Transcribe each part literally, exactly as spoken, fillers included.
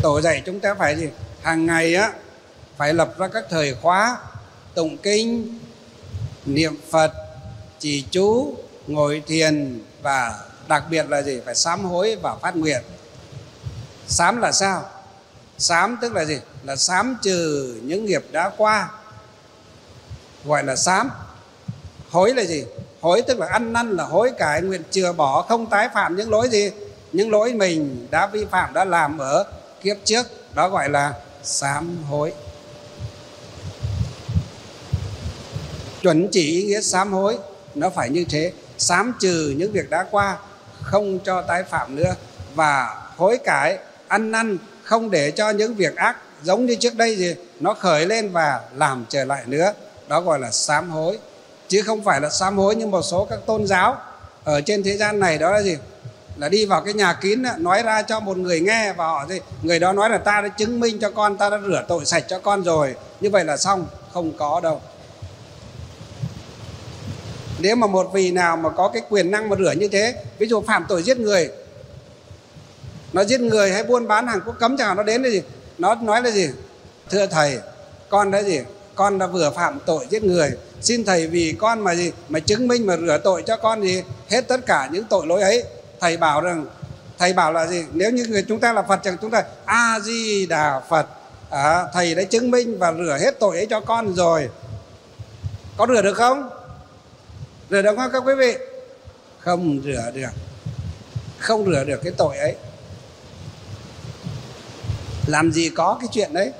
Tổ dạy chúng ta phải gì? Hàng ngày á phải lập ra các thời khóa tụng kinh, niệm Phật, trì chú, ngồi thiền, và đặc biệt là gì? Phải sám hối và phát nguyện. Sám là sao? Sám tức là gì? Là sám trừ những nghiệp đã qua, gọi là sám. Hối là gì? Hối tức là ăn năn, là hối cải, nguyện chừa bỏ, không tái phạm những lỗi gì? Những lỗi mình đã vi phạm, đã làm ở kiếp trước. Đó gọi là sám hối. Chuẩn chỉ ý nghĩa sám hối nó phải như thế. Sám trừ những việc đã qua, không cho tái phạm nữa. Và hối cải, ăn năn, không để cho những việc ác giống như trước đây gì nó khởi lên và làm trở lại nữa. Đó gọi là sám hối. Chứ không phải là sám hối như một số các tôn giáo ở trên thế gian này. Đó là gì? Là đi vào cái nhà kín nói ra cho một người nghe, và họ gì? Người đó nói là ta đã chứng minh cho con, ta đã rửa tội sạch cho con rồi, như vậy là xong. Không có đâu. Nếu mà một vị nào mà có cái quyền năng mà rửa như thế, ví dụ phạm tội giết người, nó giết người hay buôn bán hàng quốc cấm chẳng hạn, nó đến là gì? Nó nói là gì? Thưa thầy, con đã gì? Con đã vừa phạm tội giết người, xin thầy vì con mà gì? Mà chứng minh mà rửa tội cho con gì? Hết tất cả những tội lỗi ấy. Thầy bảo rằng, thầy bảo là gì? Nếu như người chúng ta là Phật, chẳng chúng ta A Di Đà Phật, à, thầy đã chứng minh và rửa hết tội ấy cho con rồi. Có rửa được không? Rửa được không các quý vị? Không rửa được. Không rửa được cái tội ấy. Làm gì có cái chuyện đấy.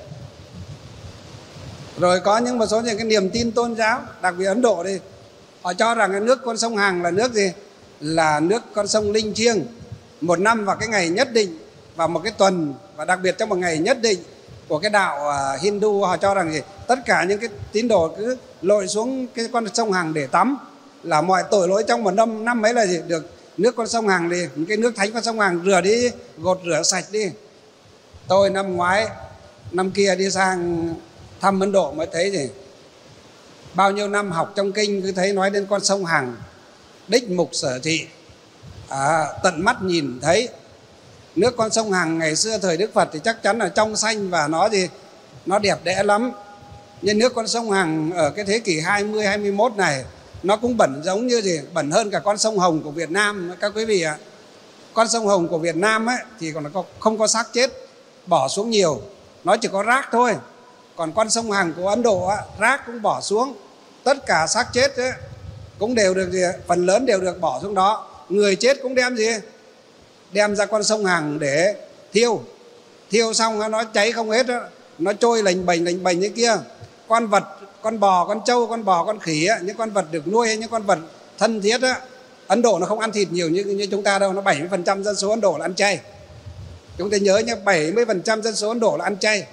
Rồi có những một số những cái niềm tin tôn giáo, đặc biệt Ấn Độ đi, họ cho rằng cái nước con sông Hằng là nước gì? Là nước con sông linh thiêng. Một năm vào cái ngày nhất định, vào một cái tuần, và đặc biệt trong một ngày nhất định của cái đạo uh, Hindu, họ cho rằng gì? Tất cả những cái tín đồ cứ lội xuống cái con sông Hằng để tắm, là mọi tội lỗi trong một năm năm ấy là gì? Được nước con sông Hằng đi, cái nước thánh con sông Hằng rửa đi, gột rửa sạch đi. Tôi năm ngoái, năm kia đi sang thăm Ấn Độ mới thấy gì? Bao nhiêu năm học trong kinh cứ thấy nói đến con sông Hằng, đích mục sở thị, à, tận mắt nhìn thấy. Nước con sông Hằng ngày xưa thời Đức Phật thì chắc chắn là trong xanh và nó gì? Nó đẹp đẽ lắm. Nhưng nước con sông Hằng ở cái thế kỷ hai mươi, hai mươi mốt này, nó cũng bẩn giống như gì? Bẩn hơn cả con sông Hồng của Việt Nam các quý vị ạ. Con sông Hồng của Việt Nam ấy thì còn có, không có xác chết bỏ xuống nhiều, nó chỉ có rác thôi. Còn con sông Hằng của Ấn Độ á, rác cũng bỏ xuống, tất cả xác chết ấy, cũng đều được gì? Phần lớn đều được bỏ xuống đó. Người chết cũng đem gì? Đem ra con sông Hằng để thiêu. Thiêu xong nó cháy không hết đó. Nó trôi lềnh bềnh lềnh bềnh như kia. Con vật, con bò, con trâu, con bò, con khỉ á, những con vật được nuôi hay những con vật thân thiết á, Ấn Độ nó không ăn thịt nhiều như, như chúng ta đâu. Nó bảy mươi phần trăm dân số Ấn Độ là ăn chay. Chúng ta nhớ nhé, bảy mươi phần trăm dân số Ấn Độ là ăn chay,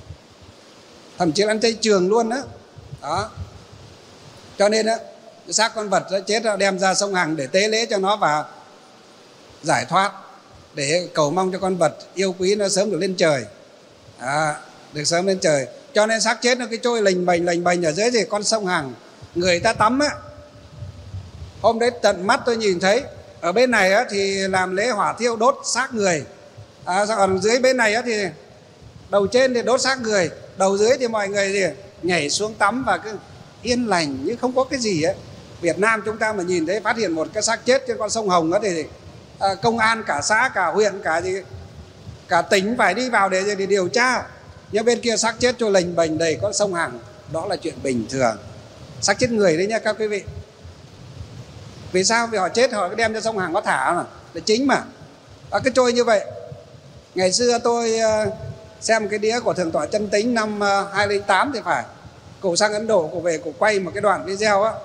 thậm chí là ăn chay trường luôn đó. Đó. Cho nên á, xác con vật nó chết nó đem ra sông Hằng để tế lễ cho nó và giải thoát, để cầu mong cho con vật yêu quý nó sớm được lên trời, à, được sớm lên trời. Cho nên xác chết nó cứ trôi lềnh bềnh lềnh bềnh ở dưới gì? Con sông Hằng. Người ta tắm á, hôm đấy tận mắt tôi nhìn thấy, ở bên này á thì làm lễ hỏa thiêu đốt xác người, à, còn dưới bên này á thì đầu trên thì đốt xác người, đầu dưới thì mọi người gì? Nhảy xuống tắm và cứ yên lành như không có cái gì ấy. Việt Nam chúng ta mà nhìn thấy phát hiện một cái xác chết trên con sông Hồng đó thì à, công an cả xã, cả huyện, cả gì, cả tỉnh phải đi vào để, để điều tra. Nhưng bên kia xác chết trôi lềnh bềnh đầy con sông Hằng, đó là chuyện bình thường. Xác chết người đấy nha các quý vị. Vì sao? Vì họ chết họ đem cho sông Hằng có thả mà, là chính mà. À, cứ trôi như vậy. Ngày xưa tôi uh, xem cái đĩa của Thượng tọa Chân Tính năm uh, hai không không tám thì phải. Cụ sang Ấn Độ, cụ về, cụ quay một cái đoạn video á,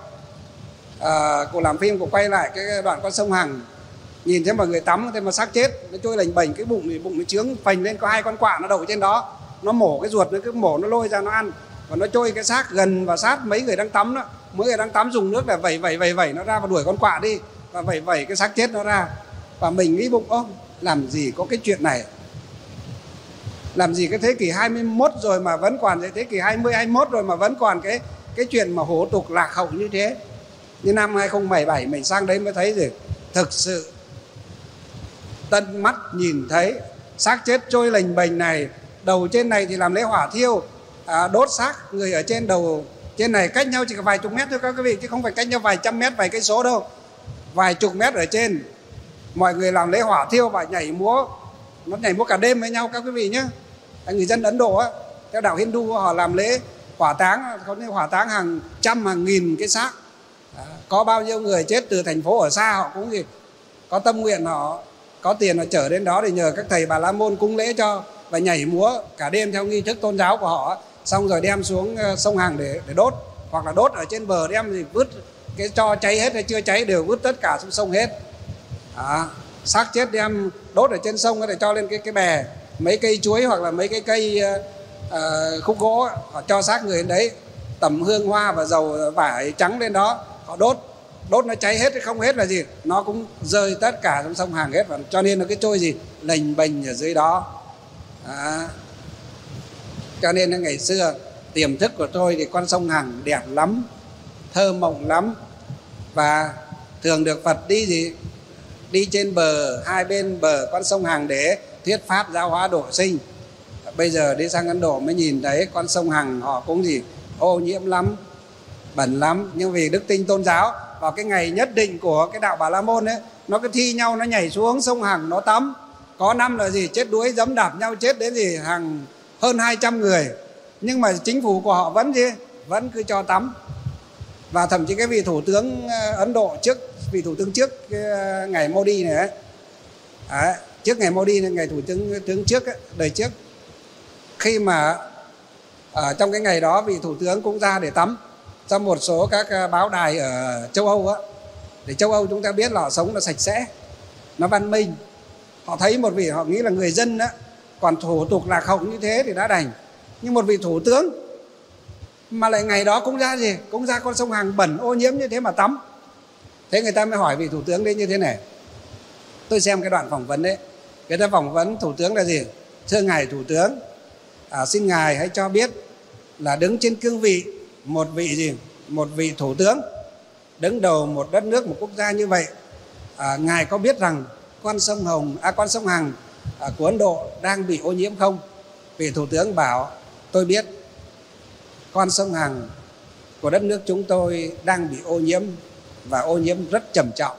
à, cụ làm phim, cụ quay lại cái đoạn con sông Hằng. Nhìn thấy mọi người tắm, thế mà xác chết nó trôi lềnh bềnh, cái bụng thì bụng nó trướng phình lên, có hai con quạ nó đậu trên đó, nó mổ cái ruột, nó cứ mổ nó lôi ra nó ăn. Và nó trôi cái xác gần và sát mấy người đang tắm đó. Mấy người đang tắm dùng nước là vẩy vẩy vẩy vẩy nó ra và đuổi con quạ đi, và vẩy vẩy cái xác chết nó ra. Và mình nghĩ bụng, ơ, làm gì có cái chuyện này, làm gì cái thế kỷ hai mươi mốt rồi mà vẫn còn, thế kỷ hai mươi, hai mươi mốt rồi mà vẫn còn cái cái chuyện mà hổ tục lạc hậu như thế. Như năm hai không một bảy mình sang đấy mới thấy gì, thực sự tận mắt nhìn thấy xác chết trôi lềnh bềnh này, đầu trên này thì làm lễ hỏa thiêu, à, đốt xác người ở trên đầu trên này, cách nhau chỉ có vài chục mét thôi các quý vị, chứ không phải cách nhau vài trăm mét, vài cây số đâu, vài chục mét ở trên. Mọi người làm lễ hỏa thiêu và nhảy múa, nó nhảy múa cả đêm với nhau các quý vị nhé. Người dân Ấn Độ á, theo đạo Hindu họ làm lễ hỏa táng, có những hỏa táng hàng trăm hàng nghìn cái xác. À, có bao nhiêu người chết từ thành phố ở xa họ cũng gì có tâm nguyện, họ có tiền họ chở đến đó để nhờ các thầy Bà La Môn cúng lễ cho, và nhảy múa cả đêm theo nghi thức tôn giáo của họ, xong rồi đem xuống sông Hằng để, để đốt, hoặc là đốt ở trên bờ đem thì vứt cái cho cháy hết hay chưa cháy đều vứt tất cả xuống sông hết. À, xác chết đem đốt ở trên sông để cho lên cái cái bè, mấy cây chuối hoặc là mấy cái cây uh, khúc gỗ, họ cho xác người đến đấy, tẩm hương hoa và dầu vải trắng lên đó, họ đốt, đốt nó cháy hết hay không hết là gì, nó cũng rơi tất cả trong sông Hằng hết, và cho nên nó cái trôi gì lềnh bềnh ở dưới đó. À, cho nên là ngày xưa tiềm thức của tôi thì con sông Hằng đẹp lắm, thơ mộng lắm, và thường được Phật đi gì đi trên bờ, hai bên bờ con sông Hằng để thuyết pháp giáo hóa độ sinh. Bây giờ đi sang Ấn Độ mới nhìn thấy con sông Hằng họ cũng gì ô nhiễm lắm, bẩn lắm, nhưng vì đức tin tôn giáo vào cái ngày nhất định của cái đạo Bà La Môn ấy, nó cứ thi nhau nó nhảy xuống sông Hằng nó tắm. Có năm là gì chết đuối dẫm đạp nhau chết đến gì hàng hơn hai trăm người, nhưng mà chính phủ của họ vẫn gì vẫn cứ cho tắm. Và thậm chí cái vị thủ tướng Ấn Độ trước, vị thủ tướng trước cái ngày Modi này ấy, à, trước ngày Modi này, ngày thủ tướng tướng trước ấy, đời trước, khi mà ở trong cái ngày đó vị thủ tướng cũng ra để tắm. Trong một số các báo đài ở châu Âu á, để châu Âu chúng ta biết là họ sống nó sạch sẽ, nó văn minh, họ thấy một vị, họ nghĩ là người dân á còn thủ tục lạc hậu như thế thì đã đành, nhưng một vị thủ tướng mà lại ngày đó cũng ra gì cũng ra con sông Hằng bẩn ô nhiễm như thế mà tắm. Thế người ta mới hỏi vị thủ tướng đấy như thế này. Tôi xem cái đoạn phỏng vấn đấy, người ta phỏng vấn thủ tướng là gì: thưa ngài thủ tướng, à, xin ngài hãy cho biết là đứng trên cương vị một vị gì một vị thủ tướng đứng đầu một đất nước, một quốc gia như vậy, à, ngài có biết rằng con sông Hồng à, con sông Hằng à, của Ấn Độ đang bị ô nhiễm không? Vị thủ tướng bảo tôi biết, con sông Hằng của đất nước chúng tôi đang bị ô nhiễm, và ô nhiễm rất trầm trọng.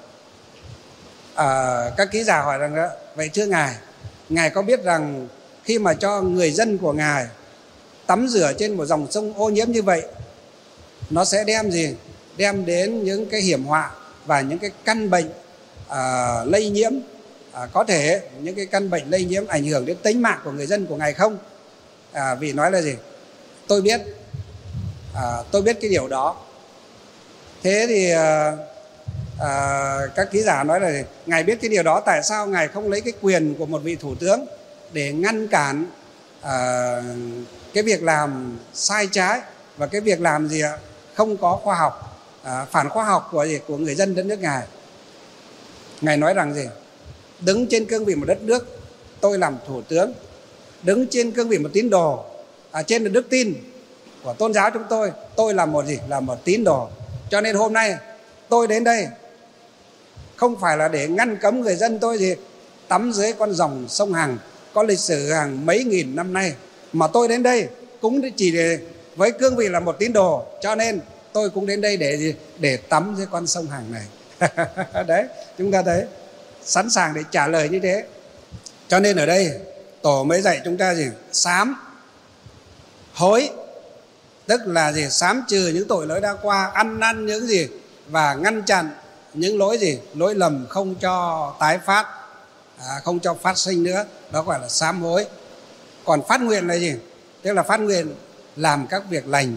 À, các ký giả hỏi rằng vậy thưa ngài, ngài có biết rằng khi mà cho người dân của ngài tắm rửa trên một dòng sông ô nhiễm như vậy, nó sẽ đem gì đem đến những cái hiểm họa và những cái căn bệnh à, lây nhiễm, à, có thể những cái căn bệnh lây nhiễm ảnh hưởng đến tính mạng của người dân của ngài không? À, vị nói là gì tôi biết, à, tôi biết cái điều đó. Thế thì à, à, các ký giả nói là ngài biết cái điều đó, tại sao ngài không lấy cái quyền của một vị thủ tướng để ngăn cản à, cái việc làm sai trái và cái việc làm gì ạ không có khoa học, à, phản khoa học của gì của người dân đất nước ngài. Ngài nói rằng gì đứng trên cương vị một đất nước, tôi làm thủ tướng, đứng trên cương vị một tín đồ, à, trên đức tin của tôn giáo chúng tôi, tôi là một gì là một tín đồ. Cho nên hôm nay tôi đến đây không phải là để ngăn cấm người dân tôi gì tắm dưới con dòng sông Hằng có lịch sử hàng mấy nghìn năm nay, mà tôi đến đây cũng chỉ để với cương vị là một tín đồ, cho nên tôi cũng đến đây để gì để tắm dưới con sông Hằng này. Đấy, chúng ta thấy sẵn sàng để trả lời như thế. Cho nên ở đây tổ mới dạy chúng ta gì sám hối, tức là gì sám trừ những tội lỗi đã qua, ăn năn những gì và ngăn chặn những lỗi gì lỗi lầm không cho tái phát, à, không cho phát sinh nữa, đó gọi là sám hối. Còn phát nguyện là gì? Tức là phát nguyện làm các việc lành,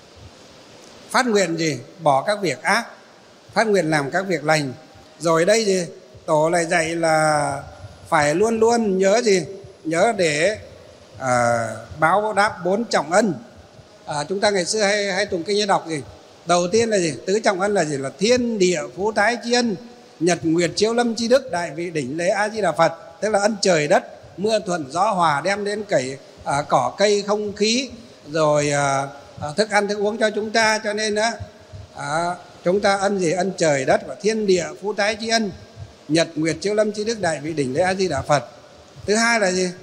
phát nguyện gì bỏ các việc ác, phát nguyện làm các việc lành. Rồi đây gì tổ lại dạy là phải luôn luôn nhớ gì nhớ để à, báo đáp bốn trọng ân. À, chúng ta ngày xưa hay, hay tụng kinh như đọc gì đầu tiên là gì tứ trọng ân là gì là thiên địa phú thái tri ân, nhật nguyệt chiếu lâm tri đức, đại vị đỉnh lễ a di đà Phật. Tức là ân trời đất, mưa thuận gió hòa đem đến cày à, cỏ cây không khí, rồi à, à, thức ăn thức uống cho chúng ta. Cho nên á à, chúng ta ân gì ân trời đất và thiên địa phú thái tri ân, nhật nguyệt chiếu lâm tri đức, đại vị đỉnh lễ a di đà Phật. Thứ hai là gì?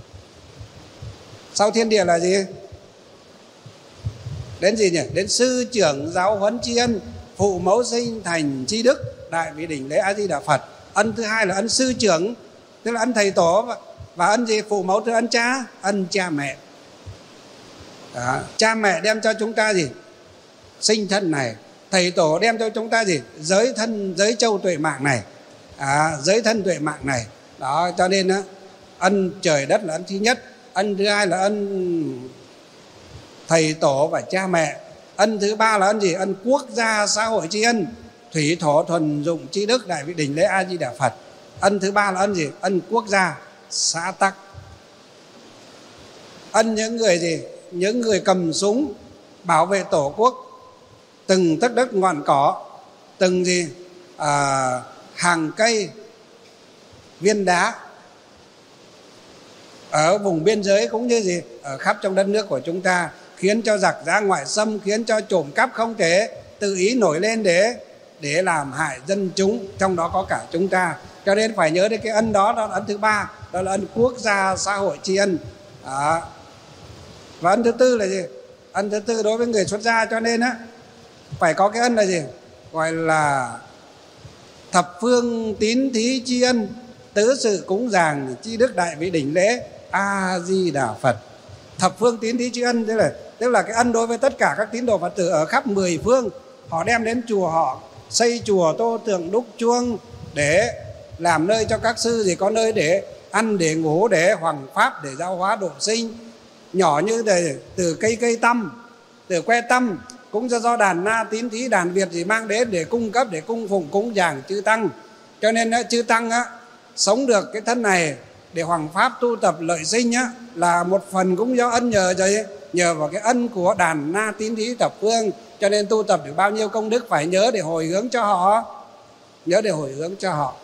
Sau thiên địa là gì? Đến gì nhỉ? Đến sư trưởng giáo huấn tri ân, phụ mẫu sinh thành tri đức, đại bi đỉnh lễ A Di Đà Phật. Ân thứ hai là ân sư trưởng, tức là ân thầy tổ, và, và ân gì? Phụ mẫu tức ân cha, ân cha mẹ. Đó. Cha mẹ đem cho chúng ta gì? Sinh thân này. Thầy tổ đem cho chúng ta gì? Giới thân, giới châu tuệ mạng này. À, giới thân tuệ mạng này. Đó, cho nên á, ân trời đất là ân thứ nhất. Ân thứ hai là ân thầy tổ và cha mẹ. Ân thứ ba là ân gì? Ân quốc gia xã hội tri ân, thủy thổ thuần dụng tri đức, đại bi đỉnh lễ A Di Đà Phật. Ân thứ ba là ân gì? Ân quốc gia xã tắc. Ân những người gì? Những người cầm súng bảo vệ tổ quốc, từng tấc đất ngọn cỏ, từng gì à, hàng cây viên đá ở vùng biên giới cũng như gì ở khắp trong đất nước của chúng ta, khiến cho giặc ra ngoại xâm, khiến cho trộm cắp không thể tự ý nổi lên để để làm hại dân chúng, trong đó có cả chúng ta. Cho nên phải nhớ đến cái ân đó, đó là ân thứ ba, đó là ân quốc gia xã hội tri ân. Đó. Và ân thứ tư là gì? Ân thứ tư đối với người xuất gia, cho nên á phải có cái ân là gì? Gọi là thập phương tín thí tri ân, tứ sự cúng dường tri đức, đại bi đỉnh lễ A Di Đà Phật. Thập phương tín thí tri ân tức là tức là cái ân đối với tất cả các tín đồ Phật tử ở khắp mười phương. Họ đem đến chùa, họ xây chùa, tô tượng, đúc chuông để làm nơi cho các sư gì có nơi để ăn, để ngủ, để hoằng pháp, để giáo hóa độ sinh. Nhỏ như từ, từ cây cây tâm, từ que tâm cũng do, do đàn na tín thí đàn Việt gì mang đến để cung cấp, để cung phụng cúng dường chư tăng. Cho nên á, chư tăng á, sống được cái thân này để hoằng pháp tu tập lợi sinh á, là một phần cũng do ân nhờ rồi, nhờ vào cái ân của đàn na tín thí thập phương. Cho nên tu tập được bao nhiêu công đức phải nhớ để hồi hướng cho họ, nhớ để hồi hướng cho họ.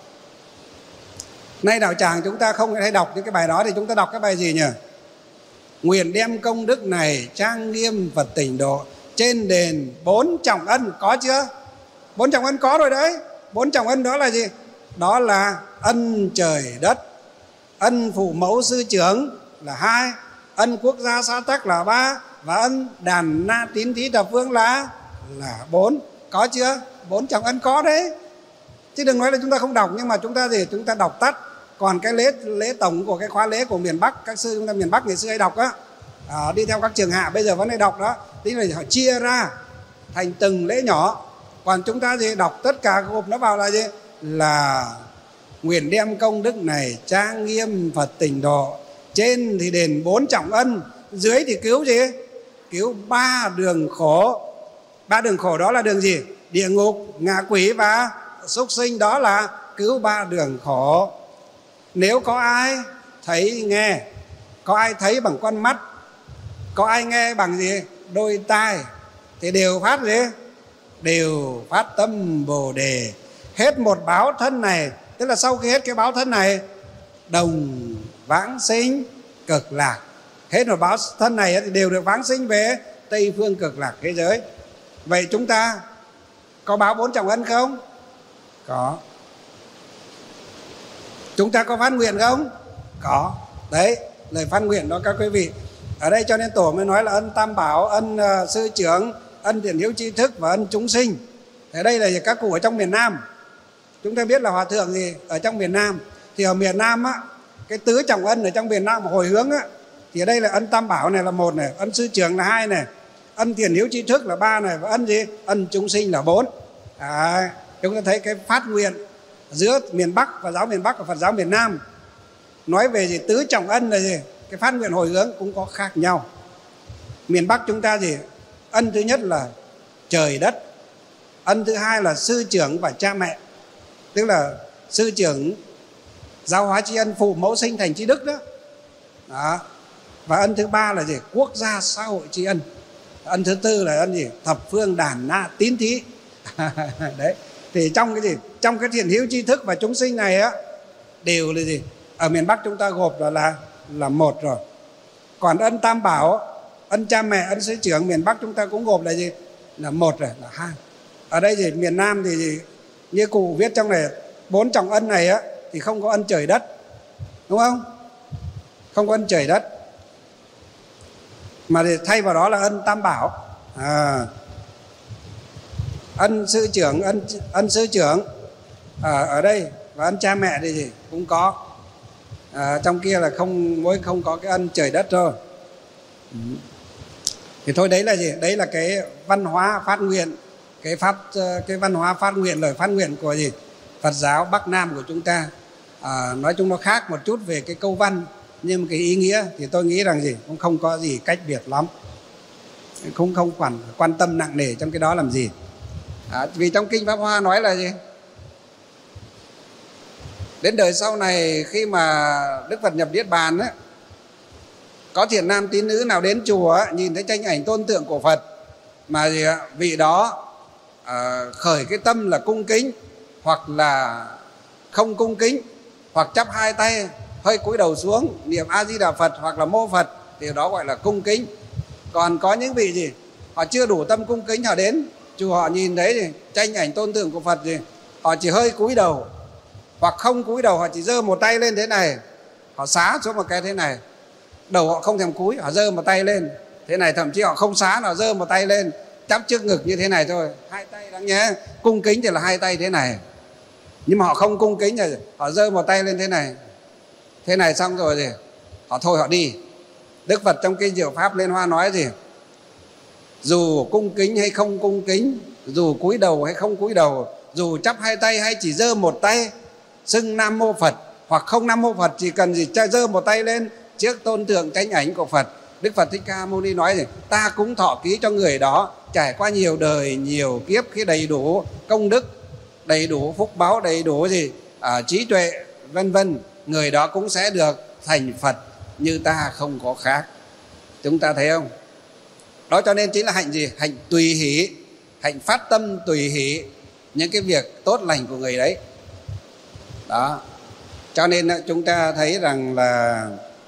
Nay đạo tràng chúng ta không hay đọc những cái bài đó, thì chúng ta đọc cái bài gì nhỉ? Nguyện đem công đức này trang nghiêm Phật tịnh độ, trên đền bốn trọng ân. Có chưa? Bốn trọng ân có rồi đấy. Bốn trọng ân đó là gì? Đó là ân trời đất, ân phụ mẫu sư trưởng là hai, ân quốc gia xã tắc là ba, và ân đàn na tín thí thập phương là là bốn. Có chưa? Bốn trọng ân có đấy. Chứ đừng nói là chúng ta không đọc, nhưng mà chúng ta gì? Chúng ta đọc tắt. Còn cái lễ lễ tổng của cái khóa lễ của miền Bắc, các sư chúng ta miền Bắc ngày xưa hay đọc á, à, đi theo các trường hạ bây giờ vẫn hay đọc đó. Tức là họ chia ra thành từng lễ nhỏ. Còn chúng ta gì? Đọc tất cả gộp nó vào là gì? Là nguyện đem công đức này trang nghiêm Phật tịnh độ, trên thì đền bốn trọng ân, dưới thì cứu gì? Cứu ba đường khổ. Ba đường khổ đó là đường gì? Địa ngục, ngạ quỷ và súc sinh. Đó là cứu ba đường khổ. Nếu có ai thấy nghe, có ai thấy bằng con mắt, có ai nghe bằng gì? Đôi tai, thì đều phát gì? Đều phát tâm Bồ Đề. Hết một báo thân này, tức là sau khi hết cái báo thân này, đồng vãng sinh cực lạc. Hết một báo thân này thì đều được vãng sinh về Tây phương cực lạc thế giới. Vậy chúng ta có báo bốn trọng ân không? Có. Chúng ta có phát nguyện không? Có. Đấy, lời phát nguyện đó các quý vị. Ở đây cho nên Tổ mới nói là ân tam bảo, ân uh, sư trưởng, ân thiện hiếu tri thức và ân chúng sinh. Ở đây là các cụ ở trong miền Nam. Chúng ta biết là hòa thượng gì ở trong miền Nam. Thì ở miền Nam á, cái tứ trọng ân ở trong miền Nam hồi hướng á, thì ở đây là ân tam bảo này là một này, ân sư trưởng là hai này, ân thiện hiếu tri thức là ba này, và ân gì? Ân chúng sinh là bốn. À, chúng ta thấy cái phát nguyện giữa miền Bắc và giáo miền Bắc và Phật giáo miền Nam nói về gì? Tứ trọng ân là gì? Cái phát nguyện hồi hướng cũng có khác nhau. Miền Bắc chúng ta gì? Ân thứ nhất là trời đất, ân thứ hai là sư trưởng và cha mẹ, tức là sư trưởng giáo hóa tri ân, phụ mẫu sinh thành tri đức đó. Đó. Và ân thứ ba là gì? Quốc gia xã hội tri ân. Ân thứ tư là ân gì? Thập phương đàn na tín thí. Đấy. Thì trong cái gì? Trong cái thiện hiếu tri thức và chúng sinh này á, đều là gì? Ở miền Bắc chúng ta gộp là là, là một rồi. Còn ân tam bảo, ân cha mẹ, ân sư trưởng, miền Bắc chúng ta cũng gộp là gì? Là một rồi, là hai. Ở đây thì miền Nam thì gì? Như cụ viết trong này, bốn trọng ân này á thì không có ân trời đất, đúng không? không có ân trời đất, mà để thay vào đó là ân tam bảo. à, ân sư trưởng, ân ân sư trưởng à, ở đây, và ân cha mẹ thì gì cũng có. à, trong kia là không mới không có cái ân trời đất thôi. ừ. Thì thôi, đấy là gì? Đấy là cái văn hóa phát nguyện, cái phát cái văn hóa phát nguyện, lời phát nguyện của gì Phật giáo Bắc Nam của chúng ta. à, nói chung nó khác một chút về cái câu văn, nhưng cái ý nghĩa thì tôi nghĩ rằng gì cũng không có gì cách biệt lắm, cũng không quan quan tâm nặng nề trong cái đó làm gì. à, vì trong kinh Pháp Hoa nói là gì, đến đời sau này khi mà Đức Phật nhập Niết Bàn á, có thiện nam tín nữ nào đến chùa á, nhìn thấy tranh ảnh tôn tượng của Phật mà gì ạ, vị đó à, khởi cái tâm là cung kính, hoặc là không cung kính, hoặc chắp hai tay hơi cúi đầu xuống niệm A Di Đà Phật hoặc là mô Phật, thì đó gọi là cung kính. Còn có những vị gì họ chưa đủ tâm cung kính, họ đến chùa họ nhìn thấy gì tranh ảnh tôn tượng của Phật gì, họ chỉ hơi cúi đầu, hoặc không cúi đầu, họ chỉ giơ một tay lên thế này, họ xá xuống một cái thế này, đầu họ không thèm cúi, họ giơ một tay lên thế này, thậm chí họ không xá, họ giơ một tay lên chắp trước ngực như thế này thôi, hai tay đáng nhé. Cung kính thì là hai tay thế này, nhưng mà họ không cung kính rồi, họ giơ một tay lên thế này, thế này xong rồi thì họ thôi họ đi. Đức Phật trong kinh Diệu Pháp Liên Hoa nói gì, dù cung kính hay không cung kính, dù cúi đầu hay không cúi đầu, dù chắp hai tay hay chỉ giơ một tay xưng Nam Mô Phật hoặc không Nam Mô Phật, chỉ cần gì giơ một tay lên trước tôn tượng tranh ảnh của Phật, Đức Phật Thích Ca Mâu Ni nói gì, ta cũng thọ ký cho người đó trải qua nhiều đời nhiều kiếp, khi đầy đủ công đức, đầy đủ phúc báo, đầy đủ gì à, trí tuệ vân vân, người đó cũng sẽ được thành Phật như ta không có khác. Chúng ta thấy không? Đó cho nên chính là hạnh gì? Hạnh tùy hỷ, hạnh phát tâm tùy hỷ những cái việc tốt lành của người đấy. Đó. Cho nên chúng ta thấy rằng là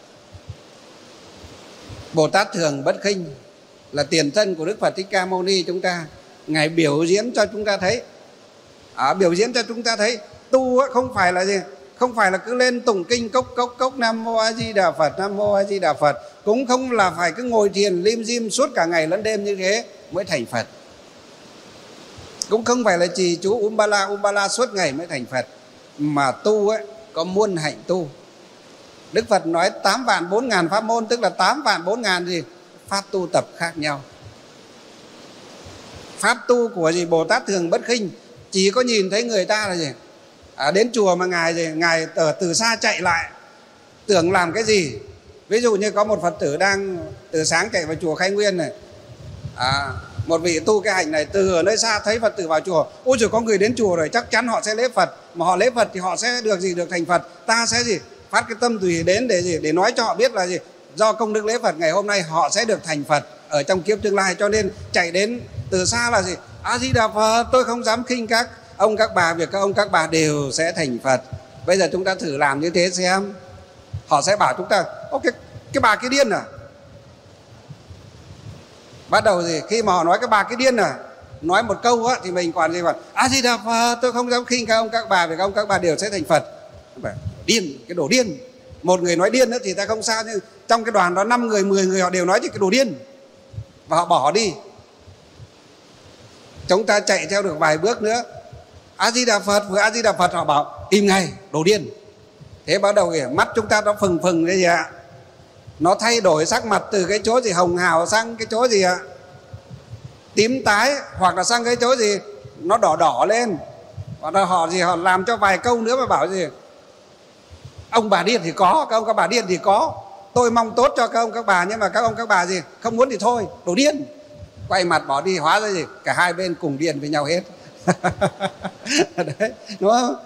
Bồ Tát Thường Bất Khinh là tiền thân của Đức Phật Thích Ca Mâu Ni, chúng ta Ngài biểu diễn cho chúng ta thấy, à, biểu diễn cho chúng ta thấy tu không phải là gì, không phải là cứ lên tụng kinh cốc cốc cốc Nam Mô A Di Đà Phật, Nam Mô A Di Đà Phật, cũng không là phải cứ ngồi thiền lim dim suốt cả ngày lẫn đêm như thế mới thành Phật, cũng không phải là trì chú Umbala Umbala suốt ngày mới thành Phật, mà tu ấy có muôn hạnh tu. Đức Phật nói tám vạn bốn ngàn pháp môn, tức là tám vạn bốn ngàn gì pháp tu tập khác nhau. Pháp tu của gì Bồ Tát Thường Bất Khinh chỉ có nhìn thấy người ta là gì à, đến chùa mà ngài gì ngài từ, từ xa chạy lại tưởng làm cái gì. Ví dụ như có một Phật tử đang từ sáng chạy vào chùa Khai Nguyên này, à, một vị tu cái hành này từ ở nơi xa thấy Phật tử vào chùa, ôi trời, có người đến chùa rồi, chắc chắn họ sẽ lễ Phật, mà họ lễ Phật thì họ sẽ được gì, được thành Phật. Ta sẽ gì phát cái tâm tùy đến để gì, để nói cho họ biết là gì, do công đức lễ Phật ngày hôm nay họ sẽ được thành Phật ở trong kiếp tương lai. Cho nên chạy đến từ xa là gì, A Di Đà Phật, tôi không dám khinh các ông các bà, việc các ông các bà đều sẽ thành Phật. Bây giờ chúng ta thử làm như thế xem, họ sẽ bảo chúng ta, ô cái, cái bà cái điên à. Bắt đầu gì khi mà họ nói cái bà cái điên à, nói một câu á, thì mình còn gì còn A Di Đà Phật, tôi không dám khinh các ông các bà, vì các ông các bà đều sẽ thành Phật. Điên, cái đồ điên. Một người nói điên nữa thì ta không sao, nhưng trong cái đoàn đó năm người mười người họ đều nói cái đồ điên và họ bỏ đi. Chúng ta chạy theo được vài bước nữa, A Di Đà Phật, vừa A Di Đà Phật họ bảo im ngay, đồ điên. Thế bắt đầu kìa, mắt chúng ta nó phừng phừng đấy gì ạ, nó thay đổi sắc mặt từ cái chỗ gì hồng hào sang cái chỗ gì ạ tím tái, hoặc là sang cái chỗ gì nó đỏ đỏ lên. Và họ gì họ làm cho vài câu nữa mà bảo gì ông bà điên thì có, các ông các bà điên thì có, tôi mong tốt cho các ông các bà, nhưng mà các ông các bà gì không muốn thì thôi, đồ điên, quay mặt bỏ đi. Hóa ra gì cả hai bên cùng điên với nhau hết. Đấy, đúng không?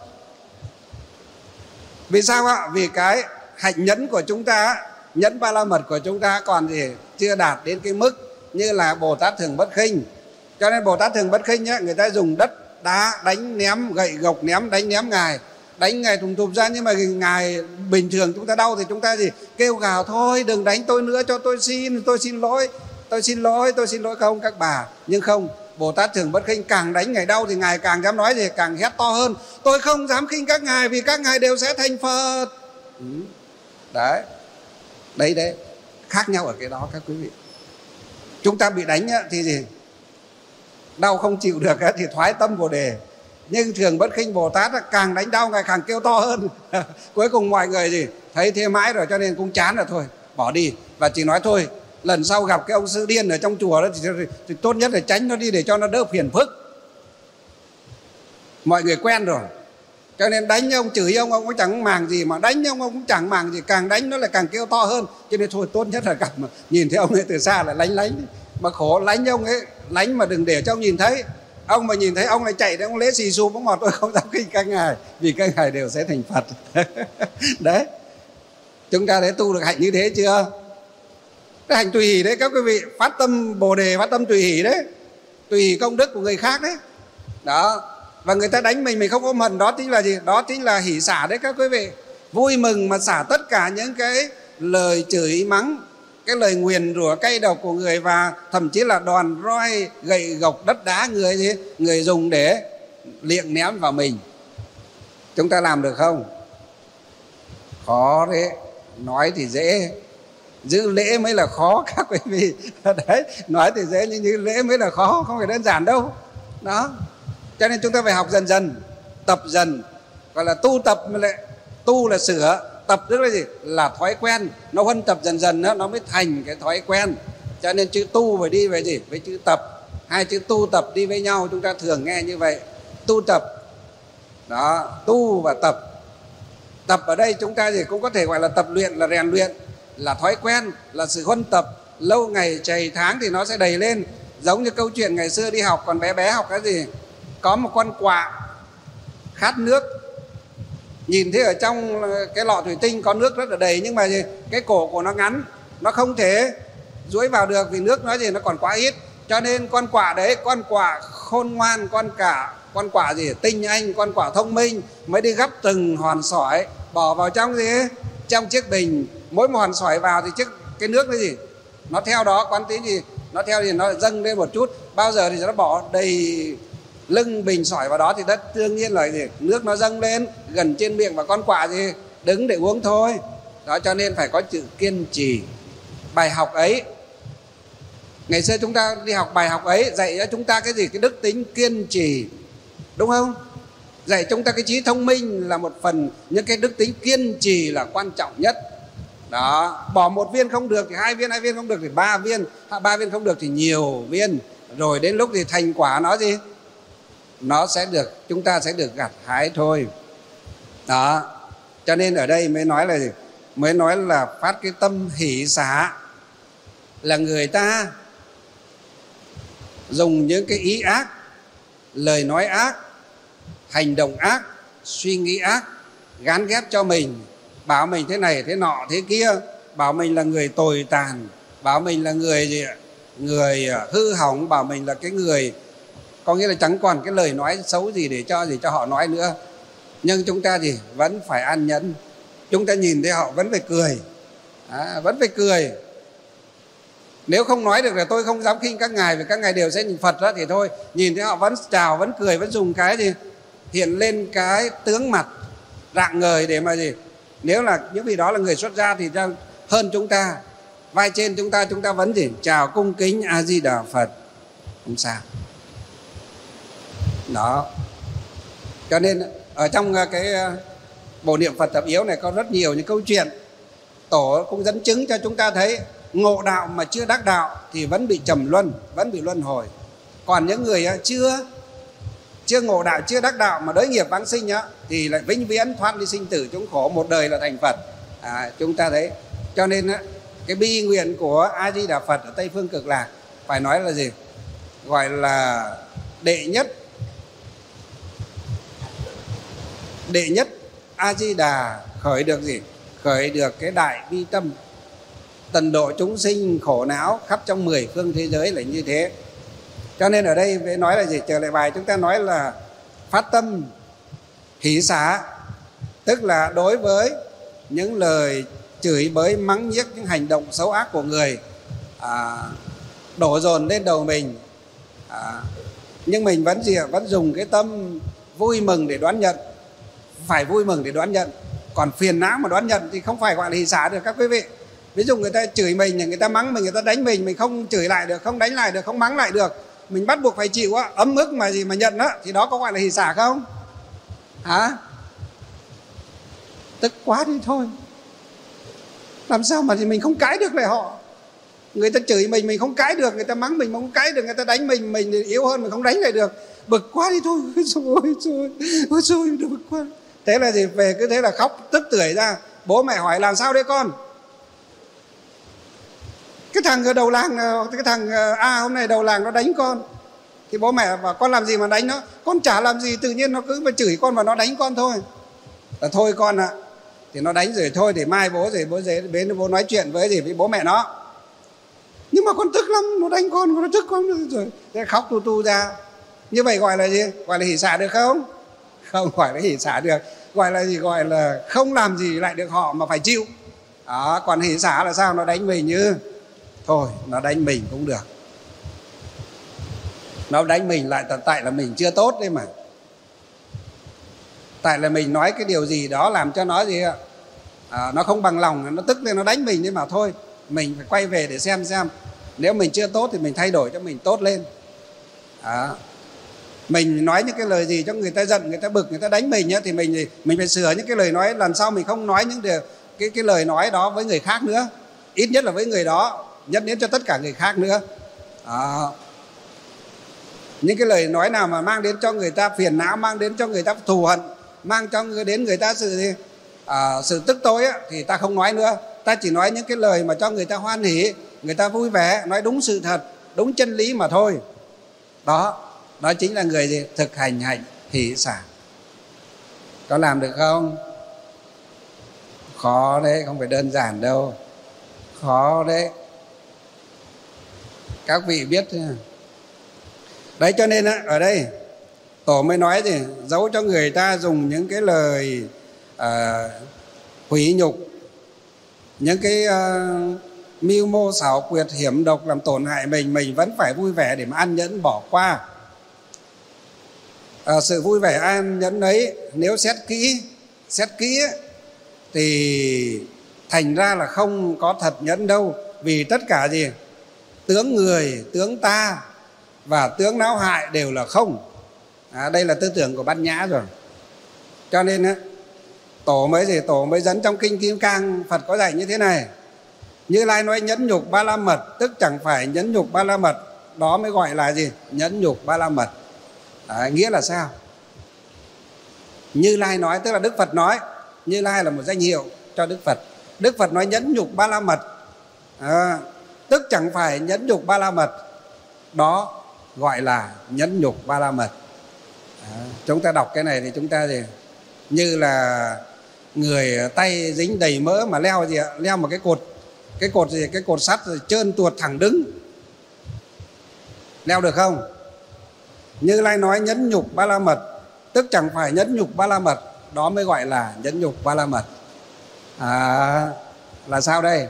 Vì sao ạ? Vì cái hạnh nhẫn của chúng ta, nhẫn ba la mật của chúng ta còn gì chưa đạt đến cái mức như là Bồ Tát Thường Bất Khinh. Cho nên Bồ Tát Thường Bất Khinh ấy, người ta dùng đất đá đánh ném, gậy gộc ném đánh ném ngài, đánh ngài thùng thụp ra. Nhưng mà ngài bình thường chúng ta đau thì chúng ta gì kêu gào thôi đừng đánh tôi nữa, cho tôi xin, tôi xin lỗi, tôi xin lỗi, tôi xin lỗi các ông các bà. Nhưng không, Bồ Tát Thường Bất Khinh càng đánh ngài đau thì ngài càng dám nói gì, càng hét to hơn, tôi không dám khinh các ngài vì các ngài đều sẽ thành Phật. Đấy. Đấy đấy, khác nhau ở cái đó các quý vị. Chúng ta bị đánh thì gì? Đau không chịu được thì thoái tâm Bồ Đề. Nhưng Thường Bất Khinh Bồ Tát càng đánh đau ngày càng kêu to hơn. Cuối cùng mọi người gì? Thấy thế mãi rồi cho nên cũng chán rồi thôi, bỏ đi. Và chỉ nói thôi, lần sau gặp cái ông sư điên ở trong chùa đó thì, thì tốt nhất là tránh nó đi để cho nó đỡ phiền phức. Mọi người quen rồi, cho nên đánh ông, chửi ông, ông cũng chẳng màng gì, mà đánh ông, ông cũng chẳng màng gì. Càng đánh nó lại càng kêu to hơn. Cho nên thôi tốt nhất là gặp mà nhìn thấy ông ấy từ xa là lánh lánh. Mà khổ lánh ông ấy, lánh mà đừng để cho ông nhìn thấy. Ông mà nhìn thấy ông lại chạy, ông lễ xì xù bóng ngọt, tôi không dám khinh các ngài, vì các ngài đều sẽ thành Phật. Đấy, chúng ta đã tu được hạnh như thế chưa? Cái hạnh tùy hỷ đấy các quý vị, phát tâm Bồ Đề, phát tâm tùy hỷ đấy, tùy hỷ công đức của người khác đấy. Đó, và người ta đánh mình, mình không ôm hận, đó chính là gì? Đó chính là hỷ xả đấy các quý vị. Vui mừng mà xả tất cả những cái lời chửi mắng, cái lời nguyền rủa cay độc của người, và thậm chí là đòn roi, gậy gộc, đất đá người gì người dùng để liệng ném vào mình. Chúng ta làm được không? Khó đấy. Nói thì dễ, giữ lễ mới là khó các quý vị. Đấy, nói thì dễ nhưng giữ lễ mới là khó, không phải đơn giản đâu. Đó, cho nên chúng ta phải học dần dần, tập dần, gọi là tu tập. Mà lại tu là sửa, tập tức là gì? Là thói quen. Nó huân tập dần dần đó, nó mới thành cái thói quen. Cho nên chữ tu phải đi với gì? Với chữ tập. Hai chữ tu tập đi với nhau, chúng ta thường nghe như vậy. Tu tập. Đó, tu và tập. Tập ở đây chúng ta gì cũng có thể gọi là tập luyện, là rèn luyện, là thói quen, là sự huân tập. Lâu ngày chày tháng thì nó sẽ đầy lên. Giống như câu chuyện ngày xưa đi học, còn bé bé học cái gì? Có một con quạ khát nước, nhìn thấy ở trong cái lọ thủy tinh có nước rất là đầy, nhưng mà gì? Cái cổ của nó ngắn, nó không thể duỗi vào được vì nước nó gì nó còn quá ít. Cho nên con quạ đấy, con quạ khôn ngoan, con cả con quạ gì tinh anh, con quạ thông minh, mới đi gấp từng hòn sỏi bỏ vào trong gì trong chiếc bình. Mỗi một hòn sỏi vào thì chiếc cái nước cái gì nó theo đó, quán tí gì nó theo thì nó dâng lên một chút. Bao giờ thì nó bỏ đầy lưng bình sỏi vào đó thì đất đương nhiên là gì nước nó dâng lên gần trên miệng, và con quạ gì đứng để uống thôi. Đó, cho nên phải có chữ kiên trì. Bài học ấy, ngày xưa chúng ta đi học bài học ấy dạy cho chúng ta cái gì? Cái đức tính kiên trì, đúng không? Dạy chúng ta cái trí thông minh là một phần, nhưng cái đức tính kiên trì là quan trọng nhất. Đó, bỏ một viên không được thì hai viên, hai viên không được thì ba viên, ba viên không được thì nhiều viên, rồi đến lúc thì thành quả nó gì nó sẽ được, chúng ta sẽ được gặt hái thôi. Đó, cho nên ở đây mới nói là gì? Mới nói là phát cái tâm hỷ xả, là người ta dùng những cái ý ác, lời nói ác, hành động ác, suy nghĩ ác, gán ghép cho mình, bảo mình thế này thế nọ thế kia, bảo mình là người tồi tàn, bảo mình là người gì người hư hỏng, bảo mình là cái người, có nghĩa là chẳng còn cái lời nói xấu gì để cho gì cho họ nói nữa. Nhưng chúng ta thì vẫn phải an nhẫn, chúng ta nhìn thấy họ vẫn phải cười, à, vẫn phải cười. Nếu không nói được là tôi không dám khinh các ngài, vì các ngài đều sẽ nhìn Phật đó, thì thôi nhìn thấy họ vẫn chào, vẫn cười, vẫn dùng cái gì hiện lên cái tướng mặt rạng ngời để mà gì. Nếu là những vị đó là người xuất gia thì hơn chúng ta, vai trên chúng ta, chúng ta vẫn gì chào cung kính A Di Đà Phật, không sao. Đó, cho nên ở trong cái bộ niệm Phật tập yếu này có rất nhiều những câu chuyện. Tổ cũng dẫn chứng cho chúng ta thấy ngộ đạo mà chưa đắc đạo thì vẫn bị trầm luân, vẫn bị luân hồi. Còn những người chưa chưa ngộ đạo, chưa đắc đạo mà đới nghiệp vãng sinh á, thì lại vĩnh viễn thoát ly sinh tử chúng khổ, một đời là thành Phật. À, chúng ta thấy. Cho nên á, cái bi nguyện của A Di Đà Phật ở Tây Phương Cực Lạc phải nói là gì? Gọi là đệ nhất đệ nhất A Di Đà khởi được gì? Khởi được cái đại bi tâm tận độ chúng sinh khổ não khắp trong mười phương thế giới là như thế. Cho nên ở đây với nói là gì? Trở lại bài chúng ta nói là phát tâm hỷ xả, tức là đối với những lời chửi bới mắng nhiếc, những hành động xấu ác của người à, đổ dồn lên đầu mình, à, nhưng mình vẫn gì vẫn dùng cái tâm vui mừng để đoán nhận. Phải vui mừng để đoán nhận. Còn phiền não mà đoán nhận thì không phải gọi là hỷ xả được các quý vị. Ví dụ người ta chửi mình, người ta mắng mình, người ta đánh mình, mình không chửi lại được, không đánh lại được, không mắng lại được, mình bắt buộc phải chịu á, ấm ức mà gì mà nhận á, thì đó có gọi là hỷ xả không? Hả? Tức quá đi thôi. Làm sao mà thì mình không cãi được lại họ? Người ta chửi mình mình không cãi được, người ta mắng mình mình không cãi được, người ta đánh mình mình thì yếu hơn mình không đánh lại được, bực quá đi thôi. Ôi trời ôi trời, bực quá. Thế là gì, về cứ thế là khóc tức tưởi ra. Bố mẹ hỏi làm sao đấy con? Cái thằng ở đầu làng, cái thằng A hôm nay đầu làng nó đánh con. Thì bố mẹ bảo con làm gì mà đánh nó? Con chả làm gì, tự nhiên nó cứ mà chửi con và nó đánh con thôi. Là thôi con ạ, à, thì nó đánh rồi thôi, để mai bố rồi bố dễ đến bố nói chuyện với gì với bố mẹ nó. Nhưng mà con tức lắm, nó đánh con, nó tức con rồi, thế khóc tu tu ra. Như vậy gọi là gì? Gọi là hỷ xả được không? Không gọi là hỷ xả được. Gọi là gì? Gọi là không làm gì lại được họ mà phải chịu. Đó, còn hỷ xả là sao? Nó đánh mình như thôi, nó đánh mình cũng được. Nó đánh mình lại tại là mình chưa tốt đấy mà. Tại là mình nói cái điều gì đó làm cho nó gì ạ? À, nó không bằng lòng, nó tức lên nó đánh mình, nhưng mà thôi, mình phải quay về để xem xem nếu mình chưa tốt thì mình thay đổi cho mình tốt lên. À, mình nói những cái lời gì cho người ta giận, người ta bực, người ta đánh mình ấy, thì mình mình phải sửa những cái lời nói, lần sau mình không nói những điều, cái cái lời nói đó với người khác nữa, ít nhất là với người đó, nhất đến cho tất cả người khác nữa. À, những cái lời nói nào mà mang đến cho người ta phiền não, mang đến cho người ta thù hận, mang cho người đến người ta sự gì à, sự tức tối ấy, thì ta không nói nữa. Ta chỉ nói những cái lời mà cho người ta hoan hỉ, người ta vui vẻ, nói đúng sự thật, đúng chân lý mà thôi. Đó, đó chính là người gì? Thực hành hạnh hỷ xả. Có làm được không? Khó đấy, không phải đơn giản đâu. Khó đấy. Các vị biết đấy, cho nên ở đây Tổ mới nói gì? Giấu cho người ta dùng những cái lời à, hủy nhục, những cái uh, mưu mô xảo quyệt hiểm độc làm tổn hại mình, mình vẫn phải vui vẻ để mà ăn nhẫn bỏ qua. À, sự vui vẻ ăn nhẫn ấy, nếu xét kỹ xét kỹ ấy, thì thành ra là không có thật nhẫn đâu. Vì tất cả gì? Tướng người, tướng ta và tướng não hại đều là không. À, đây là tư tưởng của Bát Nhã rồi. Cho nên á, Tổ mới gì? Tổ mới dẫn trong Kinh Kim Cang, Phật có dạy như thế này: Như Lai nói nhẫn nhục ba la mật, tức chẳng phải nhẫn nhục ba la mật, đó mới gọi là gì? Nhẫn nhục ba la mật. À, nghĩa là sao? Như Lai nói tức là Đức Phật nói. Như Lai là một danh hiệu cho Đức Phật. Đức Phật nói nhẫn nhục ba la mật, à, tức chẳng phải nhẫn nhục ba la mật, đó gọi là nhẫn nhục ba la mật. À, chúng ta đọc cái này thì chúng ta gì? Như là người tay dính đầy mỡ mà leo gì ạ? Leo một cái cột, cái cột gì? Cái cột sắt rồi trơn tuột thẳng đứng, leo được không? Như Lai nói nhẫn nhục ba la mật, tức chẳng phải nhẫn nhục ba la mật, đó mới gọi là nhẫn nhục ba la mật. À, là sao đây?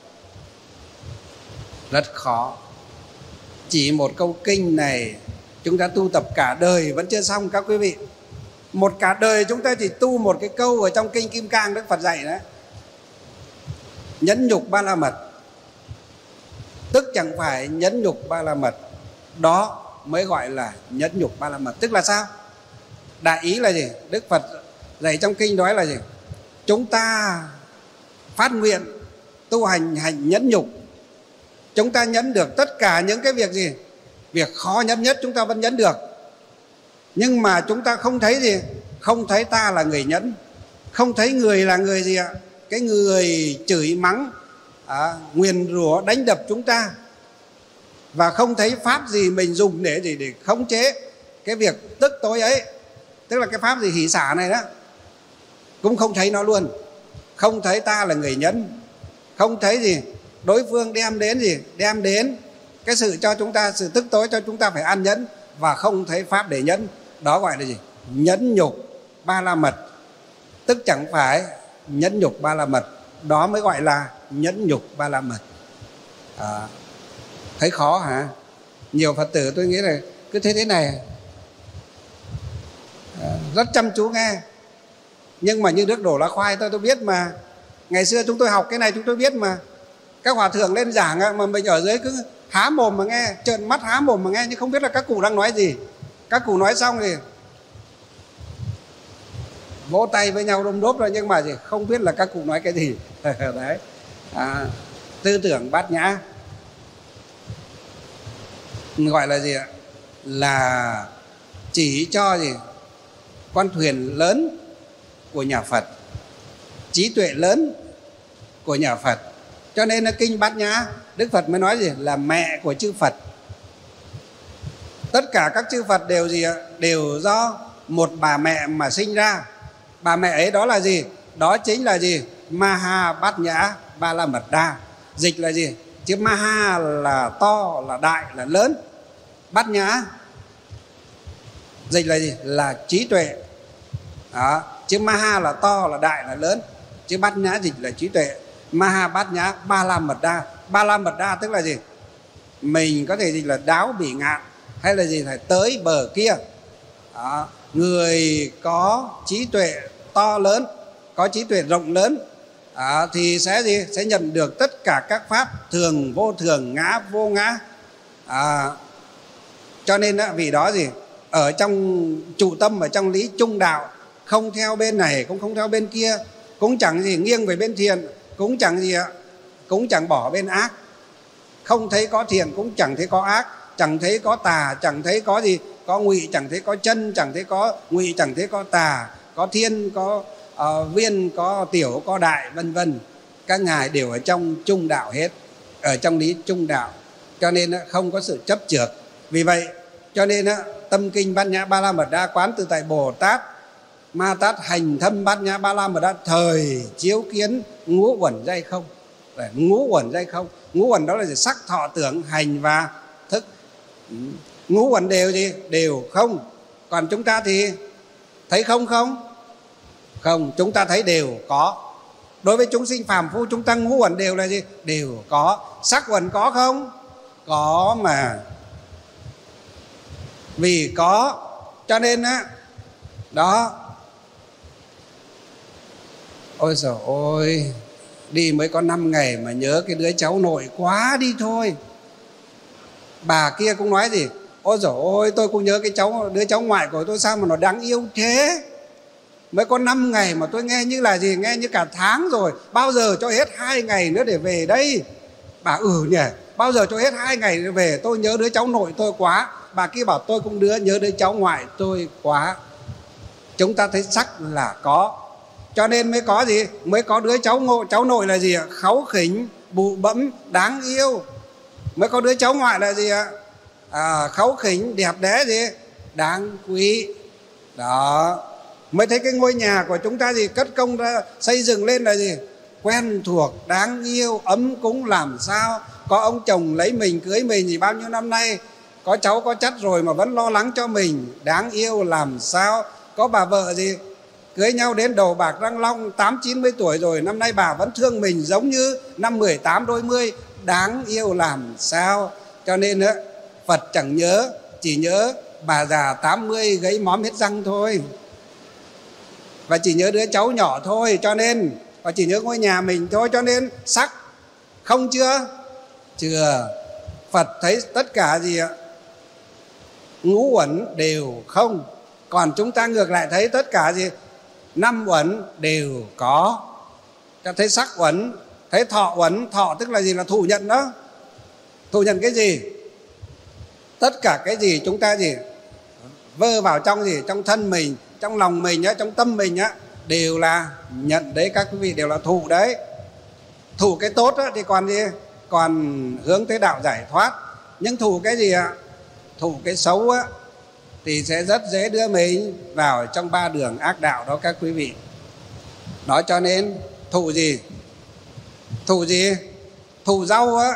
Rất khó. Chỉ một câu kinh này chúng ta tu tập cả đời vẫn chưa xong các quý vị. Một cả đời chúng ta chỉ tu một cái câu ở trong Kinh Kim Cang Đức Phật dạy đấy: nhẫn nhục ba la mật, tức chẳng phải nhẫn nhục ba la mật, đó mới gọi là nhẫn nhục ba la mật. Tức là sao? Đại ý là gì? Đức Phật dạy trong kinh nói là gì? Chúng ta phát nguyện tu hành hành nhẫn nhục, chúng ta nhẫn được tất cả những cái việc gì? Việc khó nhẫn nhất chúng ta vẫn nhẫn được. Nhưng mà chúng ta không thấy gì? Không thấy ta là người nhẫn, không thấy người là người gì ạ? Cái người chửi mắng, à, nguyền rủa đánh đập chúng ta, và không thấy pháp gì mình dùng để gì để khống chế cái việc tức tối ấy. Tức là cái pháp gì hỷ xả này đó, cũng không thấy nó luôn. Không thấy ta là người nhẫn, không thấy gì đối phương đem đến gì? Đem đến cái sự cho chúng ta, sự tức tối cho chúng ta phải ăn nhẫn, và không thấy pháp để nhẫn. Đó gọi là gì? Nhẫn nhục ba la mật, tức chẳng phải nhẫn nhục ba la mật, đó mới gọi là nhẫn nhục ba la mật. À, thấy khó hả? Nhiều Phật tử tôi nghĩ là cứ thế thế này, à, rất chăm chú nghe. Nhưng mà như Đức Đổ Lá Khoai tôi tôi biết mà, ngày xưa chúng tôi học cái này chúng tôi biết mà. Các hòa thượng lên giảng mà mình ở dưới cứ há mồm mà nghe, trợn mắt há mồm mà nghe, nhưng không biết là các cụ đang nói gì. Các cụ nói xong thì vỗ tay với nhau đôm đốp rồi, nhưng mà gì không biết là các cụ nói cái gì. Đấy, à, tư tưởng bát nhã gọi là gì ạ? Là chỉ cho gì con thuyền lớn của nhà Phật, trí tuệ lớn của nhà Phật. Cho nên là kinh Bát Nhã, Đức Phật mới nói gì là mẹ của chư Phật. Tất cả các chư Phật đều gì ạ? Đều do một bà mẹ mà sinh ra. Bà mẹ ấy đó là gì? Đó chính là gì? Maha Bát Nhã Ba La Mật Đa. Dịch là gì? Chữ Maha là to, là đại, là lớn. Bát Nhã dịch là gì? Là trí tuệ. Đó. Chữ Maha là to, là đại, là lớn. Chữ Bát Nhã dịch là trí tuệ. Maha Bát Nhã Ba La Mật Đa. Ba La Mật Đa tức là gì? Mình có thể dịch là đáo bỉ ngạn, hay là gì? Phải tới bờ kia. Đó. Người có trí tuệ to lớn, có trí tuệ rộng lớn, à, thì sẽ gì? Sẽ nhận được tất cả các pháp thường vô thường, ngã vô ngã. À, cho nên đó, vì đó gì? Ở trong trụ tâm, ở trong lý trung đạo, không theo bên này, cũng không theo bên kia, cũng chẳng gì nghiêng về bên thiện, cũng chẳng gì ạ, cũng chẳng bỏ bên ác. Không thấy có thiện, cũng chẳng thấy có ác, chẳng thấy có tà, chẳng thấy có gì, có ngụy, chẳng thấy có chân, chẳng thấy có ngụy, chẳng thấy có tà, có thiên, có uh, viên, có tiểu, có đại, vân vân. Các ngài đều ở trong trung đạo hết, ở trong lý trung đạo, cho nên không có sự chấp chược. Vì vậy cho nên tâm kinh Bát Nhã Ba La Mật Đa quán tự tại Bồ Tát Ma Tát hành thâm Bát Nhã Ba La Mật Đa thời chiếu kiến ngũ uẩn giai không. Ngũ uẩn giai không, ngũ uẩn đó là gì? Sắc, thọ, tưởng, hành và thức. Ngũ uẩn đều gì? Đều không. Còn chúng ta thì thấy không không? Không, chúng ta thấy đều có. Đối với chúng sinh phàm phu, chúng ta ngũ uẩn đều là gì? Đều có. Sắc uẩn có không? Có mà. Vì có cho nên á, đó. Ôi giời ôi, đi mới có năm ngày mà nhớ cái đứa cháu nội quá đi thôi. Bà kia cũng nói gì? Ôi giời ôi, tôi cũng nhớ cái cháu, đứa cháu ngoại của tôi sao mà nó đáng yêu thế. Mới có năm ngày mà tôi nghe như là gì? Nghe như cả tháng rồi. Bao giờ cho hết hai ngày nữa để về đây? Bà ừ nhỉ, bao giờ cho hết hai ngày để về? Tôi nhớ đứa cháu nội tôi quá. Bà kia bảo tôi cũng đứa nhớ đứa cháu ngoại tôi quá. Chúng ta thấy sắc là có, cho nên mới có gì? Mới có đứa cháu ngộ, cháu nội là gì ạ? Kháu khỉnh, bụ bẫm, đáng yêu. Mới có đứa cháu ngoại là gì ạ? À, kháu khỉnh, đẹp đẽ gì? Đáng quý. Đó. Mới thấy cái ngôi nhà của chúng ta gì? Cất công ra xây dựng lên là gì? Quen thuộc, đáng yêu, ấm cúng làm sao. Có ông chồng lấy mình, cưới mình gì bao nhiêu năm nay, có cháu có chắt rồi mà vẫn lo lắng cho mình, đáng yêu làm sao. Có bà vợ gì cưới nhau đến đầu bạc răng long, tám chín mươi tuổi rồi, năm nay bà vẫn thương mình giống như năm mười tám đôi mươi, đáng yêu làm sao. Cho nên á, Phật chẳng nhớ, chỉ nhớ bà già tám mươi gấy móm hết răng thôi, và chỉ nhớ đứa cháu nhỏ thôi, cho nên và chỉ nhớ ngôi nhà mình thôi. Cho nên sắc không chưa? Chưa. Phật thấy tất cả gì ạ? Ngũ uẩn đều không. Còn chúng ta ngược lại thấy tất cả gì? Năm uẩn đều có. Cho thấy sắc uẩn, thấy thọ uẩn. Thọ tức là gì? Là thụ nhận đó. Thụ nhận cái gì? Tất cả cái gì chúng ta gì? Vơ vào trong gì? Trong thân mình, trong lòng mình, trong tâm mình á, đều là nhận đấy. Các quý vị đều là thụ đấy. Thụ cái tốt á, thì còn gì? Còn hướng tới đạo giải thoát. Nhưng thụ cái gì ạ? Thụ cái xấu á, thì sẽ rất dễ đưa mình vào trong ba đường ác đạo đó các quý vị. Đó, cho nên thụ gì? Thụ gì? Thụ rau á.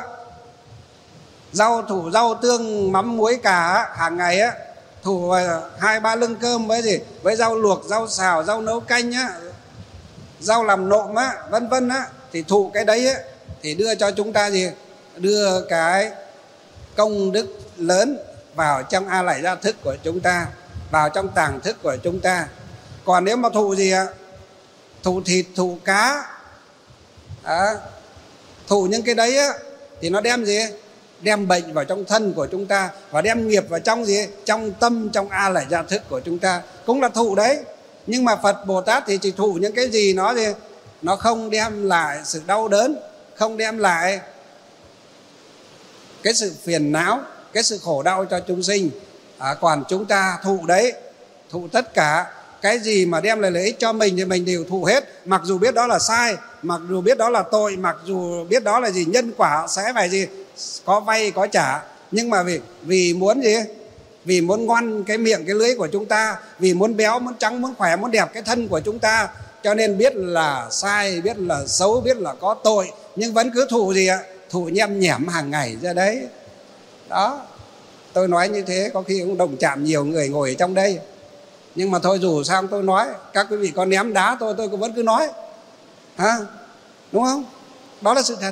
Rau, thụ rau tương mắm muối cà á, hàng ngày á. Thụ hai ba lưng cơm với gì? Với rau luộc, rau xào, rau nấu canh á, rau làm nộm á, vân vân á. Thì thụ cái đấy á, thì đưa cho chúng ta gì? Đưa cái công đức lớn vào trong a lại gia thức của chúng ta, vào trong tàng thức của chúng ta. Còn nếu mà thụ gì ạ? Thụ thịt, thụ cá, à, Thụ những cái đấy á, thì nó đem gì? Đem bệnh vào trong thân của chúng ta, và đem nghiệp vào trong gì? Trong tâm, trong a lại gia thức của chúng ta. Cũng là thụ đấy. Nhưng mà Phật Bồ Tát thì chỉ thụ những cái gì nó gì? Nó không đem lại sự đau đớn, không đem lại cái sự phiền não, cái sự khổ đau cho chúng sinh. à, Còn chúng ta thụ đấy, thụ tất cả cái gì mà đem lại lợi ích cho mình thì mình đều thụ hết. Mặc dù biết đó là sai, mặc dù biết đó là tội, mặc dù biết đó là gì? Nhân quả sẽ phải gì? Có vay có trả. Nhưng mà vì, vì muốn gì? Vì muốn ngoăn cái miệng cái lưỡi của chúng ta, vì muốn béo, muốn trắng, muốn khỏe, muốn đẹp cái thân của chúng ta, cho nên biết là sai, biết là xấu, biết là có tội, nhưng vẫn cứ thụ gì ạ? Thụ nhem nhẻm hàng ngày ra đấy. Đó, tôi nói như thế có khi cũng đồng chạm nhiều người ngồi ở trong đây. Nhưng mà thôi, dù sao tôi nói, các quý vị có ném đá tôi, tôi cũng vẫn cứ nói. Hả? Đúng không? Đó là sự thật.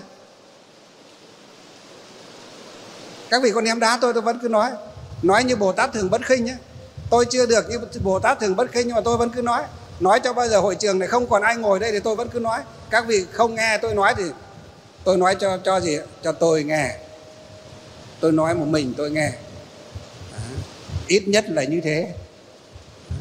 Các vị có ném đá tôi, tôi vẫn cứ nói. Nói như Bồ Tát Thường Bất Khinh nhé. Tôi chưa được như Bồ Tát Thường Bất Khinh, nhưng mà tôi vẫn cứ nói. Nói cho bao giờ hội trường này không còn ai ngồi đây thì tôi vẫn cứ nói. Các vị không nghe tôi nói thì tôi nói cho cho gì? Cho tôi nghe. Tôi nói một mình tôi nghe. Đó. Ít nhất là như thế. Đó.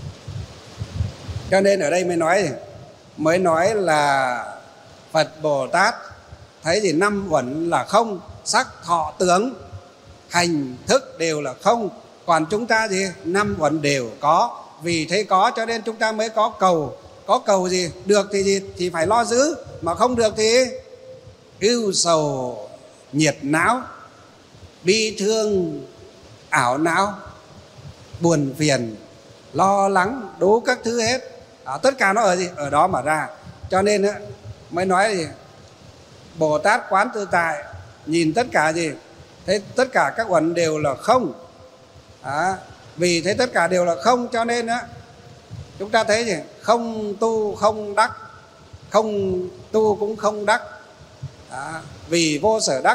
Cho nên ở đây mới nói mới nói là Phật Bồ Tát thấy gì? Năm uẩn là không, sắc thọ tưởng hành thức đều là không. Còn chúng ta gì? Năm uẩn đều có. Vì thế có cho nên chúng ta mới có cầu. Có cầu gì? Được thì gì? Thì phải lo giữ. Mà không được thì ưu sầu nhiệt não, bi thương ảo não, buồn phiền, lo lắng, đủ các thứ hết. À, tất cả nó ở gì? Ở đó mà ra. Cho nên á, mới nói gì? Bồ Tát quán tự tại, nhìn tất cả gì? Thế tất cả các uẩn đều là không. À, vì thế tất cả đều là không, cho nên á, chúng ta thấy gì? Không tu không đắc, không tu cũng không đắc. À, vì vô sở đắc,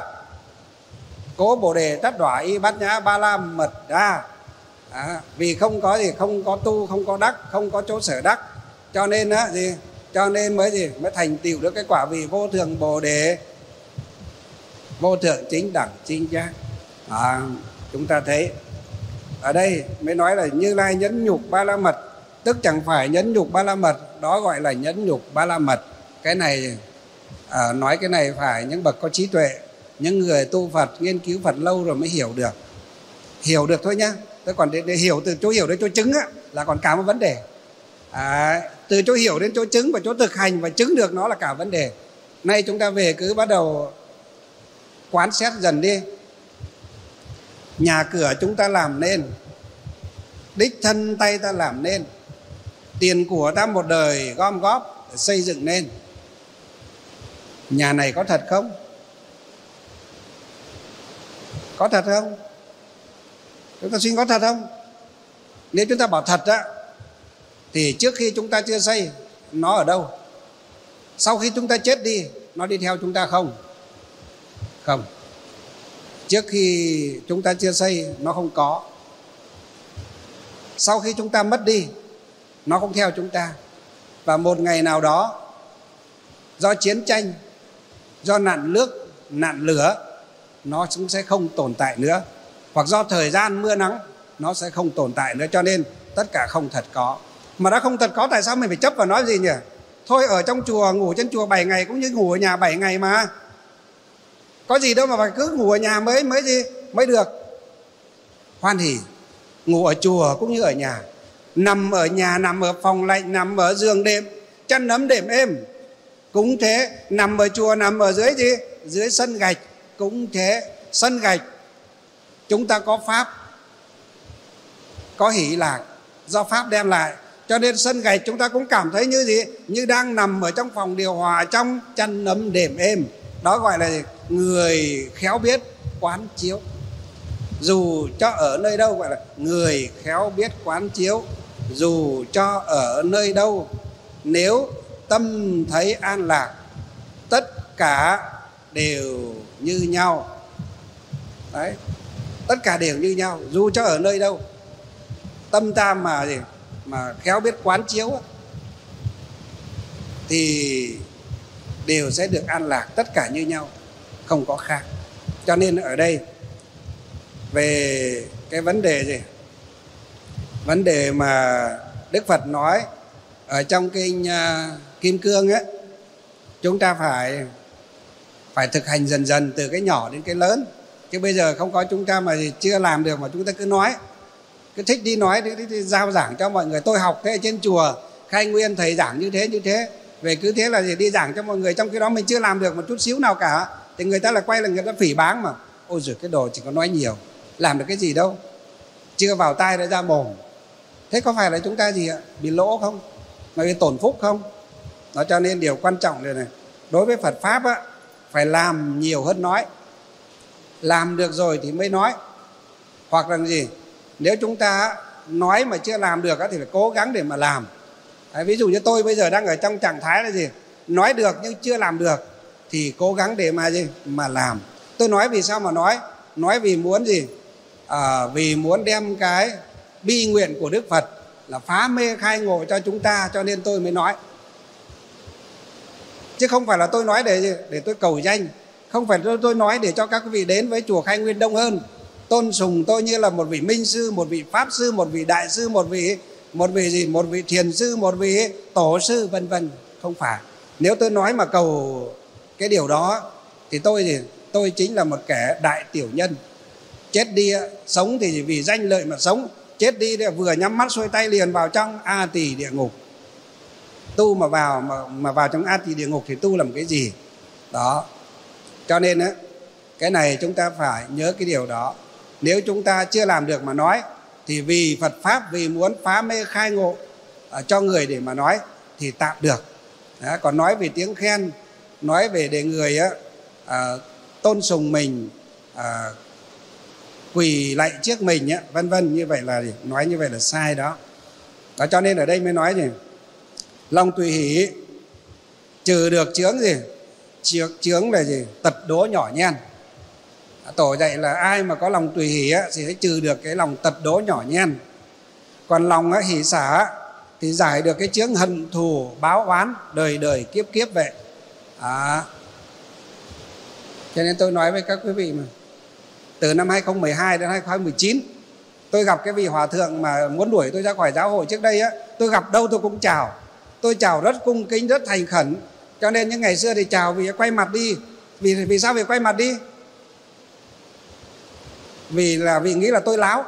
cố Bồ Đề tát đọa y bát nhã ba la mật đa. À, vì không có gì? Không có tu, không có đắc, không có chỗ sở đắc, cho nên á gì? Cho nên mới gì? Mới thành tựu được cái quả vị vô thường Bồ Đề, vô thượng chính đẳng chính giác. À, chúng ta thấy ở đây mới nói là Như Lai nhẫn nhục ba la mật, tức chẳng phải nhẫn nhục ba la mật, đó gọi là nhẫn nhục ba la mật. Cái này à, nói cái này phải những bậc có trí tuệ, những người tu Phật, nghiên cứu Phật lâu rồi mới hiểu được. Hiểu được thôi nhá. Tôi còn để, để hiểu từ chỗ hiểu đến chỗ chứng á, là còn cả một vấn đề. À, từ chỗ hiểu đến chỗ chứng và chỗ thực hành và chứng được nó là cả vấn đề. Nay chúng ta về cứ bắt đầu quán xét dần đi. Nhà cửa chúng ta làm nên, đích thân tay ta làm nên, tiền của ta một đời gom góp để xây dựng nên. Nhà này có thật không? Có thật không? Chúng ta suy có thật không? Nếu chúng ta bảo thật á, thì trước khi chúng ta chưa xây, nó ở đâu? Sau khi chúng ta chết đi, nó đi theo chúng ta không? Không. Trước khi chúng ta chưa xây, nó không có. Sau khi chúng ta mất đi, nó không theo chúng ta. Và một ngày nào đó, do chiến tranh, do nạn nước, nạn lửa, nó cũng sẽ không tồn tại nữa. Hoặc do thời gian mưa nắng, nó sẽ không tồn tại nữa. Cho nên tất cả không thật có. Mà đã không thật có, tại sao mình phải chấp vào nói gì nhỉ? Thôi ở trong chùa, ngủ trên chùa bảy ngày cũng như ngủ ở nhà bảy ngày mà. Có gì đâu mà phải cứ ngủ ở nhà mới mới gì mới được. Hoan hỉ, ngủ ở chùa cũng như ở nhà. Nằm ở nhà, nằm ở phòng lạnh, nằm ở giường đệm, chăn ấm đệm êm cũng thế. Nằm ở chùa, nằm ở dưới gì? Dưới sân gạch cũng thế. Sân gạch chúng ta có pháp, có hỷ lạc, do pháp đem lại. Cho nên sân gạch chúng ta cũng cảm thấy như gì? Như đang nằm ở trong phòng điều hòa, trong chăn ấm đệm êm. Đó gọi là gì? Người khéo biết quán chiếu. Dù cho ở nơi đâu, gọi là người khéo biết quán chiếu. Dù cho ở nơi đâu, nếu tâm thấy an lạc, tất cả đều như nhau. Đấy, tất cả đều như nhau. Dù cho ở nơi đâu, tâm ta mà gì mà khéo biết quán chiếu thì đều sẽ được an lạc, tất cả như nhau, không có khác. Cho nên ở đây về cái vấn đề gì? Vấn đề mà Đức Phật nói ở trong kinh uh, Kim Cương ấy, chúng ta phải phải thực hành dần dần từ cái nhỏ đến cái lớn. Chứ bây giờ không có chúng ta mà chưa làm được mà chúng ta cứ nói, cứ thích đi nói đi, đi, đi giao giảng cho mọi người. Tôi học thế ở trên chùa Khai Nguyên thầy giảng như thế như thế, về cứ thế là gì đi giảng cho mọi người, trong khi đó mình chưa làm được một chút xíu nào cả, thì người ta lại quay lại người ta phỉ báng mà ôi giời cái đồ chỉ có nói nhiều, làm được cái gì đâu, chưa vào tai đã ra mồm. Thế có phải là chúng ta gì ạ? Bị lỗ không? Mà bị tổn phúc không? Đó, cho nên điều quan trọng này này, đối với Phật Pháp á, phải làm nhiều hơn nói. Làm được rồi thì mới nói. Hoặc là gì? Nếu chúng ta nói mà chưa làm được á, thì phải cố gắng để mà làm. Đấy, ví dụ như tôi bây giờ đang ở trong trạng thái là gì? Nói được nhưng chưa làm được, thì cố gắng để mà gì? Mà làm. Tôi nói vì sao mà nói? Nói vì muốn gì? À, vì muốn đem cái bi nguyện của Đức Phật là phá mê khai ngộ cho chúng ta, cho nên tôi mới nói. Chứ không phải là tôi nói để để tôi cầu danh, không phải tôi, tôi nói để cho các quý vị đến với chùa Khai Nguyên đông hơn, tôn sùng tôi như là một vị minh sư, một vị pháp sư, một vị đại sư, một vị một vị gì, một vị thiền sư, một vị tổ sư, vân vân. Không phải. Nếu tôi nói mà cầu cái điều đó thì tôi thì tôi chính là một kẻ đại tiểu nhân. Chết đi, sống thì vì danh lợi mà sống, chết đi vừa nhắm mắt xuôi tay liền vào trong A Tỳ địa ngục. Tu mà vào mà, mà vào trong A Tỳ địa ngục thì tu làm cái gì? Đó. Cho nên á, cái này chúng ta phải nhớ cái điều đó. Nếu chúng ta chưa làm được mà nói, thì vì Phật Pháp, vì muốn phá mê khai ngộ uh, cho người để mà nói thì tạm được. Đó, còn nói về tiếng khen, nói về để người á, uh, tôn sùng mình, uh, quỳ lạy trước mình á, vân vân, như vậy là nói như vậy là sai đó. Đó, cho nên ở đây mới nói gì? Lòng tùy hỷ trừ được chướng gì? Chướng, chướng là gì? Tật đố nhỏ nhen. Tổ dạy là ai mà có lòng tùy hỷ á, thì sẽ trừ được cái lòng tật đố nhỏ nhen. Còn lòng á, hỷ xả á, thì giải được cái chướng hận thù báo oán đời đời kiếp kiếp vậy. À. Cho nên tôi nói với các quý vị mà, từ năm hai không một hai đến hai không một chín, tôi gặp cái vị hòa thượng mà muốn đuổi tôi ra khỏi giáo hội trước đây á, tôi gặp đâu tôi cũng chào. Tôi chào rất cung kính, rất thành khẩn. Cho nên những ngày xưa thì chào vì quay mặt đi. Vì vì sao vì quay mặt đi? Vì là vì nghĩ là tôi láo.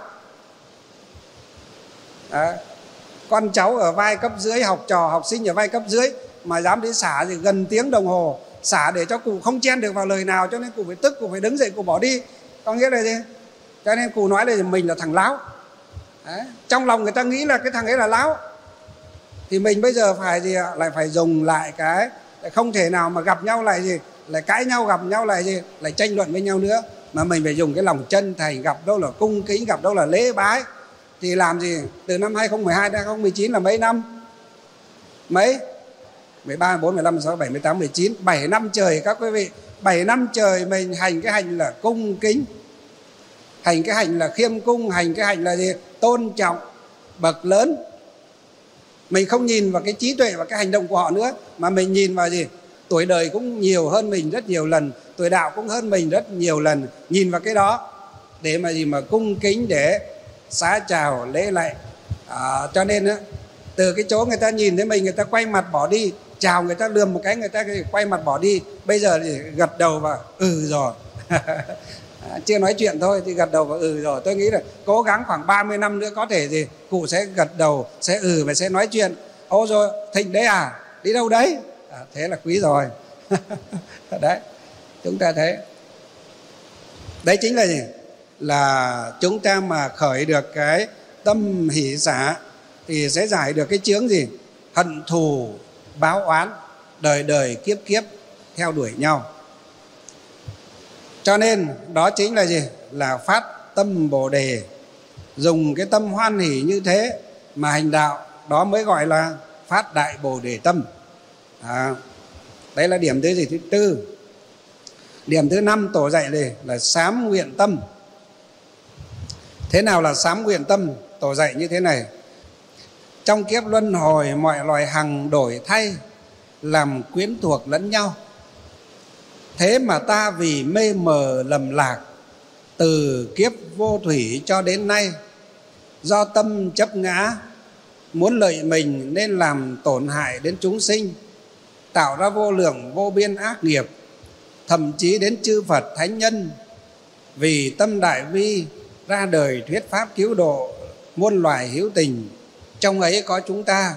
Đó. Con cháu ở vai cấp dưới, học trò, học sinh ở vai cấp dưới mà dám đến xả thì gần tiếng đồng hồ, xả để cho cụ không chen được vào lời nào, cho nên cụ phải tức, cụ phải đứng dậy, cụ bỏ đi. Có nghĩa là gì? Cho nên cụ nói là mình là thằng láo. Đấy. Trong lòng người ta nghĩ là cái thằng ấy là láo, thì mình bây giờ phải gì ạ? Lại phải dùng lại cái, không thể nào mà gặp nhau lại gì, lại cãi nhau, gặp nhau lại gì, lại tranh luận với nhau nữa, mà mình phải dùng cái lòng chân thành, gặp đâu là cung kính, gặp đâu là lễ bái. Thì làm gì? Từ năm hai không một hai đến hai không một chín là mấy năm? Mấy? mười ba, mười bốn, mười lăm, mười sáu, mười bảy, mười tám, mười chín, bảy năm trời các quý vị. bảy năm trời mình hành cái hành là cung kính, hành cái hành là khiêm cung, hành cái hành là gì? Tôn trọng bậc lớn. Mình không nhìn vào cái trí tuệ và cái hành động của họ nữa, mà mình nhìn vào gì? Tuổi đời cũng nhiều hơn mình rất nhiều lần, tuổi đạo cũng hơn mình rất nhiều lần. Nhìn vào cái đó để mà gì? Mà cung kính, để xá chào lễ lạy. À, cho nên á, từ cái chỗ người ta nhìn thấy mình, người ta quay mặt bỏ đi. Chào người ta lườm một cái, người ta quay mặt bỏ đi. Bây giờ thì gật đầu và ừ rồi. Chưa nói chuyện thôi thì gật đầu và ừ rồi. Tôi nghĩ là cố gắng khoảng ba mươi năm nữa có thể gì cụ sẽ gật đầu, sẽ ừ và sẽ nói chuyện. Ô rồi Thịnh đấy à, đi đâu đấy? À, thế là quý rồi. Đấy, chúng ta thấy đấy chính là gì? Là chúng ta mà khởi được cái tâm hỷ xả thì sẽ giải được cái chướng gì? Hận thù báo oán đời đời kiếp kiếp theo đuổi nhau. Cho nên đó chính là gì? Là phát tâm Bồ Đề. Dùng cái tâm hoan hỷ như thế mà hành đạo, đó mới gọi là phát đại Bồ Đề tâm. À, đấy là điểm thứ gì? Thứ tư. Điểm thứ năm tổ dạy này là sám nguyện tâm. Thế nào là sám nguyện tâm? Tổ dạy như thế này: trong kiếp luân hồi mọi loài hằng đổi thay, làm quyến thuộc lẫn nhau. Thế mà ta vì mê mờ lầm lạc, từ kiếp vô thủy cho đến nay, do tâm chấp ngã, muốn lợi mình nên làm tổn hại đến chúng sinh, tạo ra vô lượng vô biên ác nghiệp, thậm chí đến chư Phật thánh nhân vì tâm đại bi ra đời thuyết pháp cứu độ muôn loài hữu tình. Trong ấy có chúng ta.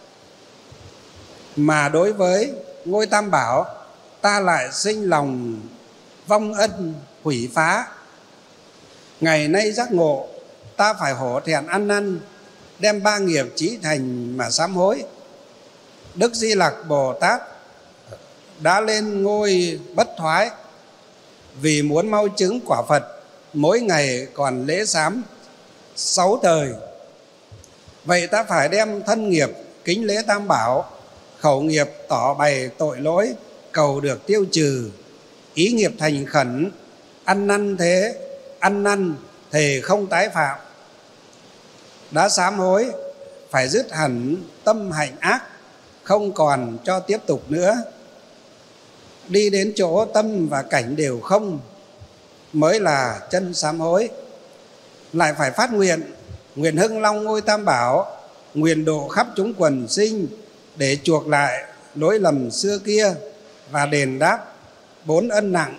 Mà đối với ngôi Tam Bảo, ta lại sinh lòng vong ân hủy phá. Ngày nay giác ngộ, ta phải hổ thẹn ăn năn, đem ba nghiệp chí thành mà sám hối. Đức Di Lặc Bồ Tát đã lên ngôi bất thoái, vì muốn mau chứng quả Phật, mỗi ngày còn lễ sám sáu thời. Vậy ta phải đem thân nghiệp kính lễ Tam Bảo, khẩu nghiệp tỏ bày tội lỗi, cầu được tiêu trừ, ý nghiệp thành khẩn, ăn năn thế, ăn năn thề không tái phạm. Đã sám hối, phải dứt hẳn tâm hạnh ác, không còn cho tiếp tục nữa. Đi đến chỗ tâm và cảnh đều không mới là chân sám hối. Lại phải phát nguyện, nguyện hưng long ngôi Tam Bảo, nguyện độ khắp chúng quần sinh, để chuộc lại lỗi lầm xưa kia và đền đáp bốn ân nặng.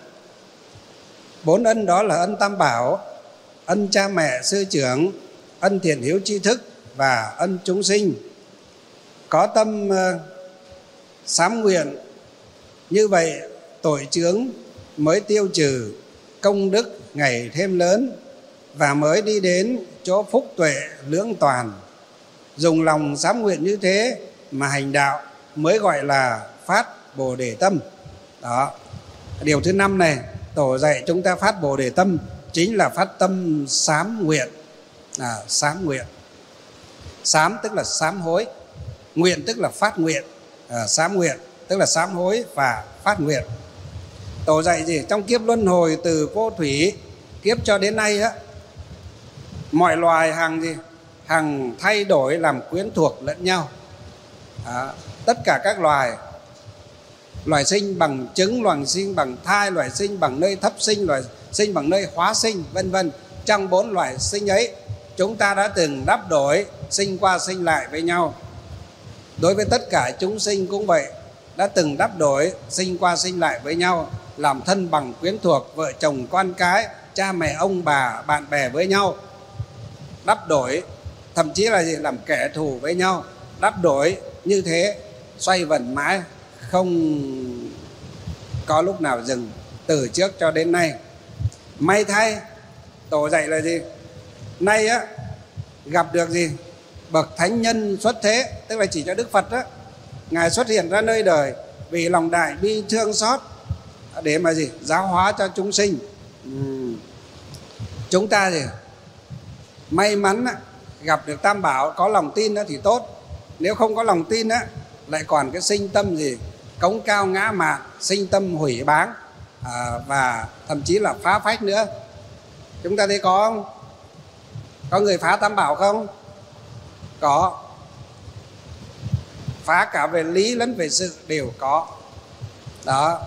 Bốn ân đó là ân Tam Bảo, ân cha mẹ sư trưởng, ân thiện hiếu tri thức và ân chúng sinh. Có tâm uh, sám nguyện như vậy, tội chướng mới tiêu trừ, công đức ngày thêm lớn, và mới đi đến chỗ phúc tuệ lưỡng toàn. Dùng lòng sám nguyện như thế mà hành đạo mới gọi là phát Bồ Đề tâm. Đó, điều thứ năm này, Tổ dạy chúng ta phát Bồ Đề tâm chính là phát tâm sám nguyện. À, sám nguyện. Sám tức là sám hối, nguyện tức là phát nguyện. À, sám nguyện tức là sám hối và phát nguyện. Tổ dạy gì? Trong kiếp luân hồi từ vô thủy kiếp cho đến nay á, mọi loài hàng gì? Hàng thay đổi làm quyến thuộc lẫn nhau. À, tất cả các loài, loài sinh bằng trứng, loài sinh bằng thai, loài sinh bằng nơi thấp sinh, loài sinh bằng nơi hóa sinh, vân vân. Trong bốn loài sinh ấy, chúng ta đã từng đắp đổi, sinh qua sinh lại với nhau. Đối với tất cả chúng sinh cũng vậy, đã từng đắp đổi, sinh qua sinh lại với nhau, làm thân bằng quyến thuộc, vợ chồng con cái, cha mẹ ông bà, bạn bè với nhau. Đắp đổi, thậm chí là gì? Làm kẻ thù với nhau. Đắp đổi như thế, xoay vần mãi, không có lúc nào dừng, từ trước cho đến nay. May thay, Tổ dạy là gì? Nay á, gặp được gì? Bậc thánh nhân xuất thế, tức là chỉ cho Đức Phật á, Ngài xuất hiện ra nơi đời vì lòng đại bi thương xót để mà gì? Giáo hóa cho chúng sinh. uhm. Chúng ta gì? May mắn á, gặp được Tam Bảo, có lòng tin đó thì tốt. Nếu không có lòng tin á, lại còn cái sinh tâm gì? Cống cao ngã mạn, sinh tâm hủy báng, à, và thậm chí là phá phách nữa. Chúng ta thấy có không? Có người phá Tam Bảo không? Có. Phá cả về lý lẫn về sự đều có. Đó.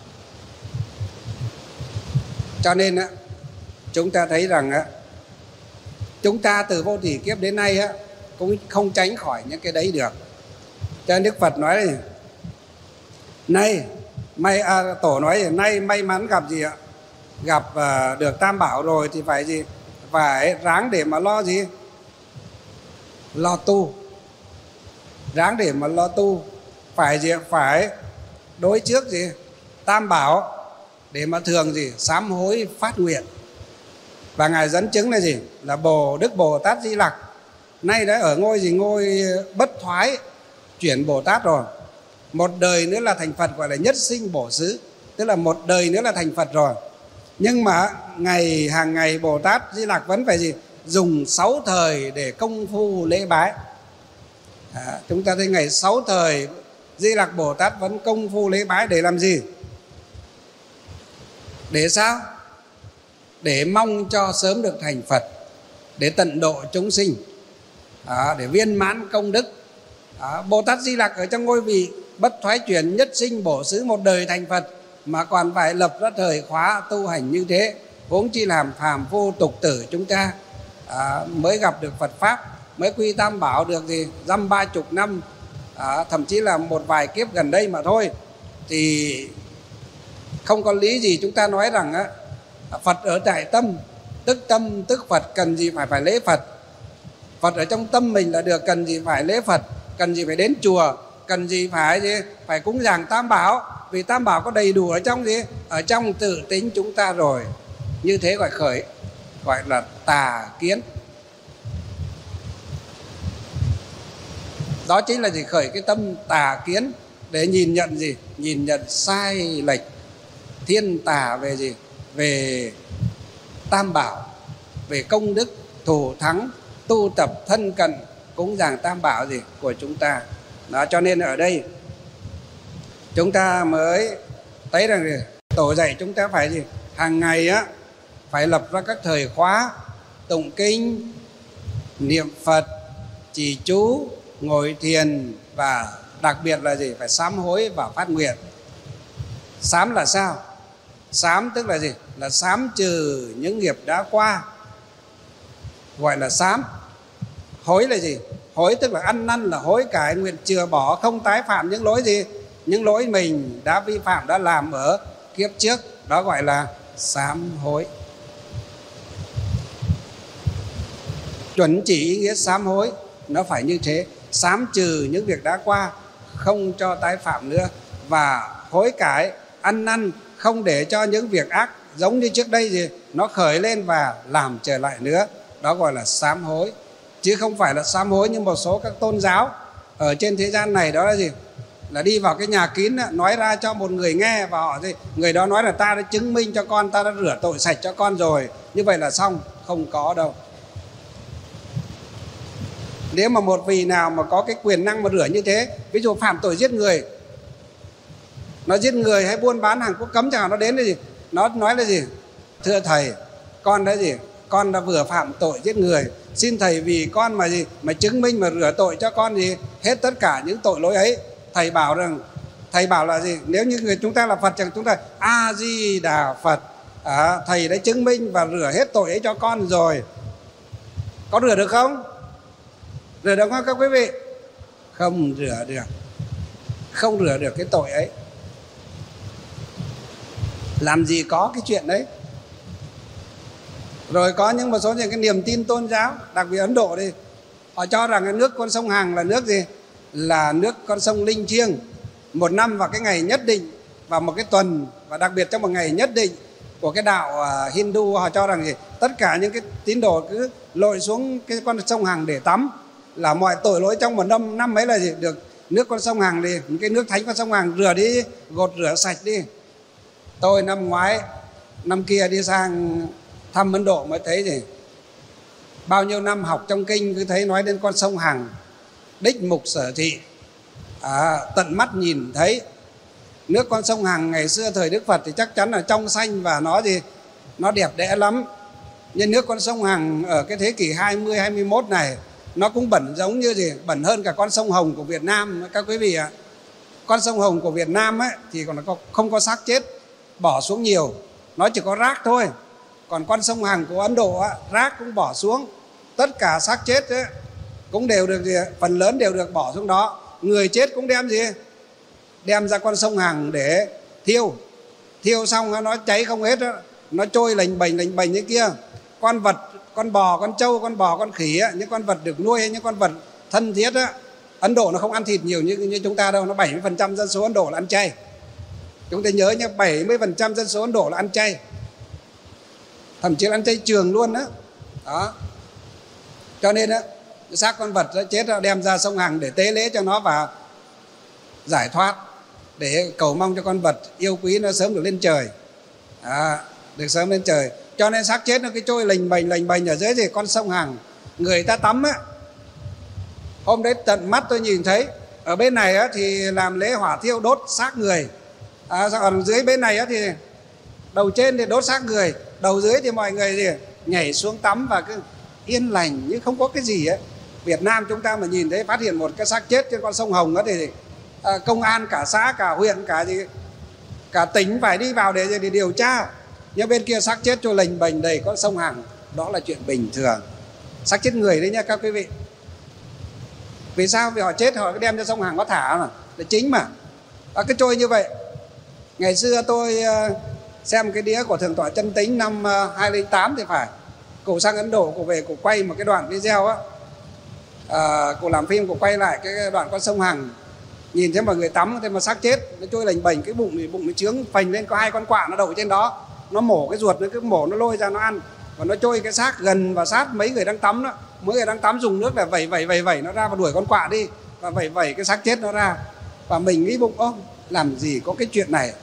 Cho nên á, chúng ta thấy rằng á, chúng ta từ vô thủy kiếp đến nay á, cũng không tránh khỏi những cái đấy được. Cho nên Đức Phật nói này, nay may à, Tổ nói là nay may mắn gặp gì ạ? Gặp à, được Tam Bảo rồi thì phải gì? Phải ráng để mà lo gì? Lo tu. Ráng để mà lo tu. Phải gì? Phải đối trước gì? Tam Bảo để mà thường gì? Sám hối phát nguyện. Và Ngài dẫn chứng là gì? Là Bồ Đức Bồ Tát Di Lặc nay đã ở ngôi gì? Ngôi bất thoái, chuyển Bồ Tát rồi. Một đời nữa là thành Phật, gọi là nhất sinh bổ xứ, tức là một đời nữa là thành Phật rồi. Nhưng mà ngày hàng ngày Bồ Tát Di Lặc vẫn phải gì? Dùng sáu thời để công phu lễ bái. À, chúng ta thấy ngày sáu thời Di Lặc Bồ Tát vẫn công phu lễ bái để làm gì? Để sao? Để mong cho sớm được thành Phật, để tận độ chúng sinh, à, để viên mãn công đức. à, Bồ Tát Di Lặc ở trong ngôi vị bất thoái chuyển nhất sinh bổ xứ, một đời thành Phật. mà còn phải lập ra thời khóa tu hành như thế, huống chi làm phàm phu tục tử chúng ta à, mới gặp được Phật pháp, mới quy tam bảo được gì dăm ba chục năm, à, thậm chí là một vài kiếp gần đây mà thôi, thì không có lý gì chúng ta nói rằng á, Phật ở tại tâm, tức tâm tức Phật, cần gì phải phải lễ Phật. Phật ở trong tâm mình là được, cần gì phải lễ Phật, cần gì phải đến chùa, cần gì phải gì phải cúng dường tam bảo, vì tam bảo có đầy đủ ở trong gì, ở trong tự tính chúng ta rồi. Như thế gọi khởi, gọi là tà kiến. Đó chính là gì? Khởi cái tâm tà kiến để nhìn nhận gì? Nhìn nhận sai lệch thiên tà về gì? Về tam bảo, về công đức thù thắng, tu tập thân cận cúng dường tam bảo gì của chúng ta. Đó, cho nên ở đây chúng ta mới thấy rằng gì? Tổ dạy chúng ta phải gì? Hàng ngày á phải lập ra các thời khóa tụng kinh, niệm Phật, trì chú, ngồi thiền, và đặc biệt là gì? Phải sám hối và phát nguyện. Sám là sao? Sám tức là gì? Là sám trừ những nghiệp đã qua, gọi là sám. Hối là gì? Hối tức là ăn năn, là hối cải, nguyện chừa bỏ, không tái phạm những lỗi gì? Những lỗi mình đã vi phạm, đã làm ở kiếp trước. Đó gọi là sám hối. Chuẩn chỉ ý nghĩa sám hối nó phải như thế, sám trừ những việc đã qua, không cho tái phạm nữa, và hối cải, ăn năn, không để cho những việc ác giống như trước đây gì nó khởi lên và làm trở lại nữa. Đó gọi là sám hối, chứ không phải là sám hối như một số các tôn giáo ở trên thế gian này. Đó là gì? Là đi vào cái nhà kín nói ra cho một người nghe, và họ gì người đó nói là ta đã chứng minh cho con, ta đã rửa tội sạch cho con rồi, như vậy là xong. Không có đâu. Nếu mà một vị nào mà có cái quyền năng mà rửa như thế, ví dụ phạm tội giết người, nó giết người hay buôn bán hàng quốc cấm chẳng hạn, nó đến là gì? Nó nói là gì? Thưa thầy, con đã gì? Con đã vừa phạm tội giết người, xin thầy vì con mà gì mà chứng minh, mà rửa tội cho con gì hết tất cả những tội lỗi ấy. Thầy bảo rằng, thầy bảo là gì? Nếu như người chúng ta là Phật, chẳng chúng ta A Di Đà Phật, à, thầy đã chứng minh và rửa hết tội ấy cho con rồi. Có rửa được không? Rửa được không các quý vị? Không rửa được. Không rửa được cái tội ấy. Làm gì có cái chuyện đấy. Rồi có những một số những cái niềm tin tôn giáo, đặc biệt Ấn Độ đi, họ cho rằng cái nước con sông Hằng là nước gì? Là nước con sông linh thiêng. Một năm vào cái ngày nhất định, vào một cái tuần, và đặc biệt trong một ngày nhất định của cái đạo uh, Hindu, họ cho rằng gì? Tất cả những cái tín đồ cứ lội xuống cái con sông Hằng để tắm, là mọi tội lỗi trong một năm năm ấy là gì? Được nước con sông Hằng đi, cái nước thánh con sông Hằng rửa đi, gột rửa sạch đi. Tôi năm ngoái, năm kia đi sang thăm Ấn Độ mới thấy gì? Bao nhiêu năm học trong kinh cứ thấy nói đến con sông Hằng, đích mục sở thị, à, tận mắt nhìn thấy. Nước con sông Hằng ngày xưa thời Đức Phật thì chắc chắn là trong xanh và nó gì? Nó đẹp đẽ lắm. Nhưng nước con sông Hằng ở cái thế kỷ hai mươi, hai mươi mốt này, nó cũng bẩn giống như gì? Bẩn hơn cả con sông Hồng của Việt Nam các quý vị ạ. Con sông Hồng của Việt Nam ấy thì còn không có xác chết bỏ xuống nhiều, nó chỉ có rác thôi. Còn con sông Hằng của Ấn Độ á, rác cũng bỏ xuống, tất cả xác chết ấy, cũng đều được gì? Phần lớn đều được bỏ xuống đó. Người chết cũng đem gì? Đem ra con sông Hằng để thiêu. Thiêu xong nó cháy không hết đó. Nó trôi lềnh bềnh lềnh bềnh như kia. Con vật, con bò, con trâu, con bò, con khỉ á, những con vật được nuôi, những con vật thân thiết á, Ấn Độ nó không ăn thịt nhiều như, như chúng ta đâu. Nó bảy mươi phần trăm dân số Ấn Độ là ăn chay. Chúng ta nhớ nhé, bảy mươi phần trăm dân số Ấn Độ là ăn chay, thậm chí là ăn chay trường luôn đó. Đó. Cho nên á, xác con vật nó chết đem ra sông Hằng để tế lễ cho nó và giải thoát, để cầu mong cho con vật yêu quý nó sớm được lên trời, à, được sớm lên trời. Cho nên xác chết nó cái trôi lềnh bềnh lềnh bềnh ở dưới gì con sông Hằng. Người ta tắm á, hôm đấy tận mắt tôi nhìn thấy ở bên này á, thì làm lễ hỏa thiêu đốt xác người, à, còn dưới bên này á, thì đầu trên thì đốt xác người, đầu dưới thì mọi người gì nhảy xuống tắm và cứ yên lành như không có cái gì ấy. Việt Nam chúng ta mà nhìn thấy phát hiện một cái xác chết trên con sông Hồng đó thì à, công an cả xã, cả huyện, cả gì cả tỉnh phải đi vào để, để điều tra. Nhưng bên kia xác chết trôi lềnh bềnh đầy con sông Hằng, đó là chuyện bình thường. Xác chết người đấy nha các quý vị. Vì sao? Vì họ chết họ đem cho sông Hằng có thả mà, là chính mà. Nó cứ trôi như vậy. Ngày xưa tôi xem cái đĩa của Thượng tọa Chân Tính năm hai không không tám thì phải. Cụ sang Ấn Độ, cụ về cụ quay một cái đoạn video á. À, cụ làm phim, cụ quay lại cái đoạn con sông Hằng. Nhìn thấy mọi người tắm, thế mà xác chết nó trôi lềnh bềnh, cái bụng thì bụng nó trướng phình lên, có hai con quạ nó đậu trên đó. Nó mổ cái ruột, nó cứ mổ nó lôi ra nó ăn. Và nó trôi cái xác gần và sát mấy người đang tắm đó. Mấy người đang tắm dùng nước để vẩy vẩy vẩy vẩy nó ra và đuổi con quạ đi, và vẩy vẩy cái xác chết nó ra. Và mình nghĩ bụng, ô, làm gì có cái chuyện này,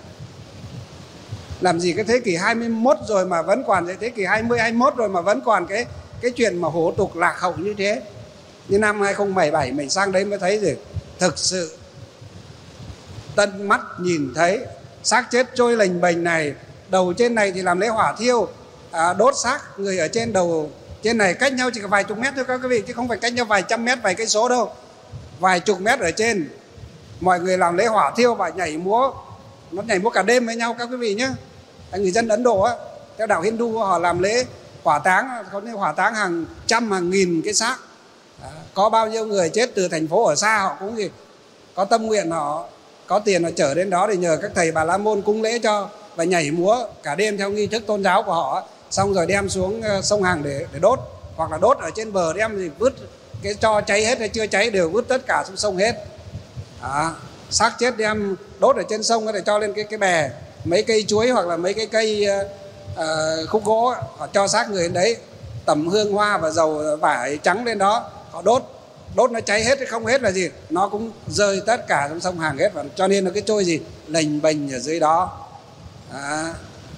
làm gì cái thế kỷ hai mươi mốt rồi mà vẫn còn, thế kỷ hai mươi, hai mươi mốt rồi mà vẫn còn cái cái chuyện mà hổ tục lạc hậu như thế. Như năm hai không một bảy mình sang đấy mới thấy gì, thực sự tận mắt nhìn thấy xác chết trôi lềnh bềnh này. Đầu trên này thì làm lễ hỏa thiêu, à, đốt xác người ở trên đầu trên này, cách nhau chỉ có vài chục mét thôi các quý vị, chứ không phải cách nhau vài trăm mét, vài cây số đâu. Vài chục mét ở trên, mọi người làm lễ hỏa thiêu và nhảy múa, nó nhảy múa cả đêm với nhau các quý vị nhé. Người dân Ấn Độ á, theo đạo Hindu họ làm lễ hỏa táng, có những hỏa táng hàng trăm hàng nghìn cái xác. À, có bao nhiêu người chết từ thành phố ở xa, họ cũng gì có tâm nguyện, họ có tiền họ chở đến đó để nhờ các thầy Bà La Môn cúng lễ cho, và nhảy múa cả đêm theo nghi thức tôn giáo của họ, xong rồi đem xuống sông Hằng để, để đốt, hoặc là đốt ở trên bờ, đem gì vứt cái cho cháy hết hay chưa cháy đều vứt tất cả xuống sông hết. À, xác chết đem đốt ở trên sông để cho lên cái cái bè, mấy cây chuối hoặc là mấy cái cây uh, khúc gỗ, họ cho xác người đến đấy, tẩm hương hoa và dầu vải trắng lên đó, họ đốt, đốt nó cháy hết hay không hết là gì, nó cũng rơi tất cả trong sông Hằng hết, và cho nên nó cái trôi gì lềnh bềnh ở dưới đó. À,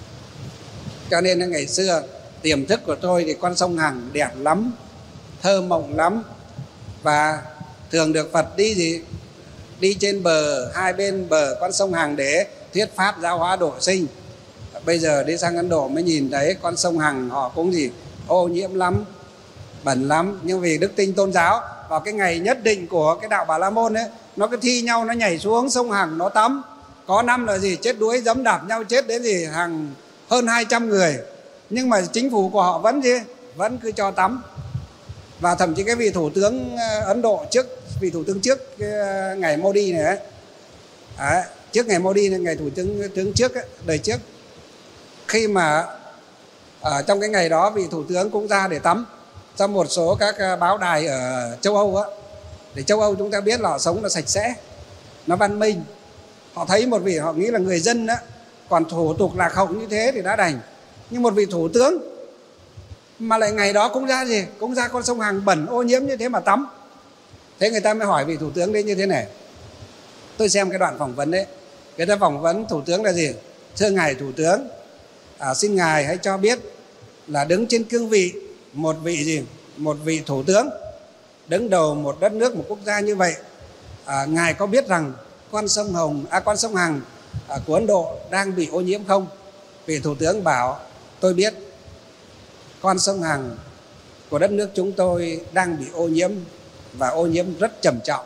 cho nên là ngày xưa tiềm thức của tôi thì con sông Hằng đẹp lắm, thơ mộng lắm, và thường được Phật đi gì đi trên bờ, hai bên bờ con sông Hằng để thuyết pháp giáo hóa độ sinh. Bây giờ đi sang Ấn Độ mới nhìn thấy con sông Hằng họ cũng gì ô nhiễm lắm, bẩn lắm. Nhưng vì đức tin tôn giáo, vào cái ngày nhất định của cái đạo Bà La Môn ấy, nó cứ thi nhau nó nhảy xuống sông Hằng nó tắm. Có năm là gì chết đuối dẫm đạp nhau chết đến gì hàng hơn hai trăm người, nhưng mà chính phủ của họ vẫn gì vẫn cứ cho tắm. Và thậm chí cái vị thủ tướng Ấn Độ trước, vị thủ tướng trước cái ngày Modi này ấy, à, trước ngày Modi này, ngày thủ tướng tướng trước ấy, đời trước, khi mà ở trong cái ngày đó vị thủ tướng cũng ra để tắm. Trong một số các báo đài ở châu Âu á, để châu Âu chúng ta biết là họ sống nó sạch sẽ, nó văn minh. Họ thấy một vị, họ nghĩ là người dân á còn thủ tục lạc hậu như thế thì đã đành, nhưng một vị thủ tướng mà lại ngày đó cũng ra gì cũng ra con sông Hằng bẩn ô nhiễm như thế mà tắm. Thế người ta mới hỏi vị thủ tướng đấy như thế này. Tôi xem cái đoạn phỏng vấn đấy, người ta phỏng vấn thủ tướng là gì: thưa ngài thủ tướng, à, xin ngài hãy cho biết là đứng trên cương vị một vị gì một vị thủ tướng đứng đầu một đất nước, một quốc gia như vậy, à, ngài có biết rằng con sông Hồng à con sông Hằng à, của Ấn Độ đang bị ô nhiễm không? Vị thủ tướng bảo tôi biết, con sông Hằng của đất nước chúng tôi đang bị ô nhiễm, và ô nhiễm rất trầm trọng.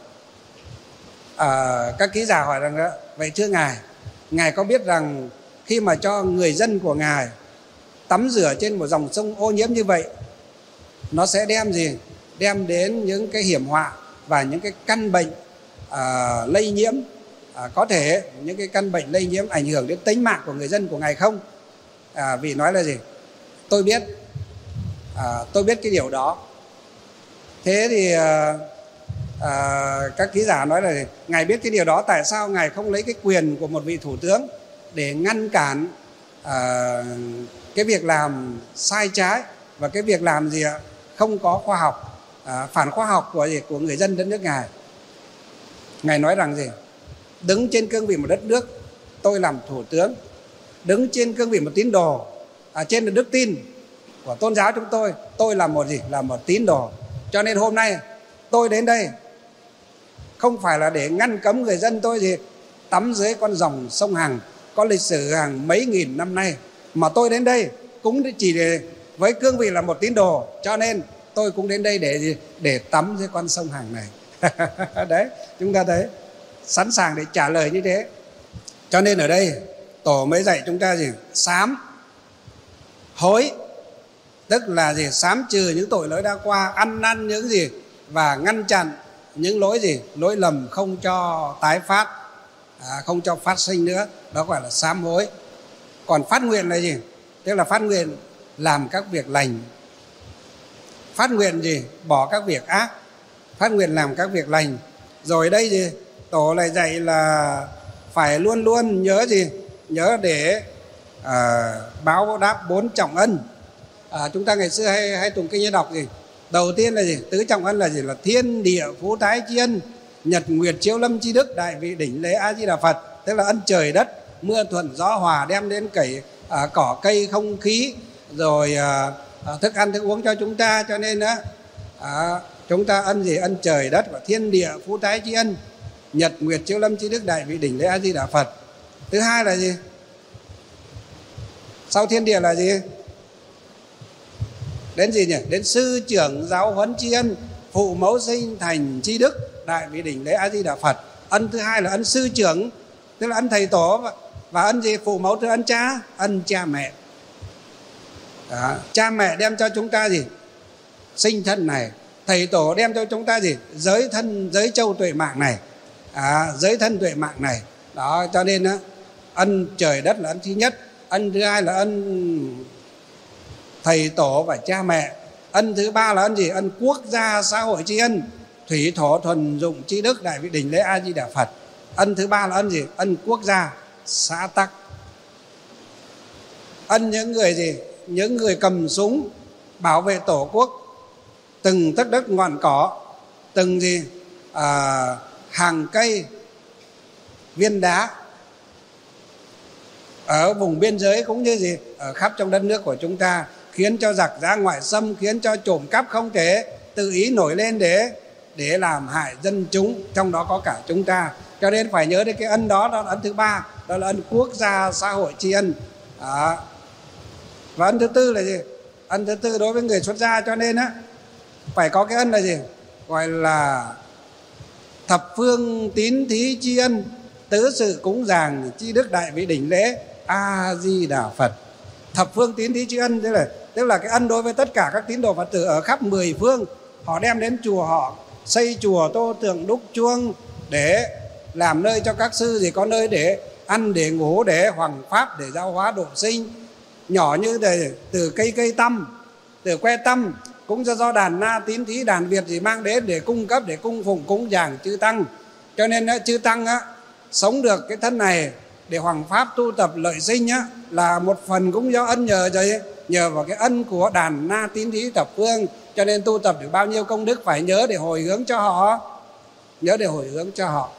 À, các ký giả hỏi rằng đó, vậy thưa ngài, ngài có biết rằng khi mà cho người dân của ngài tắm rửa trên một dòng sông ô nhiễm như vậy, nó sẽ đem gì đem đến những cái hiểm họa và những cái căn bệnh à, lây nhiễm, à, có thể những cái căn bệnh lây nhiễm ảnh hưởng đến tính mạng của người dân của ngài không? À, vì nói là gì tôi biết, à, tôi biết cái điều đó. Thế thì à, à, các ký giả nói là ngài biết cái điều đó, tại sao ngài không lấy cái quyền của một vị thủ tướng để ngăn cản à, cái việc làm sai trái và cái việc làm gì ạ không có khoa học, à, phản khoa học của gì của người dân đất nước ngài. Ngài nói rằng gì đứng trên cương vị một đất nước, tôi làm thủ tướng, đứng trên cương vị một tín đồ, à, trên đức tin của tôn giáo chúng tôi, tôi là một gì là một tín đồ. Cho nên hôm nay tôi đến đây không phải là để ngăn cấm người dân tôi gì tắm dưới con dòng sông Hằng có lịch sử hàng mấy nghìn năm nay, mà tôi đến đây cũng chỉ để với cương vị là một tín đồ, cho nên tôi cũng đến đây để gì để tắm dưới con sông Hằng này. Đấy, chúng ta thấy sẵn sàng để trả lời như thế. Cho nên ở đây Tổ mới dạy chúng ta gì? Sám hối, tức là gì? Sám trừ những tội lỗi đã qua, ăn năn những gì và ngăn chặn những lỗi gì? Lỗi lầm không cho tái phát, à, không cho phát sinh nữa. Đó gọi là sám hối. Còn phát nguyện là gì? Tức là phát nguyện làm các việc lành. Phát nguyện gì? Bỏ các việc ác. Phát nguyện làm các việc lành. Rồi đây gì? Tổ lại dạy là phải luôn luôn nhớ gì? Nhớ để à, báo đáp bốn trọng ân. à, Chúng ta ngày xưa hay, hay tụng kinh hay đọc gì? Đầu tiên là gì? Tứ trọng ân là gì? Là thiên địa phú thái tri ân, nhật nguyệt chiếu lâm tri đức, đại vị đỉnh lễ A Di Đà Phật. Tức là ân trời đất, mưa thuận gió hòa đem đến cày à, cỏ cây không khí, rồi à, à, thức ăn thức uống cho chúng ta. Cho nên á à, chúng ta ân gì? Ân trời đất và thiên địa phú thái tri ân, nhật nguyệt chiếu lâm tri đức, đại vị đỉnh lễ A Di Đà Phật. Thứ hai là gì? Sau thiên địa là gì? Đến gì nhỉ? Đến sư trưởng giáo huấn tri ân, phụ mẫu sinh thành tri đức, đại vị đỉnh lễ A Di Đà Phật. Ân thứ hai là ân sư trưởng, tức là ân thầy tổ. Và, và ân gì? Phụ mẫu thứ ân cha, ân cha mẹ. Đó. Cha mẹ đem cho chúng ta gì? Sinh thân này. Thầy tổ đem cho chúng ta gì? Giới thân, giới châu tuệ mạng này, à, giới thân tuệ mạng này. Đó, cho nên á, ân trời đất là ân thứ nhất. Ân thứ hai là ân thầy tổ và cha mẹ. Ân thứ ba là ân gì? Ân quốc gia xã hội tri ân, thủy thổ thuần dụng tri đức, đại vị đỉnh lễ A Di Đà Phật. Ân thứ ba là ân gì? Ân quốc gia xã tắc. Ân những người gì? Những người cầm súng bảo vệ tổ quốc, từng tấc đất ngọn cỏ, từng gì à, hàng cây viên đá ở vùng biên giới cũng như gì ở khắp trong đất nước của chúng ta, khiến cho giặc giã ngoại xâm, khiến cho trộm cắp không thể tự ý nổi lên để để làm hại dân chúng, trong đó có cả chúng ta. Cho nên phải nhớ đến cái ân đó, đó là ân thứ ba, đó là ân quốc gia xã hội tri ân. Đó. Và ân thứ tư là gì? Ân thứ tư đối với người xuất gia, cho nên á phải có cái ân là gì? Gọi là thập phương tín thí tri ân, tứ sự cúng dường tri đức, đại vị đỉnh lễ A Di Đà Phật. Thập phương tín thí tri ân tức là tức là cái ân đối với tất cả các tín đồ Phật tử ở khắp mười phương. Họ đem đến chùa, họ xây chùa, tô tượng, đúc chuông để làm nơi cho các sư gì có nơi để ăn, để ngủ, để hoằng pháp, để giáo hóa độ sinh. Nhỏ như để, từ cây cây tâm, từ que tâm cũng do, do đàn na tín thí, đàn Việt gì mang đến để cung cấp, để cung phụng cúng dường chư tăng. Cho nên á, chư tăng á, sống được cái thân này để hoằng pháp tu tập lợi sinh á, là một phần cũng do ân nhờ vậy, nhờ vào cái ân của đàn na tín thí thập phương. Cho nên tu tập được bao nhiêu công đức phải nhớ để hồi hướng cho họ, nhớ để hồi hướng cho họ.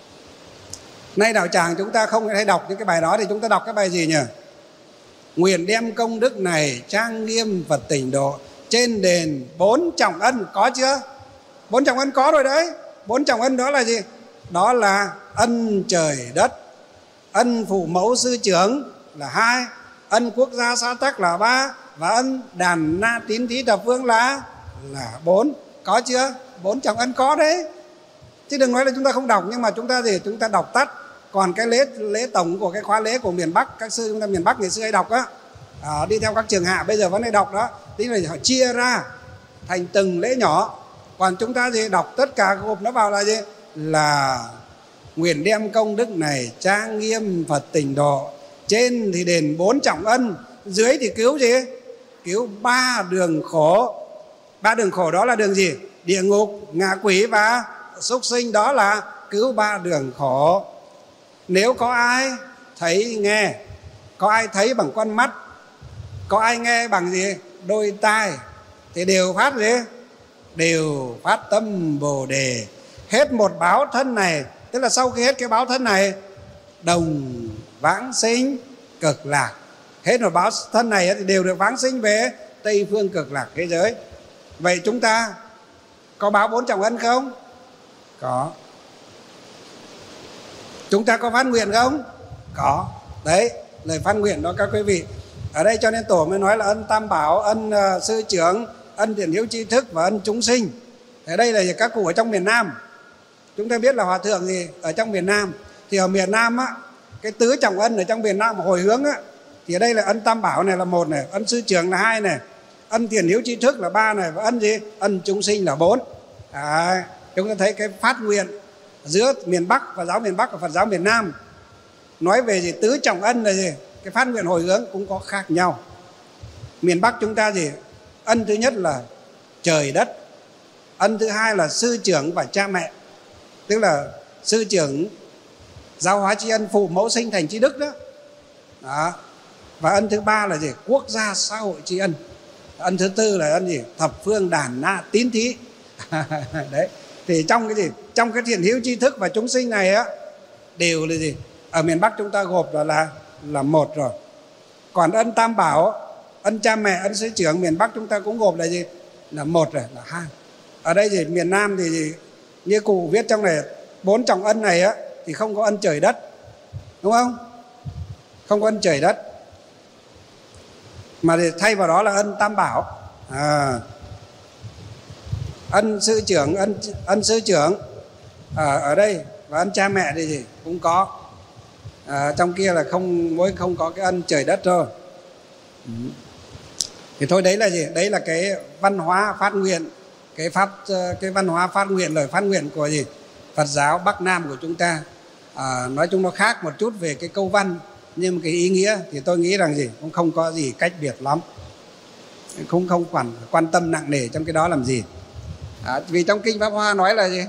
Nay đạo tràng chúng ta không hay đọc những cái bài đó, thì chúng ta đọc cái bài gì nhỉ? Nguyện đem công đức này trang nghiêm Phật tịnh độ, trên đền bốn trọng ân. Có chưa? Bốn trọng ân có rồi đấy. Bốn trọng ân đó là gì? Đó là ân trời đất, ân phụ mẫu sư trưởng là hai, ân quốc gia xã tắc là ba, và ân đàn na tín thí thập phương là là bốn. Có chưa? Bốn trọng ân có đấy. Chứ đừng nói là chúng ta không đọc, nhưng mà chúng ta gì? Chúng ta đọc tắt. Còn cái lễ lễ tổng của cái khóa lễ của miền Bắc, các sư chúng ta miền Bắc ngày xưa hay đọc á, à, đi theo các trường hạ bây giờ vẫn hay đọc đó. Tí là họ chia ra thành từng lễ nhỏ. Còn chúng ta gì? Đọc tất cả gộp nó vào là gì? Là nguyện đem công đức này trang nghiêm Phật tịnh độ, trên thì đền bốn trọng ân, dưới thì cứu gì? Cứu ba đường khổ. Ba đường khổ đó là đường gì? Địa ngục, ngạ quỷ và súc sinh. Đó là cứu ba đường khổ. Nếu có ai thấy nghe, có ai thấy bằng con mắt, có ai nghe bằng gì? Đôi tai, thì đều phát gì? Đều phát tâm Bồ Đề. Hết một báo thân này, tức là sau khi hết cái báo thân này, đồng vãng sinh cực lạc. Hết một báo thân này thì đều được vãng sinh về Tây phương cực lạc thế giới. Vậy chúng ta có báo bốn trọng ân không? Có. Chúng ta có phát nguyện không? Có. Đấy, lời phát nguyện đó các quý vị. Ở đây cho nên Tổ mới nói là ân tam bảo, ân uh, sư trưởng, ân thiện hiếu tri thức và ân chúng sinh. Ở đây là các cụ ở trong miền Nam. Chúng ta biết là hòa thượng gì ở trong miền Nam. Thì ở miền Nam á, cái tứ trọng ân ở trong miền Nam hồi hướng á, thì ở đây là ân Tam Bảo này là một này, ân Sư Trưởng là hai này, ân Thiện Hiếu Tri Thức là ba này, và ân gì? Ân chúng sinh là bốn. À, chúng ta thấy cái phát nguyện giữa miền Bắc và giáo miền Bắc và Phật giáo miền Nam nói về gì? Tứ trọng ân là gì? Cái phát nguyện hồi hướng cũng có khác nhau. Miền Bắc chúng ta gì? Ân thứ nhất là trời đất, ân thứ hai là sư trưởng và cha mẹ, tức là sư trưởng giáo hóa tri ân, phụ mẫu sinh thành tri đức đó. Đó. Và ân thứ ba là gì? Quốc gia xã hội tri ân. Ân thứ tư là ân gì? Thập phương đàn na tín thí. Đấy. Thì trong cái gì? Trong cái thiện hiếu tri thức và chúng sinh này á, đều là gì? Ở miền Bắc chúng ta gộp là là, là một rồi. Còn ân Tam Bảo, ân cha mẹ, ân sư trưởng, miền Bắc chúng ta cũng gộp là gì? Là một rồi, là hai. Ở đây gì? Miền Nam thì gì? Như cụ viết trong này, bốn trọng ân này á thì không có ân trời đất, đúng không? Không có ân trời đất, mà thì thay vào đó là ân Tam Bảo. À, ân sư trưởng, ân ân sư trưởng à, ở đây, và ân cha mẹ thì gì cũng có. À, trong kia là không mới không có cái ân trời đất thôi. Ừ. Thì thôi, đấy là gì? Đấy là cái văn hóa phát nguyện, cái phát cái văn hóa phát nguyện, lời phát nguyện của gì? Phật giáo Bắc Nam của chúng ta. À, nói chung nó khác một chút về cái câu văn, nhưng mà cái ý nghĩa thì tôi nghĩ rằng gì cũng không có gì cách biệt lắm, cũng không quan quan tâm nặng nề trong cái đó làm gì. À, vì trong kinh Pháp Hoa nói là gì?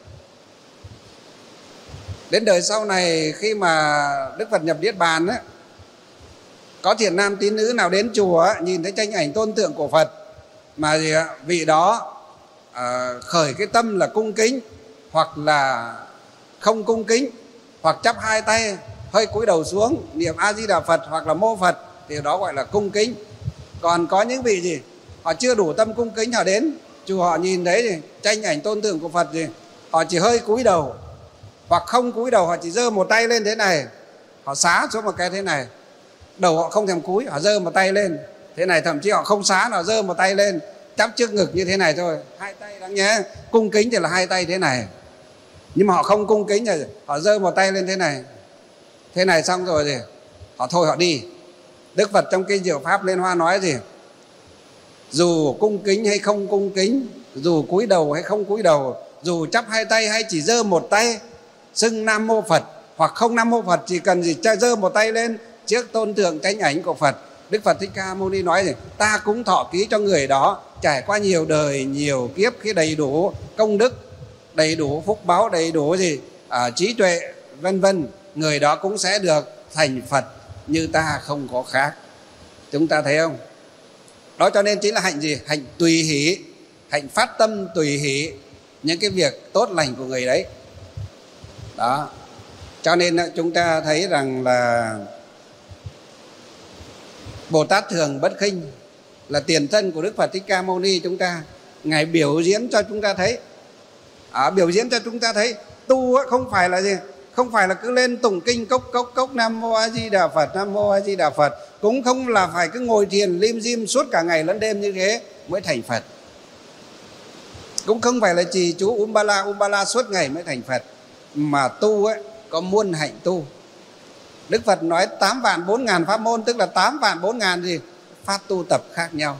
Đến đời sau này khi mà Đức Phật nhập Niết Bàn á, có thiện nam tín nữ nào đến chùa á, nhìn thấy tranh ảnh tôn tượng của Phật mà gì ạ? Vị đó à, khởi cái tâm là cung kính, hoặc là không cung kính, hoặc chắp hai tay hơi cúi đầu xuống niệm A Di Đà Phật hoặc là mô Phật, thì đó gọi là cung kính. Còn có những vị gì họ chưa đủ tâm cung kính, họ đến chùa họ nhìn thấy gì tranh ảnh tôn tượng của Phật gì, họ chỉ hơi cúi đầu hoặc không cúi đầu, họ chỉ giơ một tay lên thế này, họ xá xuống một cái thế này, đầu họ không thèm cúi, họ giơ một tay lên thế này, thậm chí họ không xá, họ giơ một tay lên chắp trước ngực như thế này thôi, hai tay đáng nhớ. Cung kính thì là hai tay thế này, nhưng mà họ không cung kính là họ giơ một tay lên thế này, thế này xong rồi thì họ thôi họ đi. Đức Phật trong kinh Diệu Pháp Liên Hoa nói gì? Dù cung kính hay không cung kính, dù cúi đầu hay không cúi đầu, dù chắp hai tay hay chỉ giơ một tay, xưng Nam Mô Phật hoặc không Nam Mô Phật, chỉ cần gì giơ một tay lên trước tôn tượng tranh ảnh của Phật, Đức Phật Thích Ca Mâu Ni nói gì? Ta cũng thọ ký cho người đó, trải qua nhiều đời nhiều kiếp, khi đầy đủ công đức, đầy đủ phúc báo, đầy đủ gì à, trí tuệ vân vân, người đó cũng sẽ được thành Phật như ta, không có khác. Chúng ta thấy không? Đó, cho nên chính là hạnh gì? Hạnh tùy hỷ, hạnh phát tâm tùy hỷ những cái việc tốt lành của người đấy. Đó, cho nên chúng ta thấy rằng là Bồ Tát Thường Bất Khinh là tiền thân của Đức Phật Thích Ca Mâu Ni, chúng ta Ngài biểu diễn cho chúng ta thấy, à, biểu diễn cho chúng ta thấy tu không phải là gì, không phải là cứ lên tụng kinh cốc cốc cốc Nam Mô A Di Đà Phật, Nam Mô A Di Đà Phật, cũng không là phải cứ ngồi thiền lim dim suốt cả ngày lẫn đêm như thế mới thành Phật, cũng không phải là trì chú um ba la um ba la suốt ngày mới thành Phật, mà tu ấy có muôn hạnh tu. Đức Phật nói tám vạn bốn ngàn pháp môn, tức là tám vạn bốn ngàn gì pháp tu tập khác nhau.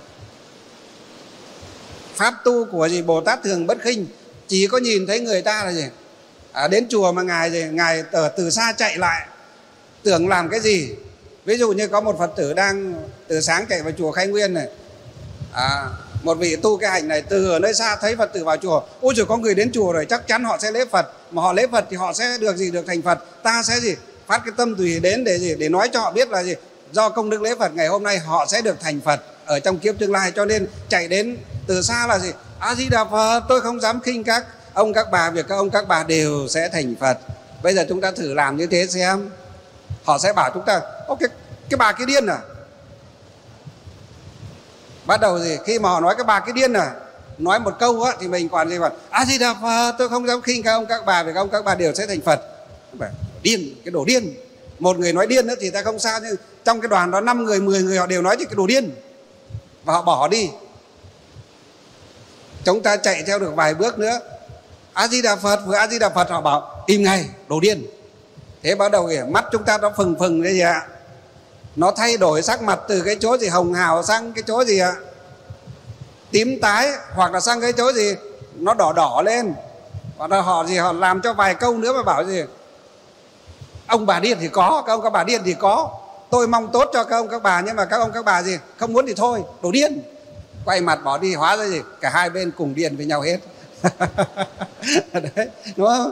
Pháp tu của gì Bồ Tát Thường Bất Khinh chỉ có nhìn thấy người ta là gì à, đến chùa mà ngài gì ngài từ, từ xa chạy lại tưởng làm cái gì. Ví dụ như có một Phật tử đang từ sáng chạy vào chùa Khai Nguyên này, à, một vị tu cái hành này từ ở nơi xa thấy Phật tử vào chùa, ôi trời, có người đến chùa rồi, chắc chắn họ sẽ lễ Phật, mà họ lễ Phật thì họ sẽ được gì, được thành Phật. Ta sẽ gì phát cái tâm tùy đến để gì, để nói cho họ biết là gì, do công đức lễ Phật ngày hôm nay họ sẽ được thành Phật ở trong kiếp tương lai, cho nên chạy đến từ xa là gì, A Di Đà Phật, tôi không dám khinh các ông các bà, việc các ông các bà đều sẽ thành Phật. Bây giờ chúng ta thử làm như thế xem, họ sẽ bảo chúng ta, ô cái, cái bà cái điên à. Bắt đầu gì khi mà họ nói cái bà cái điên à, nói một câu á, thì mình còn gì mà A Di Đà Phật, tôi không dám khinh các ông các bà, vì các ông các bà đều sẽ thành Phật. Điên, cái đồ điên. Một người nói điên nữa thì ta không sao, nhưng trong cái đoàn đó năm người mười người họ đều nói thì cái đồ điên, và họ bỏ đi. Chúng ta chạy theo được vài bước nữa, A Di Đà Phật, vừa A Di Đà Phật họ bảo im ngay, đồ điên. Thế bắt đầu kìa, mắt chúng ta nó phừng phừng đấy gì ạ, nó thay đổi sắc mặt từ cái chỗ gì hồng hào sang cái chỗ gì ạ, tím tái, hoặc là sang cái chỗ gì nó đỏ đỏ lên. Và đó họ gì họ làm cho vài câu nữa mà bảo gì ông bà điên thì có, các ông các bà điên thì có, tôi mong tốt cho các ông các bà, nhưng mà các ông các bà gì không muốn thì thôi, đồ điên, quay mặt bỏ đi. Hóa ra gì cả hai bên cùng điên với nhau hết. Đấy, đúng không?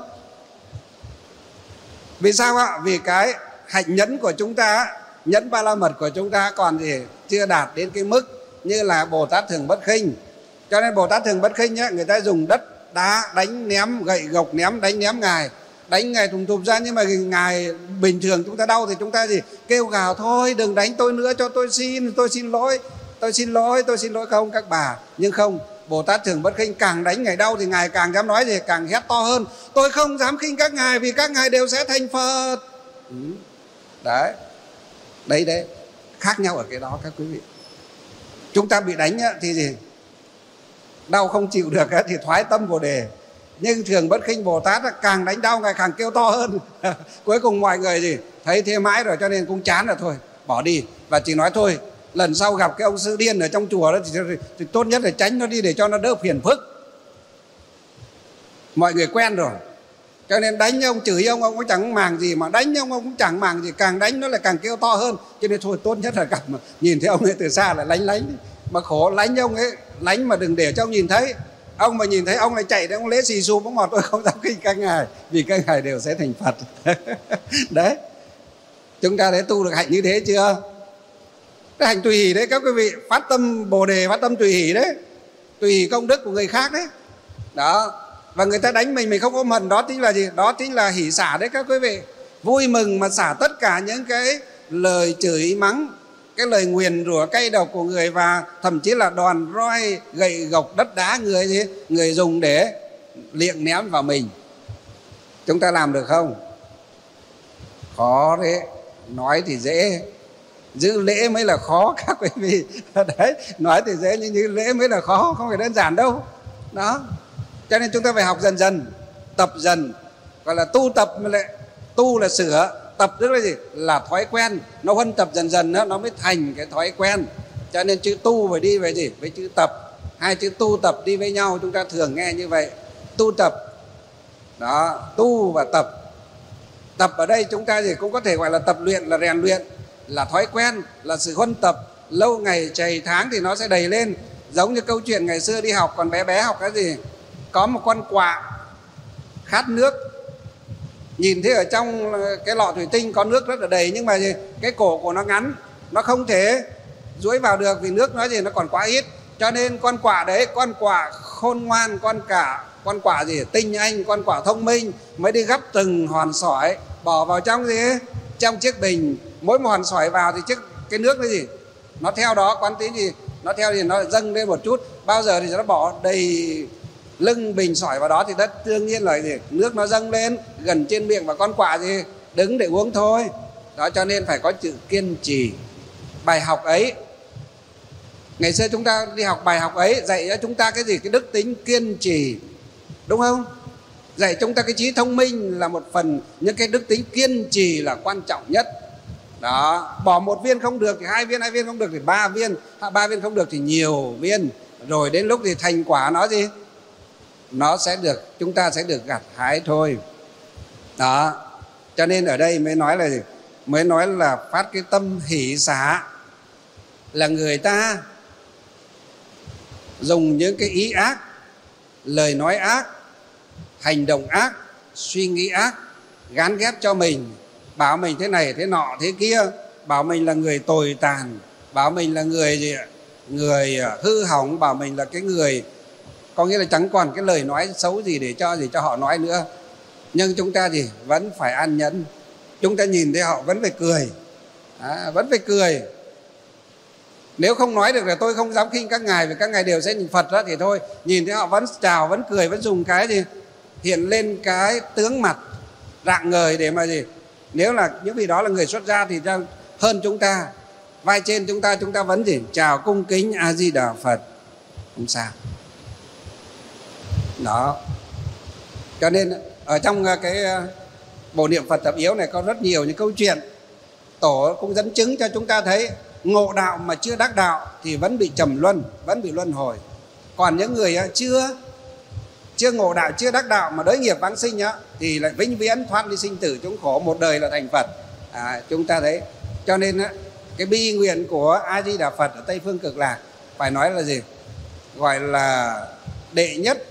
Vì sao ạ? Vì cái hạnh nhẫn của chúng ta, nhẫn ba la mật của chúng ta còn gì chưa đạt đến cái mức như là Bồ Tát Thường Bất Khinh. Cho nên Bồ Tát Thường Bất Khinh nhá, người ta dùng đất đá đánh ném, gậy gộc ném đánh ném ngài, đánh ngài thùng thụp ra. Nhưng mà ngài bình thường chúng ta đau thì chúng ta gì kêu gào thôi đừng đánh tôi nữa, cho tôi xin, tôi xin lỗi, tôi xin lỗi, tôi xin lỗi không các bà. Nhưng không, Bồ Tát Thường Bất Khinh càng đánh ngài đau thì ngài càng dám nói gì, càng hét to hơn, tôi không dám khinh các ngài vì các ngài đều sẽ thành Phật. Ừ. Đấy, đấy đấy, khác nhau ở cái đó các quý vị. Chúng ta bị đánh thì gì đau không chịu được thì thoái tâm Bồ Đề. Nhưng Thường Bất Khinh Bồ Tát càng đánh đau ngài càng kêu to hơn. Cuối cùng mọi người gì thấy thế mãi rồi cho nên cũng chán rồi thôi bỏ đi, và chỉ nói thôi lần sau gặp cái ông sư điên ở trong chùa đó thì, thì, thì tốt nhất là tránh nó đi để cho nó đỡ phiền phức. Mọi người quen rồi cho nên đánh ông, chửi ông ông cũng chẳng màng gì, mà đánh ông ông cũng chẳng màng gì, càng đánh nó lại càng kêu to hơn. Cho nên thôi tốt nhất là gặp mà nhìn thấy ông ấy từ xa là lánh lánh, mà khổ lánh ông ấy, lánh mà đừng để cho ông nhìn thấy. Ông mà nhìn thấy ông lại chạy đến ông lễ xì xù bóng ngọt, tôi không dám khinh các ngài vì các ngài đều sẽ thành Phật. Đấy, chúng ta đã tu được hạnh như thế chưa? Cái hạnh tùy hỷ đấy các quý vị, phát tâm Bồ Đề, phát tâm tùy hỷ đấy, tùy hỷ công đức của người khác đấy. Đó, và người ta đánh mình mình không ôm hận, đó chính là gì? Đó chính là hỷ xả đấy các quý vị. Vui mừng mà xả tất cả những cái lời chửi mắng, cái lời nguyền rủa cay độc của người, và thậm chí là đòn roi gậy gộc đất đá người gì người dùng để liệng ném vào mình. Chúng ta làm được không? Khó đấy. Nói thì dễ, giữ lễ mới là khó các quý vị. Đấy, nói thì dễ nhưng giữ lễ mới là khó, không phải đơn giản đâu. Đó, cho nên chúng ta phải học dần dần, tập dần, gọi là tu tập. Mà lại tu là sửa, tập tức là gì? Là thói quen. Nó huân tập dần dần đó, nó mới thành cái thói quen. Cho nên chữ tu phải đi với gì? Với chữ tập. Hai chữ tu tập đi với nhau, chúng ta thường nghe như vậy. Tu tập. Đó, tu và tập. Tập ở đây chúng ta gì cũng có thể gọi là tập luyện, là rèn luyện, là thói quen, là sự huân tập. Lâu ngày chày tháng thì nó sẽ đầy lên. Giống như câu chuyện ngày xưa đi học, còn bé bé học cái gì? Có một con quạ khát nước, nhìn thấy ở trong cái lọ thủy tinh có nước rất là đầy, nhưng mà gì? Cái cổ của nó ngắn, nó không thể duỗi vào được vì nước nó gì nó còn quá ít. Cho nên con quạ đấy, con quạ khôn ngoan, con cả con quạ gì tinh anh, con quạ thông minh mới đi gấp từng hòn sỏi bỏ vào trong gì trong chiếc bình. Mỗi một hòn sỏi vào thì chiếc cái nước cái gì nó theo đó quán tính gì nó theo thì nó dâng lên một chút. Bao giờ thì nó bỏ đầy lưng bình sỏi vào đó thì đất đương nhiên là gì nước nó dâng lên gần trên miệng, và con quạ gì đứng để uống thôi. Đó, cho nên phải có chữ kiên trì. Bài học ấy, ngày xưa chúng ta đi học bài học ấy dạy cho chúng ta cái gì? Cái đức tính kiên trì, đúng không? Dạy chúng ta cái trí thông minh là một phần, nhưng cái đức tính kiên trì là quan trọng nhất. Đó, bỏ một viên không được thì hai viên, hai viên không được thì ba viên, ba viên không được thì nhiều viên, rồi đến lúc thì thành quả nó gì nó sẽ được, chúng ta sẽ được gặt hái thôi. Đó, cho nên ở đây mới nói là gì? Mới nói là phát cái tâm hỷ xả, là người ta dùng những cái ý ác, lời nói ác, hành động ác, suy nghĩ ác, gán ghép cho mình, bảo mình thế này thế nọ thế kia, bảo mình là người tồi tàn, bảo mình là người gì người hư hỏng, bảo mình là cái người, có nghĩa là chẳng còn cái lời nói xấu gì để cho gì cho họ nói nữa. Nhưng chúng ta gì vẫn phải an nhẫn, chúng ta nhìn thấy họ vẫn phải cười, à, vẫn phải cười. Nếu không nói được là tôi không dám khinh các ngài vì các ngài đều sẽ nhìn Phật đó thì thôi, nhìn thấy họ vẫn chào, vẫn cười, vẫn dùng cái gì hiện lên cái tướng mặt rạng ngời để mà gì, nếu là những vị đó là người xuất gia thì hơn chúng ta, vai trên chúng ta, chúng ta vẫn gì chào cung kính A Di Đà Phật, không sao. Đó, cho nên ở trong cái Bộ niệm Phật tập yếu này có rất nhiều những câu chuyện. Tổ cũng dẫn chứng cho chúng ta thấy ngộ đạo mà chưa đắc đạo thì vẫn bị trầm luân, vẫn bị luân hồi. Còn những người chưa chưa ngộ đạo, chưa đắc đạo mà đới nghiệp vãng sinh á, thì lại vĩnh viễn thoát đi sinh tử chúng khổ, một đời là thành Phật. À, chúng ta thấy. Cho nên á, cái bi nguyện của A Di Đà Phật ở Tây Phương Cực Lạc phải nói là gì? Gọi là đệ nhất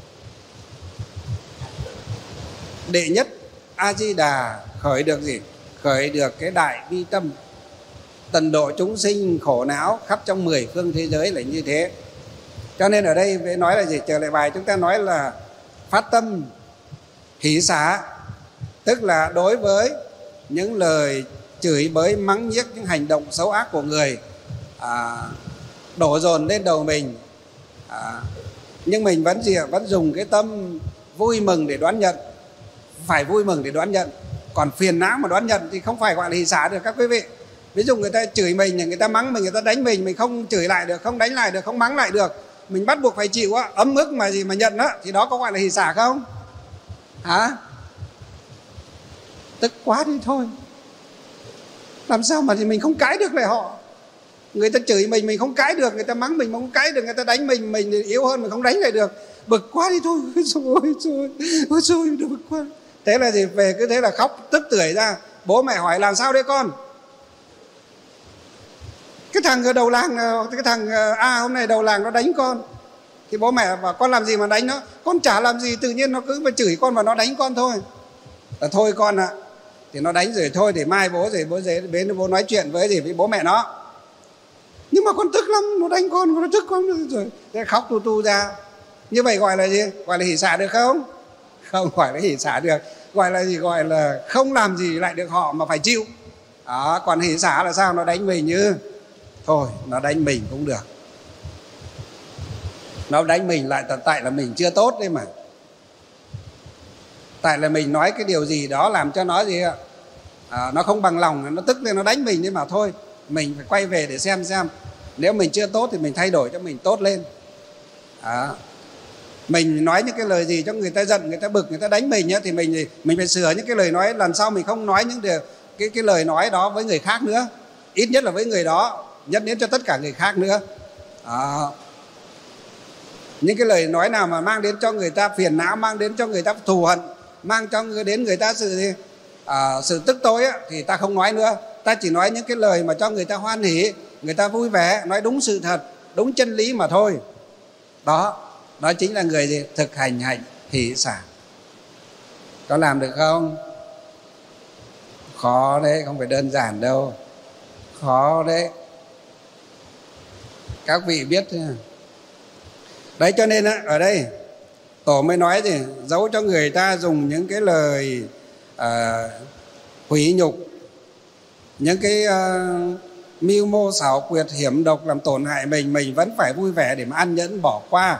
đệ nhất A Di Đà khởi được gì? Khởi được cái đại bi tâm tận độ chúng sinh khổ não khắp trong mười phương thế giới là như thế. Cho nên ở đây phải nói là gì? Trở lại bài chúng ta nói là phát tâm hỷ xả, tức là đối với những lời chửi bới mắng nhiếc, những hành động xấu ác của người à, đổ dồn lên đầu mình, à, nhưng mình vẫn gì vẫn dùng cái tâm vui mừng để đón nhận. Phải vui mừng để đón nhận. Còn phiền não mà đón nhận thì không phải gọi là hỷ xả được các quý vị. Ví dụ người ta chửi mình, người ta mắng mình, người ta đánh mình, mình không chửi lại được, không đánh lại được, không mắng lại được, mình bắt buộc phải chịu á, ấm ức mà gì mà nhận á, thì đó có gọi là hỷ xả không? Hả? Tức quá đi thôi. Làm sao mà thì mình không cãi được lại họ? Người ta chửi mình mình không cãi được, người ta mắng mình mà không cãi được, người ta đánh mình mình thì yếu hơn mình không đánh lại được, bực quá đi thôi. Ôi trời ôi trời, bực quá. Thế là gì? Về cứ thế là khóc tức tưởi ra. Bố mẹ hỏi làm sao đấy con? Cái thằng ở đầu làng, cái thằng A hôm nay đầu làng nó đánh con. Thì bố mẹ bảo con làm gì mà đánh nó? Con chả làm gì, tự nhiên nó cứ mà chửi con và nó đánh con thôi. À, thôi con ạ. À. Thì nó đánh rồi thôi, để mai bố rồi bố dễ đến bố nói chuyện với gì với bố mẹ nó. Nhưng mà con tức lắm, nó đánh con, nó tức con rồi. Thế khóc tu tu ra. Như vậy gọi là gì? Gọi là hỷ xả được không? Không gọi là hỷ xả được. Gọi là gì? Gọi là không làm gì lại được họ mà phải chịu. Đó, còn hỷ xả là sao? Nó đánh mình như thôi, nó đánh mình cũng được. Nó đánh mình lại tại là mình chưa tốt đấy mà. Tại là mình nói cái điều gì đó làm cho nó gì ạ? À, nó không bằng lòng, nó tức lên nó đánh mình. Nhưng mà thôi, mình phải quay về để xem xem. Nếu mình chưa tốt thì mình thay đổi cho mình tốt lên. À, mình nói những cái lời gì cho người ta giận, người ta bực, người ta đánh mình ấy, thì mình mình phải sửa những cái lời nói. Lần sau mình không nói những điều, cái, cái lời nói đó với người khác nữa. Ít nhất là với người đó, nhất đến cho tất cả người khác nữa. À, những cái lời nói nào mà mang đến cho người ta phiền não, mang đến cho người ta thù hận, mang cho người đến người ta sự gì? À, sự tức tối ấy, thì ta không nói nữa. Ta chỉ nói những cái lời mà cho người ta hoan hỉ, người ta vui vẻ, nói đúng sự thật, đúng chân lý mà thôi. Đó, đó chính là người gì? Thực hành hạnh hỷ xả. Có làm được không? Khó đấy, không phải đơn giản đâu. Khó đấy. Các vị biết thế. Đấy cho nên á, ở đây Tổ mới nói gì? Giấu cho người ta dùng những cái lời à, hủy nhục, những cái à, mưu mô xảo quyệt hiểm độc làm tổn hại mình, mình vẫn phải vui vẻ để mà ăn nhẫn bỏ qua.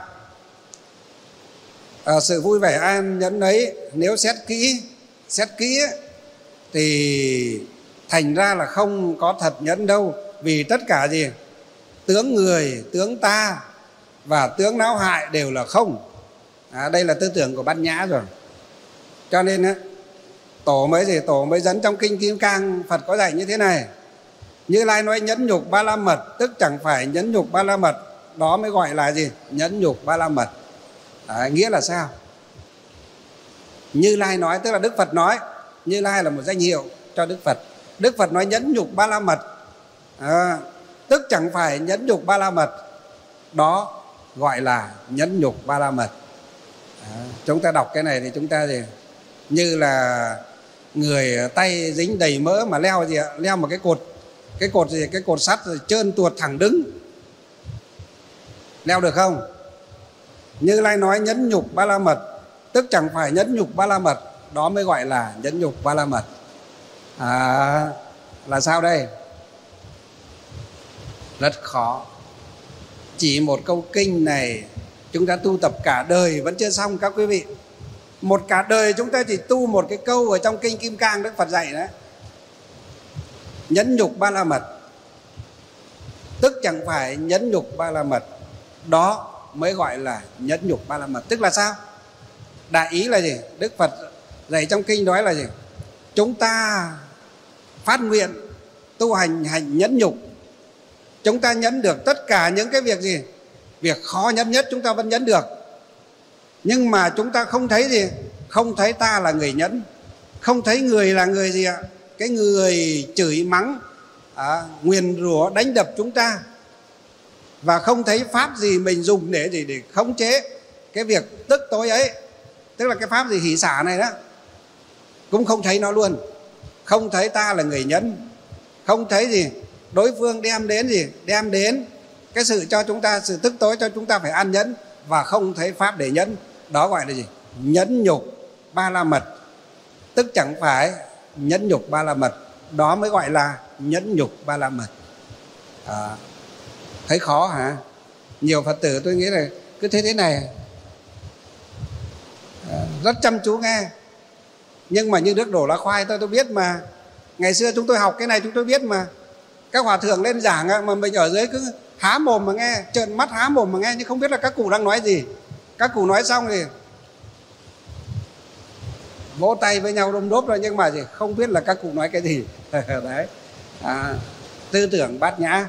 À, sự vui vẻ ăn nhẫn ấy, nếu xét kỹ xét kỹ ấy, thì thành ra là không có thật nhẫn đâu. Vì tất cả gì? Tướng người, tướng ta và tướng não hại đều là không. À, đây là tư tưởng của Bát Nhã rồi. Cho nên á, Tổ mới gì? Tổ mới dẫn trong Kinh Kim Cang, Phật có dạy như thế này. Như Lai nói nhẫn nhục ba la mật, tức chẳng phải nhẫn nhục ba la mật. Đó mới gọi là gì? Nhẫn nhục ba la mật. À, nghĩa là sao? Như Lai nói, tức là Đức Phật nói. Như Lai là một danh hiệu cho Đức Phật. Đức Phật nói nhẫn nhục ba la mật, à, tức chẳng phải nhẫn nhục ba la mật. Đó gọi là nhẫn nhục ba la mật. À, chúng ta đọc cái này thì chúng ta gì? Như là người tay dính đầy mỡ mà leo gì ạ? Leo một cái cột, cái cột gì? Cái cột sắt rồi trơn tuột thẳng đứng. Leo được không? Như Lai nói nhẫn nhục ba la mật, tức chẳng phải nhẫn nhục ba la mật. Đó mới gọi là nhẫn nhục ba la mật. À, là sao đây? Rất khó. Chỉ một câu kinh này chúng ta tu tập cả đời vẫn chưa xong các quý vị. Một cả đời chúng ta chỉ tu một cái câu ở trong Kinh Kim Cang Đức Phật dạy đấy. Nhẫn nhục ba la mật, tức chẳng phải nhẫn nhục ba la mật. Đó mới gọi là nhẫn nhục ba la mật. Tức là sao? Đại ý là gì? Đức Phật dạy trong kinh nói là gì? chúng ta phát nguyện tu hành hành nhẫn nhục, chúng ta nhẫn được tất cả những cái việc gì, việc khó nhẫn nhất chúng ta vẫn nhẫn được. Nhưng mà chúng ta không thấy gì, không thấy ta là người nhẫn, không thấy người là người gì ạ, cái người chửi mắng, à, nguyền rủa đánh đập chúng ta, và không thấy pháp gì mình dùng để để, để khống chế cái việc tức tối ấy, tức là cái pháp gì hỷ xả này đó, cũng không thấy nó luôn. Không thấy ta là người nhẫn, không thấy gì đối phương đem đến gì, đem đến cái sự cho chúng ta, sự tức tối cho chúng ta phải ăn nhẫn, và không thấy pháp để nhẫn. Đó gọi là gì? Nhẫn nhục ba la mật. Tức chẳng phải nhẫn nhục ba la mật, đó mới gọi là nhẫn nhục ba la mật. À, thấy khó hả? Nhiều Phật tử tôi nghĩ là cứ thế thế này, à, rất chăm chú nghe. Nhưng mà như nước đổ lá khoai, tôi tôi biết mà. Ngày xưa chúng tôi học cái này chúng tôi biết mà. Các hòa thượng lên giảng mà mình ở dưới cứ há mồm mà nghe, trợn mắt há mồm mà nghe, nhưng không biết là các cụ đang nói gì. Các cụ nói xong thì vỗ tay với nhau đôm đốp rồi, nhưng mà gì không biết là các cụ nói cái gì. Đấy, à, tư tưởng bát nhã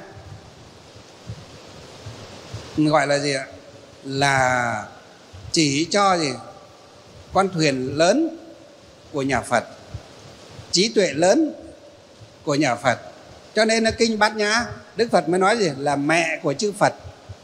gọi là gì ạ? Là chỉ cho gì con thuyền lớn của nhà Phật, trí tuệ lớn của nhà Phật. Cho nên là kinh Bát Nhã, Đức Phật mới nói gì là mẹ của chư Phật.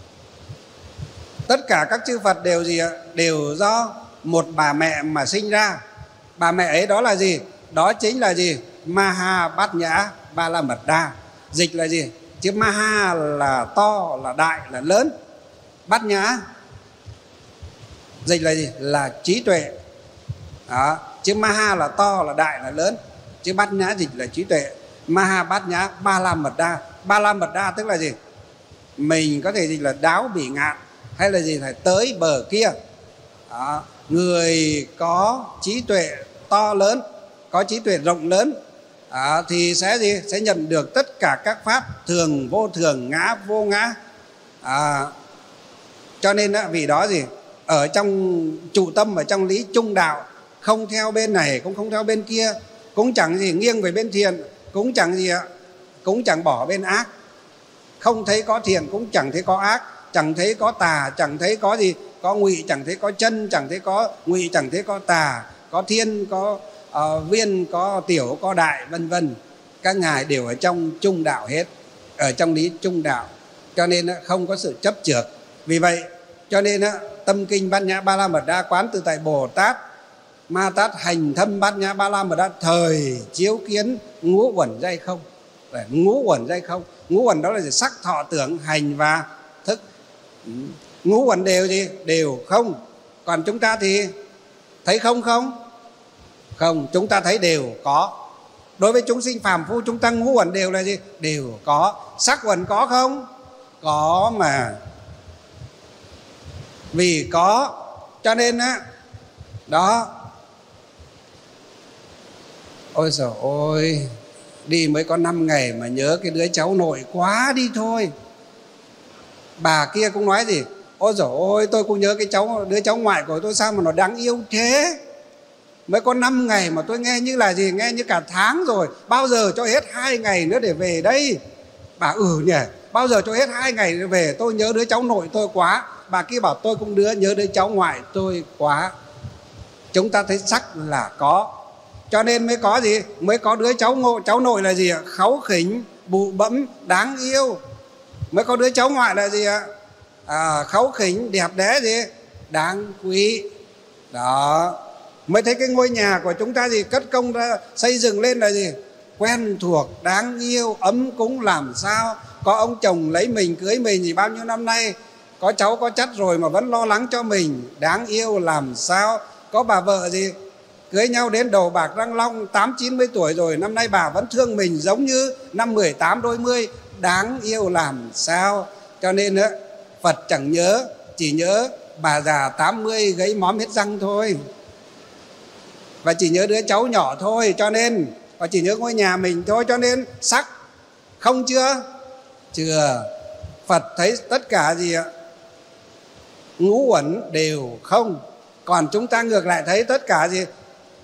Tất cả các chư Phật đều gì ạ? Đều do một bà mẹ mà sinh ra. Bà mẹ ấy đó là gì? Đó chính là gì? Maha Bát Nhã Ba La Mật Đa. Dịch là gì? Chứ Maha là to, là đại, là lớn. Bát Nhã dịch là gì? Là trí tuệ. Đó. Chứ Maha là to, là đại, là lớn. Chứ Bát Nhã dịch là trí tuệ. Maha Bát Nhã Ba La Mật Đa. Ba La Mật Đa tức là gì? Mình có thể dịch là đáo bỉ ngạn, hay là gì phải tới bờ kia. Đó. Người có trí tuệ to lớn, có trí tuệ rộng lớn, đó, thì sẽ gì? Sẽ nhận được tất cả các pháp thường vô thường, ngã vô ngã. À, cho nên đó, vì đó gì? Ở trong trụ tâm, ở trong lý trung đạo, không theo bên này, cũng không theo bên kia, cũng chẳng gì nghiêng về bên thiện, cũng chẳng gì ạ, cũng chẳng bỏ bên ác. Không thấy có thiện, cũng chẳng thấy có ác, chẳng thấy có tà, chẳng thấy có gì, có ngụy, chẳng thấy có chân, chẳng thấy có ngụy, chẳng thấy có tà, có thiên, có uh, viên, có tiểu, có đại, vân vân. Các ngài đều ở trong trung đạo hết, ở trong lý trung đạo. Cho nên không có sự chấp chược. Vì vậy cho nên tâm kinh Bát Nhã Ba La Mật Đa quán từ tại Bồ Tát Ma Tát hành thâm Bát Nhã Ba La Mật Đa thời chiếu kiến ngũ uẩn giai không. Ngũ uẩn giai không, ngũ uẩn đó là gì? Sắc, thọ, tưởng, hành và thức. Ngũ uẩn đều gì? Đều không. Còn chúng ta thì thấy không không? Không, chúng ta thấy đều có. Đối với chúng sinh phàm phu, chúng ta ngũ uẩn đều là gì? Đều có. Sắc uẩn có không? Có mà. Vì có cho nên á, đó. Ôi giời ôi, đi mới có năm ngày mà nhớ cái đứa cháu nội quá đi thôi. Bà kia cũng nói gì? Ôi giời ôi, tôi cũng nhớ cái cháu, đứa cháu ngoại của tôi sao mà nó đáng yêu thế. Mới có năm ngày mà tôi nghe như là gì? Nghe như cả tháng rồi. Bao giờ cho hết hai ngày nữa để về đây? Bà ừ nhỉ, bao giờ cho hết hai ngày để về? Tôi nhớ đứa cháu nội tôi quá. Bà kia bảo tôi cũng đứa nhớ đứa cháu ngoại tôi quá. Chúng ta thấy sắc là có, cho nên mới có gì? Mới có đứa cháu ngộ, cháu nội là gì ạ? Kháu khỉnh, bụ bẫm, đáng yêu. Mới có đứa cháu ngoại là gì ạ? À, kháu khỉnh, đẹp đẽ gì? Đáng quý. Đó. Mới thấy cái ngôi nhà của chúng ta gì? Cất công ra xây dựng lên là gì? Quen thuộc, đáng yêu, ấm cúng làm sao. Có ông chồng lấy mình, cưới mình gì bao nhiêu năm nay, có cháu có chắt rồi mà vẫn lo lắng cho mình, đáng yêu làm sao. Có bà vợ gì cưới nhau đến đầu bạc răng long, tám chín mươi tuổi rồi, năm nay bà vẫn thương mình giống như năm mười tám đôi mươi, đáng yêu làm sao. Cho nên á, Phật chẳng nhớ, chỉ nhớ bà già tám mươi gấy móm hết răng thôi, và chỉ nhớ đứa cháu nhỏ thôi, cho nên và chỉ nhớ ngôi nhà mình thôi. Cho nên sắc không chưa? Chưa. Phật thấy tất cả gì ạ? Ngũ uẩn đều không. Còn chúng ta ngược lại thấy tất cả gì?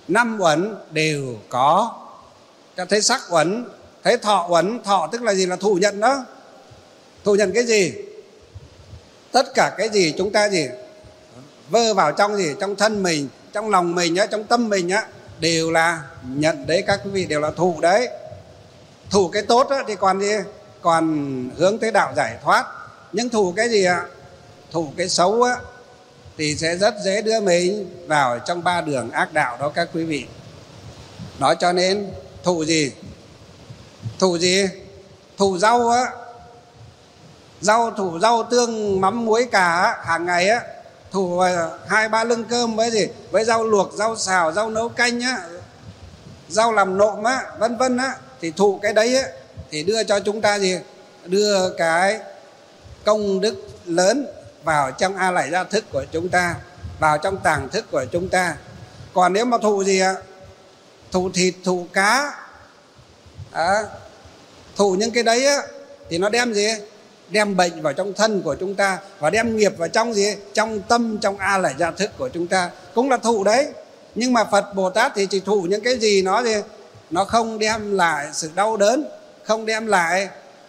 năm uẩn đều có. Cho thấy sắc uẩn, thấy thọ uẩn. Thọ tức là gì? Là thụ nhận đó. Thụ nhận cái gì? Tất cả cái gì chúng ta gì vơ vào trong gì, trong thân mình, trong lòng mình á, trong tâm mình á, đều là nhận đấy các quý vị, đều là thụ đấy. Thụ cái tốt á, thì còn gì? Còn hướng tới đạo giải thoát. Nhưng thụ cái gì ạ? Thụ cái xấu á, thì sẽ rất dễ đưa mình vào trong ba đường ác đạo đó các quý vị. Đó, cho nên thụ gì? Thụ gì? Thụ rau á, rau, thụ rau tương mắm muối cà á, hàng ngày á, thụ hai ba lưng cơm với gì, với rau luộc, rau xào, rau nấu canh á, rau làm nộm á, vân vân á, thì thụ cái đấy á, thì đưa cho chúng ta gì? Đưa cái công đức lớn vào trong a lại gia thức của chúng ta, vào trong tàng thức của chúng ta. Còn nếu mà thụ gì ạ? Thụ thịt, thụ cá, à, thụ những cái đấy á, thì nó đem gì? Đem bệnh vào trong thân của chúng ta, và đem nghiệp vào trong gì? Trong tâm, trong a lại gia thức của chúng ta. Cũng là thụ đấy. Nhưng mà Phật Bồ Tát thì chỉ thụ những cái gì nó gì? Nó không đem lại sự đau đớn, không đem lại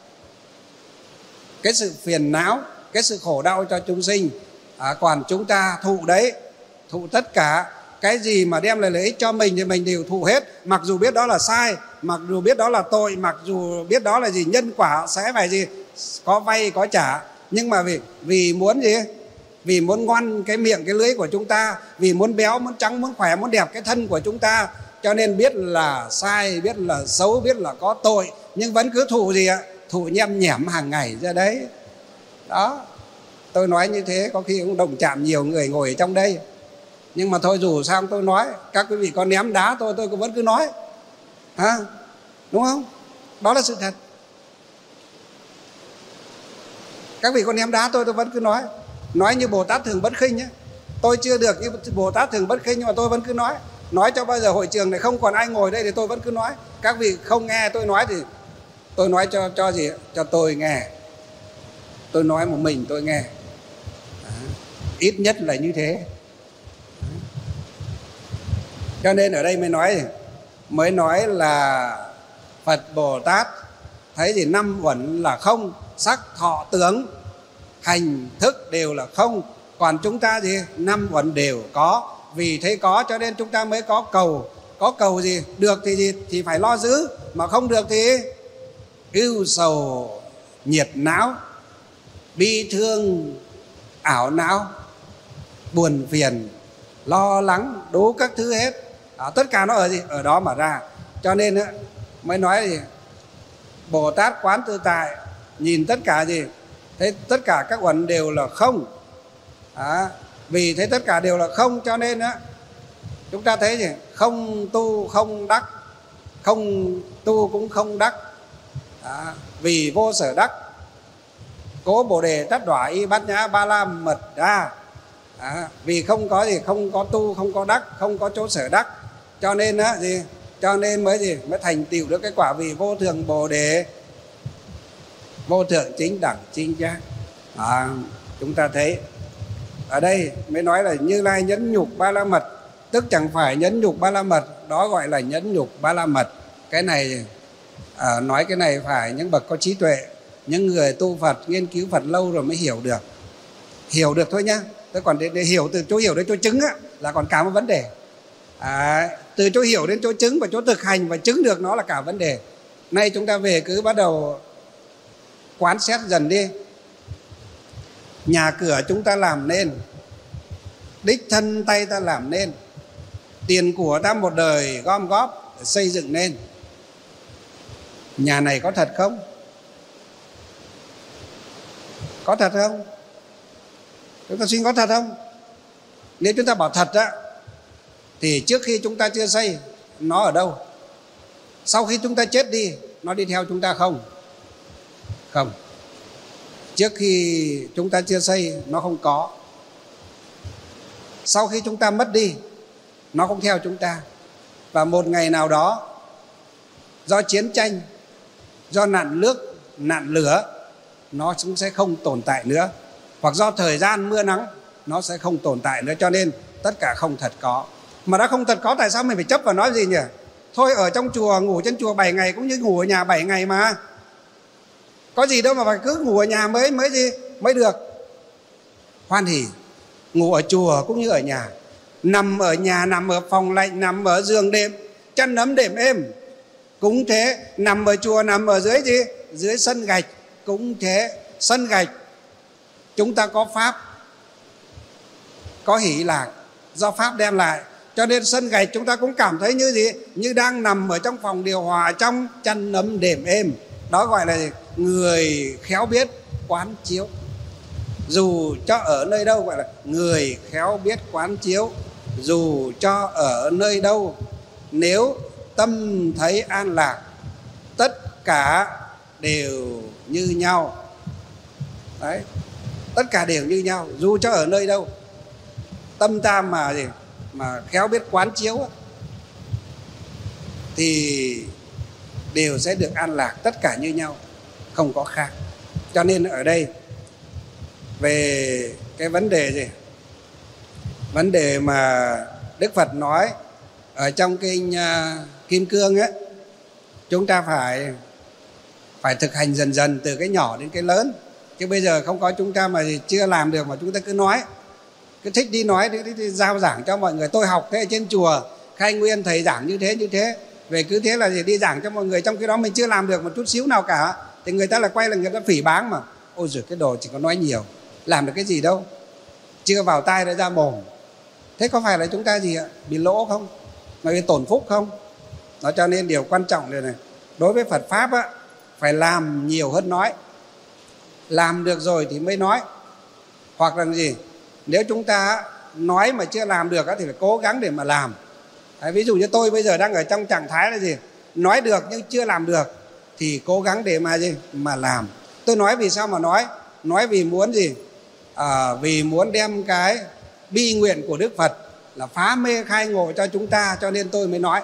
cái sự phiền não, cái sự khổ đau cho chúng sinh. À, còn chúng ta thụ đấy, thụ tất cả cái gì mà đem lại lợi ích cho mình thì mình đều thụ hết. Mặc dù biết đó là sai, mặc dù biết đó là tội, mặc dù biết đó là gì, nhân quả sẽ phải gì, có vay có trả. Nhưng mà vì, vì muốn gì? Vì muốn ngoan cái miệng cái lưỡi của chúng ta, vì muốn béo, muốn trắng, muốn khỏe, muốn đẹp cái thân của chúng ta, cho nên biết là sai, biết là xấu, biết là có tội, nhưng vẫn cứ thụ gì ạ? Thụ nhem nhẻm hàng ngày ra đấy. Đó, tôi nói như thế có khi cũng đồng chạm nhiều người ngồi ở trong đây. Nhưng mà thôi, dù sao tôi nói, các quý vị có ném đá tôi, tôi cũng vẫn cứ nói, à, đúng không? Đó là sự thật. Các vị có ném đá tôi, tôi vẫn cứ nói. Nói như Bồ Tát Thường Bất Khinh nhé. Tôi chưa được như Bồ Tát Thường Bất Khinh, nhưng mà tôi vẫn cứ nói. Nói cho bao giờ hội trường này không còn ai ngồi đây thì tôi vẫn cứ nói. Các vị không nghe tôi nói thì tôi nói cho cho gì? Cho tôi nghe. Tôi nói một mình tôi nghe. À, ít nhất là như thế. À, cho nên ở đây mới nói mới nói là Phật Bồ Tát thấy thì năm uẩn là không, sắc thọ tưởng hành thức đều là không. Còn chúng ta gì? Năm uẩn đều có. Vì thế có cho nên chúng ta mới có cầu. Có cầu gì? Được thì gì? Thì phải lo giữ. Mà không được thì ưu sầu nhiệt não, bi thương ảo não, buồn phiền, lo lắng, đủ các thứ hết. À, tất cả nó ở gì? Ở đó mà ra. Cho nên á, mới nói gì? Bồ Tát quán tự tại, nhìn tất cả gì? Thế tất cả các uẩn đều là không. À, vì thế tất cả đều là không, cho nên á, chúng ta thấy gì? Không tu không đắc, không tu cũng không đắc. À, vì vô sở đắc, cố bồ đề tát đọa y bát nhã ba la mật đa. À, vì không có gì, không có tu, không có đắc, không có chỗ sở đắc, cho nên á gì? Cho nên mới gì? Mới thành tựu được cái quả vị vô thường bồ đề, vô thượng chính đẳng chính giác. À, chúng ta thấy ở đây mới nói là Như Lai nhẫn nhục ba la mật, tức chẳng phải nhẫn nhục ba la mật, đó gọi là nhẫn nhục ba la mật. Cái này à, nói cái này phải những bậc có trí tuệ, những người tu Phật, nghiên cứu Phật lâu rồi mới hiểu được. Hiểu được thôi nhá. Thế còn để, để hiểu từ chỗ hiểu đến chỗ chứng á, là còn cả một vấn đề. À, từ chỗ hiểu đến chỗ chứng và chỗ thực hành và chứng được nó là cả vấn đề. Nay chúng ta về cứ bắt đầu quán xét dần đi. Nhà cửa chúng ta làm nên, đích thân tay ta làm nên, tiền của ta một đời gom góp để xây dựng nên. Nhà này có thật không? Có thật không? Chúng ta suy nghĩ có thật không? Nếu chúng ta bảo thật á, thì trước khi chúng ta chưa xây, nó ở đâu? Sau khi chúng ta chết đi, nó đi theo chúng ta không? Không. Trước khi chúng ta chưa xây, nó không có. Sau khi chúng ta mất đi, nó không theo chúng ta. Và một ngày nào đó, do chiến tranh, do nạn nước, nạn lửa, nó cũng sẽ không tồn tại nữa. Hoặc do thời gian mưa nắng, nó sẽ không tồn tại nữa. Cho nên tất cả không thật có. Mà đã không thật có, tại sao mình phải chấp vào nói gì nhỉ? Thôi ở trong chùa, ngủ trên chùa bảy ngày cũng như ngủ ở nhà bảy ngày mà. Có gì đâu mà phải cứ ngủ ở nhà mới mới gì mới được. Hoan hỉ, ngủ ở chùa cũng như ở nhà. Nằm ở nhà, nằm ở phòng lạnh, nằm ở giường đệm, chăn ấm đệm êm cũng thế. Nằm ở chùa, nằm ở dưới gì? Dưới sân gạch cũng thế. Sân gạch chúng ta có pháp, có hỷ lạc do pháp đem lại, cho nên sân gạch chúng ta cũng cảm thấy như gì? Như đang nằm ở trong phòng điều hòa, trong chăn ấm đệm êm. Đó gọi là gì? Người khéo biết quán chiếu. Dù cho ở nơi đâu, gọi là người khéo biết quán chiếu. Dù cho ở nơi đâu, nếu tâm thấy an lạc, tất cả đều như nhau. Đấy, tất cả đều như nhau. Dù cho ở nơi đâu, tâm ta mà gì mà khéo biết quán chiếu thì đều sẽ được an lạc, tất cả như nhau, không có khác. Cho nên ở đây về cái vấn đề gì? Vấn đề mà Đức Phật nói ở trong kinh uh, Kim Cương ấy, chúng ta phải phải thực hành dần dần từ cái nhỏ đến cái lớn. Chứ bây giờ không có chúng ta mà chưa làm được mà chúng ta cứ nói, cứ thích đi nói, đi, đi, đi giao giảng cho mọi người. Tôi học thế ở trên chùa Khai Nguyên, thầy giảng như thế như thế, về cứ thế là gì đi giảng cho mọi người, trong khi đó mình chưa làm được một chút xíu nào cả, thì người ta lại quay lại người ta phỉ báng mà. Ôi giời, cái đồ chỉ có nói nhiều, làm được cái gì đâu, chưa vào tai đã ra mồm. Thế có phải là chúng ta gì ạ? Bị lỗ không? Mà bị tổn phúc không? Đó, cho nên điều quan trọng này này, đối với Phật Pháp á, phải làm nhiều hơn nói. Làm được rồi thì mới nói. Hoặc là gì? Nếu chúng ta nói mà chưa làm được thì phải cố gắng để mà làm. Đấy, ví dụ như tôi bây giờ đang ở trong trạng thái là gì? Nói được nhưng chưa làm được, thì cố gắng để mà gì? Mà làm. Tôi nói vì sao mà nói? Nói vì muốn gì? À, vì muốn đem cái bi nguyện của Đức Phật là phá mê khai ngộ cho chúng ta, cho nên tôi mới nói.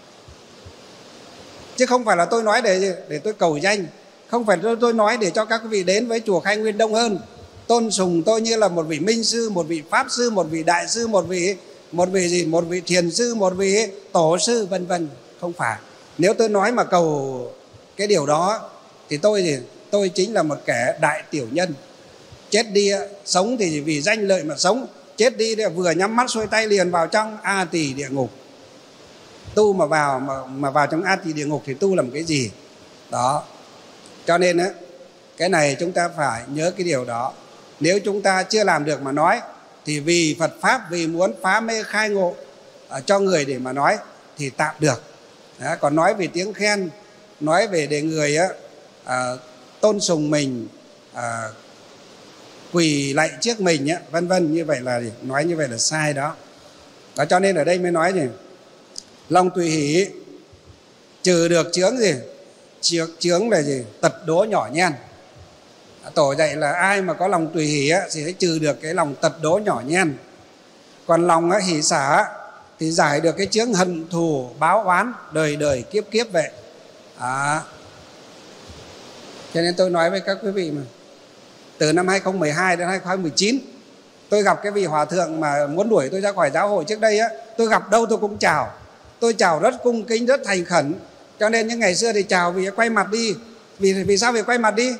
Chứ không phải là tôi nói để để tôi cầu danh, không phải tôi, tôi nói để cho các quý vị đến với chùa Khai Nguyên đông hơn, tôn sùng tôi như là một vị minh sư, một vị pháp sư, một vị đại sư, một vị một vị gì, một vị thiền sư, một vị tổ sư, vân vân. Không phải. Nếu tôi nói mà cầu cái điều đó thì tôi gì? Tôi chính là một kẻ đại tiểu nhân. Chết đi, sống thì vì danh lợi mà sống, chết đi vừa nhắm mắt xuôi tay liền vào trong A Tỳ địa ngục. Tu mà vào mà, mà vào trong A Tỳ địa ngục thì tu làm cái gì? Đó. Cho nên á, cái này chúng ta phải nhớ cái điều đó. Nếu chúng ta chưa làm được mà nói thì vì Phật Pháp, vì muốn phá mê khai ngộ uh, cho người để mà nói thì tạm được. Đó, còn nói về tiếng khen, nói về để người á, uh, tôn sùng mình, uh, quỳ lạy trước mình á, vân vân, như vậy là nói như vậy là sai đó. Đó, cho nên ở đây mới nói gì? Lòng tùy hỷ trừ được chướng gì? Chướng, chướng là gì? Tật đố nhỏ nhen. Tổ dạy là ai mà có lòng tùy hỷ á, thì sẽ trừ được cái lòng tật đố nhỏ nhen. Còn lòng á, hỷ xả thì giải được cái chướng hận thù báo oán đời đời kiếp kiếp vậy. À. Cho nên tôi nói với các quý vị mà, từ năm hai không một hai đến hai không một chín, tôi gặp cái vị hòa thượng mà muốn đuổi tôi ra khỏi giáo hội trước đây á, tôi gặp đâu tôi cũng chào. Tôi chào rất cung kính, rất thành khẩn. Cho nên những ngày xưa thì chào vì quay mặt đi. Vì vì sao vì quay mặt đi?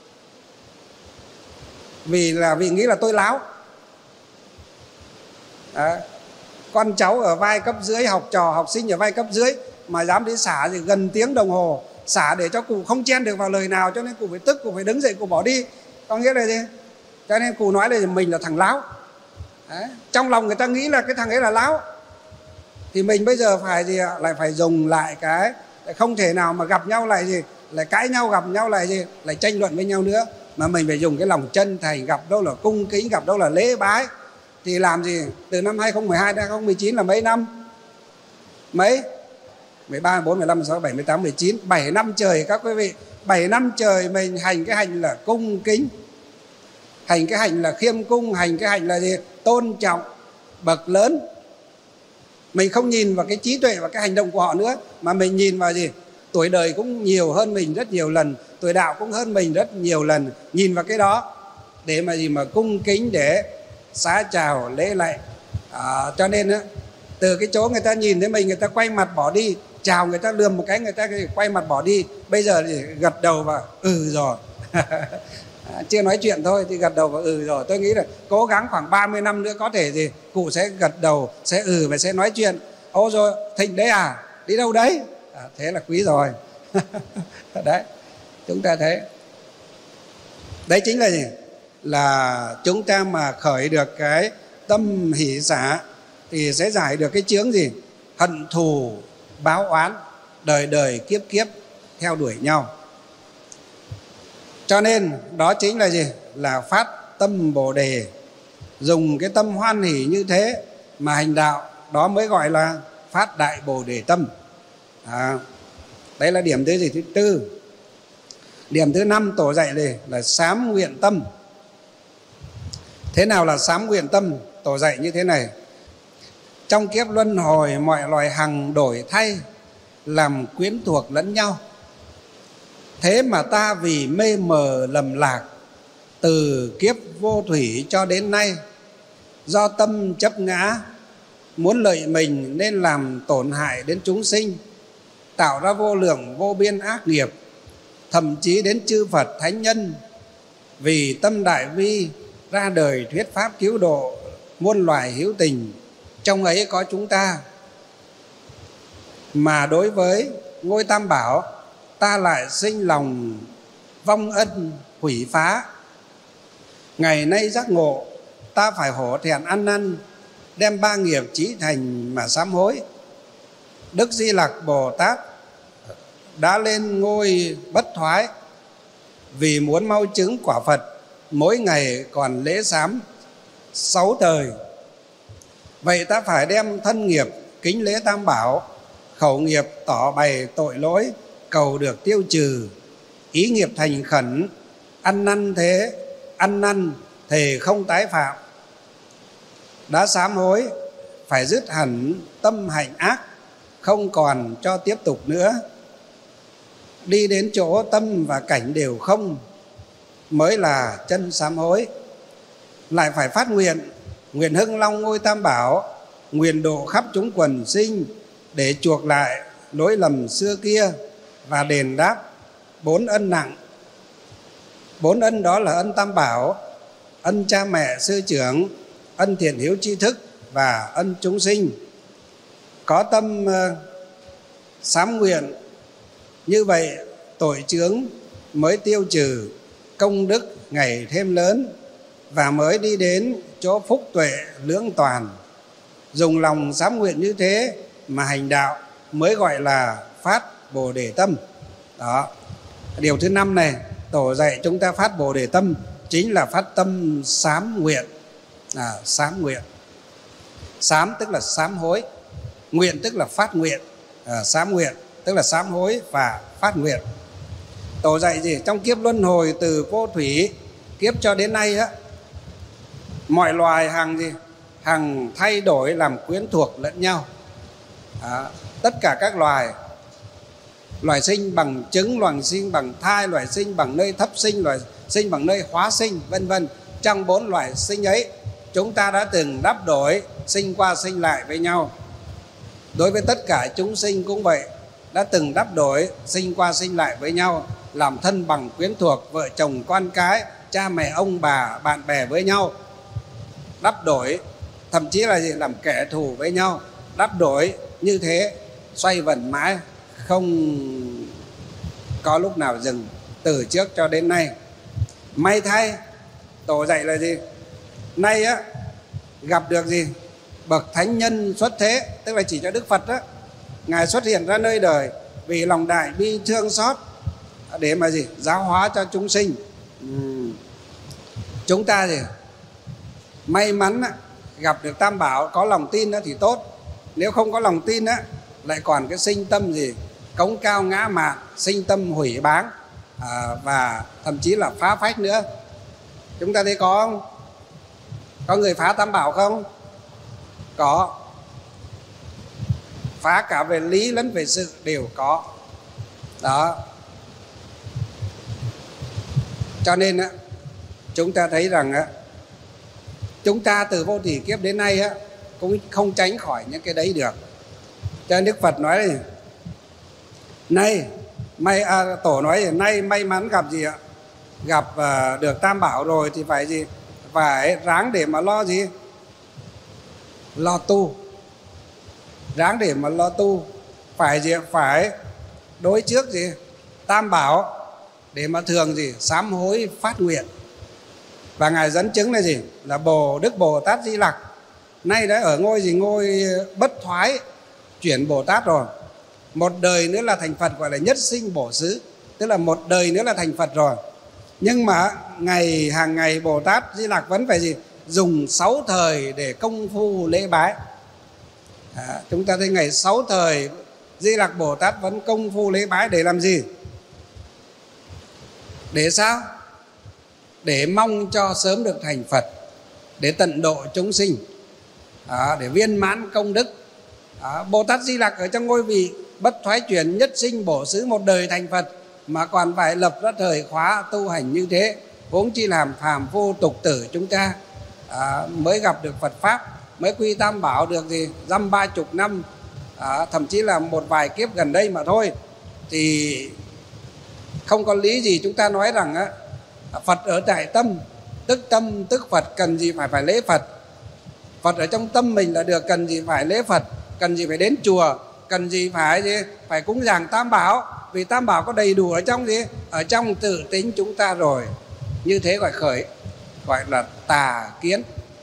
Vì là vì nghĩ là tôi láo. Đó. Con cháu ở vai cấp dưới, học trò, học sinh ở vai cấp dưới mà dám đi xả thì gần tiếng đồng hồ, xả để cho cụ không chen được vào lời nào, cho nên cụ phải tức, cụ phải đứng dậy, cụ bỏ đi. Có nghĩa là gì? Cho nên cụ nói là mình là thằng láo. Đấy. Trong lòng người ta nghĩ là cái thằng ấy là láo, thì mình bây giờ phải gì ạ? Lại phải dùng lại cái, không thể nào mà gặp nhau lại gì, lại cãi nhau, gặp nhau lại gì, lại tranh luận với nhau nữa, mà mình phải dùng cái lòng chân thành, gặp đâu là cung kính, gặp đâu là lễ bái. Thì làm gì? Từ năm hai không một hai đến hai không một chín là mấy năm? Mấy? mười ba, mười bốn, mười lăm, mười sáu, mười bảy, mười tám, mười chín, bảy năm trời các quý vị. bảy năm trời mình hành cái hành là cung kính, hành cái hành là khiêm cung, hành cái hành là gì? Tôn trọng bậc lớn. Mình không nhìn vào cái trí tuệ và cái hành động của họ nữa, mà mình nhìn vào gì? Tuổi đời cũng nhiều hơn mình rất nhiều lần, tuổi đạo cũng hơn mình rất nhiều lần. Nhìn vào cái đó để mà gì mà cung kính, để xá chào lễ lạy. À, cho nên á, Từ cái chỗ người ta nhìn thấy mình, người ta quay mặt bỏ đi, chào người ta lườm một cái, người ta quay mặt bỏ đi. Bây giờ thì gật đầu và ừ rồi. Chưa nói chuyện thôi thì gật đầu và ừ rồi. Tôi nghĩ là cố gắng khoảng ba mươi năm nữa có thể thì cụ sẽ gật đầu, sẽ ừ và sẽ nói chuyện. Ô rồi Thịnh đấy à, đi đâu đấy? À, thế là quý rồi. Đấy, chúng ta thấy đấy chính là gì? Là chúng ta mà khởi được cái tâm hỷ xả thì sẽ giải được cái chướng gì? Hận thù báo oán, đời đời kiếp kiếp theo đuổi nhau. Cho nên đó chính là gì? Là phát tâm Bồ Đề. Dùng cái tâm hoan hỷ như thế mà hành đạo, đó mới gọi là phát đại Bồ Đề tâm. À, đấy là điểm thứ gì? Thứ tư. Điểm thứ năm tổ dạy này là sám nguyện tâm. Thế nào là sám nguyện tâm? Tổ dạy như thế này: trong kiếp luân hồi mọi loài hằng đổi thay, làm quyến thuộc lẫn nhau. Thế mà ta vì mê mờ lầm lạc, từ kiếp vô thủy cho đến nay, do tâm chấp ngã, muốn lợi mình nên làm tổn hại đến chúng sinh, tạo ra vô lượng vô biên ác nghiệp, thậm chí đến chư Phật thánh nhân. Vì tâm đại bi ra đời thuyết pháp cứu độ muôn loài hữu tình, trong ấy có chúng ta. Mà đối với ngôi Tam Bảo, ta lại sinh lòng vong ân hủy phá. Ngày nay giác ngộ, ta phải hổ thẹn ăn năn, đem ba nghiệp chí thành mà sám hối. Đức Di Lặc Bồ Tát đã lên ngôi bất thoái, vì muốn mau chứng quả Phật, mỗi ngày còn lễ sám sáu thời. Vậy ta phải đem thân nghiệp kính lễ Tam Bảo, khẩu nghiệp tỏ bày tội lỗi, cầu được tiêu trừ, ý nghiệp thành khẩn, ăn năn thế, ăn năn thề không tái phạm. Đã sám hối, phải dứt hẳn tâm hạnh ác, không còn cho tiếp tục nữa. Đi đến chỗ tâm và cảnh đều không, mới là chân sám hối. Lại phải phát nguyện, nguyện hưng long ngôi Tam Bảo, nguyện độ khắp chúng quần sinh, để chuộc lại lỗi lầm xưa kia và đền đáp bốn ân nặng. Bốn ân đó là ân Tam Bảo, ân cha mẹ sư trưởng, ân thiện hiếu tri thức và ân chúng sinh. Có tâm uh, sám nguyện như vậy, tội chướng mới tiêu trừ, công đức ngày thêm lớn, và mới đi đến chỗ phúc tuệ lưỡng toàn. Dùng lòng sám nguyện như thế mà hành đạo mới gọi là phát Bồ Đề tâm. Đó, điều thứ năm này, tổ dạy chúng ta phát Bồ Đề tâm chính là phát tâm sám nguyện. À, sám nguyện. Sám tức là sám hối, nguyện tức là phát nguyện. À, sám nguyện tức là sám hối và phát nguyện. Tổ dạy gì? Trong kiếp luân hồi từ vô thủy kiếp cho đến nay á, mọi loài hằng gì? Hằng thay đổi làm quyến thuộc lẫn nhau. À, tất cả các loài, loài sinh bằng trứng, loài sinh bằng thai, loài sinh bằng nơi thấp sinh, loài sinh bằng nơi hóa sinh, vân vân. Trong bốn loài sinh ấy, chúng ta đã từng đắp đổi, sinh qua sinh lại với nhau. Đối với tất cả chúng sinh cũng vậy, đã từng đắp đổi, sinh qua sinh lại với nhau, làm thân bằng quyến thuộc, vợ chồng con cái, cha mẹ ông bà, bạn bè với nhau. Đắp đổi, thậm chí là gì? Làm kẻ thù với nhau. Đắp đổi như thế, xoay vần mãi, không có lúc nào dừng, từ trước cho đến nay. May thay, tổ dạy là gì? Nay á, gặp được gì? Bậc thánh nhân xuất thế, tức là chỉ cho Đức Phật á, Ngài xuất hiện ra nơi đời vì lòng đại bi thương xót để mà gì? Giáo hóa cho chúng sinh. uhm. Chúng ta gì? May mắn á, gặp được Tam Bảo, có lòng tin đó thì tốt. Nếu không có lòng tin á, lại còn cái sinh tâm gì? Cống cao ngã mạn, sinh tâm hủy báng, à, và thậm chí là phá phách nữa. Chúng ta thấy có không? Có người phá Tam Bảo không? Có. Phá cả về lý lẫn về sự đều có. Đó. Cho nên á, chúng ta thấy rằng á, chúng ta từ vô thủy kiếp đến nay á, cũng không tránh khỏi những cái đấy được. Cho nên Đức Phật nói này, nay may à, tổ nói là nay may mắn gặp gì ạ? Gặp uh, được Tam Bảo rồi thì phải gì? Phải ráng để mà lo gì? Lo tu. Ráng để mà lo tu. Phải gì? Phải đối trước gì? Tam Bảo để mà thường gì? Sám hối phát nguyện. Và Ngài dẫn chứng là gì? Là Bồ Đức Bồ Tát Di Lặc nay đã ở ngôi gì? Ngôi bất thoái chuyển Bồ Tát rồi. Một đời nữa là thành Phật, gọi là nhất sinh bổ xứ, tức là một đời nữa là thành Phật rồi. Nhưng mà ngày hàng ngày Bồ Tát Di Lặc vẫn phải gì? Dùng sáu thời để công phu lễ bái. À, chúng ta thấy ngày sáu thời Di Lặc Bồ Tát vẫn công phu lễ bái để làm gì? Để sao? Để mong cho sớm được thành Phật, để tận độ chúng sinh, à, để viên mãn công đức. à, Bồ Tát Di Lặc ở trong ngôi vị bất thoái chuyển nhất sinh bổ xứ một đời thành Phật mà còn phải lập ra thời khóa tu hành như thế, huống chi làm phàm phu tục tử chúng ta à, mới gặp được Phật Pháp, mới quy Tam Bảo được gì dăm ba chục năm, à, thậm chí là một vài kiếp gần đây mà thôi. Thì không có lý gì chúng ta nói rằng á, Phật ở tại tâm, tức tâm tức Phật, cần gì phải phải lễ Phật. Phật ở trong tâm mình là được, cần gì phải lễ Phật, cần gì phải đến chùa, cần gì phải gì phải cúng dường Tam Bảo, vì Tam Bảo có đầy đủ ở trong gì? Ở trong tự tính chúng ta rồi. Như thế gọi khởi, gọi là tà kiến.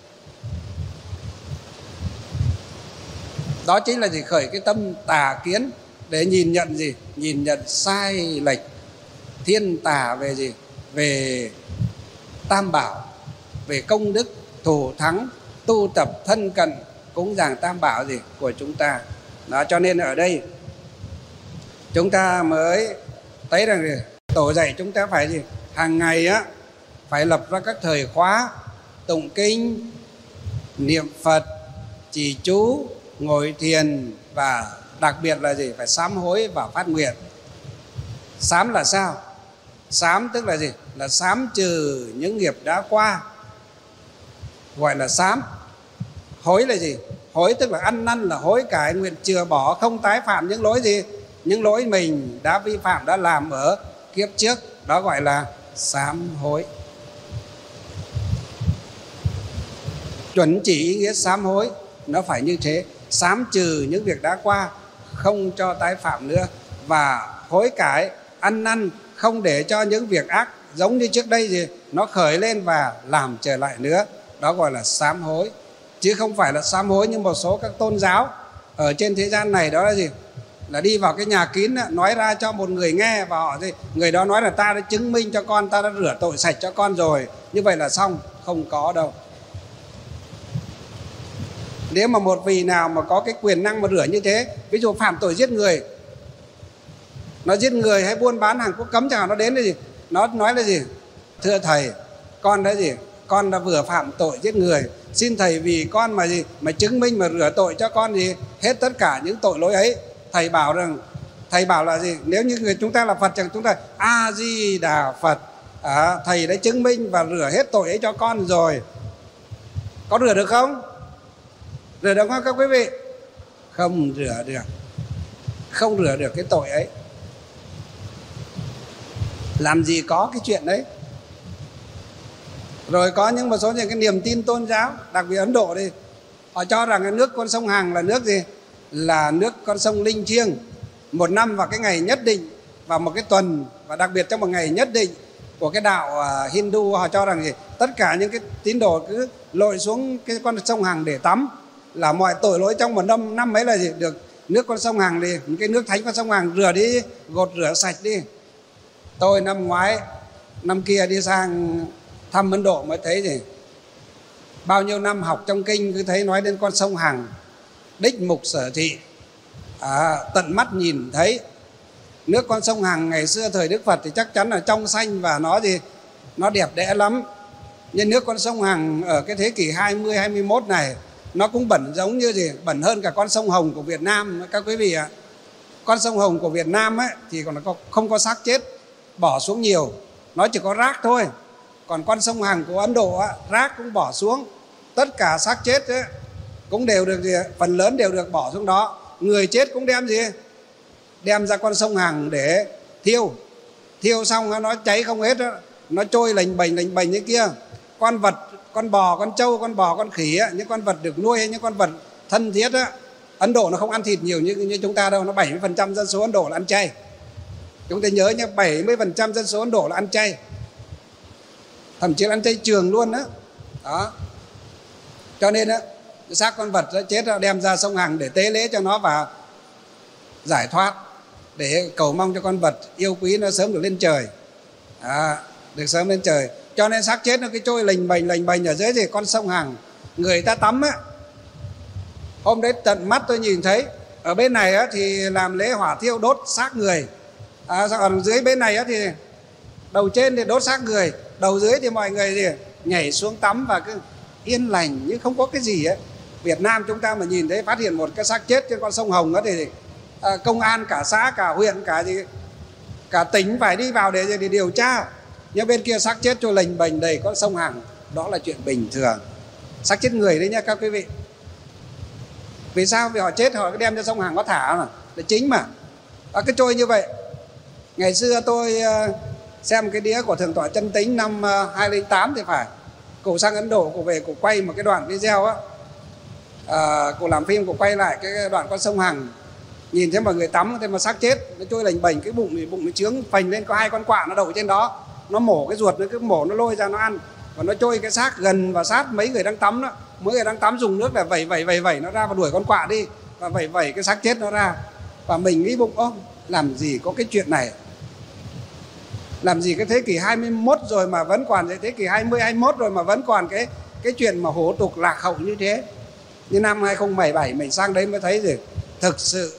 Đó chính là gì? Khởi cái tâm tà kiến để nhìn nhận gì? Nhìn nhận sai lệch thiên tà về gì? Về Tam Bảo, về công đức thù thắng tu tập thân cận cúng dường Tam Bảo gì của chúng ta. Đó, cho nên ở đây chúng ta mới thấy rằng gì? Tổ dạy chúng ta phải gì? Hàng ngày á phải lập ra các thời khóa tụng kinh, niệm Phật, trì chú, ngồi thiền, và đặc biệt là gì? Phải sám hối và phát nguyện. Sám là sao? Sám tức là gì? Là sám trừ những nghiệp đã qua, gọi là sám. Hối là gì? Hối tức là ăn năn, là hối cải, nguyện chừa bỏ, không tái phạm những lỗi gì? Những lỗi mình đã vi phạm, đã làm ở kiếp trước. Đó gọi là sám hối. Chuẩn chỉ ý nghĩa sám hối nó phải như thế, sám trừ những việc đã qua, không cho tái phạm nữa, và hối cải, ăn năn, không để cho những việc ác giống như trước đây gì nó khởi lên và làm trở lại nữa. Đó gọi là sám hối, chứ không phải là sám hối như một số các tôn giáo ở trên thế gian này. Đó là gì? Là đi vào cái nhà kín nói ra cho một người nghe, và họ gì người đó nói là ta đã chứng minh cho con, ta đã rửa tội sạch cho con rồi, như vậy là xong. Không có đâu. Nếu mà một vị nào mà có cái quyền năng mà rửa như thế, ví dụ phạm tội giết người, nó giết người hay buôn bán hàng quốc cấm chẳng hạn, nó đến là gì? Nó nói là gì? Thưa thầy, con đã gì? Con đã vừa phạm tội giết người, xin thầy vì con mà gì mà chứng minh mà rửa tội cho con gì hết tất cả những tội lỗi ấy. Thầy bảo rằng, thầy bảo là gì? Nếu như người chúng ta là Phật chẳng, chúng ta A Di Đà Phật, à, thầy đã chứng minh và rửa hết tội ấy cho con rồi. Có rửa được không? Rửa được không các quý vị? Không rửa được. Không rửa được cái tội ấy. Làm gì có cái chuyện đấy. Rồi có những một số những cái niềm tin tôn giáo, đặc biệt Ấn Độ đi, họ cho rằng cái nước con sông Hằng là nước gì? Là nước con sông linh thiêng. Một năm vào cái ngày nhất định, vào một cái tuần, và đặc biệt trong một ngày nhất định của cái đạo uh, Hindu, họ cho rằng gì? Tất cả những cái tín đồ cứ lội xuống cái con sông Hằng để tắm, là mọi tội lỗi trong một năm năm ấy là gì? Được nước con sông Hằng đi, cái nước thánh con sông Hằng rửa đi, gột rửa sạch đi. Tôi năm ngoái, năm kia đi sang thăm Ấn Độ mới thấy gì? Bao nhiêu năm học trong kinh cứ thấy nói đến con sông Hằng, đích mục sở thị, à, tận mắt nhìn thấy. Nước con sông Hằng ngày xưa thời Đức Phật thì chắc chắn là trong xanh và nó gì? Nó đẹp đẽ lắm. Nhưng nước con sông Hằng ở cái thế kỷ hai mươi, hai mươi mốt này, nó cũng bẩn giống như gì? Bẩn hơn cả con sông Hồng của Việt Nam các quý vị ạ. Con sông Hồng của Việt Nam ấy thì còn không có xác chết bỏ xuống nhiều, nó chỉ có rác thôi. Còn con sông Hằng của Ấn Độ á, rác cũng bỏ xuống, tất cả xác chết ấy, cũng đều được gì, phần lớn đều được bỏ xuống đó. Người chết cũng đem gì, đem ra con sông Hằng để thiêu. Thiêu xong nó cháy không hết đó, nó trôi lềnh bềnh lềnh bềnh như kia. Con vật, con bò, con trâu, con bò, con khỉ á, những con vật được nuôi, những con vật thân thiết á, Ấn Độ nó không ăn thịt nhiều như, như chúng ta đâu. Nó bảy mươi phần trăm dân số Ấn Độ là ăn chay. Chúng ta nhớ nhé, bảy mươi phần trăm dân số Ấn Độ là ăn chay, thậm chí là ăn chay trường luôn đó. Đó. Cho nên á, xác con vật đã chết đem ra sông Hằng để tế lễ cho nó và giải thoát, để cầu mong cho con vật yêu quý nó sớm được lên trời, à, được sớm lên trời. Cho nên xác chết nó cái trôi lềnh bềnh lềnh bềnh ở dưới gì con sông Hằng. Người ta tắm á, hôm đấy tận mắt tôi nhìn thấy ở bên này á, thì làm lễ hỏa thiêu đốt xác người, à, còn dưới bên này á, thì đầu trên thì đốt xác người, đầu dưới thì mọi người gì nhảy xuống tắm và cứ yên lành như không có cái gì ấy. Việt Nam chúng ta mà nhìn thấy phát hiện một cái xác chết trên con sông Hồng đó thì à, công an cả xã, cả huyện, cả gì, cả tỉnh phải đi vào để, để điều tra. Nhưng bên kia xác chết trôi lềnh bềnh đầy con sông Hằng, đó là chuyện bình thường. Xác chết người đấy nha các quý vị. Vì sao? Vì họ chết họ đem cho sông Hằng có thả mà, là chính mà. À, cái trôi như vậy. Ngày xưa tôi uh, xem cái đĩa của Thượng tọa Chân Tính năm uh, hai không không tám thì phải. Cụ sang Ấn Độ, cụ về cụ quay một cái đoạn video á. À, cụ làm phim, cụ quay lại cái đoạn con sông Hằng. Nhìn thấy mọi người tắm, thế mà xác chết nó trôi lềnh bềnh, cái bụng thì bụng nó trướng phành lên, có hai con quạ nó đậu trên đó. Nó mổ cái ruột, nó cứ mổ nó lôi ra nó ăn. Và nó trôi cái xác gần và sát mấy người đang tắm đó. Mấy người đang tắm dùng nước là vẩy vẩy vẩy vẩy nó ra và đuổi con quạ đi, và vẩy vẩy cái xác chết nó ra. Và mình nghĩ bụng, ô, làm gì có cái chuyện này, làm gì cái thế kỷ hai mươi mốt rồi mà vẫn còn, thế kỷ hai mươi, hai mươi mốt rồi mà vẫn còn cái cái chuyện mà hổ tục lạc hậu như thế. Như năm hai không một bảy mình sang đấy mới thấy gì, thực sự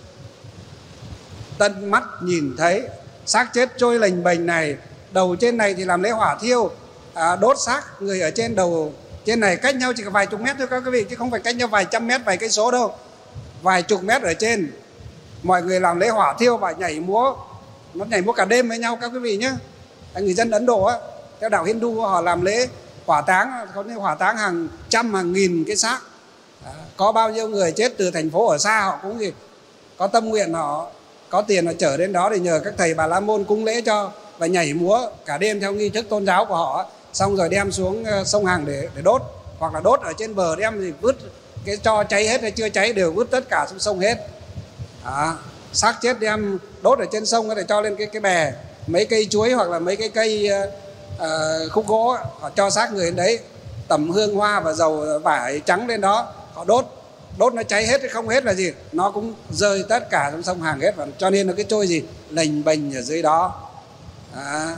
tận mắt nhìn thấy xác chết trôi lềnh bềnh này. Đầu trên này thì làm lễ hỏa thiêu, à, đốt xác người ở trên đầu trên này, cách nhau chỉ có vài chục mét thôi các quý vị, chứ không phải cách nhau vài trăm mét, vài cây số đâu. Vài chục mét ở trên, mọi người làm lễ hỏa thiêu và nhảy múa, nó nhảy múa cả đêm với nhau các quý vị nhé. Người dân Ấn Độ á, theo đạo Hindu họ làm lễ hỏa táng, có những hỏa táng hàng trăm hàng nghìn cái xác. À, có bao nhiêu người chết từ thành phố ở xa, họ cũng gì có tâm nguyện, họ có tiền họ chở đến đó để nhờ các thầy Bà La Môn cúng lễ cho, và nhảy múa cả đêm theo nghi thức tôn giáo của họ, xong rồi đem xuống sông Hằng để, để đốt, hoặc là đốt ở trên bờ đem thì vứt, cái cho cháy hết hay chưa cháy đều vứt tất cả xuống sông hết. À, xác chết đem đốt ở trên sông để cho lên cái, cái bè, mấy cây chuối hoặc là mấy cái cây uh, khúc gỗ, họ cho xác người đến đấy, tẩm hương hoa và dầu vải trắng lên đó, họ đốt. Đốt nó cháy hết hay không hết là gì, nó cũng rơi tất cả trong sông Hằng hết. Và cho nên nó cái trôi gì lềnh bềnh ở dưới đó. À,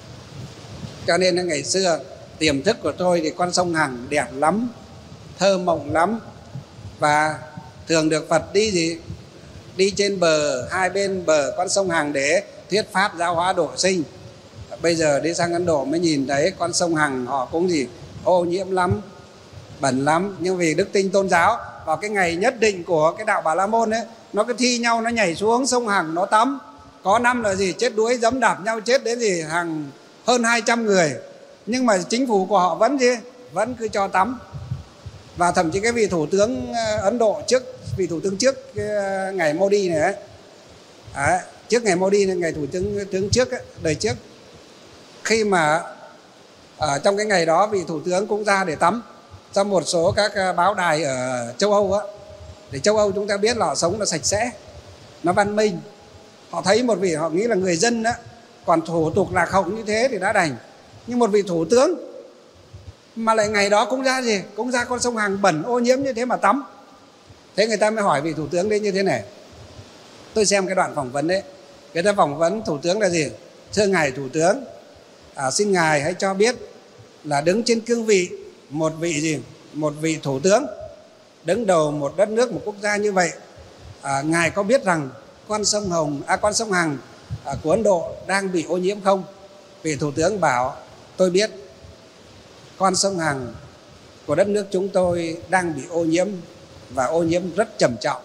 cho nên ngày xưa tiềm thức của tôi thì con sông Hằng đẹp lắm, thơ mộng lắm. Và thường được Phật đi gì đi trên bờ, hai bên bờ con sông Hằng để thuyết pháp giáo hóa độ sinh. Bây giờ đi sang Ấn Độ mới nhìn thấy con sông Hằng họ cũng gì ô nhiễm lắm, bẩn lắm. Nhưng vì đức tin tôn giáo, vào cái ngày nhất định của cái đạo Bà La Môn ấy, nó cứ thi nhau nó nhảy xuống sông Hằng nó tắm. Có năm là gì chết đuối dẫm đạp nhau chết đến gì hàng hơn hai trăm người. Nhưng mà chính phủ của họ vẫn gì vẫn cứ cho tắm. Và thậm chí cái vị thủ tướng Ấn Độ trước, vị thủ tướng trước cái ngày Modi này ấy, à, trước ngày Modi này, ngày thủ tướng tướng trước ấy, đời trước, khi mà ở trong cái ngày đó vị thủ tướng cũng ra để tắm. Trong một số các báo đài ở châu Âu á, để châu Âu chúng ta biết là họ sống nó sạch sẽ, nó văn minh. Họ thấy một vị, họ nghĩ là người dân á còn thủ tục lạc hậu như thế thì đã đành, nhưng một vị thủ tướng mà lại ngày đó cũng ra gì cũng ra con sông Hằng bẩn ô nhiễm như thế mà tắm. Thế người ta mới hỏi vị thủ tướng đấy như thế này. Tôi xem cái đoạn phỏng vấn đấy, người ta phỏng vấn thủ tướng là gì: thưa ngài thủ tướng, à, xin ngài hãy cho biết là đứng trên cương vị một vị gì một vị thủ tướng đứng đầu một đất nước, một quốc gia như vậy, à, ngài có biết rằng con sông Hồng à con sông Hằng à, của Ấn Độ đang bị ô nhiễm không? Vị thủ tướng bảo tôi biết, con sông Hằng của đất nước chúng tôi đang bị ô nhiễm và ô nhiễm rất trầm trọng.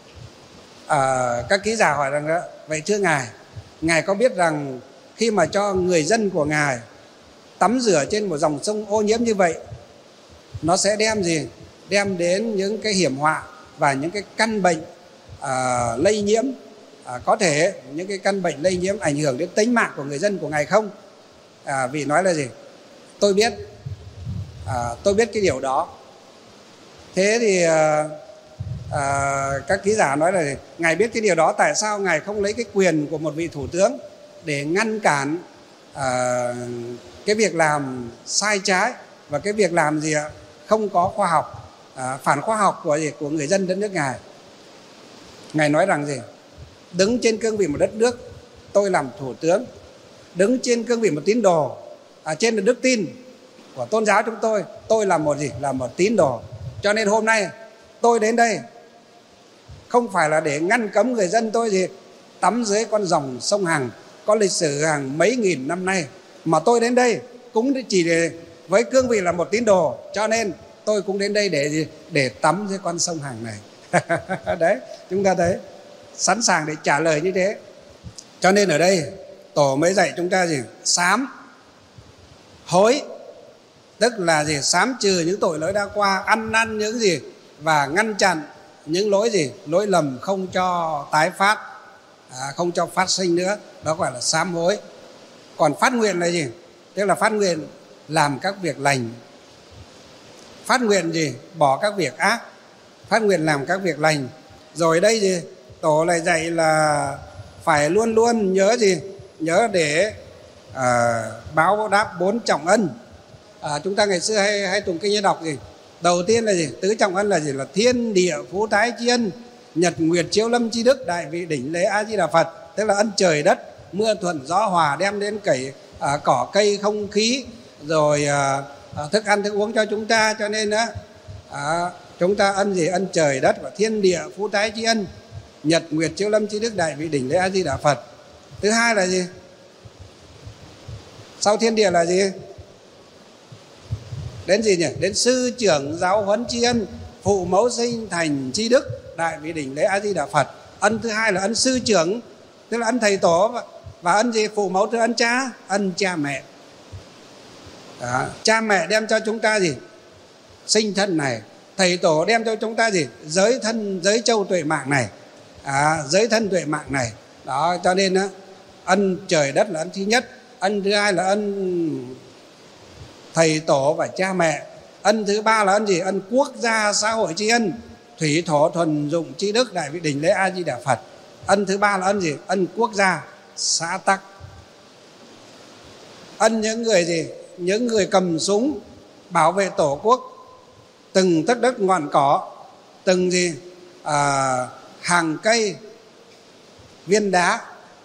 À, các ký giả hỏi rằng vậy thưa ngài, ngài có biết rằng khi mà cho người dân của ngài tắm rửa trên một dòng sông ô nhiễm như vậy, nó sẽ đem gì đem đến những cái hiểm họa và những cái căn bệnh à, lây nhiễm, à, có thể những cái căn bệnh lây nhiễm ảnh hưởng đến tính mạng của người dân của Ngài không? À, vì nói là gì? Tôi biết, à, tôi biết cái điều đó. Thế thì à, à, các ký giả nói là Ngài biết cái điều đó, tại sao Ngài không lấy cái quyền của một vị thủ tướng để ngăn cản à, cái việc làm sai trái và cái việc làm gì ạ? Không có khoa học, à, phản khoa học của gì? Của người dân đất nước Ngài. Ngài nói rằng gì? Đứng trên cương vị một đất nước, tôi làm thủ tướng, đứng trên cương vị một tín đồ, à, trên là đức tin của tôn giáo chúng tôi, tôi là một gì? Là một tín đồ. Cho nên hôm nay tôi đến đây không phải là để ngăn cấm người dân tôi gì tắm dưới con dòng sông Hằng có lịch sử hàng mấy nghìn năm nay, mà tôi đến đây cũng chỉ để với cương vị là một tín đồ, cho nên tôi cũng đến đây để gì? Để tắm dưới con sông Hằng này. Đấy, chúng ta thấy sẵn sàng để trả lời như thế. Cho nên ở đây Tổ mới dạy chúng ta gì? Sám hối, tức là gì? Sám trừ những tội lỗi đã qua, ăn năn những gì và ngăn chặn những lỗi gì? Lỗi lầm không cho tái phát, à, không cho phát sinh nữa. Đó gọi là sám hối. Còn phát nguyện là gì? Tức là phát nguyện làm các việc lành. Phát nguyện gì? Bỏ các việc ác. Phát nguyện làm các việc lành. Rồi đây gì? Tổ lại dạy là phải luôn luôn nhớ gì? Nhớ để à, báo đáp bốn trọng ân. À, chúng ta ngày xưa hay, hay tụng kinh hay đọc gì? Đầu tiên là gì? Tứ trọng ân là gì? Là thiên địa phú thái tri ân, nhật nguyệt chiếu lâm tri đức, đại vị đỉnh lễ A Di Đà Phật. Tức là ân trời đất, mưa thuận gió hòa đem đến cày à, cỏ cây không khí, rồi à, à, thức ăn thức uống cho chúng ta. Cho nên á à, chúng ta ân gì? Ân trời đất và thiên địa phú thái tri ân, nhật nguyệt chiếu lâm tri đức, đại vị đỉnh lễ A Di Đà Phật. Thứ hai là gì? Sau thiên địa là gì? Đến gì nhỉ? Đến sư trưởng giáo huấn tri ân, phụ mẫu sinh thành tri đức, đại vị đỉnh lễ A Di Đà Phật. Ân thứ hai là ân sư trưởng, tức là ân thầy tổ, và, và ân gì? Phụ mẫu tức ân cha, ân cha mẹ. Đó. Cha mẹ đem cho chúng ta gì? Sinh thân này. Thầy tổ đem cho chúng ta gì? Giới thân, giới châu tuệ mạng này, à, giới thân tuệ mạng này. Đó, cho nên á, ân trời đất là ân thứ nhất. Ân thứ hai là ân thầy tổ và cha mẹ. Ân thứ ba là ân gì? Ân quốc gia xã hội tri ân, thủy thổ thuần dụng tri đức, đại vị đỉnh lễ A Di Đà Phật. Ân thứ ba là ân gì? Ân quốc gia xã tắc. Ân những người gì? Những người cầm súng bảo vệ tổ quốc, từng tấc đất ngọn cỏ, từng gì à, hàng cây viên đá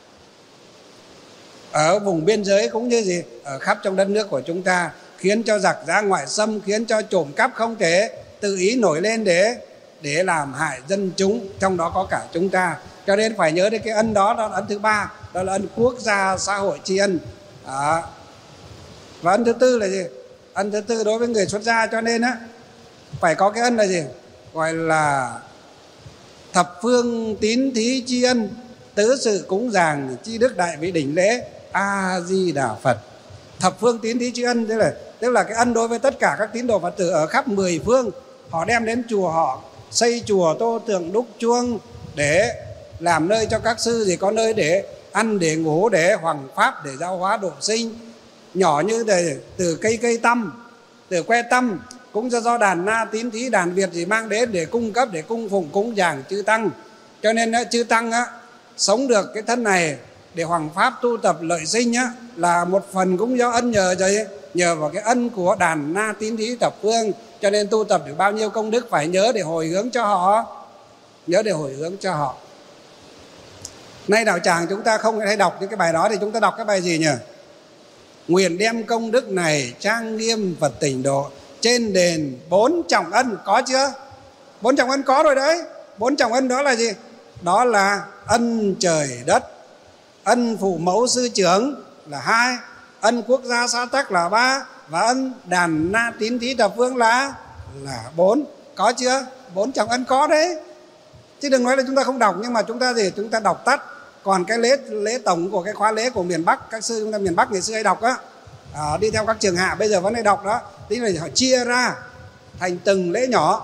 ở vùng biên giới cũng như gì ở khắp trong đất nước của chúng ta, khiến cho giặc giã ngoại xâm, khiến cho trộm cắp không thể tự ý nổi lên để để làm hại dân chúng, trong đó có cả chúng ta. Cho nên phải nhớ đến cái ân đó, đó là ân thứ ba, đó là ân quốc gia xã hội tri ân. Đó. Và ân thứ tư là gì? Ân thứ tư đối với người xuất gia, cho nên á phải có cái ân là gì? Gọi là thập phương tín thí tri ân, tứ sự cúng dường tri đức, đại vị đỉnh lễ A Di Đà Phật. Thập phương tín thí tri ân tức là tức là cái ân đối với tất cả các tín đồ Phật tử ở khắp mười phương. Họ đem đến chùa, họ xây chùa, tô tượng, đúc chuông để làm nơi cho các sư gì có nơi để ăn, để ngủ, để hoằng pháp, để giáo hóa độ sinh. Nhỏ như thế, từ cây cây tâm, từ que tâm cũng do, do đàn na tín thí đàn Việt gì mang đến để cung cấp, để cung phụng cúng dường chư tăng. Cho nên á, chư tăng á, sống được cái thân này để hoằng pháp tu tập lợi sinh á, là một phần cũng do ân nhờ rồi, nhờ vào cái ân của đàn na tín thí thập phương. Cho nên tu tập được bao nhiêu công đức phải nhớ để hồi hướng cho họ, nhớ để hồi hướng cho họ. Nay đạo tràng chúng ta không hay đọc những cái bài đó, thì chúng ta đọc cái bài gì nhỉ? Nguyện đem công đức này trang nghiêm Phật tịnh độ, trên đền bốn trọng ân. Có chưa? Bốn trọng ân có rồi đấy. Bốn trọng ân đó là gì? Đó là ân trời đất, ân phụ mẫu sư trưởng là hai, ân quốc gia xã tắc là ba, và ân đàn na tín thí thập phương là là bốn. Có chưa? Bốn trọng ân có đấy. Chứ đừng nói là chúng ta không đọc, nhưng mà chúng ta gì? Chúng ta đọc tắt. Còn cái lễ lễ tổng của cái khóa lễ của miền Bắc, các sư chúng ta miền Bắc ngày xưa hay đọc á, à, đi theo các trường hạ bây giờ vẫn hay đọc đó. Tức là họ chia ra thành từng lễ nhỏ,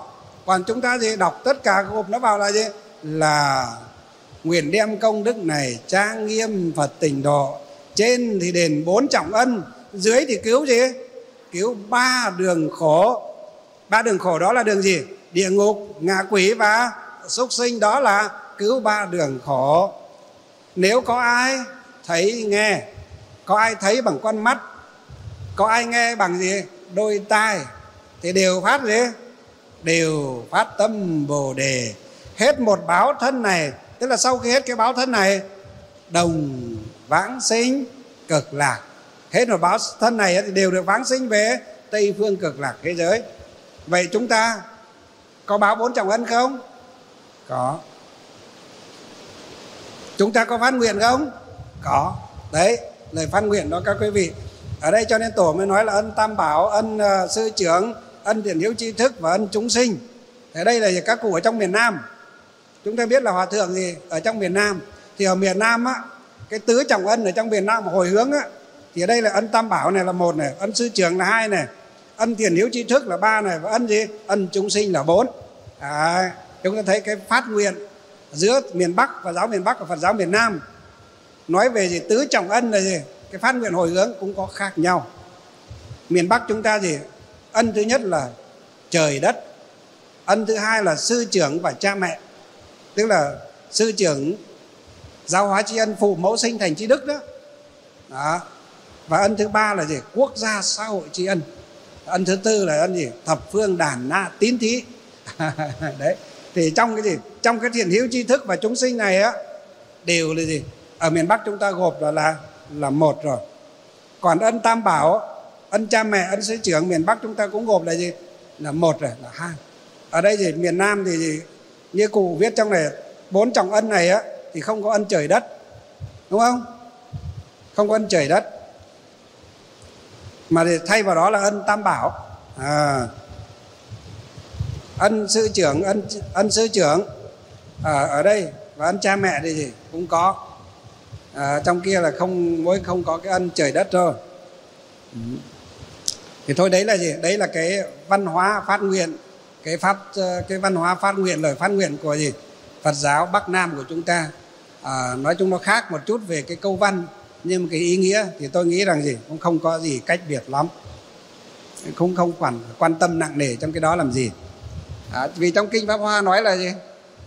Còn chúng ta gì đọc tất cả gộp nó vào là gì? Là nguyện đem công đức này trang nghiêm Phật tịnh độ. Trên thì đền bốn trọng ân, dưới thì cứu gì? Cứu ba đường khổ. Ba đường khổ đó là đường gì? Địa ngục, ngạ quỷ và súc sinh. Đó là cứu ba đường khổ. Nếu có ai thấy nghe, có ai thấy bằng con mắt, có ai nghe bằng gì? Đôi tai, thì đều phát gì? Đều phát tâm Bồ Đề. Hết một báo thân này, tức là sau khi hết cái báo thân này, đồng vãng sinh cực lạc. Hết một báo thân này thì đều được vãng sinh về Tây phương cực lạc thế giới. Vậy chúng ta có báo bốn trọng ân không? Có. Chúng ta có phát nguyện không? Có. Đấy, lời phát nguyện đó các quý vị. Ở đây cho nên Tổ mới nói là ân tam bảo, ân uh, sư trưởng, ân thiện hiếu tri thức và ân chúng sinh. Thế đây là các cụ ở trong miền Nam. Chúng ta biết là hòa thượng gì ở trong miền Nam. Thì ở miền Nam á, cái tứ trọng ân ở trong miền Nam hồi hướng á, thì ở đây là ân tam bảo này là một này, ân sư trưởng là hai này, ân thiện hiếu tri thức là ba này, và ân gì? Ân chúng sinh là bốn. À, chúng ta thấy cái phát nguyện giữa miền Bắc và giáo miền Bắc và Phật giáo miền Nam nói về gì? Tứ trọng ân là gì? Cái phát nguyện hồi hướng cũng có khác nhau. Miền Bắc chúng ta gì? Ân thứ nhất là trời đất, ân thứ hai là sư trưởng và cha mẹ, tức là sư trưởng giáo hóa tri ân, phụ mẫu sinh thành tri đức đó. Đó. Và ân thứ ba là gì? Quốc gia xã hội tri ân. Ân thứ tư là ân gì? Thập phương đàn na tín thí. Đấy. Thì trong cái gì? Trong cái thiện hiếu tri thức và chúng sinh này á, đều là gì? Ở miền Bắc chúng ta gộp là là, là một rồi. Còn ân tam bảo, ân cha mẹ, ân sư trưởng, miền Bắc chúng ta cũng gộp là gì? Là một rồi, là hai. Ở đây thì miền Nam thì gì? Như cụ viết trong này, bốn trọng ân này á, thì không có ân trời đất, đúng không? Không có ân trời đất, mà thì thay vào đó là ân tam bảo. À, ân sư trưởng, ân ân sư trưởng à, ở đây, và ân cha mẹ thì gì cũng có. À, trong kia là không mới không có cái ân trời đất thôi. Ừ. Thì thôi đấy là gì? Đấy là cái văn hóa phát nguyện, cái phát cái văn hóa phát nguyện, lời phát nguyện của gì? Phật giáo Bắc Nam của chúng ta. À, nói chung nó khác một chút về cái câu văn, nhưng mà cái ý nghĩa thì tôi nghĩ rằng gì cũng không có gì cách biệt lắm, cũng không quan quan tâm nặng nề trong cái đó làm gì. À, vì trong kinh Pháp Hoa nói là gì?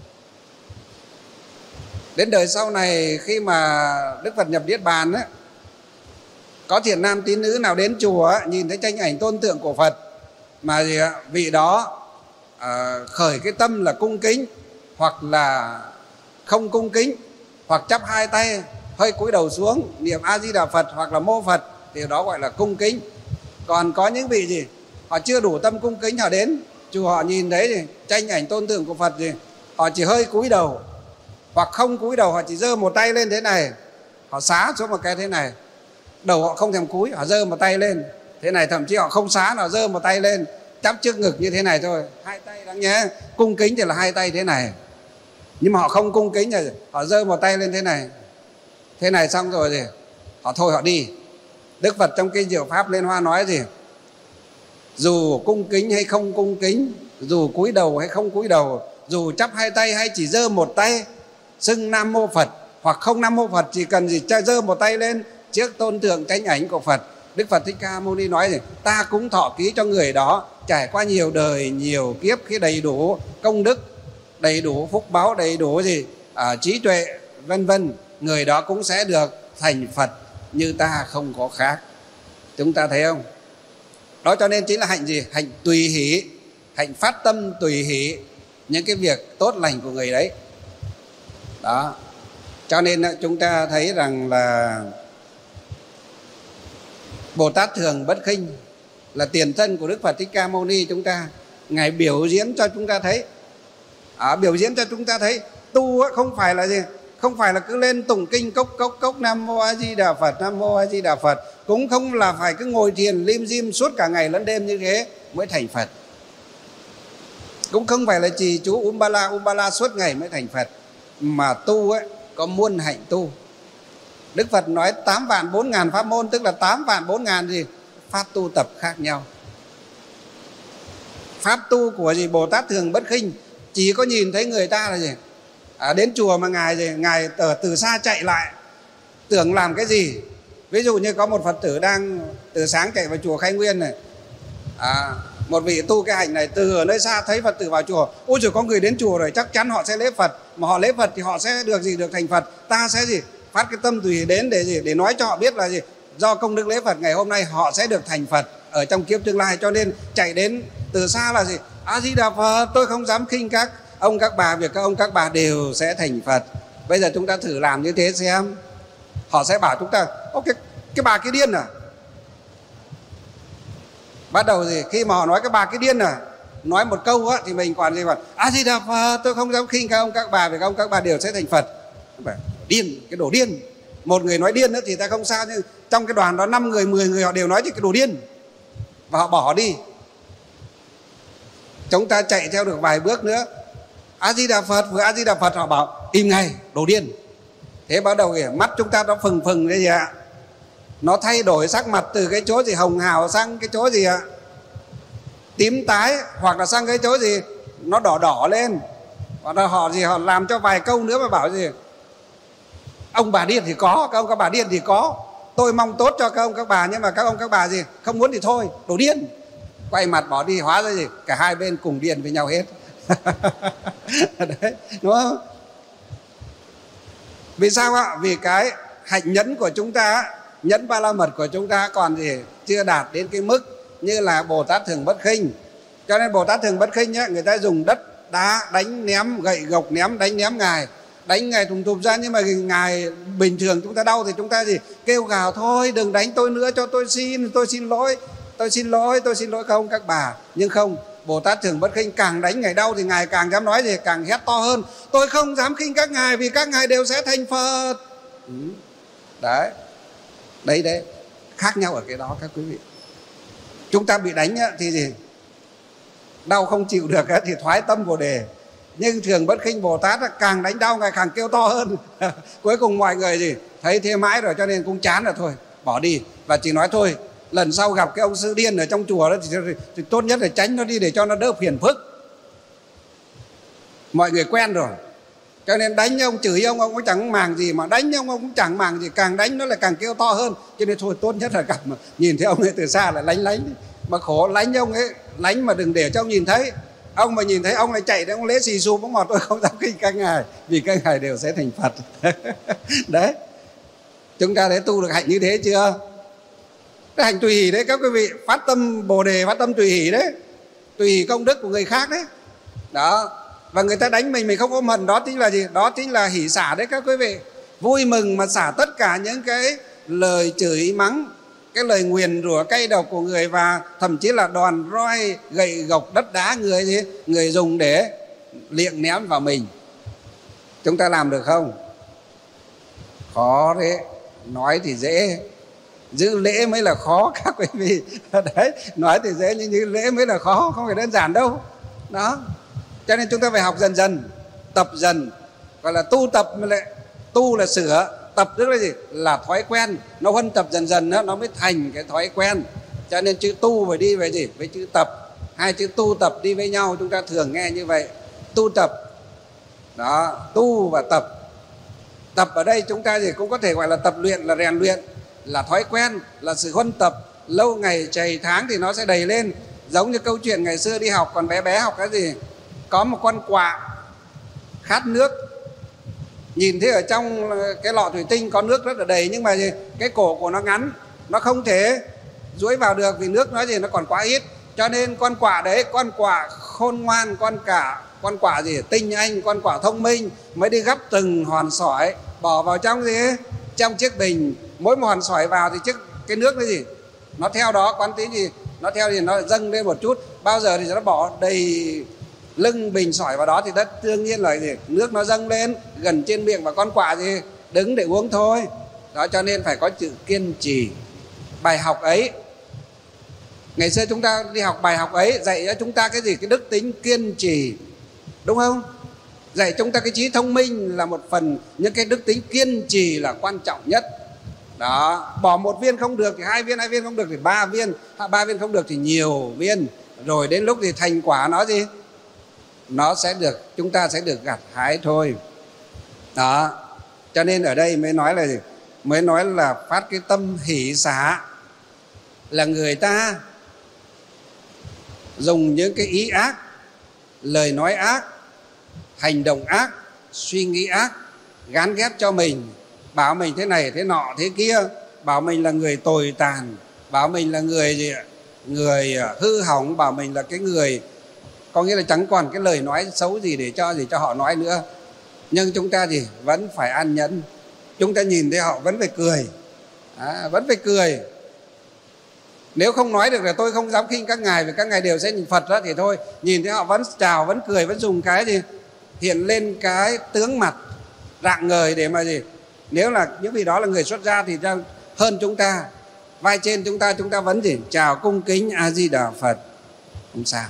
Đến đời sau này khi mà Đức Phật nhập Niết Bàn á, có thiện nam tín nữ nào đến chùa á, nhìn thấy tranh ảnh tôn tượng của Phật mà gì ạ? Vị đó à, khởi cái tâm là cung kính, hoặc là không cung kính, hoặc chắp hai tay hơi cúi đầu xuống niệm A Di Đà Phật, hoặc là mô Phật, thì đó gọi là cung kính. Còn có những vị gì họ chưa đủ tâm cung kính, họ đến chùa họ nhìn thấy gì tranh ảnh tôn tượng của Phật gì, họ chỉ hơi cúi đầu, hoặc không cúi đầu, họ chỉ giơ một tay lên thế này, họ xá xuống một cái thế này, đầu họ không thèm cúi, họ giơ một tay lên thế này, thậm chí họ không xá, họ giơ một tay lên chắp trước ngực như thế này thôi, hai tay đáng nhớ. Cung kính thì là hai tay thế này, nhưng mà họ không cung kính rồi, họ giơ một tay lên thế này, thế này xong rồi thì họ thôi họ đi. Đức Phật trong kinh Diệu Pháp Liên Hoa nói gì? Dù cung kính hay không cung kính, dù cúi đầu hay không cúi đầu, dù chắp hai tay hay chỉ giơ một tay xưng Nam Mô Phật, hoặc không Nam Mô Phật, chỉ cần gì giơ một tay lên trước tôn tượng tranh ảnh của Phật, Đức Phật Thích Ca Mâu Ni nói gì? Ta cũng thọ ký cho người đó, trải qua nhiều đời nhiều kiếp, khi đầy đủ công đức, đầy đủ phúc báo, đầy đủ gì à, trí tuệ vân vân, người đó cũng sẽ được thành Phật như ta, không có khác. Chúng ta thấy không? Đó cho nên chính là hạnh gì? Hạnh tùy hỷ, hạnh phát tâm tùy hỷ những cái việc tốt lành của người đấy. Đó. Cho nên chúng ta thấy rằng là Bồ Tát Thường Bất Khinh là tiền thân của Đức Phật Thích Ca Mâu Ni chúng ta, Ngài biểu diễn cho chúng ta thấy, à, biểu diễn cho chúng ta thấy tu không phải là gì, không phải là cứ lên tụng kinh cốc cốc cốc Nam Mô A Di Đà Phật, Nam Mô A Di Đà Phật, cũng không là phải cứ ngồi thiền lim dim suốt cả ngày lẫn đêm như thế mới thành Phật, cũng không phải là trì chú um ba la um ba la suốt ngày mới thành Phật, mà tu ấy có muôn hạnh tu. Đức Phật nói tám vạn bốn ngàn pháp môn, tức là tám vạn bốn ngàn gì pháp tu tập khác nhau. pháp tu của gì Bồ Tát Thường Bất Khinh. Chỉ có nhìn thấy người ta là gì à, đến chùa mà ngài gì ngài từ, từ xa chạy lại, tưởng làm cái gì. Ví dụ như có một Phật tử đang từ sáng chạy vào chùa Khai Nguyên này, à, một vị tu cái hành này từ ở nơi xa thấy Phật tử vào chùa, ôi rồi có người đến chùa rồi, chắc chắn họ sẽ lễ Phật, mà họ lễ Phật thì họ sẽ được gì, được thành Phật. Ta sẽ gì phát cái tâm tùy đến để gì, để nói cho họ biết là gì, do công đức lễ Phật ngày hôm nay họ sẽ được thành Phật ở trong kiếp tương lai. Cho nên chạy đến từ xa là gì, A Di Đà Phật, tôi không dám khinh các ông các bà, việc các ông các bà đều sẽ thành Phật. Bây giờ chúng ta thử làm như thế xem. Họ sẽ bảo chúng ta, ô cái, cái bà cái điên à. Bắt đầu gì, khi mà họ nói cái bà cái điên à, nói một câu á, thì mình còn gì mà A Di Đà Phật, tôi không dám khinh các ông các bà, vì các ông các bà đều sẽ thành Phật. Điên, cái đồ điên. Một người nói điên nữa thì ta không sao, nhưng trong cái đoàn đó năm người, mười người họ đều nói cái đồ điên và họ bỏ đi. Chúng ta chạy theo được vài bước nữa, A Di Đà Phật, vừa A Di Đà Phật họ bảo im ngay, đồ điên. Thế bắt đầu kìa, mắt chúng ta nó phừng phừng đấy gì ạ, nó thay đổi sắc mặt từ cái chỗ gì hồng hào sang cái chỗ gì ạ, tím tái, hoặc là sang cái chỗ gì nó đỏ đỏ lên. Hoặc là họ gì họ làm cho vài câu nữa mà bảo gì ông bà điên thì có, các ông các bà điên thì có, tôi mong tốt cho các ông các bà, nhưng mà các ông các bà gì không muốn thì thôi, đồ điên. Quay mặt bỏ đi, hóa ra gì cả hai bên cùng điên với nhau hết. Đấy, đúng không? Vì sao ạ? Vì cái hạnh nhẫn của chúng ta, nhẫn ba la mật của chúng ta còn gì chưa đạt đến cái mức như là Bồ Tát Thường Bất Khinh. Cho nên Bồ Tát Thường Bất Khinh ấy, người ta dùng đất đá đánh ném, gậy gộc ném đánh ném ngài, đánh ngài thùng thụp ra. Nhưng mà ngài bình thường chúng ta đau thì chúng ta gì kêu gào thôi đừng đánh tôi nữa, cho tôi xin, tôi xin lỗi, tôi xin lỗi, tôi xin lỗi không các bà. Nhưng không, Bồ Tát Thường Bất Khinh càng đánh ngài đau thì ngài càng dám nói gì, càng hét to hơn, tôi không dám khinh các ngài vì các ngài đều sẽ thành Phật. Ừ. Đấy, đấy đấy, khác nhau ở cái đó các quý vị. Chúng ta bị đánh thì gì đau không chịu được thì thoái tâm Bồ Đề. Nhưng Thường Bất Khinh Bồ Tát càng đánh đau ngài càng kêu to hơn. Cuối cùng mọi người gì thấy thế mãi rồi cho nên cũng chán rồi thôi, bỏ đi. Và chỉ nói thôi, lần sau gặp cái ông sư điên ở trong chùa đó thì, thì, thì tốt nhất là tránh nó đi để cho nó đỡ phiền phức. Mọi người quen rồi, cho nên đánh ông, chửi ông, ông cũng chẳng màng gì, mà đánh ông, ông cũng chẳng màng gì. Càng đánh nó lại càng kêu to hơn. Cho nên thôi tốt nhất là gặp mà nhìn thấy ông ấy từ xa là lánh lánh. Mà khổ lánh ông ấy, lánh mà đừng để cho ông nhìn thấy. Ông mà nhìn thấy ông lại chạy đến ông lễ xì xù bóng ngọt, tôi không dám khinh các ngài vì các ngài đều sẽ thành Phật. Đấy, chúng ta đã tu được hạnh như thế chưa? Cái hành tùy hỷ đấy các quý vị, phát tâm Bồ Đề, phát tâm tùy hỷ đấy, tùy hỷ công đức của người khác đấy. Đó, và người ta đánh mình mình không ôm hận, đó chính là gì? Đó chính là hỷ xả đấy các quý vị. Vui mừng mà xả tất cả những cái lời chửi mắng, cái lời nguyền rủa cay độc của người, và thậm chí là đòn roi gậy gộc đất đá người gì người dùng để liệng ném vào mình. Chúng ta làm được không? Khó đấy. Nói thì dễ, giữ lễ mới là khó các quý vị. Đấy, nói thì dễ nhưng giữ lễ mới là khó, không phải đơn giản đâu. Đó, cho nên chúng ta phải học dần dần, tập dần, gọi là tu tập. Mà lại tu là sửa, tập tức là gì? Là thói quen. Nó huân tập dần dần đó, nó mới thành cái thói quen. Cho nên chữ tu phải đi với gì? Với chữ tập. Hai chữ tu tập đi với nhau, chúng ta thường nghe như vậy. Tu tập. Đó, tu và tập. Tập ở đây chúng ta gì cũng có thể gọi là tập luyện, là rèn luyện, là thói quen, là sự huân tập. Lâu ngày chày tháng thì nó sẽ đầy lên. Giống như câu chuyện ngày xưa đi học, còn bé bé học cái gì? Có một con quạ khát nước, nhìn thấy ở trong cái lọ thủy tinh có nước rất là đầy, nhưng mà gì? Cái cổ của nó ngắn, nó không thể duỗi vào được vì nước nó gì nó còn quá ít. Cho nên con quạ đấy, con quạ khôn ngoan, con cả con quạ gì tinh anh, con quạ thông minh mới đi gấp từng hòn sỏi bỏ vào trong gì trong chiếc bình. Mỗi một hòn sỏi vào thì chiếc cái nước cái gì nó theo đó, quán tính gì nó theo thì nó dâng lên một chút. Bao giờ thì nó bỏ đầy lưng bình sỏi vào đó thì đất đương nhiên là gì nước nó dâng lên gần trên miệng, và con quạ gì đứng để uống thôi. Đó, cho nên phải có chữ kiên trì. Bài học ấy, ngày xưa chúng ta đi học bài học ấy dạy cho chúng ta cái gì? Cái đức tính kiên trì, đúng không? Dạy chúng ta cái trí thông minh là một phần, những cái đức tính kiên trì là quan trọng nhất. Đó, bỏ một viên không được thì hai viên, hai viên không được thì ba viên, ba viên không được thì nhiều viên. rồi đến lúc thì thành quả nó gì, nó sẽ được, chúng ta sẽ được gặt hái thôi. Đó, cho nên ở đây mới nói là gì? Mới nói là phát cái tâm hỷ xả, là người ta dùng những cái ý ác, lời nói ác, hành động ác, suy nghĩ ác, gán ghép cho mình, bảo mình thế này thế nọ thế kia, bảo mình là người tồi tàn, bảo mình là người gì ạ? Người hư hỏng, bảo mình là cái người, có nghĩa là chẳng còn cái lời nói xấu gì để cho gì cho họ nói nữa. Nhưng chúng ta gì vẫn phải ăn nhẫn, chúng ta nhìn thấy họ vẫn phải cười, à, vẫn phải cười. Nếu không nói được là tôi không dám khinh các ngài, vì các ngài đều sẽ nhìn Phật đó, thì thôi nhìn thấy họ vẫn chào, vẫn cười, vẫn dùng cái gì hiện lên cái tướng mặt rạng ngời để mà gì, nếu là những vị đó là người xuất gia thì hơn chúng ta, vai trên chúng ta, chúng ta vẫn gì chào cung kính A Di Đà Phật, không sao.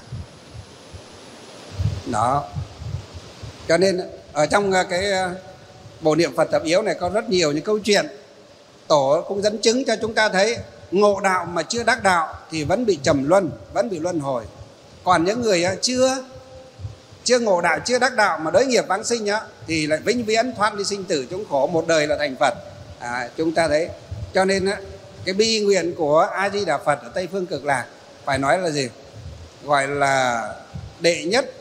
Đó, cho nên ở trong cái bộ niệm Phật tập yếu này có rất nhiều những câu chuyện Tổ cũng dẫn chứng cho chúng ta thấy ngộ đạo mà chưa đắc đạo thì vẫn bị trầm luân, vẫn bị luân hồi. Còn những người chưa chưa ngộ đạo, chưa đắc đạo mà đới nghiệp vãng sinh á, thì lại vĩnh viễn thoát đi sinh tử chúng khổ, một đời là thành Phật. À, chúng ta thấy, cho nên á, cái bi nguyện của A Di Đà Phật ở Tây Phương Cực Lạc phải nói là gì, gọi là đệ nhất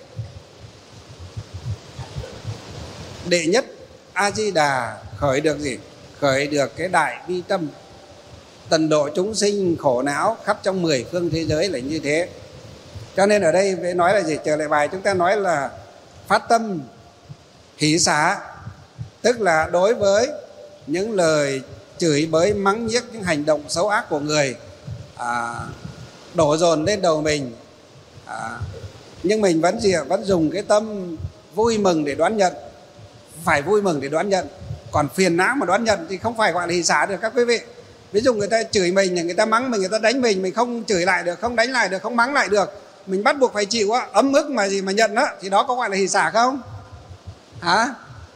đệ nhất A Di Đà khởi được gì, khởi được cái đại bi tâm tận độ chúng sinh khổ não khắp trong mười phương thế giới là như thế. Cho nên ở đây phải nói là gì, trở lại bài chúng ta nói là phát tâm hỷ xả, tức là đối với những lời chửi bới mắng nhiếc, những hành động xấu ác của người à, đổ dồn lên đầu mình, à, nhưng mình vẫn gì vẫn dùng cái tâm vui mừng để đón nhận, phải vui mừng để đón nhận. Còn phiền não mà đón nhận thì không phải gọi là hỷ xả được các quý vị. Ví dụ người ta chửi mình, người ta mắng mình, người ta đánh mình, mình không chửi lại được, không đánh lại được, không mắng lại được, mình bắt buộc phải chịu á, ấm ức mà gì mà nhận á, thì đó có gọi là hỷ xả không? Hả?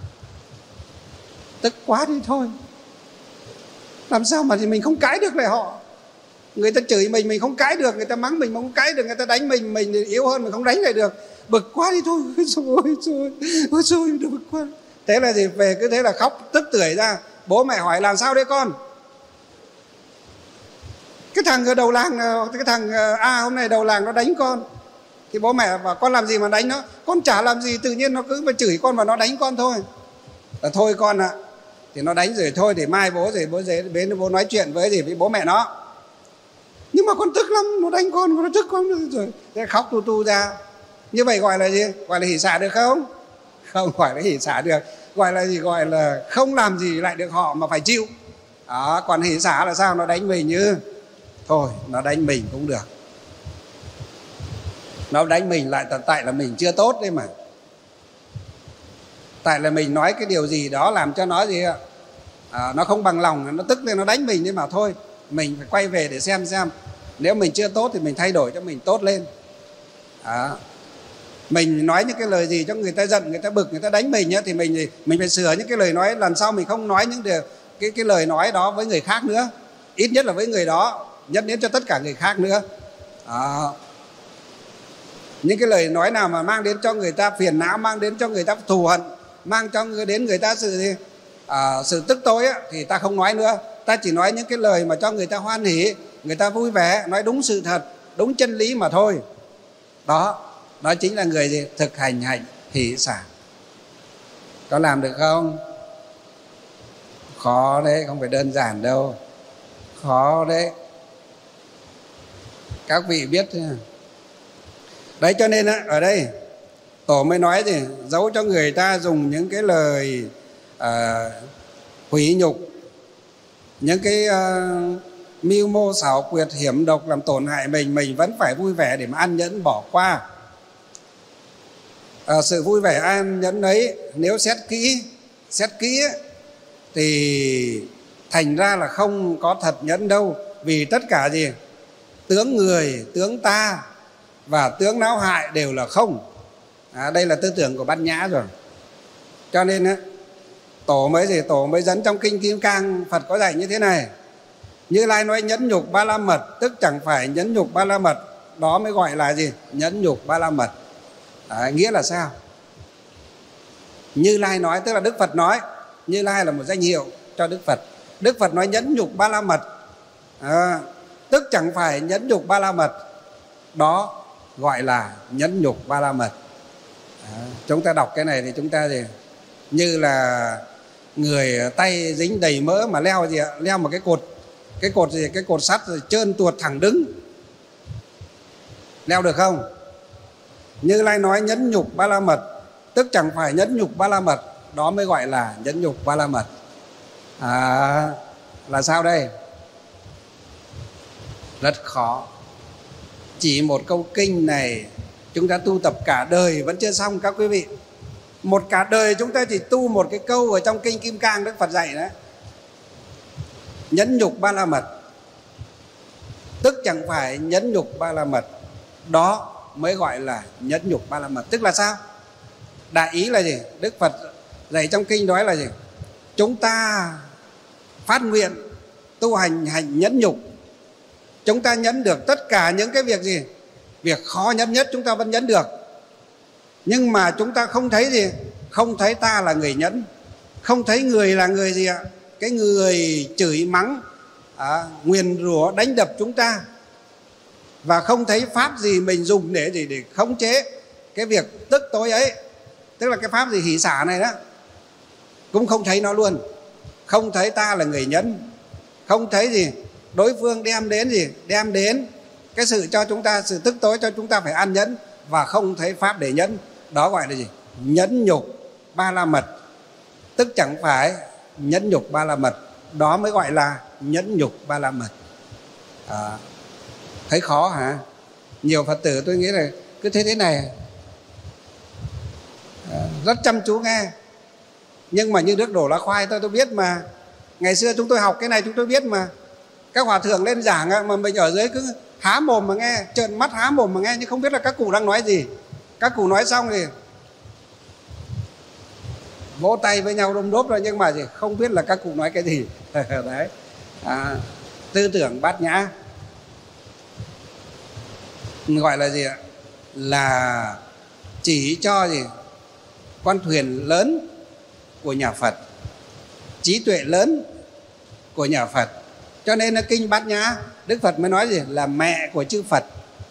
Tức quá đi thôi. Làm sao mà thì mình không cãi được lại họ? Người ta chửi mình mình không cãi được, người ta mắng mình mà không cãi được, người ta đánh mình mình thì yếu hơn mình không đánh lại được, bực quá đi thôi. Ôi trời ơi, ôi trời, bực quá. Thế là gì, về cứ thế là khóc tức tưởi ra. Bố mẹ hỏi làm sao đấy con? Cái thằng ở đầu làng, cái thằng A hôm nay đầu làng nó đánh con. Thì bố mẹ bảo con làm gì mà đánh nó? Con chả làm gì, tự nhiên nó cứ mà chửi con và nó đánh con thôi. Là thôi con ạ, à, thì nó đánh rồi thôi, để mai bố rồi bố dễ đến bố nói chuyện với gì với bố mẹ nó. Nhưng mà con tức lắm, nó đánh con, nó tức con rồi. Thế khóc tu tu ra. Như vậy gọi là gì? Gọi là hỷ xả được không? Không gọi là hỷ xả được. Gọi là gì? Gọi là không làm gì lại được họ mà phải chịu. Đó, còn hỷ xả là sao? Nó đánh mình như thôi, nó đánh mình cũng được. Nó đánh mình lại tại là mình chưa tốt đấy mà. Tại là mình nói cái điều gì đó làm cho nó gì ạ? À, nó không bằng lòng, nó tức lên nó đánh mình, nhưng mà thôi, mình phải quay về để xem xem nếu mình chưa tốt thì mình thay đổi cho mình tốt lên. À, mình nói những cái lời gì cho người ta giận, người ta bực, người ta đánh mình ấy, thì mình mình phải sửa những cái lời nói, lần sau mình không nói những điều, cái cái lời nói đó với người khác nữa, ít nhất là với người đó, nhất đến cho tất cả người khác nữa. À, những cái lời nói nào mà mang đến cho người ta phiền não, mang đến cho người ta thù hận, mang cho người đến người ta sự gì, à, sự tức tối ấy, thì ta không nói nữa. Ta chỉ nói những cái lời mà cho người ta hoan hỉ, người ta vui vẻ, nói đúng sự thật, đúng chân lý mà thôi. Đó, đó chính là người gì? Thực hành hạnh hỷ xả. Có làm được không? Khó đấy, không phải đơn giản đâu. Khó đấy. Các vị biết. Đấy, cho nên ở đây Tổ mới nói gì? Giấu cho người ta dùng những cái lời à, hủy nhục, những cái uh, mưu mô xảo quyệt hiểm độc làm tổn hại mình, mình vẫn phải vui vẻ để mà ăn nhẫn bỏ qua. À, sự vui vẻ ăn nhẫn ấy, nếu xét kỹ xét kỹ ấy, thì thành ra là không có thật nhẫn đâu. Vì tất cả gì? Tướng người, tướng ta và tướng não hại đều là không. À, đây là tư tưởng của Bát Nhã rồi. Cho nên ấy, Tổ mới gì? Tổ mới dẫn trong Kinh Kim Cang, Phật có dạy như thế này: Như Lai nói nhẫn nhục ba la mật, tức chẳng phải nhẫn nhục ba la mật, đó mới gọi là gì? Nhẫn nhục ba la mật. Đấy, nghĩa là sao? Như Lai nói, tức là Đức Phật nói, Như Lai là một danh hiệu cho Đức Phật. Đức Phật nói nhẫn nhục ba la mật, à, tức chẳng phải nhẫn nhục ba la mật, đó gọi là nhẫn nhục ba la mật. À, chúng ta đọc cái này thì chúng ta gì? Như là người tay dính đầy mỡ mà leo gì ạ? Leo một cái cột, cái cột gì? Cái cột sắt rồi trơn tuột thẳng đứng, leo được không? Như Lai nói nhẫn nhục ba la mật, tức chẳng phải nhẫn nhục ba la mật, đó mới gọi là nhẫn nhục ba la mật. À, là sao đây? Rất khó. Chỉ một câu kinh này chúng ta tu tập cả đời vẫn chưa xong các quý vị. Một cả đời chúng ta chỉ tu một cái câu ở trong kinh Kim Cang Đức Phật dạy đấy. Nhẫn nhục ba la mật, tức chẳng phải nhẫn nhục ba la mật, đó mới gọi là nhẫn nhục ba la mật. Tức là sao? Đại ý là gì? Đức Phật dạy trong kinh nói là gì? Chúng ta phát nguyện tu hành hành nhẫn nhục, chúng ta nhẫn được tất cả những cái việc gì? Việc khó nhẫn nhất chúng ta vẫn nhẫn được. Nhưng mà chúng ta không thấy gì? Không thấy ta là người nhẫn, không thấy người là người gì ạ? Cái người chửi mắng, à, nguyền rủa đánh đập chúng ta, và không thấy pháp gì mình dùng để để, để khống chế cái việc tức tối ấy. Tức là cái pháp gì hỷ xả này đó, cũng không thấy nó luôn. Không thấy ta là người nhẫn, không thấy gì đối phương đem đến gì? Đem đến cái sự cho chúng ta, sự tức tối cho chúng ta phải ăn nhẫn, và không thấy pháp để nhẫn. Đó gọi là gì? Nhẫn nhục ba la mật, tức chẳng phải nhẫn nhục ba la mật, đó mới gọi là nhẫn nhục ba la mật. À, thấy khó hả? Nhiều Phật tử tôi nghĩ là cứ thế thế này, à, rất chăm chú nghe. Nhưng mà như nước đổ lá khoai tôi tôi biết mà. Ngày xưa chúng tôi học cái này chúng tôi biết mà. Các hòa thượng lên giảng mà mình ở dưới cứ há mồm mà nghe, trợn mắt há mồm mà nghe, nhưng không biết là các cụ đang nói gì. Các cụ nói xong thì vỗ tay với nhau đôm đốp rồi, nhưng mà gì không biết là các cụ nói cái gì. Đấy, à, tư tưởng bát nhã, gọi là gì ạ? Là chỉ cho gì? Con thuyền lớn của nhà Phật, trí tuệ lớn của nhà Phật. Cho nên là kinh Bát Nhã Đức Phật mới nói gì? Là mẹ của chư Phật.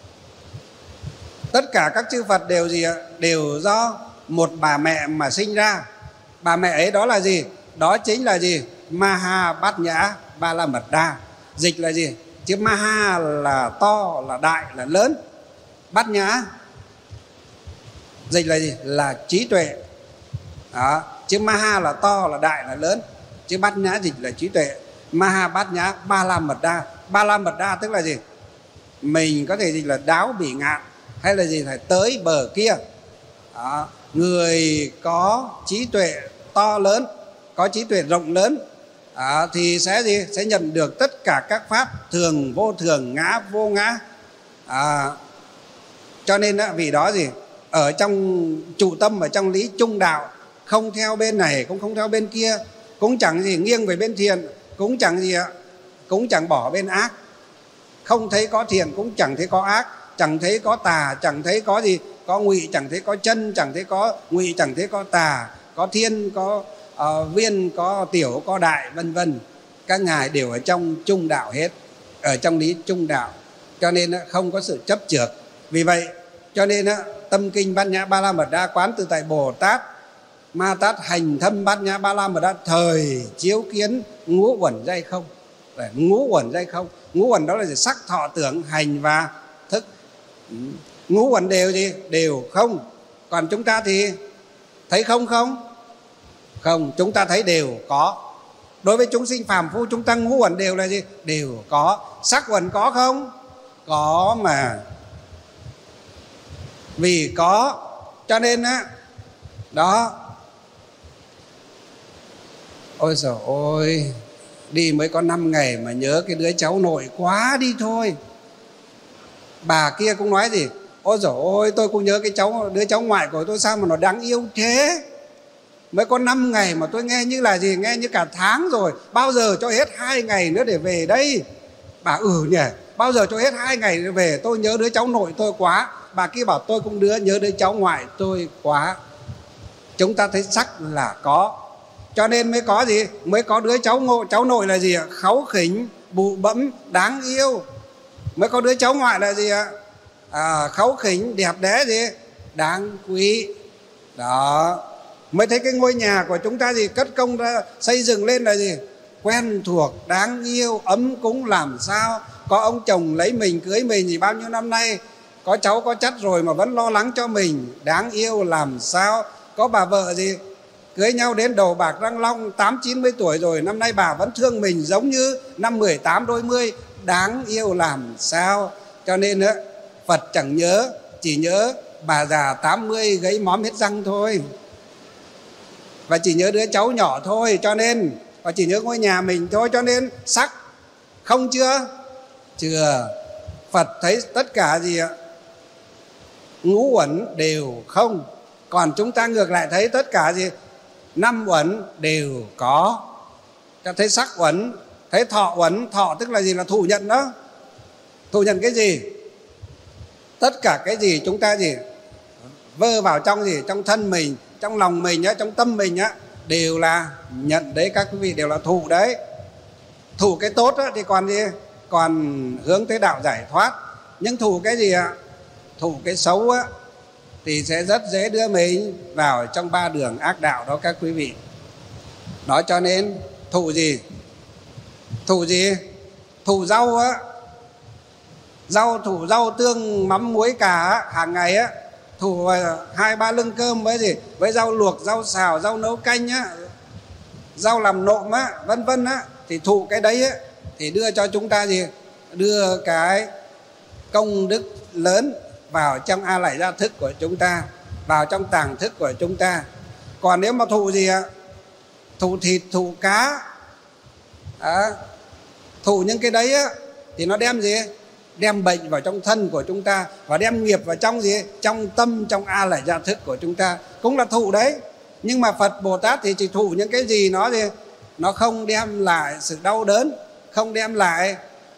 Tất cả các chư Phật đều gì ạ? Đều do một bà mẹ mà sinh ra. Bà mẹ ấy đó là gì? Đó chính là gì? Maha Bát Nhã Ba La Mật Đa. Dịch là gì? Chứ Maha là to, là đại, là lớn. Bát Nhã dịch là gì? Là trí tuệ. Đó. Chứ Maha là to, là đại, là lớn. Chứ Bát Nhã dịch là trí tuệ. Maha Bát Nhã Ba La Mật Đa. Ba La Mật Đa tức là gì? Mình có thể dịch là đáo bỉ ngạn, hay là gì? Phải tới bờ kia. Đó. Người có trí tuệ to lớn, có trí tuệ rộng lớn, à, thì sẽ gì? Sẽ nhận được tất cả các pháp thường vô thường, ngã vô ngã. À, cho nên đó, vì đó gì? Ở trong trụ tâm, ở trong lý trung đạo, không theo bên này cũng không theo bên kia, cũng chẳng gì nghiêng về bên thiện, cũng chẳng gì ạ, cũng chẳng bỏ bên ác. Không thấy có thiện cũng chẳng thấy có ác, chẳng thấy có tà, chẳng thấy có gì, có ngụy, chẳng thấy có chân, chẳng thấy có ngụy, chẳng thấy có tà, có thiên, có uh, viên, có tiểu, có đại, vân vân. Các ngài đều ở trong trung đạo hết, ở trong lý trung đạo. Cho nên không có sự chấp chược. Vì vậy cho nên tâm kinh Bát Nhã Ba La Mật Đa quán tự tại Bồ Tát Ma Tát hành thâm Bát Nhã Ba La Mật Đa thời chiếu kiến ngũ uẩn giai không. Để ngũ uẩn giai không. Ngũ uẩn đó là gì? Sắc, thọ, tưởng, hành và thức. Ngũ uẩn đều gì? Đều không. Còn chúng ta thì thấy không không? Không, chúng ta thấy đều có. Đối với chúng sinh phàm phu chúng ta ngũ uẩn đều là gì? Đều có. Sắc uẩn có không? Có mà. Vì có cho nên á, đó. Ôi giời ôi, đi mới có năm ngày mà nhớ cái đứa cháu nội quá đi thôi. Bà kia cũng nói gì? Ôi giời ôi, tôi cũng nhớ cái cháu, đứa cháu ngoại của tôi sao mà nó đáng yêu thế. Mới có năm ngày mà tôi nghe như là gì? Nghe như cả tháng rồi. Bao giờ cho hết hai ngày nữa để về đây? Bà ừ nhỉ, bao giờ cho hết hai ngày về tôi nhớ đứa cháu nội tôi quá, bà kia bảo tôi cũng đứa nhớ đứa cháu ngoại tôi quá. Chúng ta thấy sắc là có, cho nên mới có gì? Mới có đứa cháu ngộ, cháu nội là gì ạ? Kháu khỉnh, bụ bẫm, đáng yêu. Mới có đứa cháu ngoại là gì ạ? À, kháu khỉnh, đẹp đẽ gì? Đáng quý. Đó. Mới thấy cái ngôi nhà của chúng ta gì? Cất công ra xây dựng lên là gì? Quen thuộc, đáng yêu, ấm cúng làm sao. Có ông chồng lấy mình, cưới mình thì bao nhiêu năm nay, có cháu có chắt rồi mà vẫn lo lắng cho mình, đáng yêu làm sao. Có bà vợ gì? Cưới nhau đến đầu bạc răng long, tám chín mươi tuổi rồi, năm nay bà vẫn thương mình giống như năm mười tám đôi mươi, đáng yêu làm sao. Cho nên á, Phật chẳng nhớ, chỉ nhớ bà già tám mươi gấy móm hết răng thôi, và chỉ nhớ đứa cháu nhỏ thôi, cho nên và chỉ nhớ ngôi nhà mình thôi. Cho nên sắc không chưa? Chưa. Phật thấy tất cả gì ạ? Ngũ uẩn đều không. Còn chúng ta ngược lại thấy tất cả gì? Năm uẩn đều có. Ta thấy sắc uẩn, thấy thọ uẩn. Thọ tức là gì? Là thụ nhận đó. Thụ nhận cái gì? Tất cả cái gì chúng ta gì? Vơ vào trong gì? Trong thân mình, trong lòng mình, trong tâm mình á, đều là nhận đấy các quý vị, đều là thụ đấy. Thụ cái tốt á, thì còn gì? Còn hướng tới đạo giải thoát. Nhưng thụ cái gì ạ? Thụ cái xấu á, thì sẽ rất dễ đưa mình vào trong ba đường ác đạo đó các quý vị. Đó, cho nên thụ gì? Thụ gì? Thụ rau á. Rau, thụ rau tương mắm muối cà á, hàng ngày á. Thụ hai ba lưng cơm với gì? Với rau luộc, rau xào, rau nấu canh á, rau làm nộm á, vân vân á. Thì thụ cái đấy á, thì đưa cho chúng ta gì? Đưa cái công đức lớn vào trong a lại gia thức của chúng ta, vào trong tàng thức của chúng ta. Còn nếu mà thụ gì ạ? Thụ thịt, thụ cá à, thụ những cái đấy á, thì nó đem gì? Đem bệnh vào trong thân của chúng ta, và đem nghiệp vào trong gì? Trong tâm, trong a lại gia thức của chúng ta. Cũng là thụ đấy. Nhưng mà Phật Bồ Tát thì chỉ thụ những cái gì nó gì? Nó không đem lại sự đau đớn, không đem lại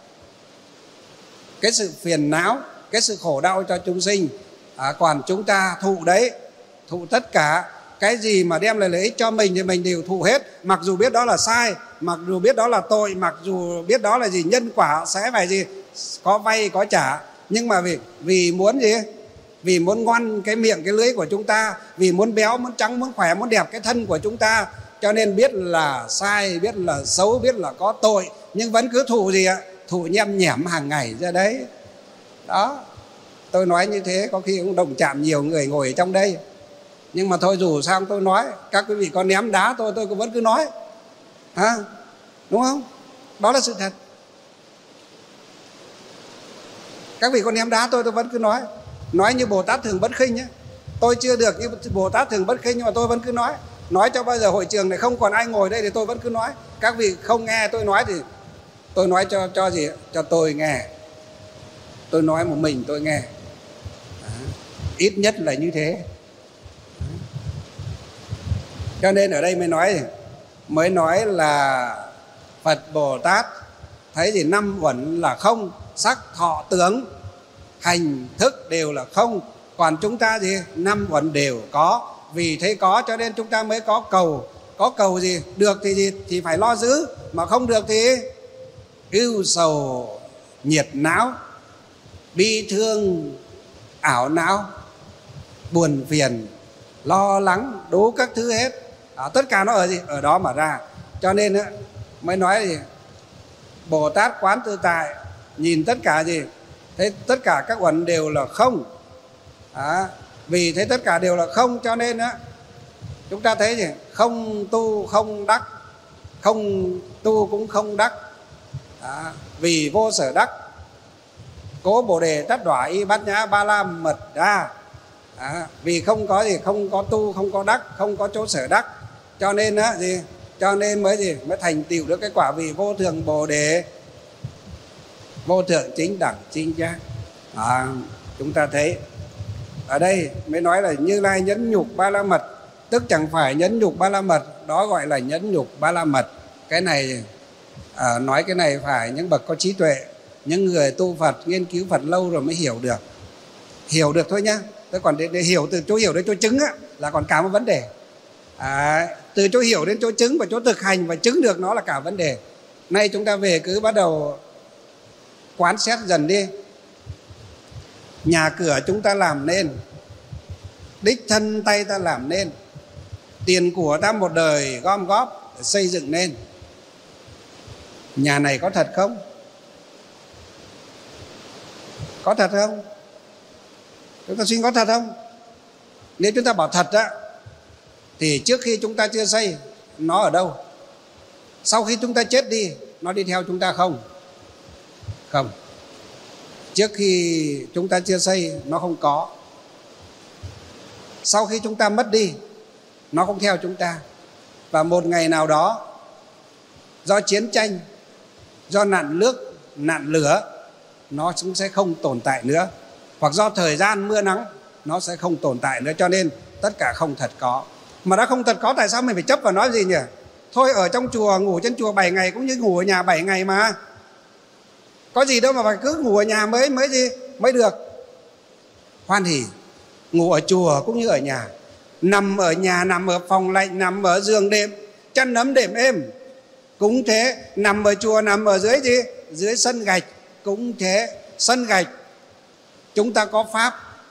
cái sự phiền não, cái sự khổ đau cho chúng sinh. à, Còn chúng ta thụ đấy, thụ tất cả cái gì mà đem lại lợi ích cho mình thì mình đều thụ hết. Mặc dù biết đó là sai, mặc dù biết đó là tội, mặc dù biết đó là gì? Nhân quả sẽ phải gì? Có vay có trả. Nhưng mà vì, vì muốn gì? Vì muốn ngoan cái miệng cái lưỡi của chúng ta, vì muốn béo, muốn trắng, muốn khỏe, muốn đẹp cái thân của chúng ta, cho nên biết là sai, biết là xấu, biết là có tội, nhưng vẫn cứ thụ gì ạ? Thụ nhem nhẻm hàng ngày ra đấy. Đó, tôi nói như thế có khi cũng đồng chạm nhiều người ngồi ở trong đây. Nhưng mà thôi, dù sao tôi nói, các quý vị có ném đá tôi, tôi cũng vẫn cứ nói. à, Đúng không? Đó là sự thật. Các vị có ném đá tôi, tôi vẫn cứ nói. Nói như Bồ Tát Thường Bất Khinh nhé. Tôi chưa được như Bồ Tát Thường Bất Khinh, nhưng mà tôi vẫn cứ nói. Nói cho bao giờ hội trường này không còn ai ngồi đây thì tôi vẫn cứ nói. Các vị không nghe tôi nói thì tôi nói cho cho gì? Cho tôi nghe. Tôi nói một mình tôi nghe. à, Ít nhất là như thế. à. Cho nên ở đây mới nói Mới nói là Phật Bồ Tát thấy thì năm uẩn là không. Sắc, thọ, tưởng, hành, thức đều là không. Còn chúng ta gì? Năm uẩn đều có. Vì thế có cho nên chúng ta mới có cầu. Có cầu gì? Được thì gì? Thì phải lo giữ. Mà không được thì ưu sầu nhiệt não, bi thương ảo não, buồn phiền, lo lắng, đủ các thứ hết. à, Tất cả nó ở gì? Ở đó mà ra. Cho nên á, mới nói gì? Bồ Tát quán tự tại, nhìn tất cả gì? Thế tất cả các uẩn đều là không. à, Vì thế tất cả đều là không, cho nên á, chúng ta thấy gì? Không tu không đắc, không tu cũng không đắc. à, Vì vô sở đắc, cố Bồ Đề tát đọa y bát nhã ba la mật đa. à, Vì không có gì? Không có tu, không có đắc, không có chỗ sở đắc. Cho nên á gì? Cho nên mới gì? Mới thành tựu được cái quả vị vô thượng Bồ Đề, vô thượng chính đẳng chính giác. à, Chúng ta thấy ở đây mới nói là Như Lai nhẫn nhục ba la mật. Tức chẳng phải nhẫn nhục ba la mật, đó gọi là nhẫn nhục ba la mật. Cái này à, nói cái này phải những bậc có trí tuệ. những người tu Phật nghiên cứu Phật lâu rồi mới hiểu được. Hiểu được thôi nhá. Tôi còn để, để hiểu từ chỗ hiểu đến chỗ chứng á, là còn cả một vấn đề. À, từ chỗ hiểu đến chỗ chứng và chỗ thực hành và chứng được nó là cả vấn đề. Nay chúng ta về cứ bắt đầu quán xét dần đi. Nhà cửa chúng ta làm nên, đích thân tay ta làm nên, tiền của ta một đời gom góp để xây dựng nên. Nhà này có thật không? Có thật không? Chúng ta suy nghĩ có thật không? Nếu chúng ta bảo thật á, thì trước khi chúng ta chưa xây, nó ở đâu? Sau khi chúng ta chết đi, nó đi theo chúng ta không? Không. Trước khi chúng ta chưa xây, nó không có. Sau khi chúng ta mất đi, nó không theo chúng ta. Và một ngày nào đó, do chiến tranh, do nạn nước, nạn lửa, nó cũng sẽ không tồn tại nữa. Hoặc do thời gian mưa nắng, nó sẽ không tồn tại nữa. Cho nên tất cả không thật có. Mà đã không thật có, tại sao mình phải chấp vào nói gì nhỉ? Thôi ở trong chùa, ngủ trên chùa bảy ngày cũng như ngủ ở nhà bảy ngày mà. Có gì đâu mà phải cứ ngủ ở nhà mới mới gì mới được. Hoan hỉ, ngủ ở chùa cũng như ở nhà. Nằm ở nhà, nằm ở phòng lạnh, nằm ở giường đệm, chăn ấm đệm êm cũng thế. Nằm ở chùa, nằm ở dưới gì? Dưới sân gạch cũng thế. Sân gạch chúng ta có pháp,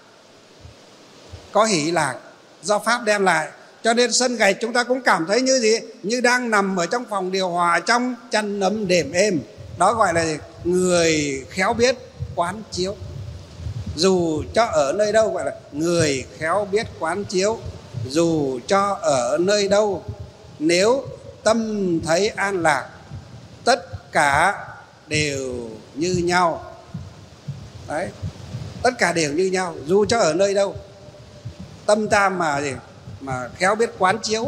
có hỷ lạc do pháp đem lại. Cho nên sân gạch chúng ta cũng cảm thấy như gì? Như đang nằm ở trong phòng điều hòa, trong chăn ấm đệm êm. Đó gọi là gì? Người khéo biết quán chiếu. Dù cho ở nơi đâu, gọi là người khéo biết quán chiếu. Dù cho ở nơi đâu, nếu tâm thấy an lạc, tất cả đều như nhau. Đấy, tất cả đều như nhau. Dù cho ở nơi đâu, tâm ta mà gì mà khéo biết quán chiếu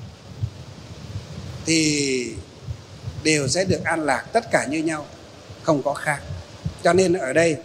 thì đều sẽ được an lạc, tất cả như nhau, không có khác. Cho nên ở đây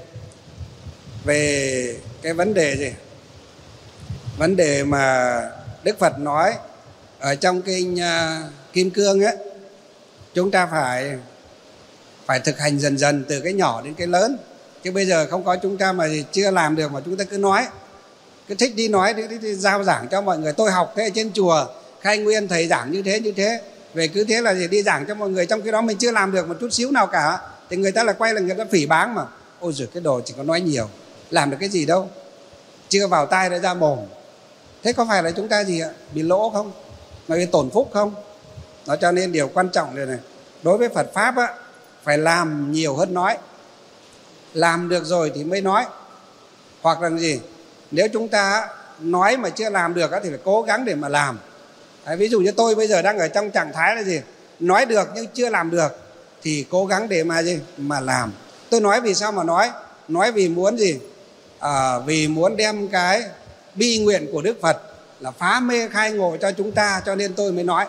về cái vấn đề gì? Vấn đề mà Đức Phật nói ở trong kinh uh, Kim Cương ấy, chúng ta phải phải thực hành dần dần từ cái nhỏ đến cái lớn. Chứ bây giờ không có chúng ta mà chưa làm được mà chúng ta cứ nói, cứ thích đi nói, đi, đi, đi giao giảng cho mọi người. Tôi học thế ở trên chùa Khai Nguyên thầy giảng như thế như thế, về cứ thế là gì đi giảng cho mọi người, trong khi đó mình chưa làm được một chút xíu nào cả, thì người ta là quay là người ta phỉ báng mà. Ôi giời, cái đồ chỉ có nói nhiều, làm được cái gì đâu, chưa vào tai đã ra mồm. Thế có phải là chúng ta gì ạ? Bị lỗ không? Mà bị tổn phúc không? Đó, cho nên điều quan trọng này này, đối với Phật Pháp á, phải làm nhiều hơn nói. Làm được rồi thì mới nói. Hoặc là gì? Nếu chúng ta nói mà chưa làm được thì phải cố gắng để mà làm. Đấy, ví dụ như tôi bây giờ đang ở trong trạng thái là gì? Nói được nhưng chưa làm được, thì cố gắng để mà gì? Mà làm. Tôi nói vì sao mà nói? Nói vì muốn gì? À, vì muốn đem cái bi nguyện của Đức Phật là phá mê khai ngộ cho chúng ta, cho nên tôi mới nói.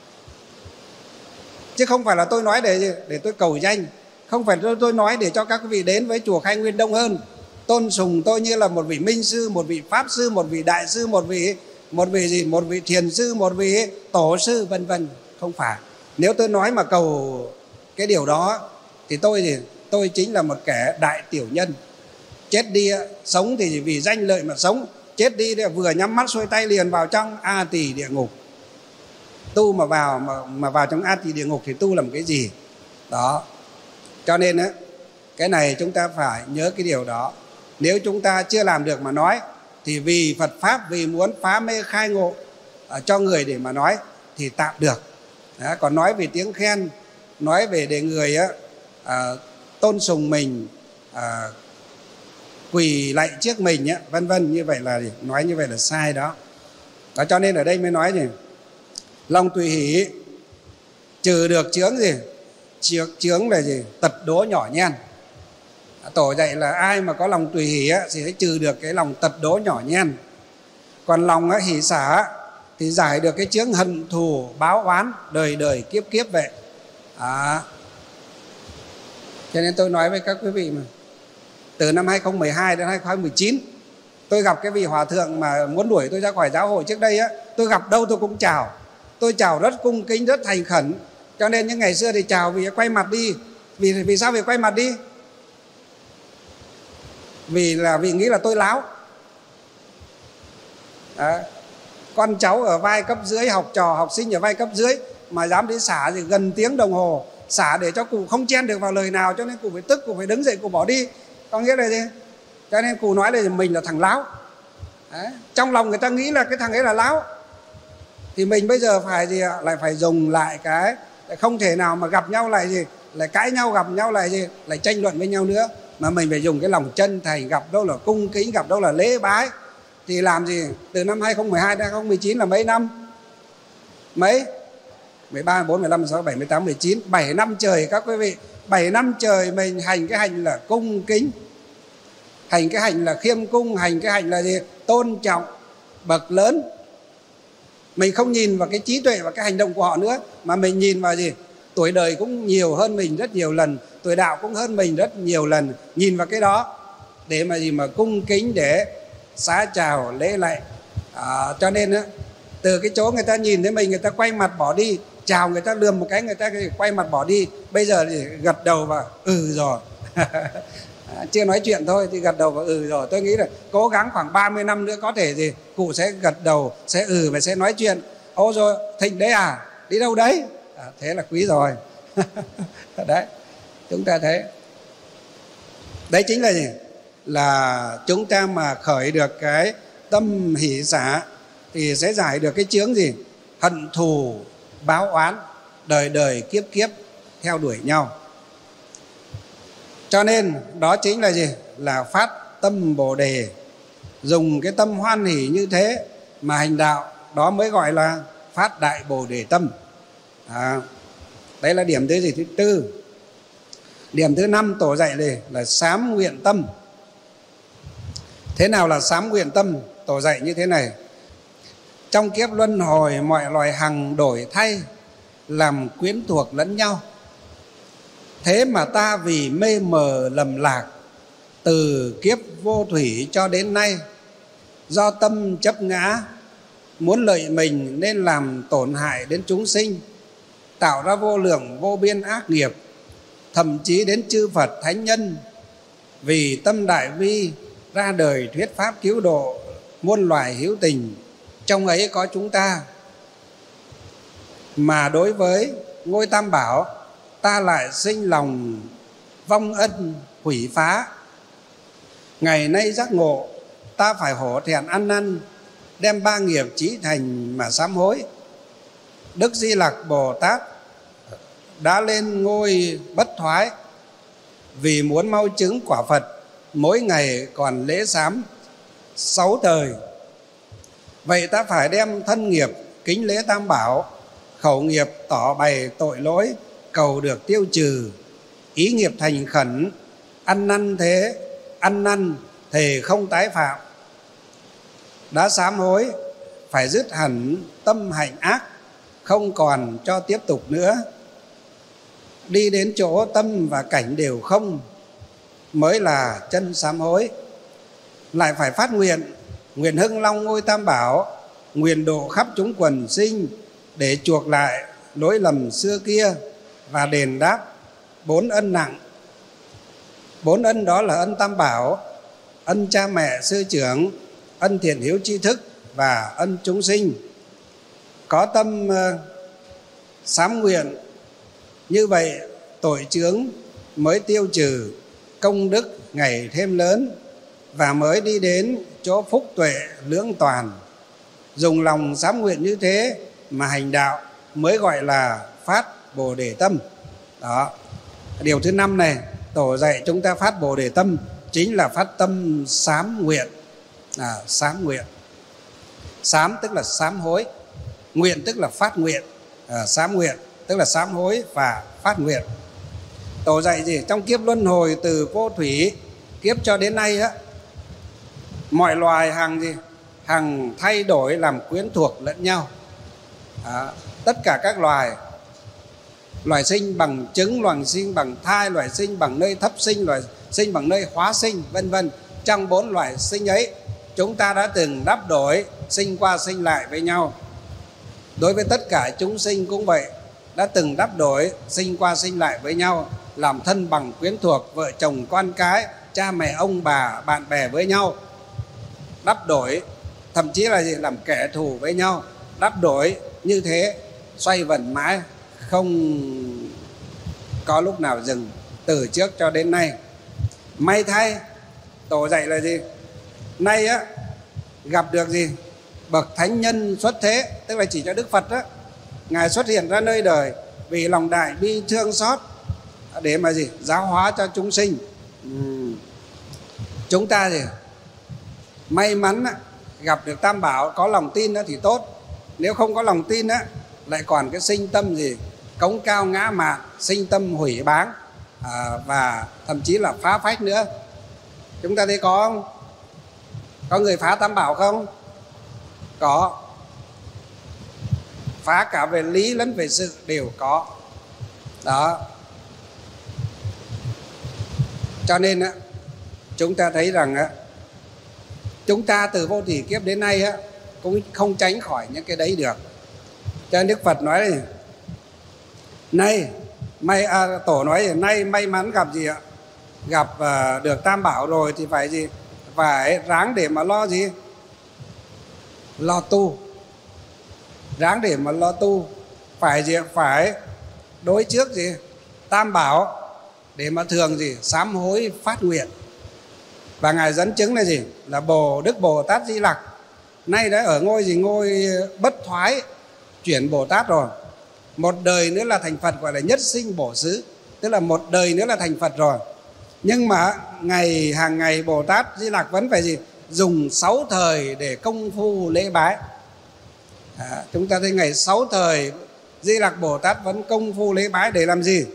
Chứ không phải là tôi nói để gì? Để tôi cầu danh. Không phải tôi, tôi nói để cho các quý vị đến với chùa Khai Nguyên đông hơn, tôn sùng tôi như là một vị minh sư, một vị pháp sư, một vị đại sư, một vị một vị gì, một vị thiền sư, một vị tổ sư, vân vân. Không phải. Nếu tôi nói mà cầu cái điều đó thì tôi thì tôi chính là một kẻ đại tiểu nhân. Chết đi, sống thì vì danh lợi mà sống, chết đi thì vừa nhắm mắt xuôi tay liền vào trong A Tỳ địa ngục. Tu mà vào mà, mà vào trong A Tỳ địa ngục thì tu làm cái gì? Đó. Cho nên á, cái này chúng ta phải nhớ cái điều đó. Nếu chúng ta chưa làm được mà nói, thì vì Phật Pháp, vì muốn phá mê khai ngộ uh, cho người để mà nói thì tạm được. Đó, còn nói về tiếng khen, nói về để người á, uh, tôn sùng mình, uh, quỳ lạy trước mình á, vân vân, như vậy là nói như vậy là sai đó. Đó, cho nên ở đây mới nói gì? Lòng tùy hỷ trừ được chướng gì? Chướng, chướng là gì? Tật đố nhỏ nhen. Tổ dạy là ai mà có lòng tùy hỷ á, thì sẽ trừ được cái lòng tật đố nhỏ nhen. Còn lòng á, hỷ xả á, thì giải được cái chướng hận thù báo oán đời đời kiếp kiếp vậy. À. Cho nên tôi nói với các quý vị mà, từ năm hai không một hai đến hai không một chín, tôi gặp cái vị hòa thượng mà muốn đuổi tôi ra khỏi giáo hội trước đây á, tôi gặp đâu tôi cũng chào. Tôi chào rất cung kính, rất thành khẩn. Cho nên những ngày xưa thì chào vì quay mặt đi. Vì vì sao vì quay mặt đi? vì là vì nghĩ là tôi láo. Đó. Con cháu ở vai cấp dưới, học trò học sinh ở vai cấp dưới mà dám đi xả thì gần tiếng đồng hồ, xả để cho cụ không chen được vào lời nào, cho nên cụ phải tức, cụ phải đứng dậy, cụ bỏ đi. Có nghĩa là gì? Cho nên cụ nói là mình là thằng láo. Đấy. Trong lòng người ta nghĩ là cái thằng ấy là láo, thì mình bây giờ phải gì ạ? Lại phải dùng lại cái, không thể nào mà gặp nhau lại gì lại cãi nhau, gặp nhau lại gì lại tranh luận với nhau nữa, mà mình phải dùng cái lòng chân thành, gặp đâu là cung kính, gặp đâu là lễ bái. Thì làm gì? Từ năm hai không một hai đến hai không một chín là mấy năm? Mấy? mười ba, mười bốn, mười lăm, mười sáu, mười bảy, mười tám, mười chín, bảy năm trời các quý vị. bảy năm trời mình hành cái hành là cung kính, hành cái hành là khiêm cung, hành cái hành là gì? Tôn trọng bậc lớn. Mình không nhìn vào cái trí tuệ và cái hành động của họ nữa, mà mình nhìn vào gì? Tuổi đời cũng nhiều hơn mình rất nhiều lần, tuổi đạo cũng hơn mình rất nhiều lần. Nhìn vào cái đó để mà gì mà cung kính, để xá chào lễ lạy. À, cho nên á, từ cái chỗ người ta nhìn thấy mình, người ta quay mặt bỏ đi, chào người ta lườm một cái, người ta quay mặt bỏ đi. Bây giờ thì gật đầu và ừ rồi. À, chưa nói chuyện thôi thì gật đầu và ừ rồi. Tôi nghĩ là cố gắng khoảng ba mươi năm nữa có thể gì cụ sẽ gật đầu, sẽ ừ và sẽ nói chuyện. Ô rồi Thịnh đấy à, đi đâu đấy? À, thế là quý rồi. Đấy, chúng ta thấy đấy chính là gì? Là chúng ta mà khởi được cái tâm hỷ xả thì sẽ giải được cái chướng gì? Hận thù báo oán, đời đời kiếp kiếp theo đuổi nhau. Cho nên đó chính là gì? Là phát tâm Bồ Đề. Dùng cái tâm hoan hỷ như thế mà hành đạo, đó mới gọi là phát đại Bồ Đề tâm. À, đấy là điểm thứ gì? Thứ tư. Điểm thứ năm tổ dạy này là sám nguyện tâm. Thế nào là sám nguyện tâm? Tổ dạy như thế này: trong kiếp luân hồi mọi loài hằng đổi thay, làm quyến thuộc lẫn nhau. Thế mà ta vì mê mờ lầm lạc, từ kiếp vô thủy cho đến nay, do tâm chấp ngã, muốn lợi mình nên làm tổn hại đến chúng sinh, tạo ra vô lượng vô biên ác nghiệp, thậm chí đến chư Phật thánh nhân. Vì tâm đại bi ra đời thuyết pháp cứu độ muôn loài hữu tình, trong ấy có chúng ta. Mà đối với ngôi Tam Bảo, ta lại sinh lòng vong ân hủy phá. Ngày nay giác ngộ, ta phải hổ thẹn ăn năn, đem ba nghiệp chí thành mà sám hối. Đức Di Lặc Bồ Tát đã lên ngôi bất thoái, vì muốn mau chứng quả Phật, mỗi ngày còn lễ sám sáu thời. Vậy ta phải đem thân nghiệp kính lễ Tam Bảo, khẩu nghiệp tỏ bày tội lỗi, cầu được tiêu trừ, ý nghiệp thành khẩn, ăn năn thế, ăn năn thề không tái phạm. Đã sám hối, phải dứt hẳn tâm hạnh ác, không còn cho tiếp tục nữa. Đi đến chỗ tâm và cảnh đều không, mới là chân sám hối. Lại phải phát nguyện, nguyện hưng long ngôi Tam Bảo, nguyện độ khắp chúng quần sinh, để chuộc lại lỗi lầm xưa kia và đền đáp bốn ân nặng. Bốn ân đó là ân Tam Bảo, ân cha mẹ sư trưởng, ân thiện hiếu tri thức và ân chúng sinh. Có tâm uh, sám nguyện như vậy, tội chướng mới tiêu trừ, công đức ngày thêm lớn, và mới đi đến chỗ phúc tuệ lưỡng toàn. Dùng lòng sám nguyện như thế mà hành đạo mới gọi là phát Bồ Đề tâm. Đó, điều thứ năm này, tổ dạy chúng ta phát Bồ Đề tâm chính là phát tâm sám nguyện. À, sám nguyện. Sám tức là sám hối, nguyện tức là phát nguyện. À, sám nguyện tức là sám hối và phát nguyện. Tổ dạy gì? Trong kiếp luân hồi từ vô thủy kiếp cho đến nay á, mọi loài hàng gì? Hàng thay đổi làm quyến thuộc lẫn nhau. À, tất cả các loài, loài sinh bằng trứng, loài sinh bằng thai, loài sinh bằng nơi thấp sinh, loài sinh bằng nơi hóa sinh, vân vân. Trong bốn loài sinh ấy, chúng ta đã từng đắp đổi, sinh qua sinh lại với nhau. Đối với tất cả chúng sinh cũng vậy, đã từng đắp đổi, sinh qua sinh lại với nhau, làm thân bằng quyến thuộc, vợ chồng con cái, cha mẹ ông bà bạn bè với nhau, đắp đổi, thậm chí là gì làm kẻ thù với nhau, đắp đổi như thế xoay vần mãi, không có lúc nào dừng, từ trước cho đến nay. May thay tổ dạy là gì, nay á gặp được gì bậc thánh nhân xuất thế, tức là chỉ cho Đức Phật á, Ngài xuất hiện ra nơi đời vì lòng đại bi thương xót để mà gì giáo hóa cho chúng sinh. uhm. Chúng ta gì may mắn á, gặp được Tam Bảo, có lòng tin á, thì tốt. Nếu không có lòng tin á, lại còn cái sinh tâm gì cống cao ngã mạn, sinh tâm hủy báng, à, và thậm chí là phá phách nữa. Chúng ta thấy có không? Có người phá Tam Bảo không? Có. Phá cả về lý lẫn về sự đều có. Đó. Cho nên á, chúng ta thấy rằng á, chúng ta từ vô thủy kiếp đến nay á, cũng không tránh khỏi những cái đấy được. Cho nên Đức Phật nói này, nay may à, tổ nói là nay may mắn gặp gì ạ? Gặp uh, được Tam Bảo rồi thì phải gì? Phải ráng để mà lo gì? Lo tu. Ráng để mà lo tu. Phải gì? Phải đối trước gì? Tam Bảo để mà thường gì? Sám hối phát nguyện. Và Ngài dẫn chứng là gì? Là Bồ Đức Bồ Tát Di Lặc nay đã ở ngôi gì? Ngôi bất thoái chuyển Bồ Tát rồi. Một đời nữa là thành Phật, gọi là nhất sinh bổ xứ, tức là một đời nữa là thành Phật rồi. Nhưng mà ngày hàng ngày Bồ Tát Di Lặc vẫn phải gì? Dùng sáu thời để công phu lễ bái. à, Chúng ta thấy ngày sáu thời Di Lặc Bồ Tát vẫn công phu lễ bái để làm gì?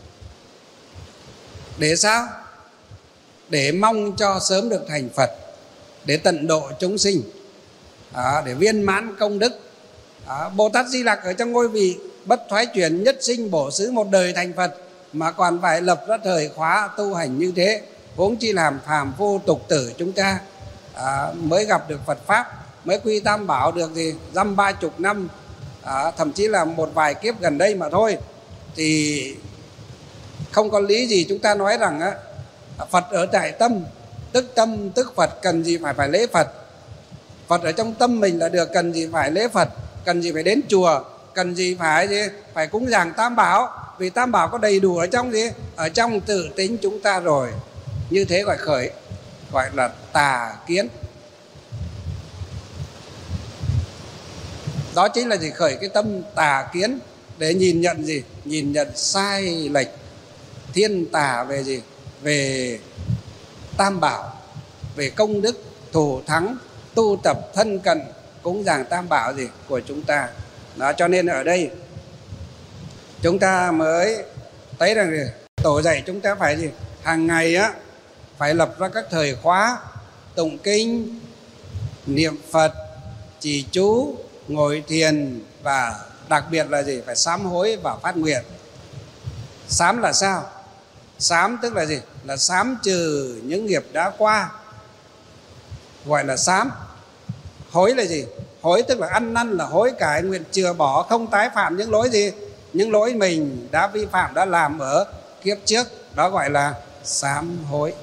Để sao? Để mong cho sớm được thành Phật, để tận độ chúng sinh, à, để viên mãn công đức. à, Bồ Tát Di Lặc ở trong ngôi vị bất thoái chuyển nhất sinh bổ xứ một đời thành Phật mà còn phải lập ra thời khóa tu hành như thế, huống chi làm phàm phu tục tử chúng ta à, mới gặp được Phật Pháp, mới quy Tam Bảo được gì dăm ba chục năm, à, thậm chí là một vài kiếp gần đây mà thôi. Thì không có lý gì chúng ta nói rằng á, Phật ở tại tâm, tức tâm tức Phật, cần gì phải phải lễ Phật. Phật ở trong tâm mình là được, cần gì phải lễ Phật, cần gì phải đến chùa, cần gì phải gì phải cúng dường Tam Bảo, vì Tam Bảo có đầy đủ ở trong gì? Ở trong tự tính chúng ta rồi. Như thế gọi khởi, gọi là tà kiến. Đó chính là gì? Khởi cái tâm tà kiến để nhìn nhận gì? Nhìn nhận sai lệch thiên tà về gì? Về Tam Bảo, về công đức thù thắng tu tập thân cận cúng dường Tam Bảo gì của chúng ta. Đó, cho nên ở đây chúng ta mới thấy rằng gì? Tổ dạy chúng ta phải gì? Hàng ngày á, phải lập ra các thời khóa tụng kinh, niệm Phật, trì chú, ngồi thiền, và đặc biệt là gì? Phải sám hối và phát nguyện. Sám là sao? Sám tức là gì? Là sám trừ những nghiệp đã qua, gọi là sám. Hối là gì? Hối tức là ăn năn, là hối cải, nguyện chừa bỏ, không tái phạm những lỗi gì? Những lỗi mình đã vi phạm, đã làm ở kiếp trước. Đó gọi là sám hối.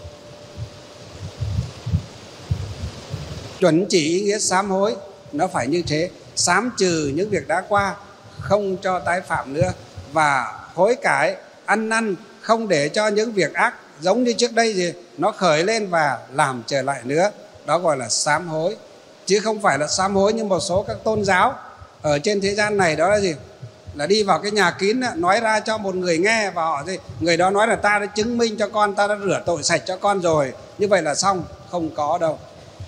Chuẩn chỉ ý nghĩa sám hối nó phải như thế. Sám trừ những việc đã qua, không cho tái phạm nữa. Và hối cải, ăn năn, không để cho những việc ác giống như trước đây gì nó khởi lên và làm trở lại nữa. Đó gọi là sám hối. Chứ không phải là sám hối như một số các tôn giáo ở trên thế gian này. Đó là gì? Là đi vào cái nhà kín nói ra cho một người nghe, và họ thì người đó nói là ta đã chứng minh cho con, ta đã rửa tội sạch cho con rồi, như vậy là xong. Không có đâu.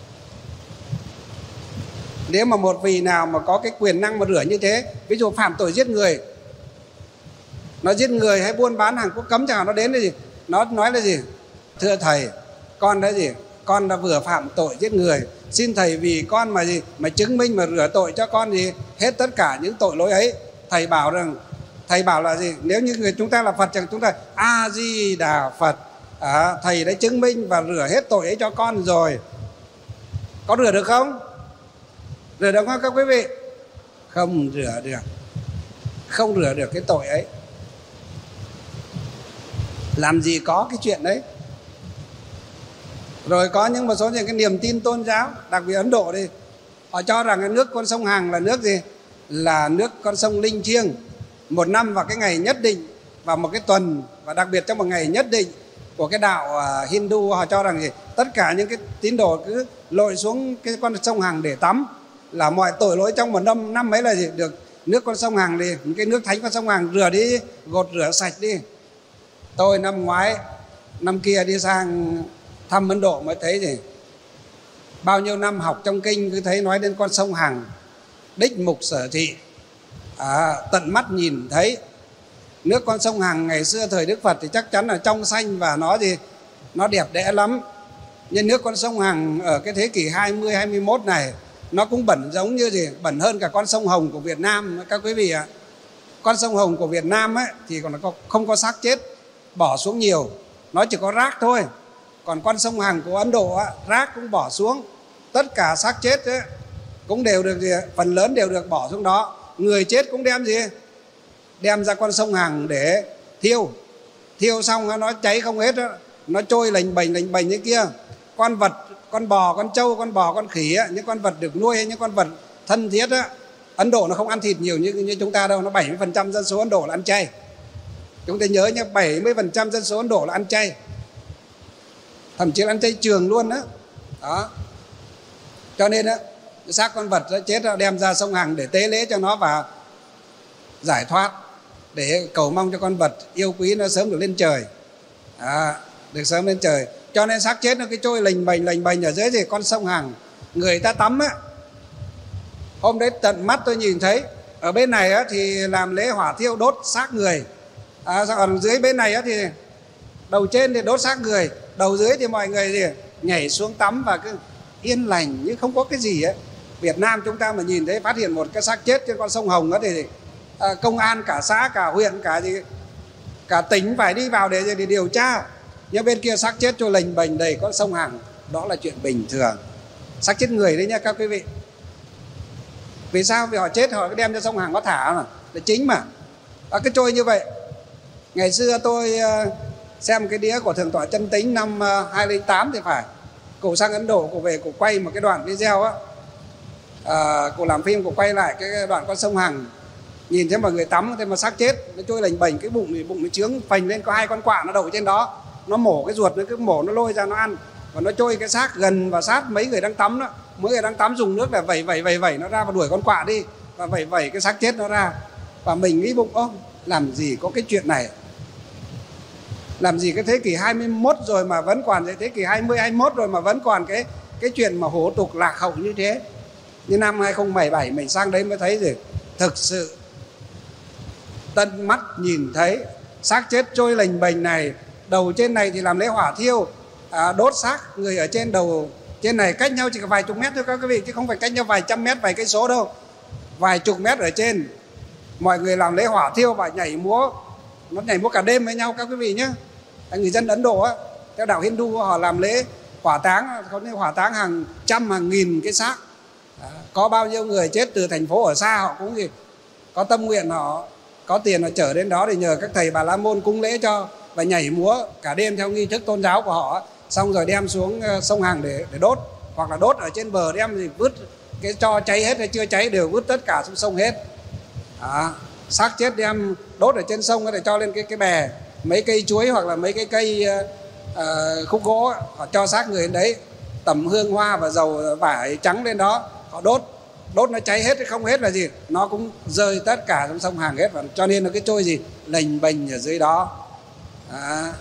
Nếu mà một vị nào mà có cái quyền năng mà rửa như thế, ví dụ phạm tội giết người, nó giết người hay buôn bán hàng quốc cấm chẳng hạn, nó đến là gì? Nó nói là gì? Thưa thầy, con đã gì? Con đã vừa phạm tội giết người, xin thầy vì con mà gì mà chứng minh mà rửa tội cho con gì hết tất cả những tội lỗi ấy. Thầy bảo rằng, thầy bảo là gì? Nếu như người chúng ta là Phật chẳng, chúng ta A Di Đà Phật, à, thầy đã chứng minh và rửa hết tội ấy cho con rồi. Có rửa được không? Rửa được không các quý vị? Không rửa được. Không rửa được cái tội ấy. Làm gì có cái chuyện đấy. Rồi có những một số những cái niềm tin tôn giáo, đặc biệt Ấn Độ đi, họ cho rằng cái nước con sông Hằng là nước gì? Là nước con sông linh thiêng. Một năm vào cái ngày nhất định, vào một cái tuần, và đặc biệt trong một ngày nhất định của cái đạo uh, Hindu, họ cho rằng gì? Tất cả những cái tín đồ cứ lội xuống cái con sông Hằng để tắm, là mọi tội lỗi trong một năm năm ấy là gì? Được nước con sông Hằng đi, cái nước thánh con sông Hằng rửa đi, gột rửa sạch đi. Tôi năm ngoái, năm kia đi sang thăm Ấn Độ mới thấy gì? Bao nhiêu năm học trong kinh cứ thấy nói đến con sông Hằng, đích mục sở thị, à, tận mắt nhìn thấy. Nước con sông Hằng ngày xưa thời Đức Phật thì chắc chắn là trong xanh và nó gì? Nó đẹp đẽ lắm. Nhưng nước con sông Hằng ở cái thế kỷ hai mươi, hai mươi mốt này nó cũng bẩn giống như gì? Bẩn hơn cả con sông Hồng của Việt Nam các quý vị ạ. Con sông Hồng của Việt Nam ấy thì còn không có xác chết bỏ xuống nhiều, nó chỉ có rác thôi. Còn con sông Hằng của Ấn Độ á, rác cũng bỏ xuống, tất cả xác chết ấy, cũng đều được gì? Phần lớn đều được bỏ xuống đó. Người chết cũng đem gì? Đem ra con sông Hằng để thiêu. Thiêu xong nó cháy không hết đó. Nó trôi lềnh bềnh lềnh bềnh như kia. Con vật, con bò, con trâu, con bò, con khỉ á, những con vật được nuôi, những con vật thân thiết á, Ấn Độ nó không ăn thịt nhiều như, như chúng ta đâu. Nó bảy mươi phần trăm dân số Ấn Độ là ăn chay. Chúng ta nhớ nhé, bảy mươi phần trăm dân số Ấn Độ là ăn chay, thậm chí là ăn chay trường luôn đó. Đó. Cho nên á, xác con vật đó chết đó, đem ra sông Hằng để tế lễ cho nó và giải thoát, để cầu mong cho con vật yêu quý nó sớm được lên trời, à, được sớm lên trời. Cho nên xác chết nó cái trôi lềnh bềnh lềnh bềnh ở dưới gì? Con sông Hằng. Người ta tắm á, hôm đấy tận mắt tôi nhìn thấy. Ở bên này á, thì làm lễ hỏa thiêu đốt xác người, à, còn dưới bên này á, thì đầu trên thì đốt xác người, đầu dưới thì mọi người gì? Nhảy xuống tắm và cứ yên lành nhưng không có cái gì ấy. Việt Nam chúng ta mà nhìn thấy phát hiện một cái xác chết trên con sông Hồng đó thì à, công an cả xã, cả huyện, cả gì, cả tỉnh phải đi vào để, để điều tra. Nhưng bên kia xác chết trôi lềnh bềnh đầy con sông Hằng, đó là chuyện bình thường. Xác chết người đấy nha các quý vị. Vì sao? Vì họ chết họ đem cho sông Hằng có thả mà, là chính mà. À, cái trôi như vậy. Ngày xưa tôi uh, xem cái đĩa của Thượng tọa Chân Tính năm uh, hai không không tám thì phải. Cụ sang Ấn Độ, cụ về cụ quay một cái đoạn video á, à, cụ làm phim, cụ quay lại cái đoạn con sông Hằng. Nhìn thấy mọi người tắm, thế mà xác chết nó trôi lềnh bềnh, cái bụng thì bụng nó trướng phình lên, có hai con quạ nó đậu trên đó. Nó mổ cái ruột, nó cứ mổ nó lôi ra nó ăn. Và nó trôi cái xác gần và sát mấy người đang tắm đó. Mấy người đang tắm dùng nước là vẩy vẩy vẩy vẩy nó ra và đuổi con quạ đi, và vẩy vẩy cái xác chết nó ra. Và mình nghĩ bụng, ô, làm gì có cái chuyện này. Làm gì cái thế kỷ hai mươi mốt rồi mà vẫn còn, thế kỷ hai mươi, hai mươi mốt rồi mà vẫn còn cái cái chuyện mà hổ tục lạc hậu như thế. Như năm hai không một bảy mình sang đấy mới thấy gì, thực sự tận mắt nhìn thấy xác chết trôi lềnh bềnh này. Đầu trên này thì làm lễ hỏa thiêu, à, đốt xác người ở trên đầu trên này, cách nhau chỉ có vài chục mét thôi các quý vị, chứ không phải cách nhau vài trăm mét, vài cây số đâu. Vài chục mét ở trên, mọi người làm lễ hỏa thiêu và nhảy múa, nó nhảy múa cả đêm với nhau các quý vị nhé. Người dân Ấn Độ á, theo đạo Hindu họ làm lễ hỏa táng, có những hỏa táng hàng trăm hàng nghìn cái xác. À, có bao nhiêu người chết từ thành phố ở xa họ cũng gì có tâm nguyện, họ có tiền họ chở đến đó để nhờ các thầy Bà La Môn cúng lễ cho, và nhảy múa cả đêm theo nghi thức tôn giáo của họ, xong rồi đem xuống sông Hằng để để đốt, hoặc là đốt ở trên bờ đem thì vứt, cái cho cháy hết hay chưa cháy đều vứt tất cả xuống sông hết. À, xác chết đem đốt ở trên sông để cho lên cái cái bè, mấy cây chuối hoặc là mấy cái cây uh, khúc gỗ, họ cho xác người đến đấy, tẩm hương hoa và dầu vải trắng lên đó, họ đốt. Đốt nó cháy hết hay không hết là gì, nó cũng rơi tất cả trong sông Hằng hết. Và cho nên là cái trôi gì lềnh bềnh ở dưới đó. À,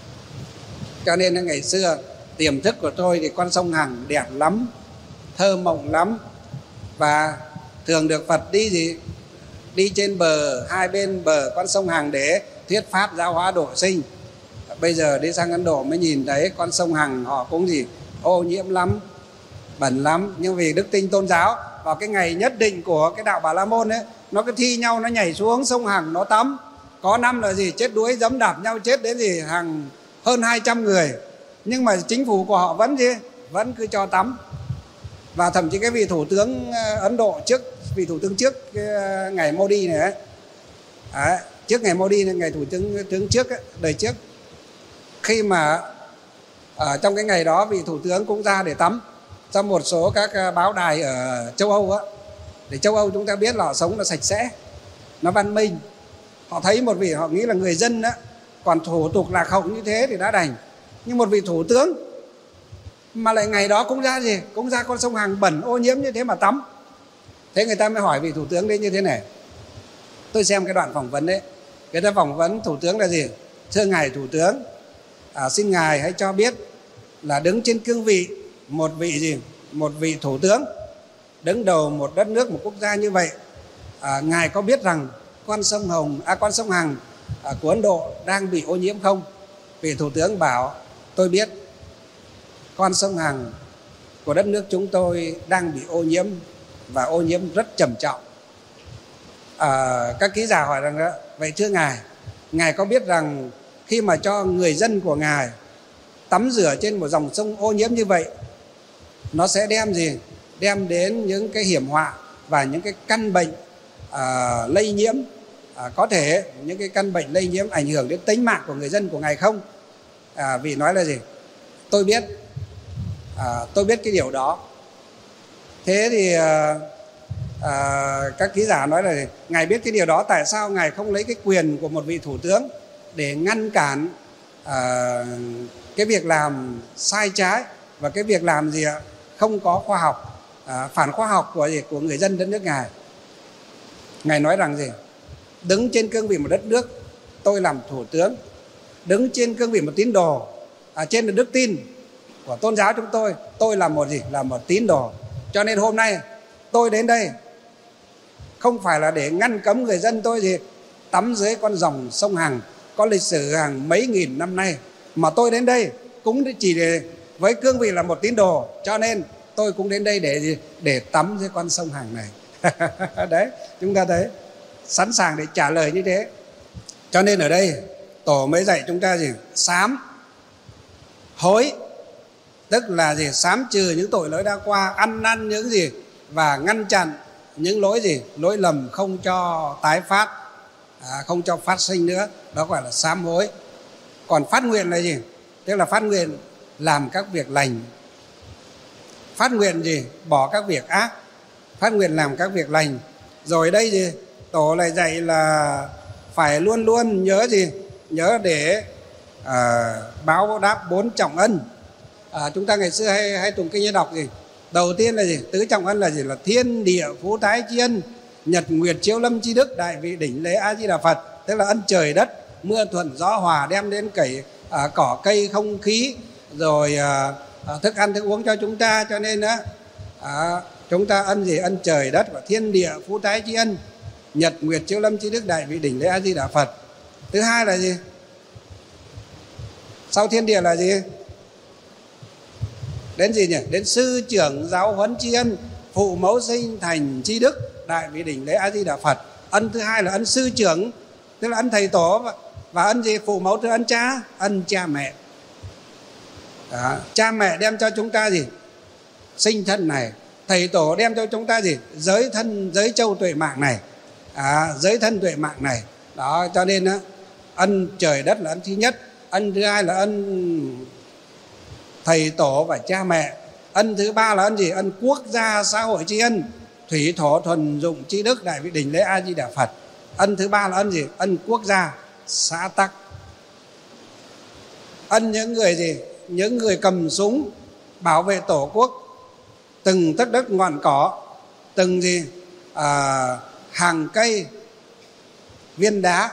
cho nên là ngày xưa tiềm thức của tôi thì con sông Hằng đẹp lắm, thơ mộng lắm. Và thường được Phật đi gì đi trên bờ, hai bên bờ con sông Hằng để thuyết pháp giáo hóa độ sinh. Bây giờ đi sang Ấn Độ mới nhìn thấy con sông Hằng họ cũng gì ô nhiễm lắm, bẩn lắm. Nhưng vì đức tin tôn giáo, vào cái ngày nhất định của cái đạo Bà La Môn ấy, nó cứ thi nhau nó nhảy xuống sông Hằng nó tắm. Có năm là gì chết đuối dẫm đạp nhau chết đến gì hàng hơn hai trăm người. Nhưng mà chính phủ của họ vẫn gì vẫn cứ cho tắm. Và thậm chí cái vị thủ tướng Ấn Độ trước, vị thủ tướng trước cái ngày Modi này ấy, à, trước ngày Modi này, ngày thủ tướng tướng trước ấy, đời trước, khi mà À, trong cái ngày đó vị thủ tướng cũng ra để tắm. Trong một số các báo đài ở châu Âu á, để châu Âu chúng ta biết là họ sống nó sạch sẽ, nó văn minh. Họ thấy một vị, họ nghĩ là người dân á còn thủ tục lạc hậu như thế thì đã đành, nhưng một vị thủ tướng mà lại ngày đó cũng ra gì, cũng ra con sông Hằng bẩn ô nhiễm như thế mà tắm. Thế người ta mới hỏi vị thủ tướng đấy như thế này. Tôi xem cái đoạn phỏng vấn đấy, người ta phỏng vấn thủ tướng là gì: thưa ngài thủ tướng, à, xin ngài hãy cho biết là đứng trên cương vị một vị gì, một vị thủ tướng đứng đầu một đất nước, một quốc gia như vậy, à, ngài có biết rằng con sông Hồng, à, con sông Hằng à, của Ấn Độ đang bị ô nhiễm không? Vị thủ tướng bảo tôi biết, con sông Hằng của đất nước chúng tôi đang bị ô nhiễm và ô nhiễm rất trầm trọng. À, các ký giả hỏi rằng đó, vậy thưa ngài, ngài có biết rằng khi mà cho người dân của ngài tắm rửa trên một dòng sông ô nhiễm như vậy, nó sẽ đem gì, đem đến những cái hiểm họa và những cái căn bệnh à, lây nhiễm, à, có thể những cái căn bệnh lây nhiễm ảnh hưởng đến tính mạng của người dân của ngài không? À, vị nói là gì: tôi biết, à, tôi biết cái điều đó. Thế thì à, à, các ký giả nói là gì? Ngài biết cái điều đó, tại sao ngài không lấy cái quyền của một vị thủ tướng để ngăn cản à, cái việc làm sai trái và cái việc làm gì ạ, không có khoa học, à, phản khoa học của gì, của người dân đất nước ngài. Ngài nói rằng gì: đứng trên cương vị một đất nước, tôi làm thủ tướng, đứng trên cương vị một tín đồ, à, trên là đức tin của tôn giáo chúng tôi, tôi là một gì, là một tín đồ. Cho nên hôm nay tôi đến đây không phải là để ngăn cấm người dân tôi gì tắm dưới con dòng sông Hằng có lịch sử hàng mấy nghìn năm nay, mà tôi đến đây cũng chỉ để với cương vị là một tín đồ, cho nên tôi cũng đến đây để gì, để tắm dưới con sông Hằng này. Đấy, chúng ta thấy sẵn sàng để trả lời như thế. Cho nên ở đây Tổ mới dạy chúng ta gì, sám hối, tức là gì, sám trừ những tội lỗi đã qua, ăn năn những gì và ngăn chặn những lỗi gì, lỗi lầm không cho tái phát, à, không cho phát sinh nữa. Đó gọi là sám hối. Còn phát nguyện là gì? Tức là phát nguyện làm các việc lành. Phát nguyện gì? Bỏ các việc ác. Phát nguyện làm các việc lành. Rồi đây gì? Tổ lại dạy là phải luôn luôn nhớ gì? Nhớ để à, báo đáp bốn trọng ân. À, chúng ta ngày xưa hay, hay tụng kinh như đọc gì? Đầu tiên là gì? Tứ trọng ân là gì? Là thiên địa phú thái tri ân, nhật nguyệt chiếu lâm tri đức, đại vị đỉnh lễ A Di Đà Phật. Tức là ân trời đất, mưa thuận gió hòa đem đến cày à, cỏ cây không khí, rồi à, à, thức ăn thức uống cho chúng ta. Cho nên á, à, chúng ta ân gì? Ân trời đất và thiên địa phú thái tri ân, nhật nguyệt chiếu lâm tri đức, đại vị đỉnh lễ A Di Đà Phật. Thứ hai là gì? Sau thiên địa là gì? Đến gì nhỉ? Đến sư trưởng giáo huấn tri ân, phụ mẫu sinh thành tri đức, đại vị đỉnh lễ A Di Đà Phật. Ân thứ hai là ân sư trưởng, tức là ân thầy tổ, và, và ân gì? Phụ mẫu tức ân cha, ân cha mẹ. Đó. Cha mẹ đem cho chúng ta gì? Sinh thân này. Thầy tổ đem cho chúng ta gì? Giới thân, giới châu tuệ mạng này, à, giới thân tuệ mạng này. Đó, cho nên á, ân trời đất là ân thứ nhất. Ân thứ hai là ân thầy tổ và cha mẹ. Ân thứ ba là ân gì? Ân quốc gia xã hội tri ân, thủy thổ thuần dụng tri đức, đại vị đỉnh lễ A Di Đà Phật. Ân thứ ba là ân gì? Ân quốc gia xã tắc. Ân những người gì? Những người cầm súng bảo vệ tổ quốc, từng tấc đất ngọn cỏ, từng gì à, hàng cây viên đá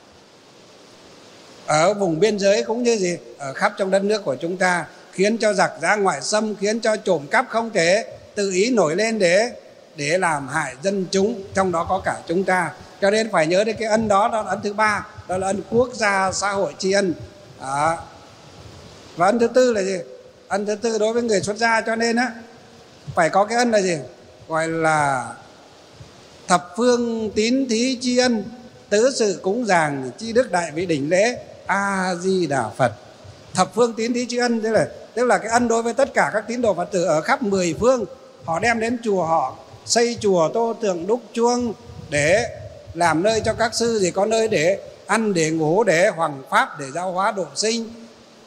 ở vùng biên giới cũng như gì ở khắp trong đất nước của chúng ta, khiến cho giặc ra ngoại xâm, khiến cho trộm cắp không thể tự ý nổi lên để để làm hại dân chúng, trong đó có cả chúng ta. Cho nên phải nhớ đến cái ân đó, đó là ân thứ ba, đó là ân quốc gia xã hội tri ân. Đó. Và ân thứ tư là gì? Ân thứ tư đối với người xuất gia, cho nên á phải có cái ân là gì? Gọi là thập phương tín thí tri ân, tứ sự cúng dường tri đức, đại vị đỉnh lễ A Di Đà Phật. Thập phương tín thí tri ân tức là tức là cái ân đối với tất cả các tín đồ Phật tử ở khắp mười phương. Họ đem đến chùa, họ xây chùa, tô tượng, đúc chuông để làm nơi cho các sư gì có nơi để ăn, để ngủ, để hoằng pháp, để giáo hóa độ sinh.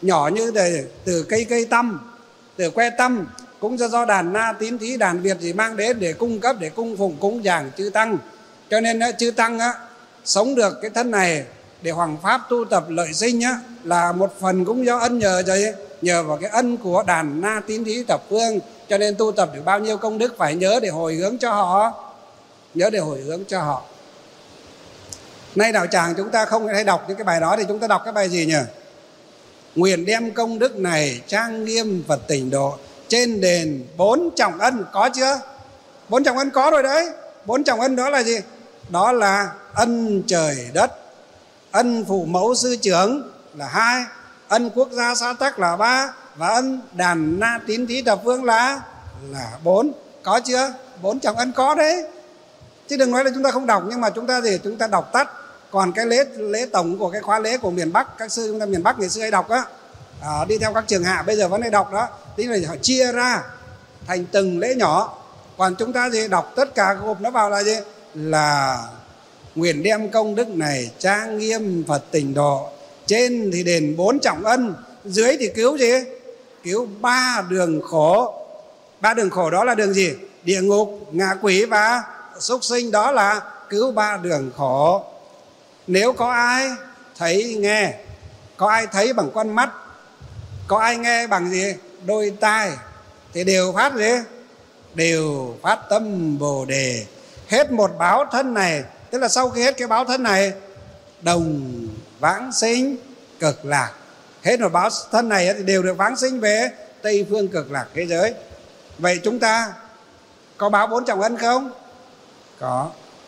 nhỏ như để từ cây cây tăm, từ que tăm, cúng cho do đàn na tín thí đàn Việt gì mang đến để cung cấp, để cung phụng cúng dường chư tăng. Cho nên á, chư tăng á, sống được cái thân này để hoằng pháp tu tập lợi sinh á, là một phần cũng do ân nhờ rồi, nhờ vào cái ân của đàn na tín thí thập phương. Cho nên tu tập được bao nhiêu công đức phải nhớ để hồi hướng cho họ, nhớ để hồi hướng cho họ. Nay đạo tràng chúng ta không hay đọc những cái bài đó, thì chúng ta đọc cái bài gì nhỉ? Nguyện đem công đức này trang nghiêm Phật tịnh độ, trên đền bốn trọng ân. Có chưa? Bốn trọng ân có rồi đấy. Bốn trọng ân đó là gì? Đó là ân trời đất, ân phụ mẫu sư trưởng là hai, ân quốc gia xã tắc là ba, và ân đàn na tín thí thập phương là là bốn. Có chưa? Bốn trọng ân có đấy. Chứ đừng nói là chúng ta không đọc, nhưng mà chúng ta gì? Chúng ta đọc tắt. Còn cái lễ lễ tổng của cái khóa lễ của miền Bắc, các sư chúng ta miền Bắc ngày xưa hay đọc á, à, đi theo các trường hạ bây giờ vẫn hay đọc đó. Tí là họ chia ra thành từng lễ nhỏ. Còn chúng ta gì? Đọc tất cả gộp nó vào là gì? Là nguyện đem công đức này trang nghiêm Phật tịnh độ, trên thì đền bốn trọng ân, dưới thì cứu gì? Cứu ba đường khổ. Ba đường khổ đó là đường gì? Địa ngục, ngạ quỷ và súc sinh. Đó là cứu ba đường khổ. Nếu có ai thấy nghe, có ai thấy bằng con mắt, có ai nghe bằng gì? Đôi tai, thì đều phát gì? Đều phát tâm Bồ Đề. Hết một báo thân này, tức là sau khi hết cái báo thân này, đồng vãng sinh cực lạc. Hết một báo thân này thì đều được vãng sinh về Tây phương cực lạc thế giới. Vậy chúng ta có báo bốn trọng ân không? Có.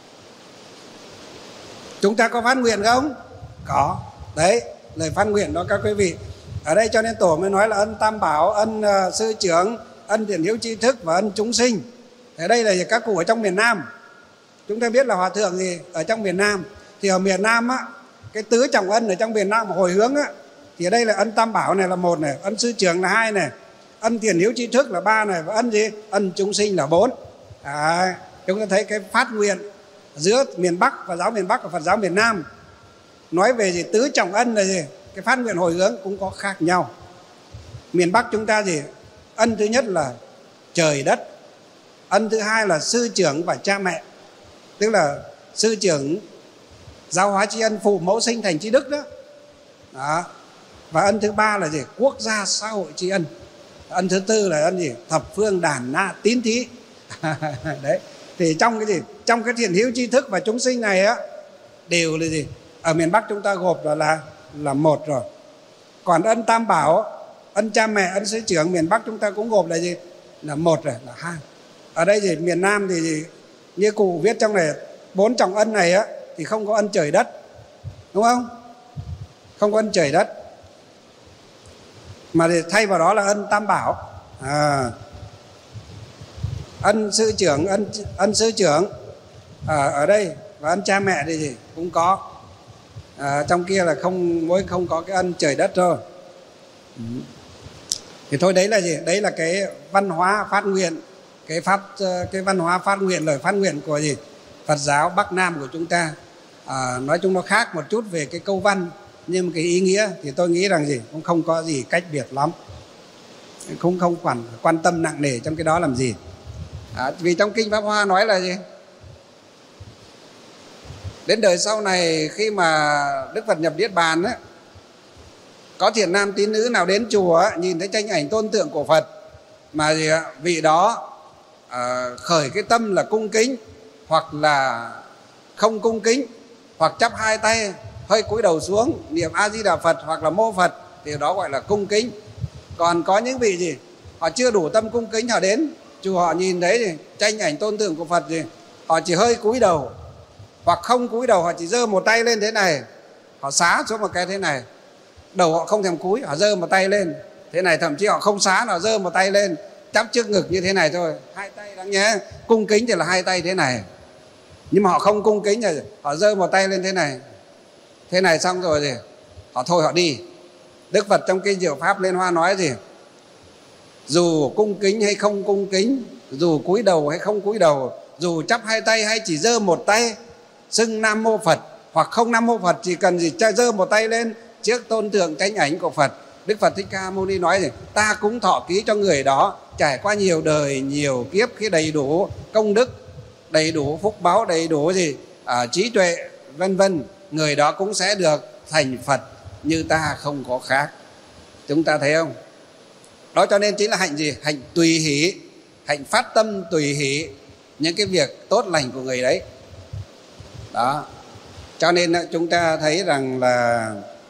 Chúng ta có phát nguyện không? Có. Đấy, lời phát nguyện đó các quý vị. Ở đây cho nên Tổ mới nói là ân tam bảo, ân uh, sư trưởng, ân thiện hiếu tri thức và ân chúng sinh. Ở đây là các cụ ở trong miền Nam. Chúng ta biết là hòa thượng gì ở trong miền Nam. Thì ở miền Nam á, cái tứ trọng ân ở trong miền Nam hồi hướng á, thì ở đây là ân tam bảo này là một này, ân sư trưởng là hai này, ân thiện hiếu tri thức là ba này, và ân gì? Ân chúng sinh là bốn. À, chúng ta thấy cái phát nguyện giữa miền Bắc và giáo miền Bắc và Phật giáo miền Nam nói về gì? Tứ trọng ân là gì? Cái phát nguyện hồi hướng cũng có khác nhau. Miền Bắc chúng ta gì? Ân thứ nhất là trời đất, ân thứ hai là sư trưởng và cha mẹ, tức là sư trưởng giáo hóa tri ân, phụ mẫu sinh thành tri đức đó. Đó. Và ân thứ ba là gì? Quốc gia xã hội tri ân. Ân thứ tư là ân gì? Thập phương đàn na tín thí. Đấy. Thì trong cái gì? Trong cái thiện hiếu tri thức và chúng sinh này á, đều là gì? Ở miền Bắc chúng ta gộp là là, là một rồi. Còn ân tam bảo, ân cha mẹ, ân sư trưởng, miền Bắc chúng ta cũng gộp là gì? Là một rồi, là hai. Ở đây thì miền Nam thì gì? Như cụ viết trong này, bốn trọng ân này á, thì không có ân trời đất, đúng không? Không có ân trời đất, mà thì thay vào đó là ân tam bảo. À, ân sư trưởng, ân ân sư trưởng à, ở đây, và ân cha mẹ thì gì cũng có. À, trong kia là không mới không có cái ân trời đất thôi. Ừ. Thì thôi đấy là gì? Đấy là cái văn hóa phát nguyện, cái pháp cái văn hóa phát nguyện, lời phát nguyện của gì? Phật giáo Bắc Nam của chúng ta. À, nói chung nó khác một chút về cái câu văn, nhưng cái ý nghĩa thì tôi nghĩ rằng gì cũng không có gì cách biệt lắm, cũng không quan quan tâm nặng nề trong cái đó làm gì. À, vì trong kinh Pháp Hoa nói là gì? Đến đời sau này khi mà Đức Phật nhập Niết Bàn á, có thiện nam tín nữ nào đến chùa á, nhìn thấy tranh ảnh tôn tượng của Phật mà gì ạ? Vị đó à, khởi cái tâm là cung kính, hoặc là không cung kính, hoặc chắp hai tay hơi cúi đầu xuống niệm A Di Đà Phật, hoặc là mô Phật, thì đó gọi là cung kính. Còn có những vị gì họ chưa đủ tâm cung kính, họ đến chùa họ nhìn thấy thì tranh ảnh tôn tượng của Phật gì, họ chỉ hơi cúi đầu, hoặc không cúi đầu, họ chỉ giơ một tay lên thế này, họ xá xuống một cái thế này, đầu họ không thèm cúi, họ giơ một tay lên thế này, thậm chí họ không xá, họ giơ một tay lên chắp trước ngực như thế này thôi, hai tay đáng nhớ. Cung kính thì là hai tay thế này, nhưng mà họ không cung kính rồi, họ giơ một tay lên thế này, thế này xong rồi thì họ thôi họ đi. Đức Phật trong kinh Diệu Pháp Liên Hoa nói gì? Dù cung kính hay không cung kính, dù cúi đầu hay không cúi đầu, dù chắp hai tay hay chỉ giơ một tay xưng Nam Mô Phật, hoặc không Nam Mô Phật, chỉ cần gì giơ một tay lên trước tôn tượng tranh ảnh của Phật, Đức Phật Thích Ca Mâu Ni nói gì? Ta cũng thọ ký cho người đó trải qua nhiều đời nhiều kiếp, khi đầy đủ công đức, đầy đủ phúc báo, đầy đủ gì à, trí tuệ vân vân, người đó cũng sẽ được thành Phật như ta, không có khác. Chúng ta thấy không? Đó cho nên chính là hạnh gì? Hạnh tùy hỷ, hạnh phát tâm tùy hỷ những cái việc tốt lành của người đấy. Đó, cho nên chúng ta thấy rằng là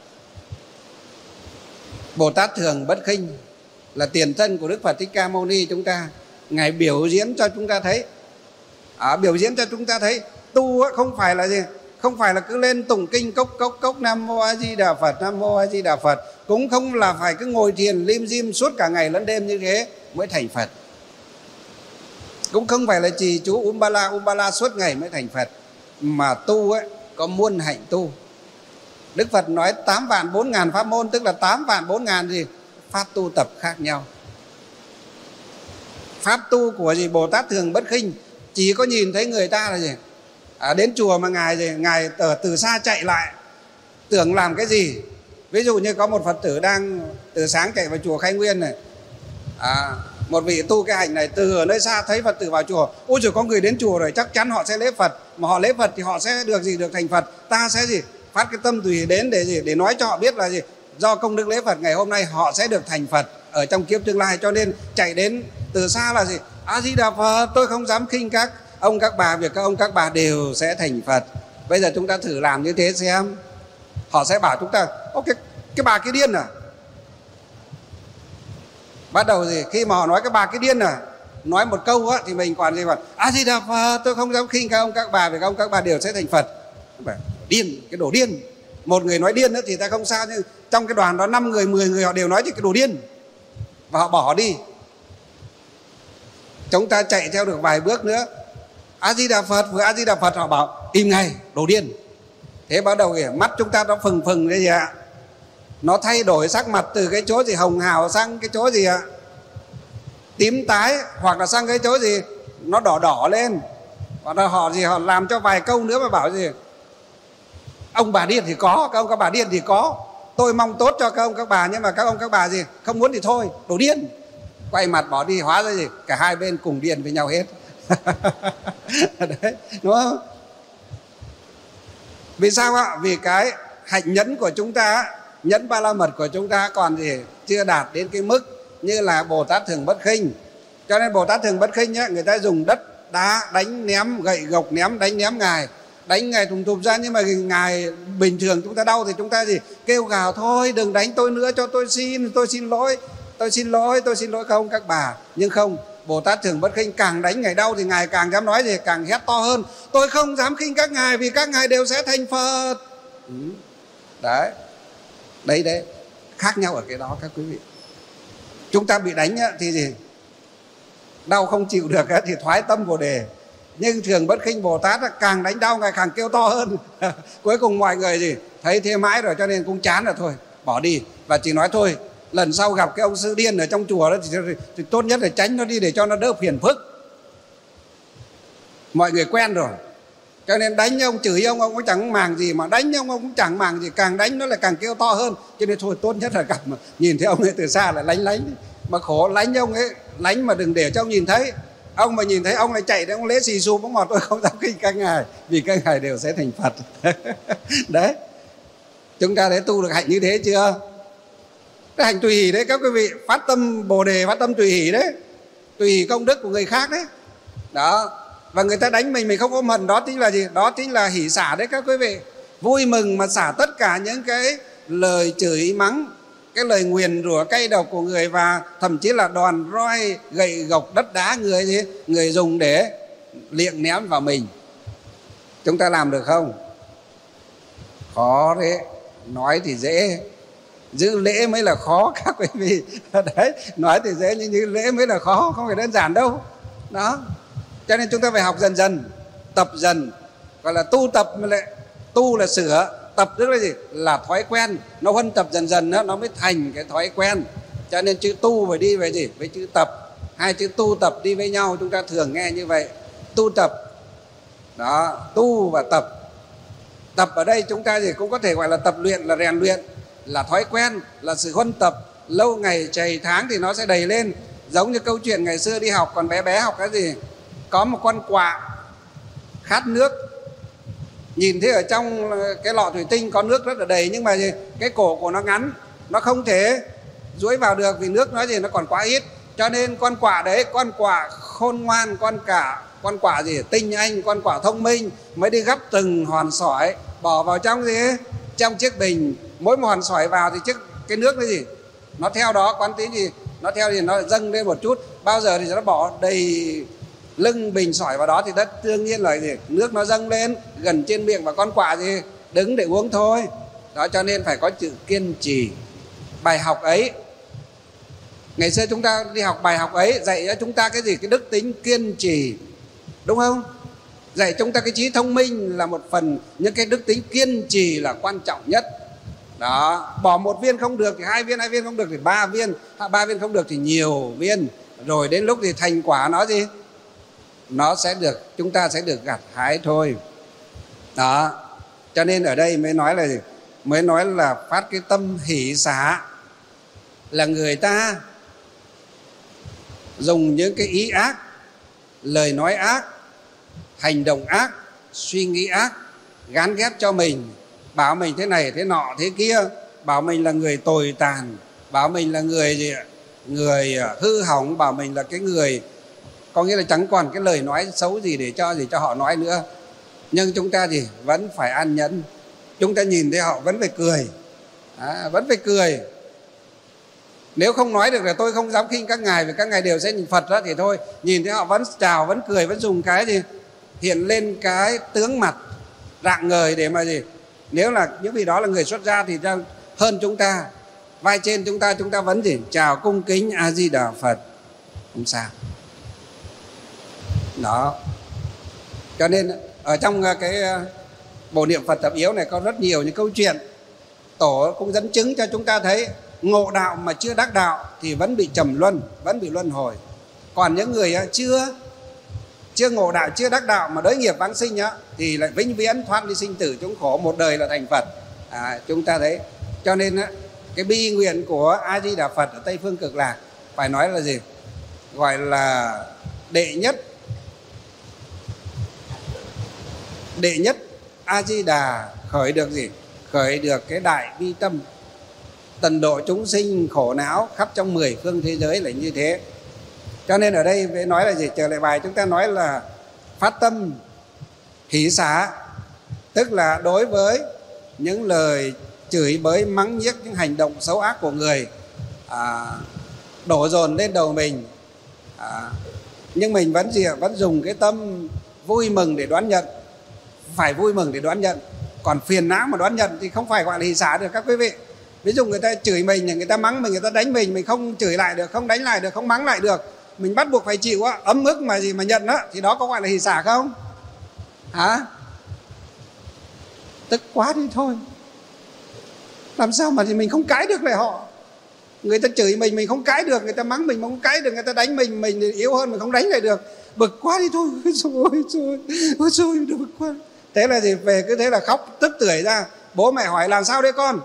Bồ Tát Thường Bất Khinh là tiền thân của Đức Phật Thích Ca Mâu Ni. Chúng ta Ngài biểu diễn cho chúng ta thấy, à, biểu diễn cho chúng ta thấy tu không phải là gì, không phải là cứ lên tụng kinh cốc cốc cốc Nam Mô A Di Đà Phật, Nam Mô A Di Đà Phật, cũng không là phải cứ ngồi thiền lim dim suốt cả ngày lẫn đêm như thế mới thành Phật, cũng không phải là trì chú Umbala Umbala suốt ngày mới thành Phật, mà tu ấy có muôn hạnh tu. Đức Phật nói tám vạn bốn ngàn pháp môn, tức là tám vạn bốn ngàn gì pháp tu tập khác nhau. Pháp tu của gì Bồ Tát Thường Bất Khinh chỉ có nhìn thấy người ta là gì à, đến chùa mà ngài gì ngài từ, từ xa chạy lại tưởng làm cái gì. Ví dụ như có một Phật tử đang từ sáng chạy vào chùa Khai Nguyên này, à, một vị tu cái hạnh này, từ ở nơi xa thấy Phật tử vào chùa, ôi trời, có người đến chùa rồi, chắc chắn họ sẽ lễ Phật, mà họ lễ Phật thì họ sẽ được gì, được thành Phật. Ta sẽ gì phát cái tâm tùy đến để gì, để nói cho họ biết là gì, do công đức lễ Phật ngày hôm nay họ sẽ được thành Phật ở trong kiếp tương lai. Cho nên chạy đến từ xa là gì, A Di Đà Phật, tôi không dám khinh các ông các bà, việc các ông các bà đều sẽ thành Phật. Bây giờ chúng ta thử làm như thế xem. Họ sẽ bảo chúng ta, ô cái, cái bà cái điên à. Bắt đầu gì, khi mà họ nói cái bà cái điên à, nói một câu á, thì mình còn gì mà A Di Đà Phật, tôi không dám khinh các ông các bà, vì các ông các bà đều sẽ thành Phật. Điên, cái đồ điên. Một người nói điên nữa thì ta không sao, nhưng trong cái đoàn đó năm người, mười người họ đều nói thì cái đồ điên, và họ bỏ đi. Chúng ta chạy theo được vài bước nữa, A Di Đà Phật, vừa A Di Đà Phật họ bảo im ngay, đồ điên. Thế bắt đầu kìa, mắt chúng ta nó phừng phừng cái gì ạ, nó thay đổi sắc mặt từ cái chỗ gì hồng hào sang cái chỗ gì ạ, tím tái, hoặc là sang cái chỗ gì nó đỏ đỏ lên. Hoặc là họ gì họ làm cho vài câu nữa mà bảo gì ông bà điên thì có, các ông các bà điên thì có, tôi mong tốt cho các ông các bà, nhưng mà các ông các bà gì không muốn thì thôi, đồ điên. Quay mặt bỏ đi, hóa ra gì cả hai bên cùng điên với nhau hết. Đấy, đúng không? Vì sao ạ? Vì cái hạnh nhẫn của chúng ta, nhẫn ba la mật của chúng ta còn gì chưa đạt đến cái mức như là Bồ Tát Thường Bất Khinh. Cho nên Bồ Tát Thường Bất Khinh nhá, người ta dùng đất đá đánh ném, gậy gộc ném đánh ném ngài, đánh ngài thùng thụp ra. Nhưng mà ngài bình thường chúng ta đau thì chúng ta gì kêu gào thôi đừng đánh tôi nữa, cho tôi xin, tôi xin lỗi, tôi xin lỗi, tôi xin lỗi không các bà. Nhưng không, Bồ Tát Thường Bất Khinh càng đánh ngài đau thì ngài càng dám nói gì, càng hét to hơn, tôi không dám khinh các ngài vì các ngài đều sẽ thành Phật. Ừ. Đấy, đấy đấy, khác nhau ở cái đó các quý vị. Chúng ta bị đánh thì gì đau không chịu được thì thoái tâm Bồ Đề. Nhưng Thường Bất Khinh Bồ Tát càng đánh đau ngài càng kêu to hơn. Cuối cùng mọi người gì thấy thế mãi rồi, cho nên cũng chán rồi thôi bỏ đi, và chỉ nói thôi lần sau gặp cái ông sư điên ở trong chùa đó thì, thì, thì tốt nhất là tránh nó đi để cho nó đỡ phiền phức. Mọi người quen rồi, cho nên đánh ông, chửi ông, ông cũng chẳng màng gì, mà đánh ông, ông cũng chẳng màng gì, càng đánh nó lại càng kêu to hơn. Cho nên thôi tốt nhất là gặp mà nhìn thấy ông ấy từ xa là lánh lánh, mà khổ lánh ông ấy, lánh mà đừng để cho ông nhìn thấy. Ông mà nhìn thấy ông lại chạy đến ông lễ xì xù bóng ngọt, tôi không dám khinh các ngài vì các ngài đều sẽ thành Phật. Đấy, chúng ta đã tu được hạnh như thế chưa? Cái hạnh tùy hỷ đấy các quý vị, phát tâm Bồ Đề, phát tâm tùy hỷ đấy, tùy hỷ công đức của người khác đấy. Đó, và người ta đánh mình mình không có mần, đó chính là gì? Đó chính là hỷ xả đấy các quý vị. Vui mừng mà xả tất cả những cái lời chửi mắng, cái lời nguyền rủa cay độc của người, và thậm chí là đòn roi gậy gộc đất đá người gì người dùng để liệng ném vào mình. Chúng ta làm được không? Khó đấy. Nói thì dễ, giữ lễ mới là khó các quý vị. Đấy, nói thì dễ nhưng giữ lễ mới là khó, không phải đơn giản đâu. Đó, cho nên chúng ta phải học dần dần, tập dần, gọi là tu tập. Mà lại tu là sửa, tập tức là gì? Là thói quen. Nó huân tập dần dần đó, nó mới thành cái thói quen. Cho nên chữ tu phải đi với gì? Với chữ tập. Hai chữ tu tập đi với nhau, chúng ta thường nghe như vậy. Tu tập. Đó, tu và tập. Tập ở đây chúng ta gì cũng có thể gọi là tập luyện, là rèn luyện. là thói quen, là sự huân tập, lâu ngày chày tháng thì nó sẽ đầy lên. Giống như câu chuyện ngày xưa đi học, còn bé bé học cái gì, có một con quạ khát nước, nhìn thấy ở trong cái lọ thủy tinh có nước rất là đầy, nhưng mà gì, cái cổ của nó ngắn, nó không thể duỗi vào được vì nước nó gì nó còn quá ít. Cho nên con quạ đấy, con quạ khôn ngoan, con cả con quạ gì tinh anh, con quạ thông minh, mới đi gấp từng hòn sỏi bỏ vào trong gì trong chiếc bình. Mỗi một hòn sỏi vào thì chiếc cái nước cái gì nó theo đó, quán tính gì nó theo thì nó dâng lên một chút. Bao giờ thì nó bỏ đầy lưng bình sỏi vào đó thì đất đương nhiên là gì nước nó dâng lên gần trên miệng, và con quạ gì đứng để uống thôi. Đó, cho nên phải có sự kiên trì. Bài học ấy, ngày xưa chúng ta đi học bài học ấy dạy cho chúng ta cái gì? Cái đức tính kiên trì, đúng không? Dạy chúng ta cái trí thông minh là một phần, nhưng cái đức tính kiên trì là quan trọng nhất. Đó, bỏ một viên không được thì hai viên, hai viên không được thì ba viên, ba viên không được thì nhiều viên, rồi đến lúc thì thành quả nó gì nó sẽ được, chúng ta sẽ được gặt hái thôi. Đó, cho nên ở đây mới nói là gì? Mới nói là phát cái tâm hỷ xả, là người ta dùng những cái ý ác, lời nói ác, hành động ác, suy nghĩ ác, gán ghép cho mình, bảo mình thế này thế nọ thế kia, bảo mình là người tồi tàn, bảo mình là người gì ạ? Người hư hỏng, bảo mình là cái người, có nghĩa là chẳng còn cái lời nói xấu gì để cho gì cho họ nói nữa. Nhưng chúng ta gì vẫn phải an nhẫn, chúng ta nhìn thấy họ vẫn phải cười, à, vẫn phải cười. Nếu không nói được là tôi không dám khinh các ngài, vì các ngài đều sẽ nhìn Phật đó, thì thôi nhìn thấy họ vẫn chào, vẫn cười, vẫn dùng cái gì hiện lên cái tướng mặt rạng ngời để mà gì, nếu là những vị đó là người xuất gia thì hơn chúng ta, vai trên chúng ta, chúng ta vẫn gì chào cung kính A Di Đà Phật, không sao. Đó, cho nên ở trong cái bộ niệm Phật tập yếu này có rất nhiều những câu chuyện. Tổ cũng dẫn chứng cho chúng ta thấy ngộ đạo mà chưa đắc đạo thì vẫn bị trầm luân, vẫn bị luân hồi. Còn những người chưa chưa ngộ đạo, chưa đắc đạo mà đới nghiệp vãng sinh á, thì lại vĩnh viễn thoát đi sinh tử chúng khổ, một đời là thành Phật. À, chúng ta thấy. Cho nên á, cái bi nguyện của A Di Đà Phật ở Tây Phương Cực Lạc phải nói là gì? Gọi là đệ nhất. Đệ nhất A Di Đà khởi được gì? Khởi được cái đại bi tâm, tận độ chúng sinh khổ não khắp trong mười phương thế giới là như thế. Cho nên ở đây phải nói là gì? Trở lại bài chúng ta nói là phát tâm hỷ xả, tức là đối với những lời chửi bới mắng nhiếc, những hành động xấu ác của người à, đổ dồn lên đầu mình, à, nhưng mình vẫn gì vẫn dùng cái tâm vui mừng để đoán nhận. Phải vui mừng để đoán nhận. Còn phiền não mà đoán nhận thì không phải gọi là hỷ xả được các quý vị. Ví dụ người ta chửi mình, người ta mắng mình, người ta đánh mình, mình không chửi lại được, không đánh lại được, không mắng lại được, mình bắt buộc phải chịu á, ấm ức mà gì mà nhận á, thì đó có gọi là hỷ xả không? Hả? Tức quá đi thôi. Làm sao mà thì mình không cãi được lại họ? Người ta chửi mình mình không cãi được, người ta mắng mình mình không cãi được, người ta đánh mình mình yếu hơn mình không đánh lại được, bực quá đi thôi. Ôi trời, ôi trời, bực quá. Thế là gì? Về cứ thế là khóc tức tưởi ra. Bố mẹ hỏi làm sao đấy con?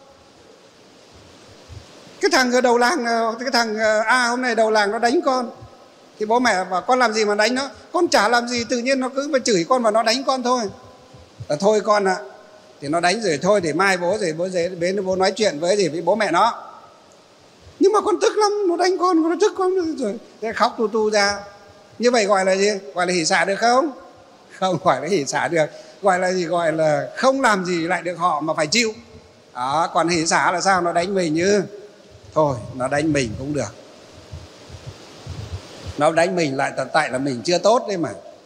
Cái thằng ở đầu làng, cái thằng A hôm nay đầu làng nó đánh con. Thì bố mẹ bảo con làm gì mà đánh nó? Con chả làm gì, tự nhiên nó cứ mà chửi con và nó đánh con thôi. À, thôi con ạ. À. Thì nó đánh rồi thôi, để mai bố rồi bố dễ đến bố nói chuyện với gì với bố mẹ nó. Nhưng mà con tức lắm, nó đánh con, nó tức con rồi. Thế khóc tu tu ra. Như vậy gọi là gì? Gọi là hỷ xả được không? Không gọi là hỷ xả được. Gọi là gì? Gọi là không làm gì lại được họ mà phải chịu. Đó, còn hỷ xả là sao? Nó đánh mình như thôi, nó đánh mình cũng được. Nó đánh mình lại tại là mình chưa tốt đấy mà.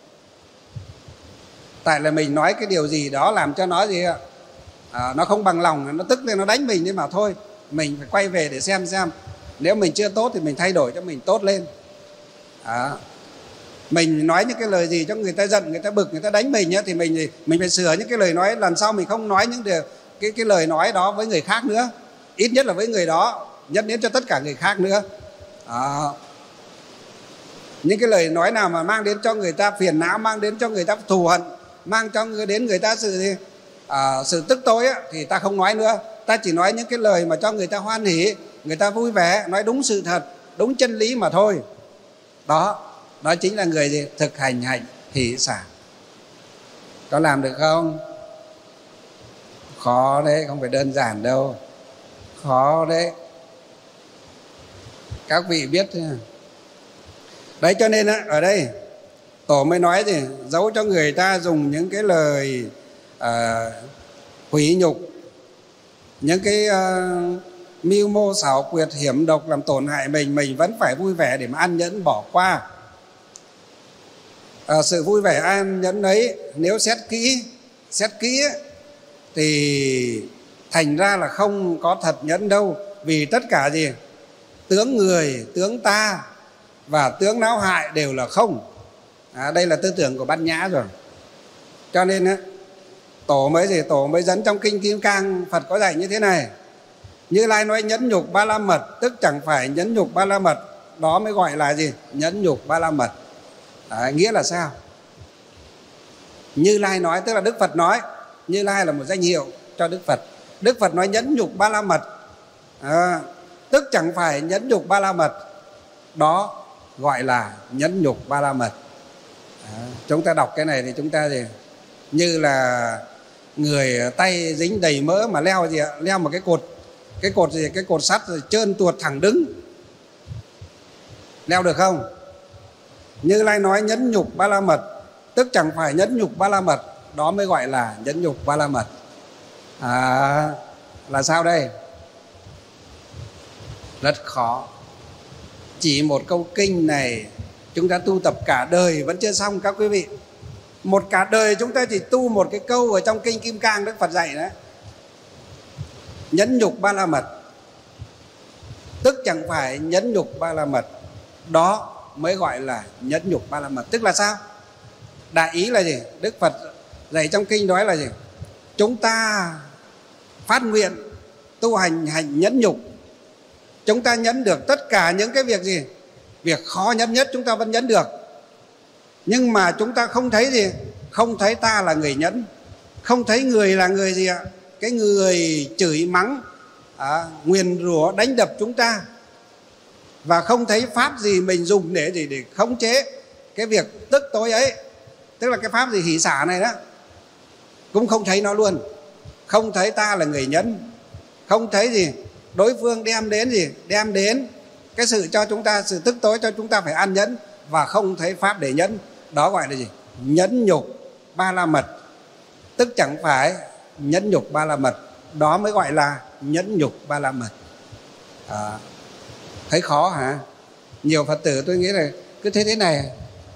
Tại là mình nói cái điều gì đó làm cho nó gì ạ? À, nó không bằng lòng, nó tức lên nó đánh mình, nhưng mà thôi mình phải quay về để xem xem nếu mình chưa tốt thì mình thay đổi cho mình tốt lên. À, mình nói những cái lời gì cho người ta giận, người ta bực, người ta đánh mình ấy, thì mình mình phải sửa những cái lời nói, lần sau mình không nói những điều, cái cái lời nói đó với người khác nữa, ít nhất là với người đó, nhất đến cho tất cả người khác nữa. À, những cái lời nói nào mà mang đến cho người ta phiền não, mang đến cho người ta thù hận, mang cho người đến người ta sự gì? À, sự tức tối ấy, thì ta không nói nữa. ta chỉ nói những cái lời mà cho người ta hoan hỉ, người ta vui vẻ, nói đúng sự thật, đúng chân lý mà thôi. Đó, đó chính là người gì? Thực hành hạnh hỷ xả. Có làm được không? Khó đấy, không phải đơn giản đâu. Khó đấy. Các vị biết đấy, cho nên ở đây Tổ mới nói gì? Dẫu cho người ta dùng những cái lời à, hủy nhục, những cái à, mưu mô xảo quyệt hiểm độc làm tổn hại mình, mình vẫn phải vui vẻ để mà ăn nhẫn bỏ qua. À, sự vui vẻ an nhẫn ấy, nếu xét kỹ xét kỹ ấy, thì thành ra là không có thật nhẫn đâu. Vì tất cả gì? Tướng người, tướng ta và tướng não hại đều là không. À, đây là tư tưởng của Bát Nhã rồi. Cho nên á, Tổ mới gì? Tổ mới dẫn trong Kinh Kim Cang, Phật có dạy như thế này: Như Lai nói nhẫn nhục ba la mật, tức chẳng phải nhẫn nhục ba la mật, đó mới gọi là gì? Nhẫn nhục ba la mật. Đấy, nghĩa là sao? Như Lai nói tức là Đức Phật nói. Như Lai là một danh hiệu cho Đức Phật. Đức Phật nói nhẫn nhục ba la mật, à, tức chẳng phải nhẫn nhục ba la mật, đó gọi là nhẫn nhục ba la mật. À, chúng ta đọc cái này thì chúng ta gì? Như là người tay dính đầy mỡ mà leo gì ạ? Leo một cái cột, cái cột gì? Cái cột sắt rồi trơn tuột thẳng đứng, leo được không? Như Lai nói nhẫn nhục ba la mật, tức chẳng phải nhẫn nhục ba la mật, đó mới gọi là nhẫn nhục ba la mật. À, là sao đây? Rất khó. Chỉ một câu kinh này chúng ta tu tập cả đời vẫn chưa xong các quý vị. Một cả đời chúng ta chỉ tu một cái câu ở trong Kinh Kim Cang Đức Phật dạy đấy: nhẫn nhục ba la mật, tức chẳng phải nhẫn nhục ba la mật, đó mới gọi là nhẫn nhục ba la mật. Tức là sao? Đại ý là gì? Đức Phật dạy trong kinh nói là gì? Chúng ta phát nguyện tu hành hành nhẫn nhục, chúng ta nhẫn được tất cả những cái việc gì? Việc khó nhẫn nhất chúng ta vẫn nhẫn được. Nhưng mà chúng ta không thấy gì? Không thấy ta là người nhẫn, không thấy người là người gì ạ? Cái người chửi mắng, à, nguyền rủa đánh đập chúng ta, và không thấy pháp gì mình dùng để để, để khống chế cái việc tức tối ấy. Tức là cái pháp gì? Hỷ xả này đó, cũng không thấy nó luôn. Không thấy ta là người nhẫn, không thấy gì đối phương đem đến gì? Đem đến cái sự cho chúng ta, sự tức tối cho chúng ta phải ăn nhẫn, và không thấy pháp để nhẫn. Đó gọi là gì? Nhẫn nhục ba la mật, tức chẳng phải nhẫn nhục ba la mật, đó mới gọi là nhẫn nhục ba la mật. À, thấy khó hả? Nhiều Phật tử tôi nghĩ là cứ thế thế này,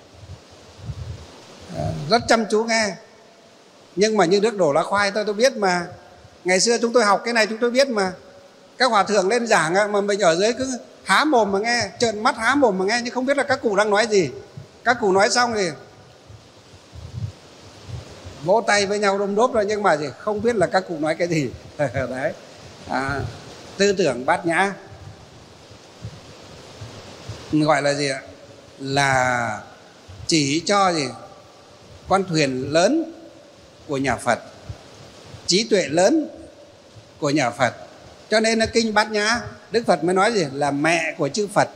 à, rất chăm chú nghe. Nhưng mà như nước đổ lá khoai tôi tôi biết mà. Ngày xưa chúng tôi học cái này chúng tôi biết mà. Các hòa thượng lên giảng mà mình ở dưới cứ há mồm mà nghe, trợn mắt há mồm mà nghe, nhưng không biết là các cụ đang nói gì. Các cụ nói xong thì vỗ tay với nhau đôm đốp rồi, nhưng mà gì? Không biết là các cụ nói cái gì. Đấy. À, tư tưởng Bát Nhã gọi là gì ạ? Là chỉ cho gì? Con thuyền lớn của nhà Phật, trí tuệ lớn của nhà Phật. Cho nên là kinh Bát Nhã Đức Phật mới nói gì? Là mẹ của chư Phật.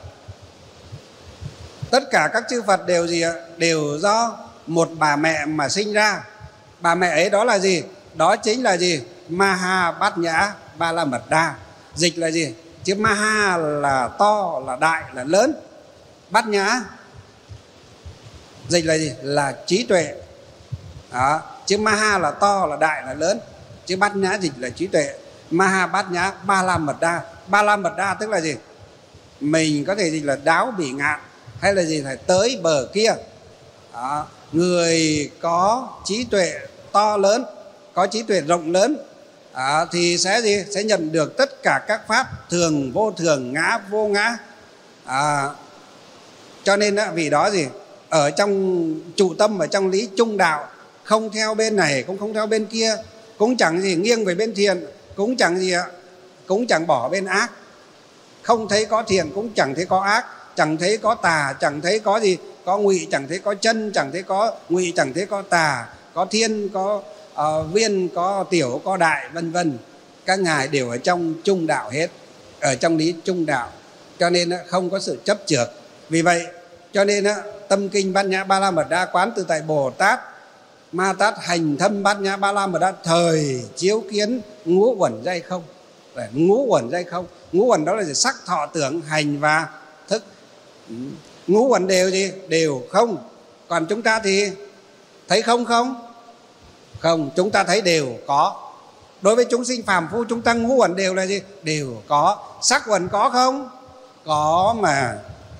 Tất cả các chư Phật đều gì ạ? Đều do một bà mẹ mà sinh ra. Bà mẹ ấy đó là gì? Đó chính là gì? Maha Bát Nhã Ba La Mật Đa. Dịch là gì? Chữ Maha là to, là đại, là lớn. Bát Nhã dịch là gì? Là trí tuệ. Đó. Chữ Maha là to, là đại, là lớn. Chữ Bát Nhã dịch là trí tuệ. Maha Bát Nhã Ba La Mật Đa. Ba La Mật Đa tức là gì? Mình có thể dịch là đáo bỉ ngạn, hay là gì? Phải tới bờ kia. Đó. Người có trí tuệ to lớn, có trí tuệ rộng lớn, à, thì sẽ gì? Sẽ nhận được tất cả các pháp thường vô thường, ngã vô ngã. À, cho nên đó, vì đó gì? Ở trong trụ tâm, ở trong lý trung đạo, không theo bên này cũng không theo bên kia, cũng chẳng gì nghiêng về bên thiện, cũng chẳng gì ạ, cũng chẳng bỏ bên ác. Không thấy có thiện cũng chẳng thấy có ác, chẳng thấy có tà, chẳng thấy có gì, có ngụy, chẳng thấy có chân, chẳng thấy có ngụy, chẳng thấy có tà, có thiên, có uh, viên, có tiểu, có đại, vân vân. các ngài đều ở trong trung đạo hết, ở trong lý trung đạo, cho nên không có sự chấp chược. Vì vậy cho nên tâm kinh Bát Nhã Ba La Mật Đa quán tự tại Bồ Tát Ma Tát hành thâm Bát Nhã Ba La Mật Đa thời chiếu kiến ngũ uẩn giai không. Để ngũ uẩn giai không, ngũ uẩn đó là gì? Sắc thọ tưởng hành và thức. Ngũ uẩn đều gì? Đều không. Còn chúng ta thì thấy không không? Không, chúng ta thấy đều có. Đối với chúng sinh phàm phu, chúng ta ngũ uẩn đều là gì? Đều có. Sắc uẩn có không? Có mà.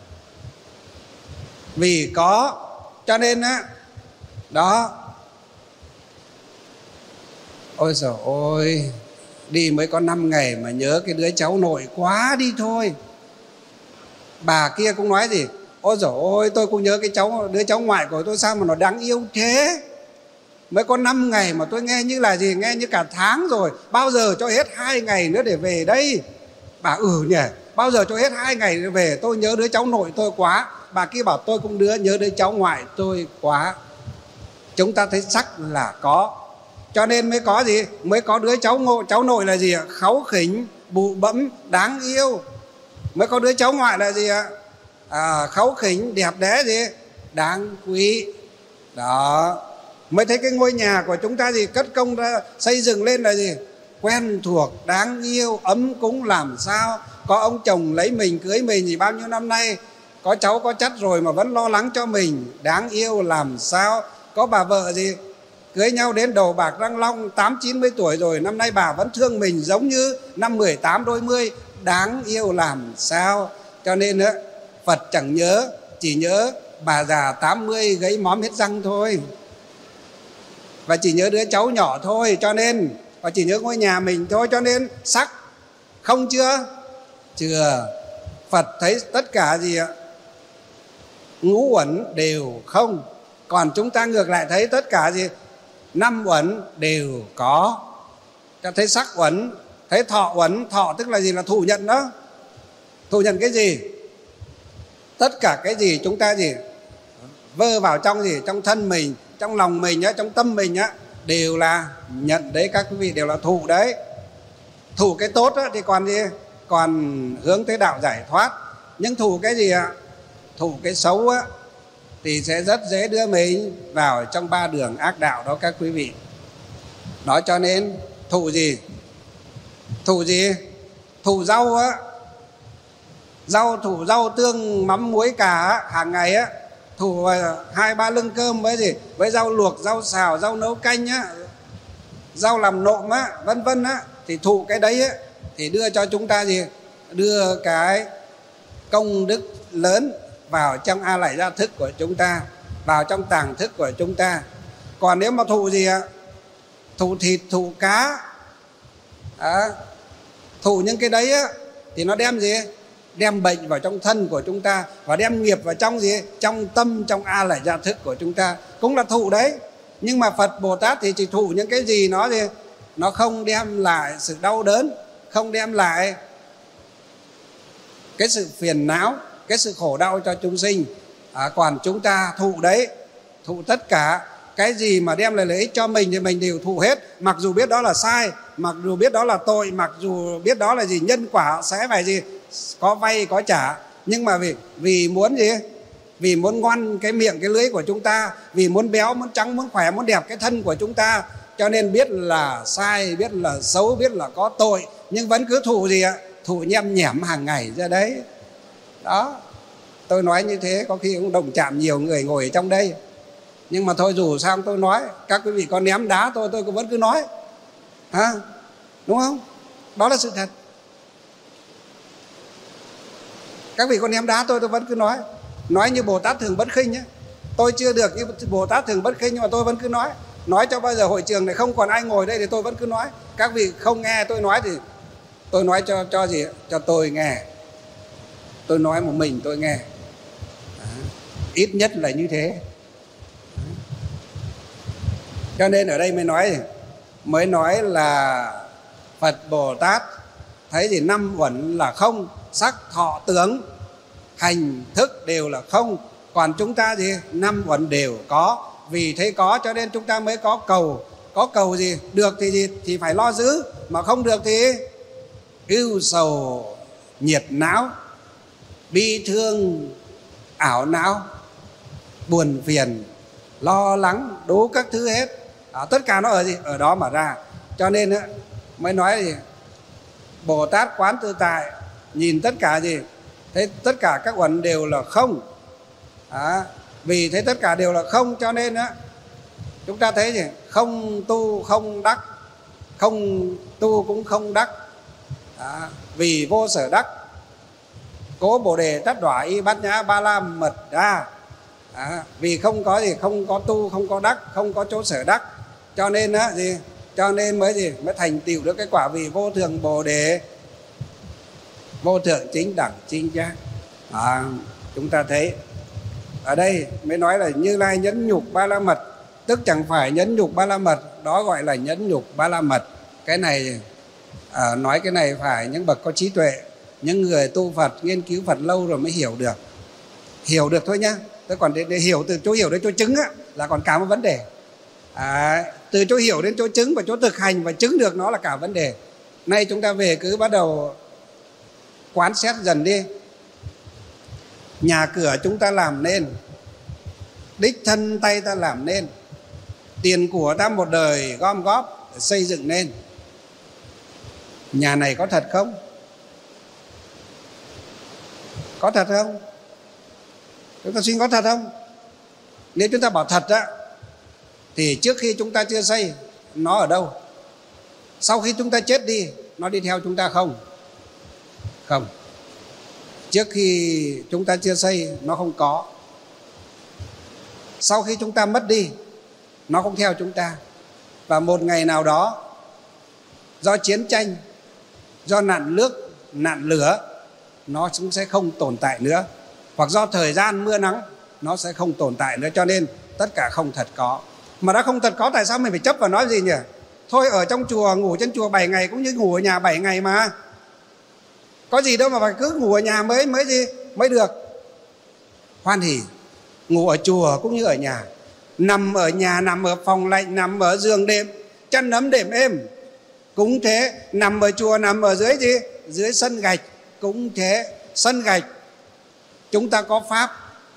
Vì có cho nên á, đó. Ôi giời ôi, đi mới có năm ngày mà nhớ cái đứa cháu nội quá đi thôi. Bà kia cũng nói gì? Ôi giời ôi, tôi cũng nhớ cái cháu, đứa cháu ngoại của tôi sao mà nó đáng yêu thế. Mới có năm ngày mà tôi nghe như là gì? Nghe như cả tháng rồi. Bao giờ cho hết hai ngày nữa để về đây? Bà ừ nhỉ, bao giờ cho hết hai ngày để về? Tôi nhớ đứa cháu nội tôi quá. Bà kia bảo tôi cũng đứa nhớ đứa cháu ngoại tôi quá. Chúng ta thấy sắc là có, cho nên mới có gì? Mới có đứa cháu ngộ, cháu nội là gì ạ? Kháu khỉnh, bụ bẫm, đáng yêu. Mới có đứa cháu ngoại là gì ạ? À, kháu khỉnh, đẹp đẽ gì? Đáng quý. Đó. Mới thấy cái ngôi nhà của chúng ta gì? Cất công ra xây dựng lên là gì? Quen thuộc, đáng yêu, ấm cúng làm sao. Có ông chồng lấy mình, cưới mình gì bao nhiêu năm nay, có cháu có chắt rồi mà vẫn lo lắng cho mình, đáng yêu làm sao. Có bà vợ gì? Cưới nhau đến đầu bạc răng long, tám chín mươi tuổi rồi, năm nay bà vẫn thương mình giống như năm mười tám đôi mươi, đáng yêu làm sao. Cho nên á, Phật chẳng nhớ, chỉ nhớ bà già tám mươi gãy móm hết răng thôi, và chỉ nhớ đứa cháu nhỏ thôi, cho nên và chỉ nhớ ngôi nhà mình thôi. Cho nên sắc không chưa? Chưa. Phật thấy tất cả gì ạ? Ngũ uẩn đều không. Còn chúng ta ngược lại thấy tất cả gì? Năm uẩn đều có. Ta thấy sắc uẩn, thấy thọ uẩn. Thọ tức là gì? Là thụ nhận đó. Thụ nhận cái gì? Tất cả cái gì chúng ta gì? Vơ vào trong gì? Trong thân mình, trong lòng mình, trong tâm mình á, đều là nhận đấy các quý vị, đều là thụ đấy. Thụ cái tốt á, thì còn gì? Còn hướng tới đạo giải thoát. Nhưng thụ cái gì ạ? Thụ cái xấu á, thì sẽ rất dễ đưa mình vào trong ba đường ác đạo đó các quý vị. Đó, cho nên thụ gì? Thụ gì? Thụ rau á. Rau, thụ rau tương mắm muối cà á, hàng ngày á. Thụ hai ba lưng cơm với gì? Với rau luộc, rau xào, rau nấu canh á, rau làm nộm á, vân vân á. Thì thụ cái đấy á, thì đưa cho chúng ta gì? Đưa cái công đức lớn vào trong a lại gia thức của chúng ta, vào trong tàng thức của chúng ta. Còn nếu mà thụ gì ạ? Thụ thịt, thụ cá à, thụ những cái đấy á, thì nó đem gì? Đem bệnh vào trong thân của chúng ta, và đem nghiệp vào trong gì? Trong tâm, trong a lại gia thức của chúng ta. Cũng là thụ đấy. Nhưng mà Phật Bồ Tát thì chỉ thụ những cái gì nó gì? Nó không đem lại sự đau đớn, không đem lại cái sự phiền não, cái sự khổ đau cho chúng sinh. à, Còn chúng ta thụ đấy, thụ tất cả cái gì mà đem lại lợi ích cho mình thì mình đều thụ hết. Mặc dù biết đó là sai, mặc dù biết đó là tội, mặc dù biết đó là gì? Nhân quả sẽ phải gì? Có vay có trả. Nhưng mà vì, vì muốn gì? Vì muốn ngoan cái miệng cái lưỡi của chúng ta, vì muốn béo, muốn trắng, muốn khỏe, muốn đẹp cái thân của chúng ta, cho nên biết là sai, biết là xấu, biết là có tội, nhưng vẫn cứ thụ gì ạ? Thụ nhem nhẻm hàng ngày ra đấy. Đó, tôi nói như thế có khi cũng đồng chạm nhiều người ngồi ở trong đây. Nhưng mà thôi, dù sao tôi nói, các quý vị có ném đá tôi, tôi cũng vẫn cứ nói. à, Đúng không? Đó là sự thật. Các vị có ném đá tôi, tôi vẫn cứ nói. Nói như Bồ Tát Thường Bất Khinh nhé. Tôi chưa được như Bồ Tát Thường Bất Khinh, nhưng mà tôi vẫn cứ nói. Nói cho bao giờ hội trường này không còn ai ngồi đây thì tôi vẫn cứ nói. Các vị không nghe tôi nói thì tôi nói cho cho gì? Cho tôi nghe. Tôi nói một mình tôi nghe. à, Ít nhất là như thế. à. Cho nên ở đây mới nói Mới nói là Phật Bồ Tát thấy thì năm uẩn là không. Sắc, thọ, tưởng, hành, thức đều là không. Còn chúng ta gì? Năm uẩn đều có. Vì thế có cho nên chúng ta mới có cầu có cầu gì được thì gì thì phải lo giữ, mà không được thì ưu sầu nhiệt não, bi thương ảo não, buồn phiền lo lắng đủ các thứ hết. À, tất cả nó ở gì ở đó mà ra. Cho nên á, mới nói gì Bồ Tát quán tự tại, nhìn tất cả gì thấy tất cả các uẩn đều là không. À, vì thấy tất cả đều là không cho nên á, chúng ta thấy gì không tu không đắc, không tu cũng không đắc. À, vì vô sở đắc cố bồ đề tát đỏa y bát nhã ba la mật đa. À, vì không có gì không có tu không có đắc, không có chỗ sở đắc, cho nên á gì cho nên mới gì mới thành tựu được cái quả vị vô thượng bồ đề, vô thượng chính đẳng chính giác. À, chúng ta thấy ở đây mới nói là Như Lai nhẫn nhục ba la mật, tức chẳng phải nhẫn nhục ba la mật, đó gọi là nhẫn nhục ba la mật. Cái này à, nói cái này phải những bậc có trí tuệ, những người tu Phật nghiên cứu Phật lâu rồi mới hiểu được, hiểu được thôi nhá. Thế còn để, để hiểu từ chỗ hiểu đến chỗ chứng á, là còn cả một vấn đề. À, từ chỗ hiểu đến chỗ chứng và chỗ thực hành và chứng được nó là cả vấn đề. Nay chúng ta về cứ bắt đầu quán xét dần đi. Nhà cửa chúng ta làm nên, đích thân tay ta làm nên, tiền của ta một đời gom góp để xây dựng nên. Nhà này có thật không? Có thật không? Chúng ta suy có thật không? Nếu chúng ta bảo thật á, thì trước khi chúng ta chưa xây, nó ở đâu? Sau khi chúng ta chết đi, nó đi theo chúng ta không? Không. Trước khi chúng ta chưa xây, nó không có. Sau khi chúng ta mất đi, nó không theo chúng ta. Và một ngày nào đó, do chiến tranh, do nạn nước, nạn lửa, nó cũng sẽ không tồn tại nữa. Hoặc do thời gian mưa nắng, nó sẽ không tồn tại nữa. Cho nên tất cả không thật có. Mà đã không thật có, tại sao mình phải chấp vào nói gì nhỉ? Thôi ở trong chùa, ngủ trên chùa bảy ngày cũng như ngủ ở nhà bảy ngày mà. Có gì đâu mà phải cứ ngủ ở nhà mới mới gì mới được. Hoan hỉ, ngủ ở chùa cũng như ở nhà. Nằm ở nhà, nằm ở phòng lạnh, nằm ở giường đệm, chăn ấm đệm êm cũng thế. Nằm ở chùa, nằm ở dưới gì? Dưới sân gạch cũng thế. Sân gạch chúng ta có pháp,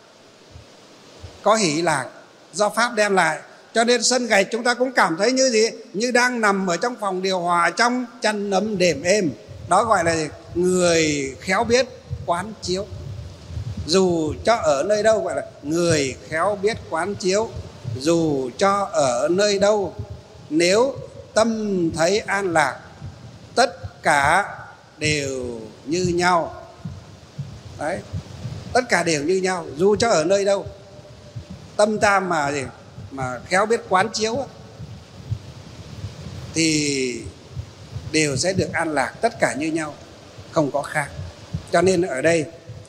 có hỷ lạc do pháp đem lại. Cho nên sân gạch chúng ta cũng cảm thấy như gì? Như đang nằm ở trong phòng điều hòa, trong chăn ấm đệm êm. Đó gọi là người khéo biết quán chiếu. Dù cho ở nơi đâu, gọi là người khéo biết quán chiếu. Dù cho ở nơi đâu, nếu tâm thấy an lạc, tất cả đều như nhau. Đấy, tất cả đều như nhau. Dù cho ở nơi đâu, tâm ta mà gì mà khéo biết quán chiếu thì đều sẽ được an lạc, tất cả như nhau, không có khác. Cho nên ở đây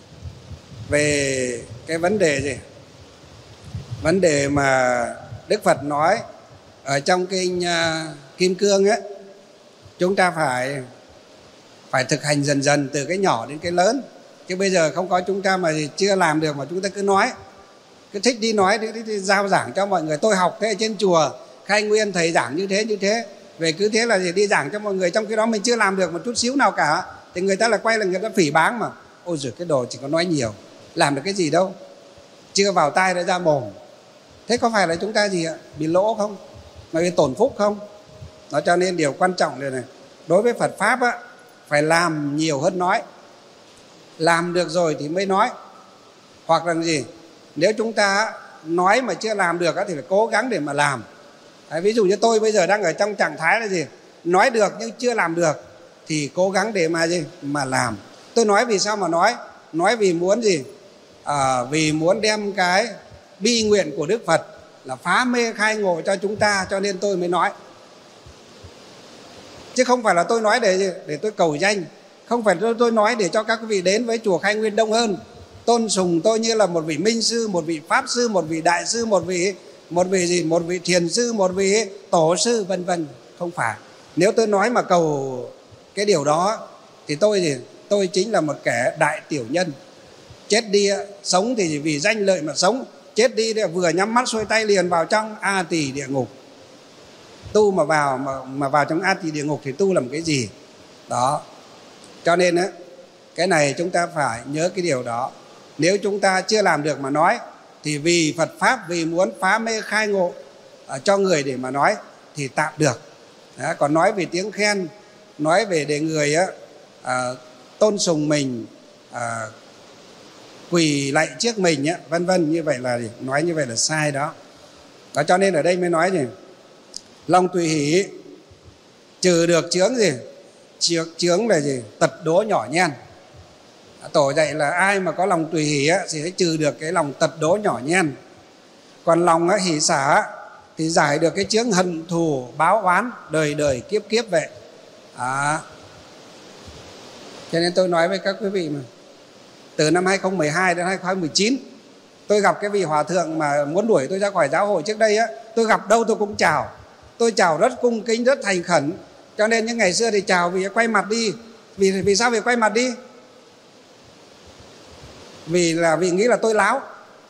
về cái vấn đề gì? Vấn đề mà Đức Phật nói ở trong kinh uh, Kim Cương ấy, chúng ta phải phải thực hành dần dần từ cái nhỏ đến cái lớn. Chứ bây giờ không có chúng ta mà chưa làm được mà chúng ta cứ nói, cứ thích đi nói, đi, đi, đi giao giảng cho mọi người. Tôi học thế ở trên chùa Khai Nguyên, thầy giảng như thế như thế, về cứ thế là gì đi giảng cho mọi người, trong khi đó mình chưa làm được một chút xíu nào cả, thì người ta lại quay là người ta phỉ báng mà. Ôi giời, cái đồ chỉ có nói nhiều, làm được cái gì đâu, chưa vào tai đã ra mồm. Thế có phải là chúng ta gì ạ? Bị lỗ không? Mà bị tổn phúc không? Đó, cho nên điều quan trọng này này, đối với Phật Pháp á, phải làm nhiều hơn nói. Làm được rồi thì mới nói. Hoặc là gì? Nếu chúng ta nói mà chưa làm được thì phải cố gắng để mà làm. Đấy, ví dụ như tôi bây giờ đang ở trong trạng thái là gì? Nói được nhưng chưa làm được, thì cố gắng để mà gì? Mà làm. Tôi nói vì sao mà nói? Nói vì muốn gì? À, vì muốn đem cái bi nguyện của Đức Phật là phá mê khai ngộ cho chúng ta, cho nên tôi mới nói. Chứ không phải là tôi nói để để tôi cầu danh, không phải tôi, tôi nói để cho các quý vị đến với chùa Khai Nguyên đông hơn, tôn sùng tôi như là một vị minh sư, một vị pháp sư, một vị đại sư, một vị một vị gì, một vị thiền sư, một vị tổ sư, vân vân. Không phải. Nếu tôi nói mà cầu cái điều đó thì tôi thì tôi chính là một kẻ đại tiểu nhân. Chết đi, sống thì vì danh lợi mà sống, chết đi vừa nhắm mắt xuôi tay liền vào trong A Tỳ địa ngục. Tu mà vào mà, mà vào trong ác thì địa ngục thì tu làm cái gì đó. Cho nên á, cái này chúng ta phải nhớ cái điều đó. Nếu chúng ta chưa làm được mà nói thì vì Phật Pháp, vì muốn phá mê khai ngộ uh, cho người để mà nói thì tạm được. Đó, còn nói về tiếng khen, nói về để người á, uh, tôn sùng mình, uh, quỳ lạy trước mình á, vân vân, như vậy là nói như vậy là sai đó. Đó, cho nên ở đây mới nói gì? Lòng tùy hỷ trừ được chướng gì? Chướng là gì? Tật đố nhỏ nhen. Tổ dạy là ai mà có lòng tùy hỷ á, thì sẽ trừ được cái lòng tật đố nhỏ nhen. Còn lòng á, hỷ xả thì giải được cái chướng hận thù báo oán đời đời kiếp kiếp vậy. À, cho nên tôi nói với các quý vị mà, từ năm hai không một hai đến hai không một chín, tôi gặp cái vị hòa thượng mà muốn đuổi tôi ra khỏi giáo hội trước đây á, tôi gặp đâu tôi cũng chào. Tôi chào rất cung kính, rất thành khẩn. Cho nên những ngày xưa thì chào vì quay mặt đi. Vì vì sao vì quay mặt đi? Vì là vì nghĩ là tôi láo.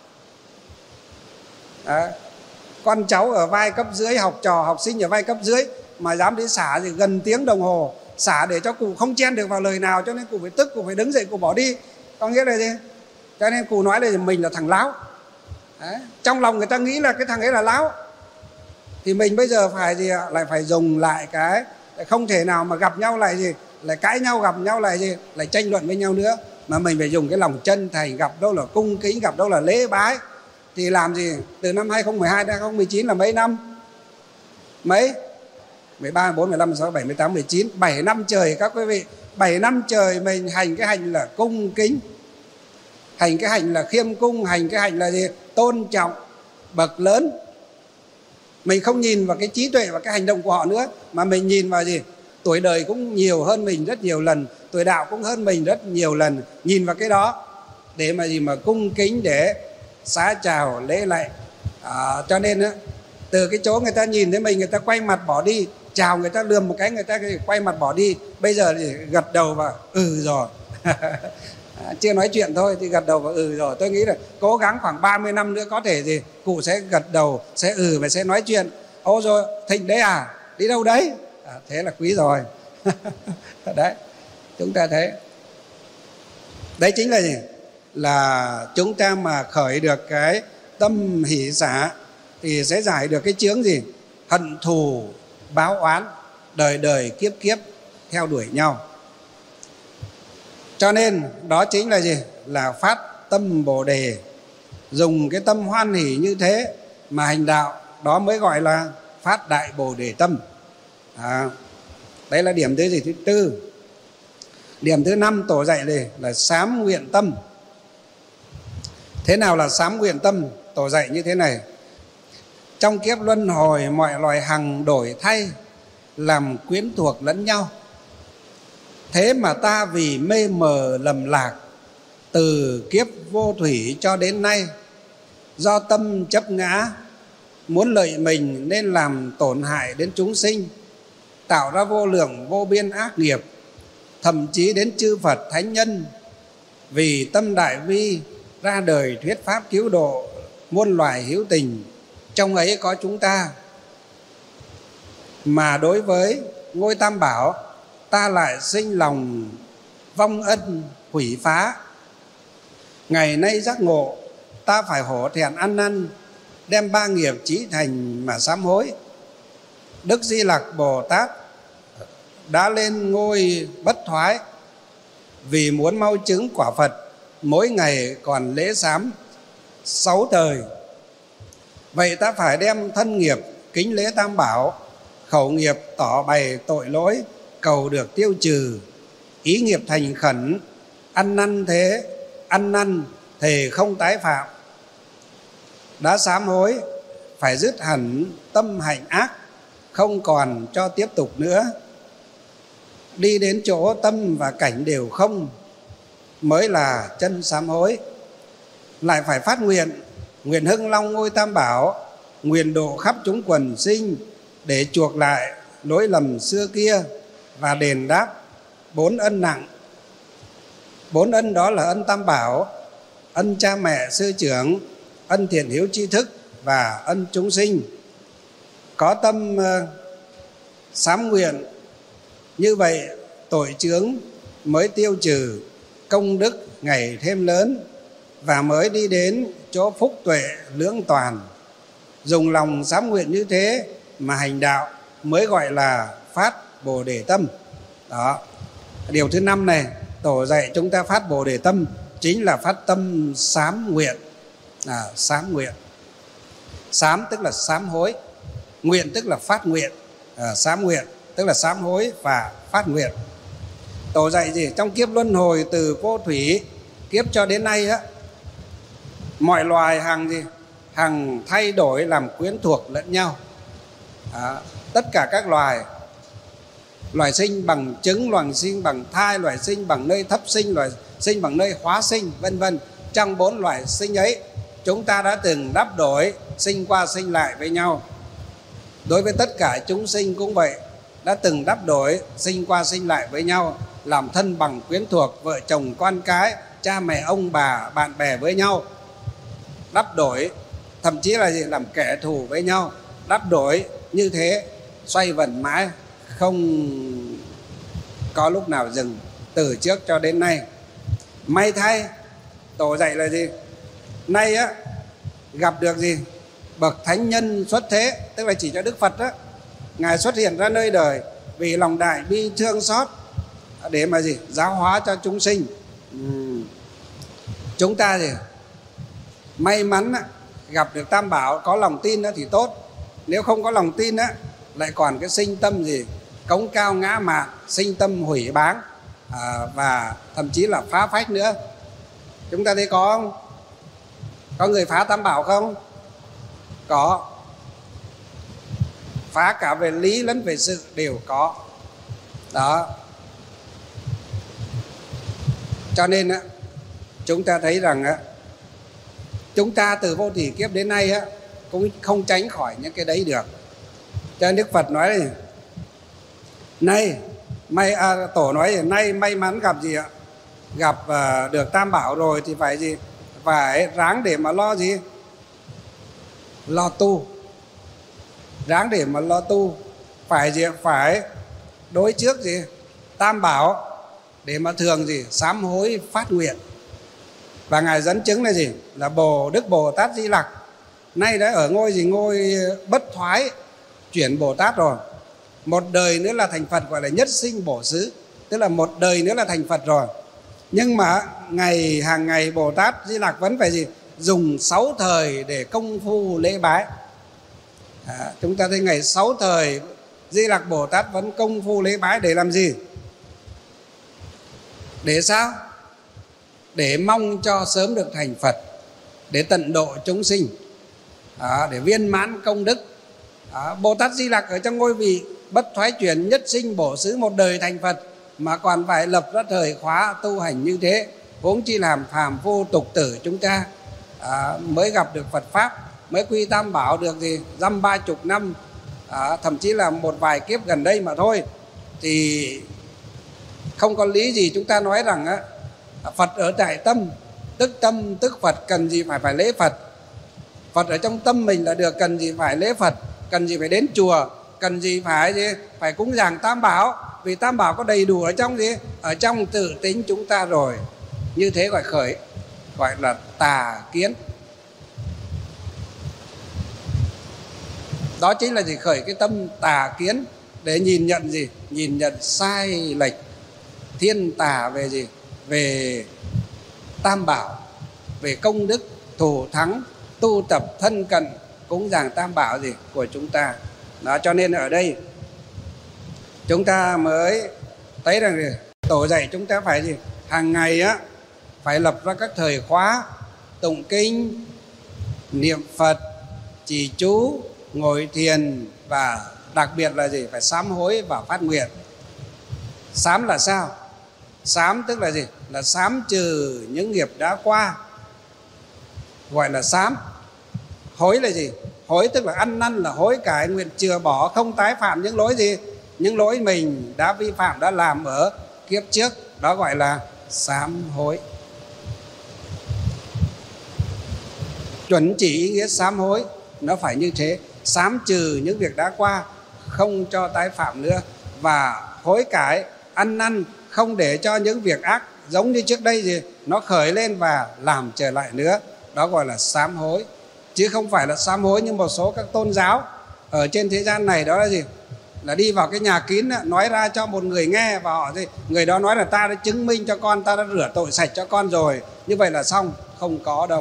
À, con cháu ở vai cấp dưới, học trò học sinh ở vai cấp dưới mà dám đi xả thì gần tiếng đồng hồ, xả để cho cụ không chen được vào lời nào, cho nên cụ phải tức, cụ phải đứng dậy, cụ bỏ đi. Có nghĩa là gì? Cho nên cụ nói là mình là thằng láo. Đấy. Trong lòng người ta nghĩ là cái thằng ấy là láo. Thì mình bây giờ phải gì ạ? Lại phải dùng lại cái, không thể nào mà gặp nhau lại gì, lại cãi nhau, gặp nhau lại gì, lại tranh luận với nhau nữa, mà mình phải dùng cái lòng chân thành, gặp đâu là cung kính, gặp đâu là lễ bái. Thì làm gì? Từ năm hai không một hai đến hai không một chín là mấy năm? Mấy? mười ba, mười bốn, mười lăm, mười sáu, mười bảy, mười tám, mười chín, bảy năm trời các quý vị. bảy năm trời mình hành cái hành là cung kính, hành cái hành là khiêm cung, hành cái hành là gì? Tôn trọng bậc lớn. Mình không nhìn vào cái trí tuệ và cái hành động của họ nữa, mà mình nhìn vào gì? Tuổi đời cũng nhiều hơn mình rất nhiều lần, tuổi đạo cũng hơn mình rất nhiều lần. Nhìn vào cái đó để mà gì mà cung kính, để xá chào lễ lạy. À, cho nên á, từ cái chỗ người ta nhìn thấy mình, người ta quay mặt bỏ đi, chào người ta lườm một cái, người ta quay mặt bỏ đi. Bây giờ thì gật đầu và ừ rồi. À, chưa nói chuyện thôi thì gật đầu và ừ rồi. Tôi nghĩ là cố gắng khoảng ba mươi năm nữa có thể gì cụ sẽ gật đầu, sẽ ừ và sẽ nói chuyện. Ô rồi Thịnh đấy à, đi đâu đấy? À, thế là quý rồi. Đấy, chúng ta thấy đấy chính là gì? Là chúng ta mà khởi được cái tâm hỷ xả thì sẽ giải được cái chướng gì? Hận thù báo oán đời đời kiếp kiếp theo đuổi nhau. Cho nên đó chính là gì? Là phát tâm Bồ Đề. Dùng cái tâm hoan hỷ như thế mà hành đạo, đó mới gọi là phát đại Bồ Đề tâm. À, đấy là điểm thứ gì? Thứ tư. Điểm thứ năm tổ dạy này là sám nguyện tâm. Thế nào là sám nguyện tâm? Tổ dạy như thế này: trong kiếp luân hồi mọi loài hằng đổi thay, làm quyến thuộc lẫn nhau. Thế mà ta vì mê mờ lầm lạc, từ kiếp vô thủy cho đến nay, do tâm chấp ngã, muốn lợi mình nên làm tổn hại đến chúng sinh, tạo ra vô lượng vô biên ác nghiệp, thậm chí đến chư Phật thánh nhân. Vì tâm đại bi ra đời thuyết pháp cứu độ muôn loài hữu tình, trong ấy có chúng ta. Mà đối với ngôi Tam Bảo, ta lại sinh lòng vong ân hủy phá. Ngày nay giác ngộ, ta phải hổ thẹn ăn năn, đem ba nghiệp chí thành mà sám hối. Đức Di Lặc Bồ Tát đã lên ngôi bất thoái, vì muốn mau chứng quả Phật, mỗi ngày còn lễ sám sáu thời. Vậy ta phải đem thân nghiệp kính lễ Tam Bảo, khẩu nghiệp tỏ bày tội lỗi, cầu được tiêu trừ, ý nghiệp thành khẩn, ăn năn thế, ăn năn thề không tái phạm. Đã sám hối, phải dứt hẳn tâm hạnh ác, không còn cho tiếp tục nữa. Đi đến chỗ tâm và cảnh đều không, mới là chân sám hối. Lại phải phát nguyện, nguyện hưng long ngôi Tam Bảo, nguyện độ khắp chúng quần sinh, để chuộc lại lỗi lầm xưa kia và đền đáp bốn ân nặng. Bốn ân đó là ân Tam Bảo, ân cha mẹ sư trưởng, ân thiện hiếu tri thức và ân chúng sinh. có tâm uh, sám nguyện, như vậy tội chướng mới tiêu trừ, công đức ngày thêm lớn, và mới đi đến chỗ phúc tuệ lưỡng toàn. Dùng lòng sám nguyện như thế mà hành đạo mới gọi là phát Bồ Đề tâm. Đó, điều thứ năm này, tổ dạy chúng ta phát Bồ Đề tâm chính là phát tâm sám nguyện. À, sám nguyện. Sám tức là sám hối, nguyện tức là phát nguyện. À, sám nguyện tức là sám hối và phát nguyện. Tổ dạy gì? Trong kiếp luân hồi từ vô thủy kiếp cho đến nay á, mọi loài hàng gì? Hàng thay đổi làm quyến thuộc lẫn nhau. À, tất cả các loài, loài sinh bằng trứng, loài sinh bằng thai, loài sinh bằng nơi thấp sinh, loài sinh bằng nơi hóa sinh, vân vân. Trong bốn loài sinh ấy, chúng ta đã từng đắp đổi sinh qua sinh lại với nhau. Đối với tất cả chúng sinh cũng vậy, đã từng đắp đổi sinh qua sinh lại với nhau, làm thân bằng quyến thuộc, vợ chồng con cái, cha mẹ ông bà, bạn bè với nhau, đắp đổi, thậm chí là gì? Làm kẻ thù với nhau, đắp đổi như thế, xoay vần mãi, không có lúc nào dừng, từ trước cho đến nay. May thay, tổ dạy là gì? Nay á, gặp được gì? Bậc thánh nhân xuất thế, tức là chỉ cho Đức Phật á, Ngài xuất hiện ra nơi đời vì lòng đại bi thương xót để mà gì? Giáo hóa cho chúng sinh. uhm. Chúng ta gì? May mắn á, gặp được Tam Bảo, có lòng tin á thì tốt. Nếu không có lòng tin á, lại còn cái sinh tâm gì? Cống cao ngã mạn, sinh tâm hủy báng, à, và thậm chí là phá phách nữa. Chúng ta thấy có không? Có người phá Tam Bảo không? Có. Phá cả về lý lẫn về sự đều có. Đó. Cho nên á, chúng ta thấy rằng á, chúng ta từ vô thủy kiếp đến nay á, cũng không tránh khỏi những cái đấy được. Cho nên Đức Phật nói này, nay may à, tổ nói là nay may mắn gặp gì ạ? Gặp à, được Tam Bảo rồi thì phải gì? Phải ráng để mà lo gì? Lo tu. Ráng để mà lo tu. Phải gì? Phải đối trước gì? Tam Bảo để mà thường gì? Sám hối phát nguyện. Và Ngài dẫn chứng là gì? Là Bồ Đức Bồ Tát Di Lặc nay đã ở ngôi gì? Ngôi bất thoái chuyển Bồ Tát rồi. Một đời nữa là thành Phật, gọi là nhất sinh bổ xứ, tức là một đời nữa là thành Phật rồi. Nhưng mà ngày hàng ngày Bồ Tát Di Lặc vẫn phải gì? Dùng sáu thời để công phu lễ bái. À, chúng ta thấy ngày sáu thời Di Lặc Bồ Tát vẫn công phu lễ bái để làm gì? Để sao? Để mong cho sớm được thành Phật, để tận độ chúng sinh, à, để viên mãn công đức. à, Bồ Tát Di Lặc ở trong ngôi vị bất thoái chuyển nhất sinh bổ xứ một đời thành Phật mà còn phải lập ra thời khóa tu hành như thế, huống chi làm phàm vô tục tử chúng ta à, mới gặp được Phật Pháp, mới quy Tam Bảo được gì? Dăm ba chục năm, à, thậm chí là một vài kiếp gần đây mà thôi. Thì không có lý gì chúng ta nói rằng á, Phật ở tại tâm, tức tâm tức Phật, cần gì phải phải lễ Phật. Phật ở trong tâm mình là được, cần gì phải lễ Phật, cần gì phải đến chùa, cần gì phải gì phải cúng dường Tam Bảo, vì Tam Bảo có đầy đủ ở trong gì? Ở trong tự tính chúng ta rồi. Như thế gọi khởi, gọi là tà kiến. Đó chính là gì? Khởi cái tâm tà kiến để nhìn nhận gì? Nhìn nhận sai lệch thiên tà về gì? Về Tam Bảo, về công đức thù thắng tu tập thân cận cúng dường Tam Bảo gì của chúng ta. Đó, cho nên ở đây chúng ta mới thấy rằng gì? Tổ dạy chúng ta phải gì? Hàng ngày á, phải lập ra các thời khóa tụng kinh, niệm Phật, trì chú, ngồi thiền, và đặc biệt là gì? Phải sám hối và phát nguyện. Sám là sao? Sám tức là gì? Là sám trừ những nghiệp đã qua, gọi là sám. Hối là gì? Hối tức là ăn năn, là hối cải, nguyện chừa bỏ, không tái phạm những lỗi gì? Những lỗi mình đã vi phạm, đã làm ở kiếp trước. Đó gọi là sám hối. Chuẩn chỉ ý nghĩa sám hối nó phải như thế. sám trừ những việc đã qua, không cho tái phạm nữa, và hối cải ăn năn, không để cho những việc ác giống như trước đây gì nó khởi lên và làm trở lại nữa. Đó gọi là sám hối, chứ không phải là sám hối như một số các tôn giáo ở trên thế gian này. Đó là gì? Là đi vào cái nhà kín nói ra cho một người nghe, và họ thì người đó nói là ta đã chứng minh cho con, ta đã rửa tội sạch cho con rồi, như vậy là xong. Không có đâu.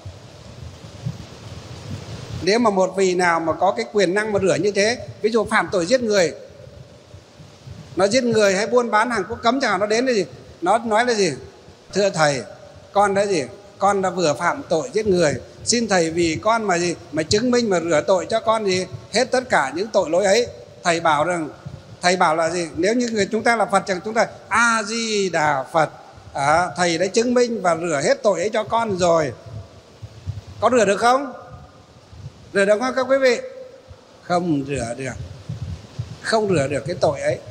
Nếu mà một vị nào mà có cái quyền năng mà rửa như thế, ví dụ phạm tội giết người, nó giết người hay buôn bán hàng quốc cấm chẳng hạn, nó đến là gì? Nó nói là gì? Thưa thầy, con đã gì? Con đã vừa phạm tội giết người, xin thầy vì con mà gì mà chứng minh mà rửa tội cho con gì hết tất cả những tội lỗi ấy. Thầy bảo rằng, thầy bảo là gì? Nếu như người chúng ta là Phật chẳng, chúng ta A Di Đà Phật, à, thầy đã chứng minh và rửa hết tội ấy cho con rồi. Có rửa được không? Rửa được không các quý vị? Không rửa được. Không rửa được cái tội ấy.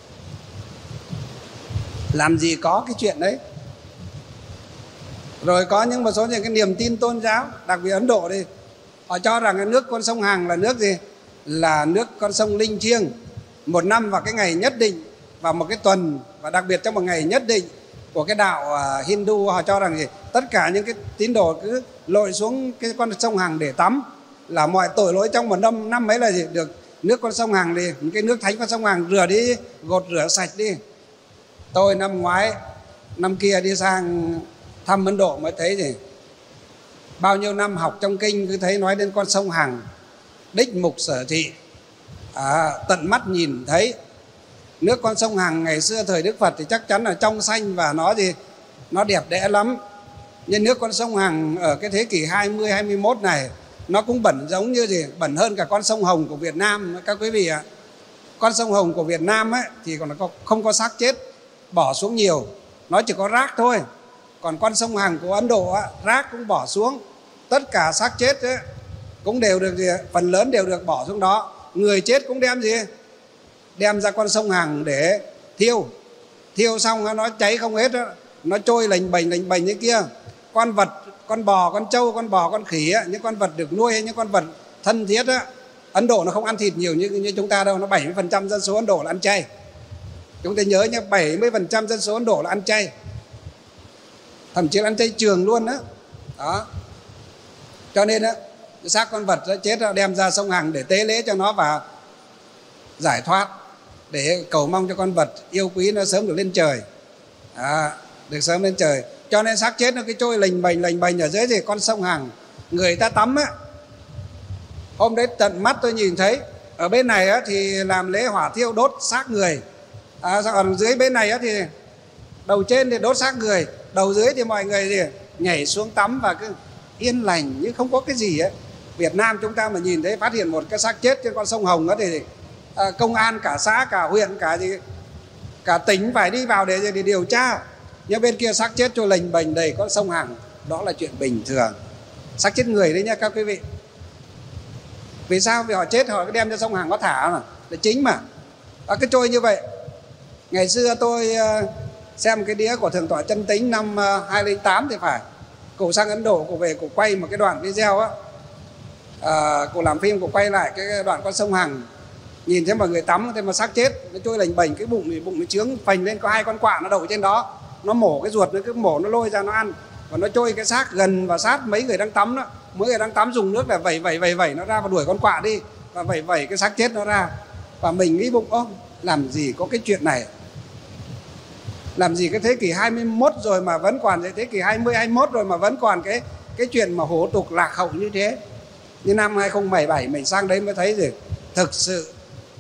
Làm gì có cái chuyện đấy. Rồi có những một số những cái niềm tin tôn giáo, đặc biệt Ấn Độ đi, họ cho rằng cái nước con sông Hằng là nước gì? Là nước con sông linh thiêng. Một năm vào cái ngày nhất định, vào một cái tuần, và đặc biệt trong một ngày nhất định của cái đạo uh, Hindu, họ cho rằng gì? Tất cả những cái tín đồ cứ lội xuống cái con sông Hằng để tắm, là mọi tội lỗi trong một năm năm ấy là gì? Được nước con sông Hằng đi, cái nước thánh con sông Hằng rửa đi, gột rửa sạch đi. Tôi năm ngoái, năm kia đi sang thăm Ấn Độ mới thấy gì? Bao nhiêu năm học trong kinh cứ thấy nói đến con sông Hằng, đích mục sở thị, à, tận mắt nhìn thấy. Nước con sông Hằng ngày xưa thời Đức Phật thì chắc chắn là trong xanh và nó gì? Nó đẹp đẽ lắm. Nhưng nước con sông Hằng ở cái thế kỷ hai mươi, hai mươi mốt này, nó cũng bẩn giống như gì? Bẩn hơn cả con sông Hồng của Việt Nam các quý vị ạ. Con sông Hồng của Việt Nam ấy thì còn có, không có xác chết bỏ xuống nhiều, nó chỉ có rác thôi. Còn con sông Hằng của Ấn Độ á, rác cũng bỏ xuống, tất cả xác chết ấy, cũng đều được gì? Phần lớn đều được bỏ xuống đó. Người chết cũng đem gì? Đem ra con sông Hằng để thiêu. Thiêu xong nó cháy không hết đó. Nó trôi lềnh bềnh lềnh bềnh như kia. Con vật, con bò, con trâu, con bò, con khỉ á, những con vật được nuôi, những con vật thân thiết á, Ấn Độ nó không ăn thịt nhiều như, như chúng ta đâu. Nó bảy mươi phần trăm dân số Ấn Độ là ăn chay. Chúng ta nhớ nhé, bảy mươi phần trăm dân số Ấn Độ là ăn chay, thậm chí là ăn chay trường luôn đó. Đó. Cho nên á, xác con vật đó chết đó, đem ra sông Hằng để tế lễ cho nó và giải thoát, để cầu mong cho con vật yêu quý nó sớm được lên trời, à, được sớm lên trời. Cho nên xác chết nó cái trôi lềnh bềnh lềnh bềnh ở dưới gì con sông Hằng. Người ta tắm á, hôm đấy tận mắt tôi nhìn thấy. Ở bên này á, thì làm lễ hỏa thiêu đốt xác người, à, còn dưới bên này á, thì đầu trên thì đốt xác người, đầu dưới thì mọi người gì nhảy xuống tắm và cứ yên lành nhưng không có cái gì ấy. Việt Nam chúng ta mà nhìn thấy phát hiện một cái xác chết trên con sông Hồng đó thì à, công an cả xã, cả huyện, cả gì, cả tỉnh phải đi vào để, để điều tra. Nhưng bên kia xác chết trôi lềnh bềnh đầy con sông Hằng, đó là chuyện bình thường. Xác chết người đấy nha các quý vị. Vì sao? Vì họ chết họ đem ra sông Hằng có thả mà, là chính mà. À, cái trôi như vậy. Ngày xưa tôi uh, xem cái đĩa của Thượng tọa Chân Tính năm uh, hai không không tám thì phải. Cụ sang Ấn Độ, cụ về cụ quay một cái đoạn video á, à, cụ làm phim, cụ quay lại cái đoạn con sông Hằng. Nhìn thấy mọi người tắm, thế mà xác chết nó trôi lềnh bềnh, cái bụng thì bụng nó trướng phình lên, có hai con quạ nó đậu trên đó, nó mổ cái ruột, nó cứ mổ nó lôi ra nó ăn. Và nó trôi cái xác gần và sát mấy người đang tắm đó. Mấy người đang tắm dùng nước là vẩy vẩy vẩy vẩy nó ra và đuổi con quạ đi, và vẩy vẩy cái xác chết nó ra. Và mình nghĩ bụng, ơ, làm gì có cái chuyện này, làm gì cái thế kỷ hai mươi mốt rồi mà vẫn còn, thế kỷ hai mươi, hai mươi mốt rồi mà vẫn còn cái cái chuyện mà hổ tục lạc hậu như thế. Như năm hai không một bảy mình sang đấy mới thấy gì, thực sự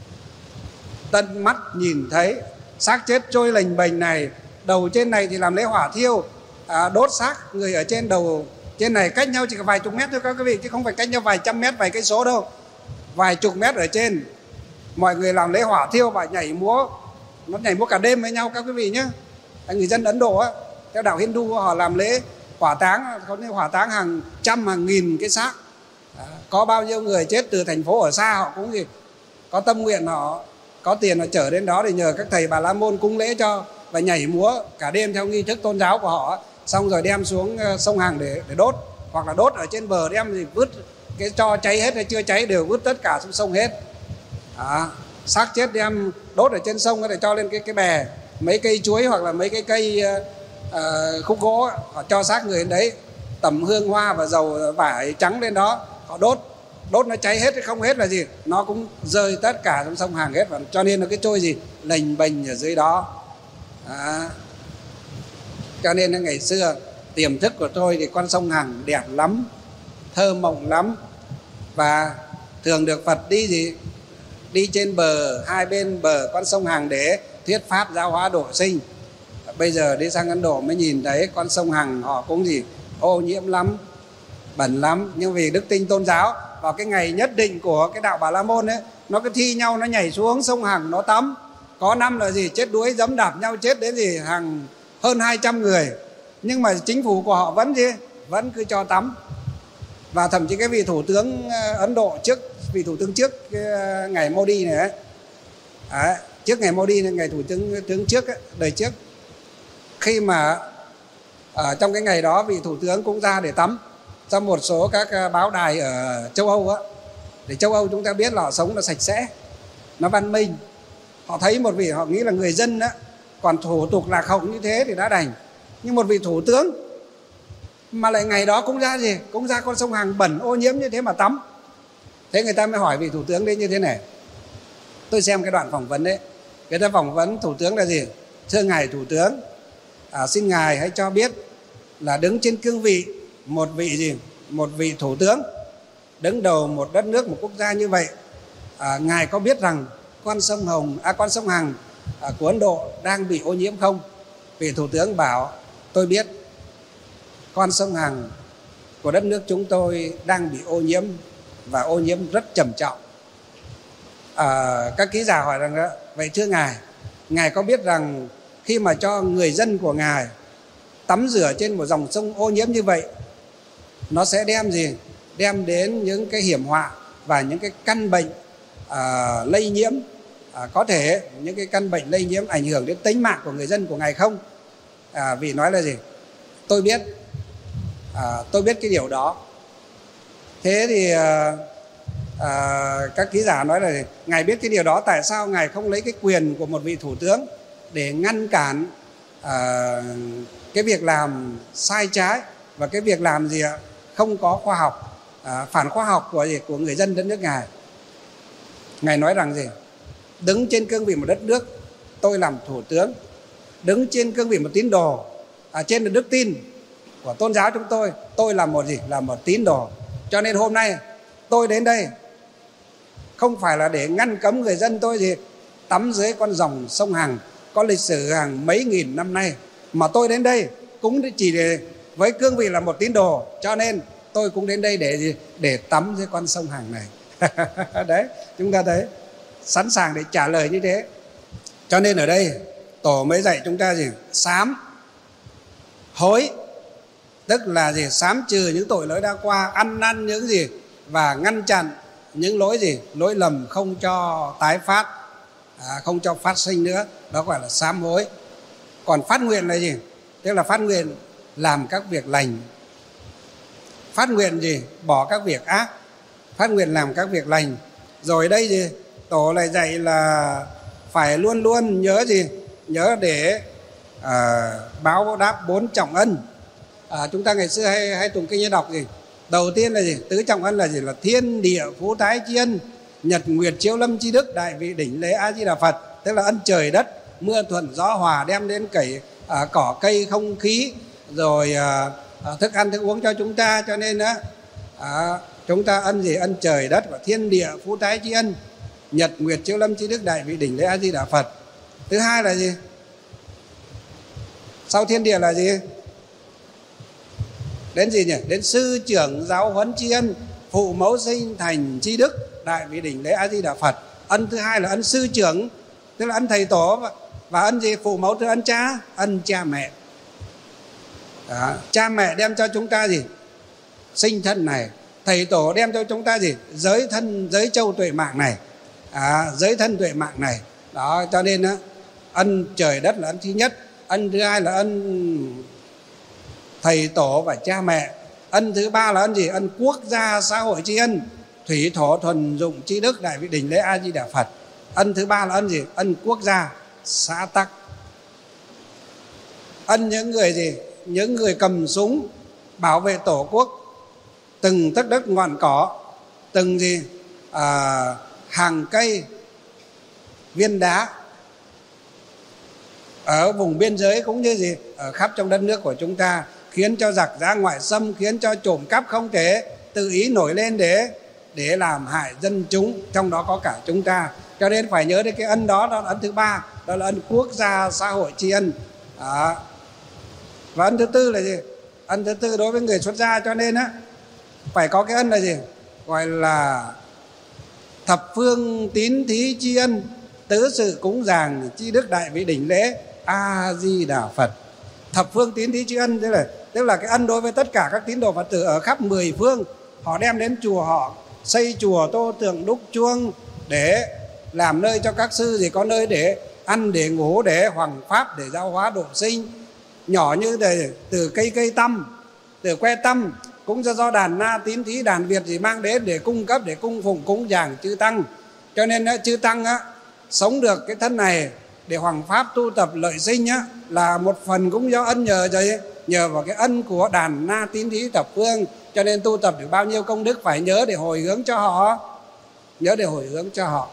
tận mắt nhìn thấy xác chết trôi lềnh bềnh này. Đầu trên này thì làm lễ hỏa thiêu, à, đốt xác người ở trên đầu trên này, cách nhau chỉ có vài chục mét thôi các quý vị, chứ không phải cách nhau vài trăm mét, vài cây số đâu. Vài chục mét ở trên, mọi người làm lễ hỏa thiêu và nhảy múa, nó nhảy múa cả đêm với nhau các quý vị nhé. Người dân Ấn Độ á, theo đạo Hindu họ làm lễ hỏa táng, có những hỏa táng hàng trăm hàng nghìn cái xác. À, có bao nhiêu người chết từ thành phố ở xa họ cũng gì có tâm nguyện, họ có tiền họ chở đến đó để nhờ các thầy Bà La Môn cúng lễ cho, và nhảy múa cả đêm theo nghi thức tôn giáo của họ, xong rồi đem xuống sông Hằng để để đốt, hoặc là đốt ở trên bờ đem thì vứt cái tro cháy hết hay chưa cháy đều vứt tất cả xuống sông hết. Đó. Xác chết đem đốt ở trên sông để cho lên cái cái bè, mấy cây chuối hoặc là mấy cái cây uh, khúc gỗ, họ cho xác người đến đấy, tẩm hương hoa và dầu vải trắng lên đó, họ đốt. Đốt nó cháy hết hay không hết là gì, nó cũng rơi tất cả trong sông Hằng hết. Và cho nên nó cái trôi gì lềnh bềnh ở dưới đó. Đó. Cho nên ngày xưa tiềm thức của tôi thì con sông Hằng đẹp lắm, thơ mộng lắm. Và thường được Phật đi gì, đi trên bờ, hai bên bờ con sông Hằng để thuyết pháp giáo hóa độ sinh. Bây giờ đi sang Ấn Độ mới nhìn thấy con sông Hằng họ cũng gì ô nhiễm lắm, bẩn lắm. Nhưng vì đức tin tôn giáo, vào cái ngày nhất định của cái đạo Bà La Môn ấy, nó cứ thi nhau nó nhảy xuống sông Hằng nó tắm. Có năm là gì chết đuối dẫm đạp nhau chết đến gì hàng hơn hai trăm người. Nhưng mà chính phủ của họ vẫn gì vẫn cứ cho tắm. Và thậm chí cái vị thủ tướng Ấn Độ trước, vị thủ tướng trước cái ngày Modi này ấy, à, trước ngày Modi này, ngày thủ tướng, tướng trước ấy, đời trước, khi mà ở trong cái ngày đó vị thủ tướng cũng ra để tắm. Trong một số các báo đài ở châu Âu á, để châu Âu chúng ta biết là họ sống nó sạch sẽ, nó văn minh. Họ thấy một vị, họ nghĩ là người dân á còn thủ tục lạc hậu như thế thì đã đành, nhưng một vị thủ tướng mà lại ngày đó cũng ra gì cũng ra con sông Hằng bẩn ô nhiễm như thế mà tắm. Thế người ta mới hỏi vị thủ tướng đấy như thế này. Tôi xem cái đoạn phỏng vấn đấy, người ta phỏng vấn thủ tướng là gì: thưa ngài thủ tướng, à, xin ngài hãy cho biết là đứng trên cương vị một vị gì một vị thủ tướng đứng đầu một đất nước, một quốc gia như vậy, à, ngài có biết rằng con sông Hồng à, con sông Hằng à, của Ấn Độ đang bị ô nhiễm không? Vị thủ tướng bảo tôi biết, con sông Hằng của đất nước chúng tôi đang bị ô nhiễm và ô nhiễm rất trầm trọng. À, các ký giả hỏi rằng đó, vậy thưa ngài, ngài có biết rằng khi mà cho người dân của ngài tắm rửa trên một dòng sông ô nhiễm như vậy, nó sẽ đem gì đem đến những cái hiểm họa và những cái căn bệnh à, lây nhiễm, à, có thể những cái căn bệnh lây nhiễm ảnh hưởng đến tính mạng của người dân của ngài không? À, vị nói là gì: tôi biết, à, tôi biết cái điều đó. Thế thì à, à, các ký giả nói là gì? Ngài biết cái điều đó, tại sao ngài không lấy cái quyền của một vị thủ tướng để ngăn cản à, cái việc làm sai trái và cái việc làm gì ạ không có khoa học, à, phản khoa học của gì của người dân đất nước ngài. Ngài nói rằng gì: đứng trên cương vị một đất nước, tôi làm thủ tướng, đứng trên cương vị một tín đồ, à, trên là đức tin của tôn giáo chúng tôi, tôi là một gì là một tín đồ. Cho nên hôm nay tôi đến đây không phải là để ngăn cấm người dân tôi gì tắm dưới con dòng sông Hằng có lịch sử hàng mấy nghìn năm nay, mà tôi đến đây cũng chỉ để với cương vị là một tín đồ, cho nên tôi cũng đến đây để gì để tắm dưới con sông Hằng này. Đấy, chúng ta thấy sẵn sàng để trả lời như thế. Cho nên ở đây tổ mới dạy chúng ta gì sám hối, tức là gì sám trừ những tội lỗi đã qua, ăn năn những gì và ngăn chặn những lỗi gì lỗi lầm không cho tái phát, à, không cho phát sinh nữa. Đó gọi là sám hối. Còn phát nguyện là gì? Tức là phát nguyện làm các việc lành. Phát nguyện gì? Bỏ các việc ác. Phát nguyện làm các việc lành. Rồi đây gì? Tổ lại dạy là phải luôn luôn nhớ gì? Nhớ để à, báo đáp bốn trọng ân. À, chúng ta ngày xưa hay, hay tụng kinh như đọc gì? Đầu tiên là gì? Tứ trọng ân là gì? Là thiên địa phú thái tri ân, nhật nguyệt chiếu lâm tri đức, đại vị đỉnh lễ A Di Đà Phật. Tức là ân trời đất, mưa thuận gió hòa đem đến cày à, cỏ cây không khí, rồi à, à, thức ăn thức uống cho chúng ta. Cho nên á à, chúng ta ân gì? Ân trời đất và thiên địa phú thái tri ân, nhật nguyệt chiếu lâm tri đức, đại vị đỉnh lễ A Di Đà Phật. Thứ hai là gì? Sau thiên địa là gì? Đến gì nhỉ? Đến sư trưởng giáo huấn tri ân, phụ mẫu sinh thành tri đức, đại vị đỉnh lễ A Di Đà Phật. Ân thứ hai là ân sư trưởng, tức là ân thầy tổ, và, và ân gì? Phụ mẫu, tức ân cha, ân cha mẹ. Đó. Cha mẹ đem cho chúng ta gì? Sinh thân này. Thầy tổ đem cho chúng ta gì? Giới thân, giới châu tuệ mạng này, à, giới thân tuệ mạng này. Đó, cho nên á, ân trời đất là ân thứ nhất. Ân thứ hai là ân thầy tổ và cha mẹ. Ân thứ ba là ân gì? Ân quốc gia xã hội tri ân, thủy thổ thuần dụng tri đức đại vị đỉnh lễ A Di Đà Phật. Ân thứ ba là ân gì? Ân quốc gia xã tắc. Ân những người gì? Những người cầm súng bảo vệ tổ quốc, từng tấc đất ngọn cỏ, từng gì à, hàng cây viên đá ở vùng biên giới cũng như gì ở khắp trong đất nước của chúng ta, khiến cho giặc ra ngoại xâm, khiến cho trộm cắp không thể tự ý nổi lên để để làm hại dân chúng, trong đó có cả chúng ta. Cho nên phải nhớ đến cái ân đó, đó là ân thứ ba, đó là ân quốc gia xã hội tri ân. Đó. Và ân thứ tư là gì? Ân thứ tư đối với người xuất gia, cho nên á phải có cái ân là gì? Gọi là thập phương tín thí tri ân, tứ sự cúng dường tri đức đại vị đỉnh lễ A Di Đà Phật. Thập phương tín thí tri ân tức là tức là cái ân đối với tất cả các tín đồ Phật tử ở khắp mười phương. Họ đem đến chùa, họ xây chùa, tô tượng, đúc chuông để làm nơi cho các sư gì có nơi để ăn, để ngủ, để hoằng pháp, để giáo hóa độ sinh. Nhỏ như từ, từ cây cây tăm, từ que tăm cũng do, do đàn na tín thí đàn Việt gì mang đến để cung cấp, để cung phụng cúng dường chư tăng. Cho nên á, chư tăng á, sống được cái thân này để hoằng pháp tu tập lợi sinh á, là một phần cũng do ân nhờ rồi, nhờ vào cái ân của đàn na tín thí thập phương. Cho nên tu tập được bao nhiêu công đức phải nhớ để hồi hướng cho họ, nhớ để hồi hướng cho họ.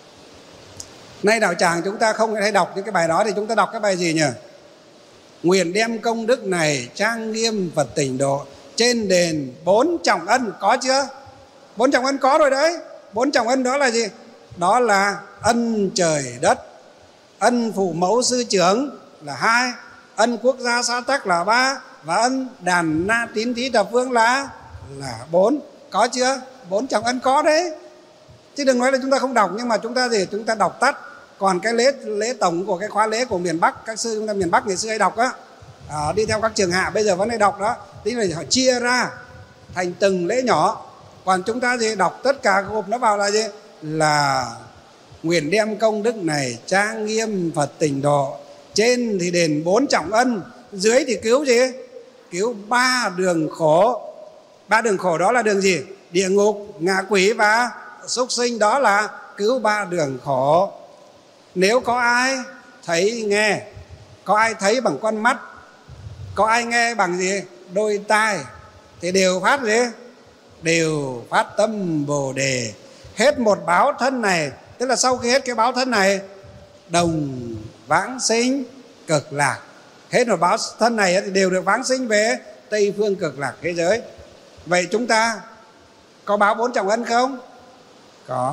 Nay đạo tràng chúng ta không hay đọc những cái bài đó, thì chúng ta đọc cái bài gì nhỉ? Nguyện đem công đức này trang nghiêm Phật tịnh độ, trên đền bốn trọng ân. Có chưa? Bốn trọng ân có rồi đấy. Bốn trọng ân đó là gì? Đó là ân trời đất, ân phụ mẫu sư trưởng là hai, ân quốc gia xã tắc là ba, và ân đàn na tín thí thập phương là là bốn. Có chưa? Bốn trọng ân có đấy. Chứ đừng nói là chúng ta không đọc, nhưng mà chúng ta gì? Chúng ta đọc tắt. Còn cái lễ lễ tổng của cái khóa lễ của miền Bắc, các sư chúng ta miền Bắc ngày xưa hay đọc á, à, đi theo các trường hạ bây giờ vẫn hay đọc đó. Tí là họ chia ra thành từng lễ nhỏ. Còn chúng ta gì? Đọc tất cả gộp nó vào là gì? Là nguyện đem công đức này trang nghiêm Phật tịnh độ, trên thì đền bốn trọng ân, dưới thì cứu gì? Cứu ba đường khổ. Ba đường khổ đó là đường gì? Địa ngục, ngạ quỷ và súc sinh. Đó là cứu ba đường khổ. Nếu có ai thấy nghe, có ai thấy bằng con mắt, có ai nghe bằng gì? Đôi tai, thì đều phát gì? Đều phát tâm Bồ Đề. Hết một báo thân này, tức là sau khi hết cái báo thân này, đồng vãng sinh cực lạc. Hết một báo thân này thì đều được vãng sinh về Tây phương cực lạc thế giới. Vậy chúng ta có báo bốn trọng ân không? Có.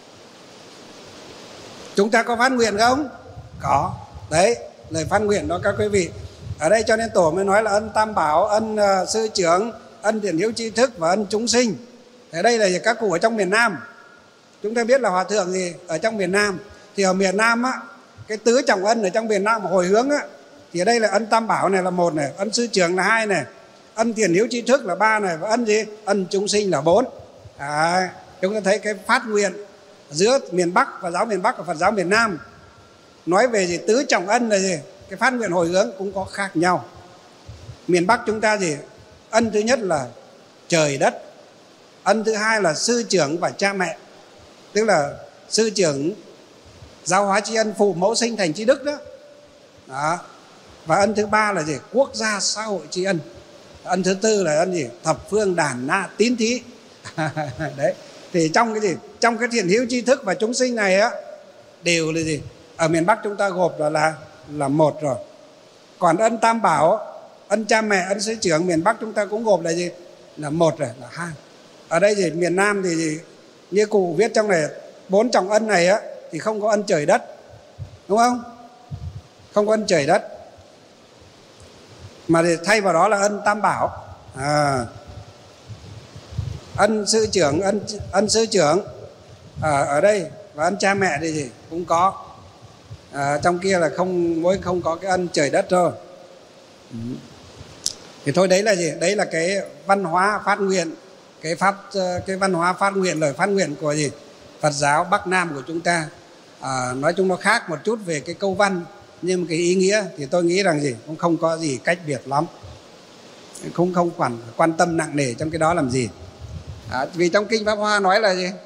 Chúng ta có phát nguyện không? Có. Đấy, lời phát nguyện đó các quý vị. Ở đây cho nên Tổ mới nói là ân tam bảo, ân uh, sư trưởng, ân thiện hiếu tri thức và ân chúng sinh. Ở đây là các cụ ở trong miền Nam. Chúng ta biết là hòa thượng gì ở trong miền Nam. Thì ở miền Nam á, cái tứ trọng ân ở trong miền Nam hồi hướng á, thì ở đây là ân tam bảo này là một này, ân sư trưởng là hai này, ân thiện hiếu tri thức là ba này, và ân gì? Ân chúng sinh là bốn. À, chúng ta thấy cái phát nguyện giữa miền Bắc và giáo miền Bắc và Phật giáo miền Nam nói về gì? Tứ trọng ân là gì? Cái phát nguyện hồi hướng cũng có khác nhau. Miền Bắc chúng ta gì? Ân thứ nhất là trời đất, ân thứ hai là sư trưởng và cha mẹ, tức là sư trưởng giáo hóa tri ân, phụ mẫu sinh thành tri đức đó. Đó. Và ân thứ ba là gì? Quốc gia xã hội tri ân. Ân thứ tư là ân gì? Thập phương đàn na tín thí. Đấy. Thì trong cái gì? Trong cái thiện hiếu tri thức và chúng sinh này á, đều là gì? Ở miền Bắc chúng ta gộp là là, là một rồi. Còn ân tam bảo, ân cha mẹ, ân sư trưởng, miền Bắc chúng ta cũng gộp là gì? Là một rồi, là hai. Ở đây thì miền Nam thì gì? Như cụ viết trong này, bốn trọng ân này á, thì không có ân trời đất, đúng không? Không có ân trời đất, mà thì thay vào đó là ân tam bảo. À, ân sư trưởng, ân ân sư trưởng à, ở đây, và ân cha mẹ thì gì cũng có. À, trong kia là không mới không có cái ân trời đất thôi. Ừ. Thì thôi đấy là gì? Đấy là cái văn hóa phát nguyện, cái pháp cái văn hóa phát nguyện, lời phát nguyện của gì? Phật giáo Bắc Nam của chúng ta. À, nói chung nó khác một chút về cái câu văn, nhưng cái ý nghĩa thì tôi nghĩ rằng gì cũng không có gì cách biệt lắm. không không quan quan tâm nặng nề trong cái đó làm gì. À, vì trong kinh Pháp Hoa nói là gì?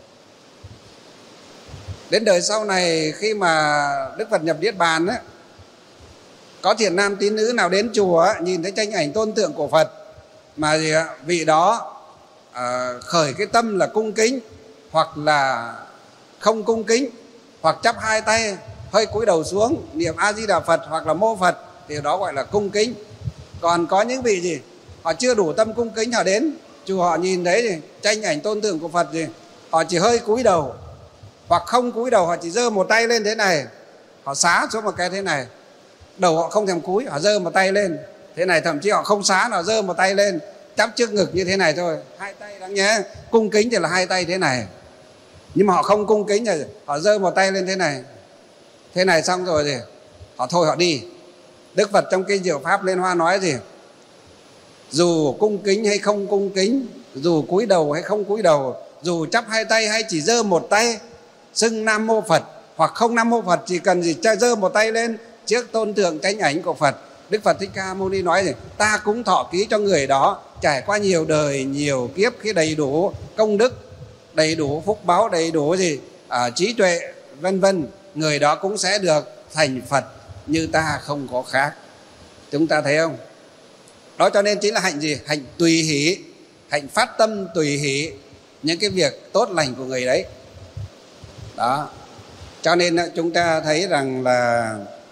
Đến đời sau này khi mà Đức Phật nhập Niết Bàn á, có thiện nam tín nữ nào đến chùa á, nhìn thấy tranh ảnh tôn tượng của Phật mà gì ạ? Vị đó à, khởi cái tâm là cung kính, hoặc là không cung kính, hoặc chắp hai tay hơi cúi đầu xuống niệm A Di Đà Phật hoặc là mô Phật, thì đó gọi là cung kính. Còn có những vị gì họ chưa đủ tâm cung kính, họ đến chùa họ nhìn thấy gì tranh ảnh tôn tượng của Phật gì, họ chỉ hơi cúi đầu hoặc không cúi đầu, họ chỉ giơ một tay lên thế này, họ xá xuống một cái thế này, đầu họ không thèm cúi, họ giơ một tay lên thế này, thậm chí họ không xá, họ giơ một tay lên chắp trước ngực như thế này thôi, hai tay đáng nhớ. Cung kính thì là hai tay thế này, nhưng mà họ không cung kính rồi họ giơ một tay lên thế này, thế này xong rồi gì họ thôi họ đi. Đức Phật trong kinh Diệu Pháp Liên Hoa nói gì? Dù cung kính hay không cung kính, dù cúi đầu hay không cúi đầu, dù chắp hai tay hay chỉ giơ một tay xưng Nam Mô Phật hoặc không Nam Mô Phật, chỉ cần gì giơ một tay lên trước tôn tượng tranh ảnh của Phật, Đức Phật Thích Ca Mâu Ni nói gì? Ta cũng thọ ký cho người đó trải qua nhiều đời nhiều kiếp, khi đầy đủ công đức, đầy đủ phúc báo, đầy đủ gì à, trí tuệ vân vân, người đó cũng sẽ được thành Phật như ta, không có khác. Chúng ta thấy không? Đó cho nên chính là hạnh gì? Hạnh tùy hỷ, hạnh phát tâm tùy hỷ những cái việc tốt lành của người đấy. Đó, cho nên chúng ta thấy rằng là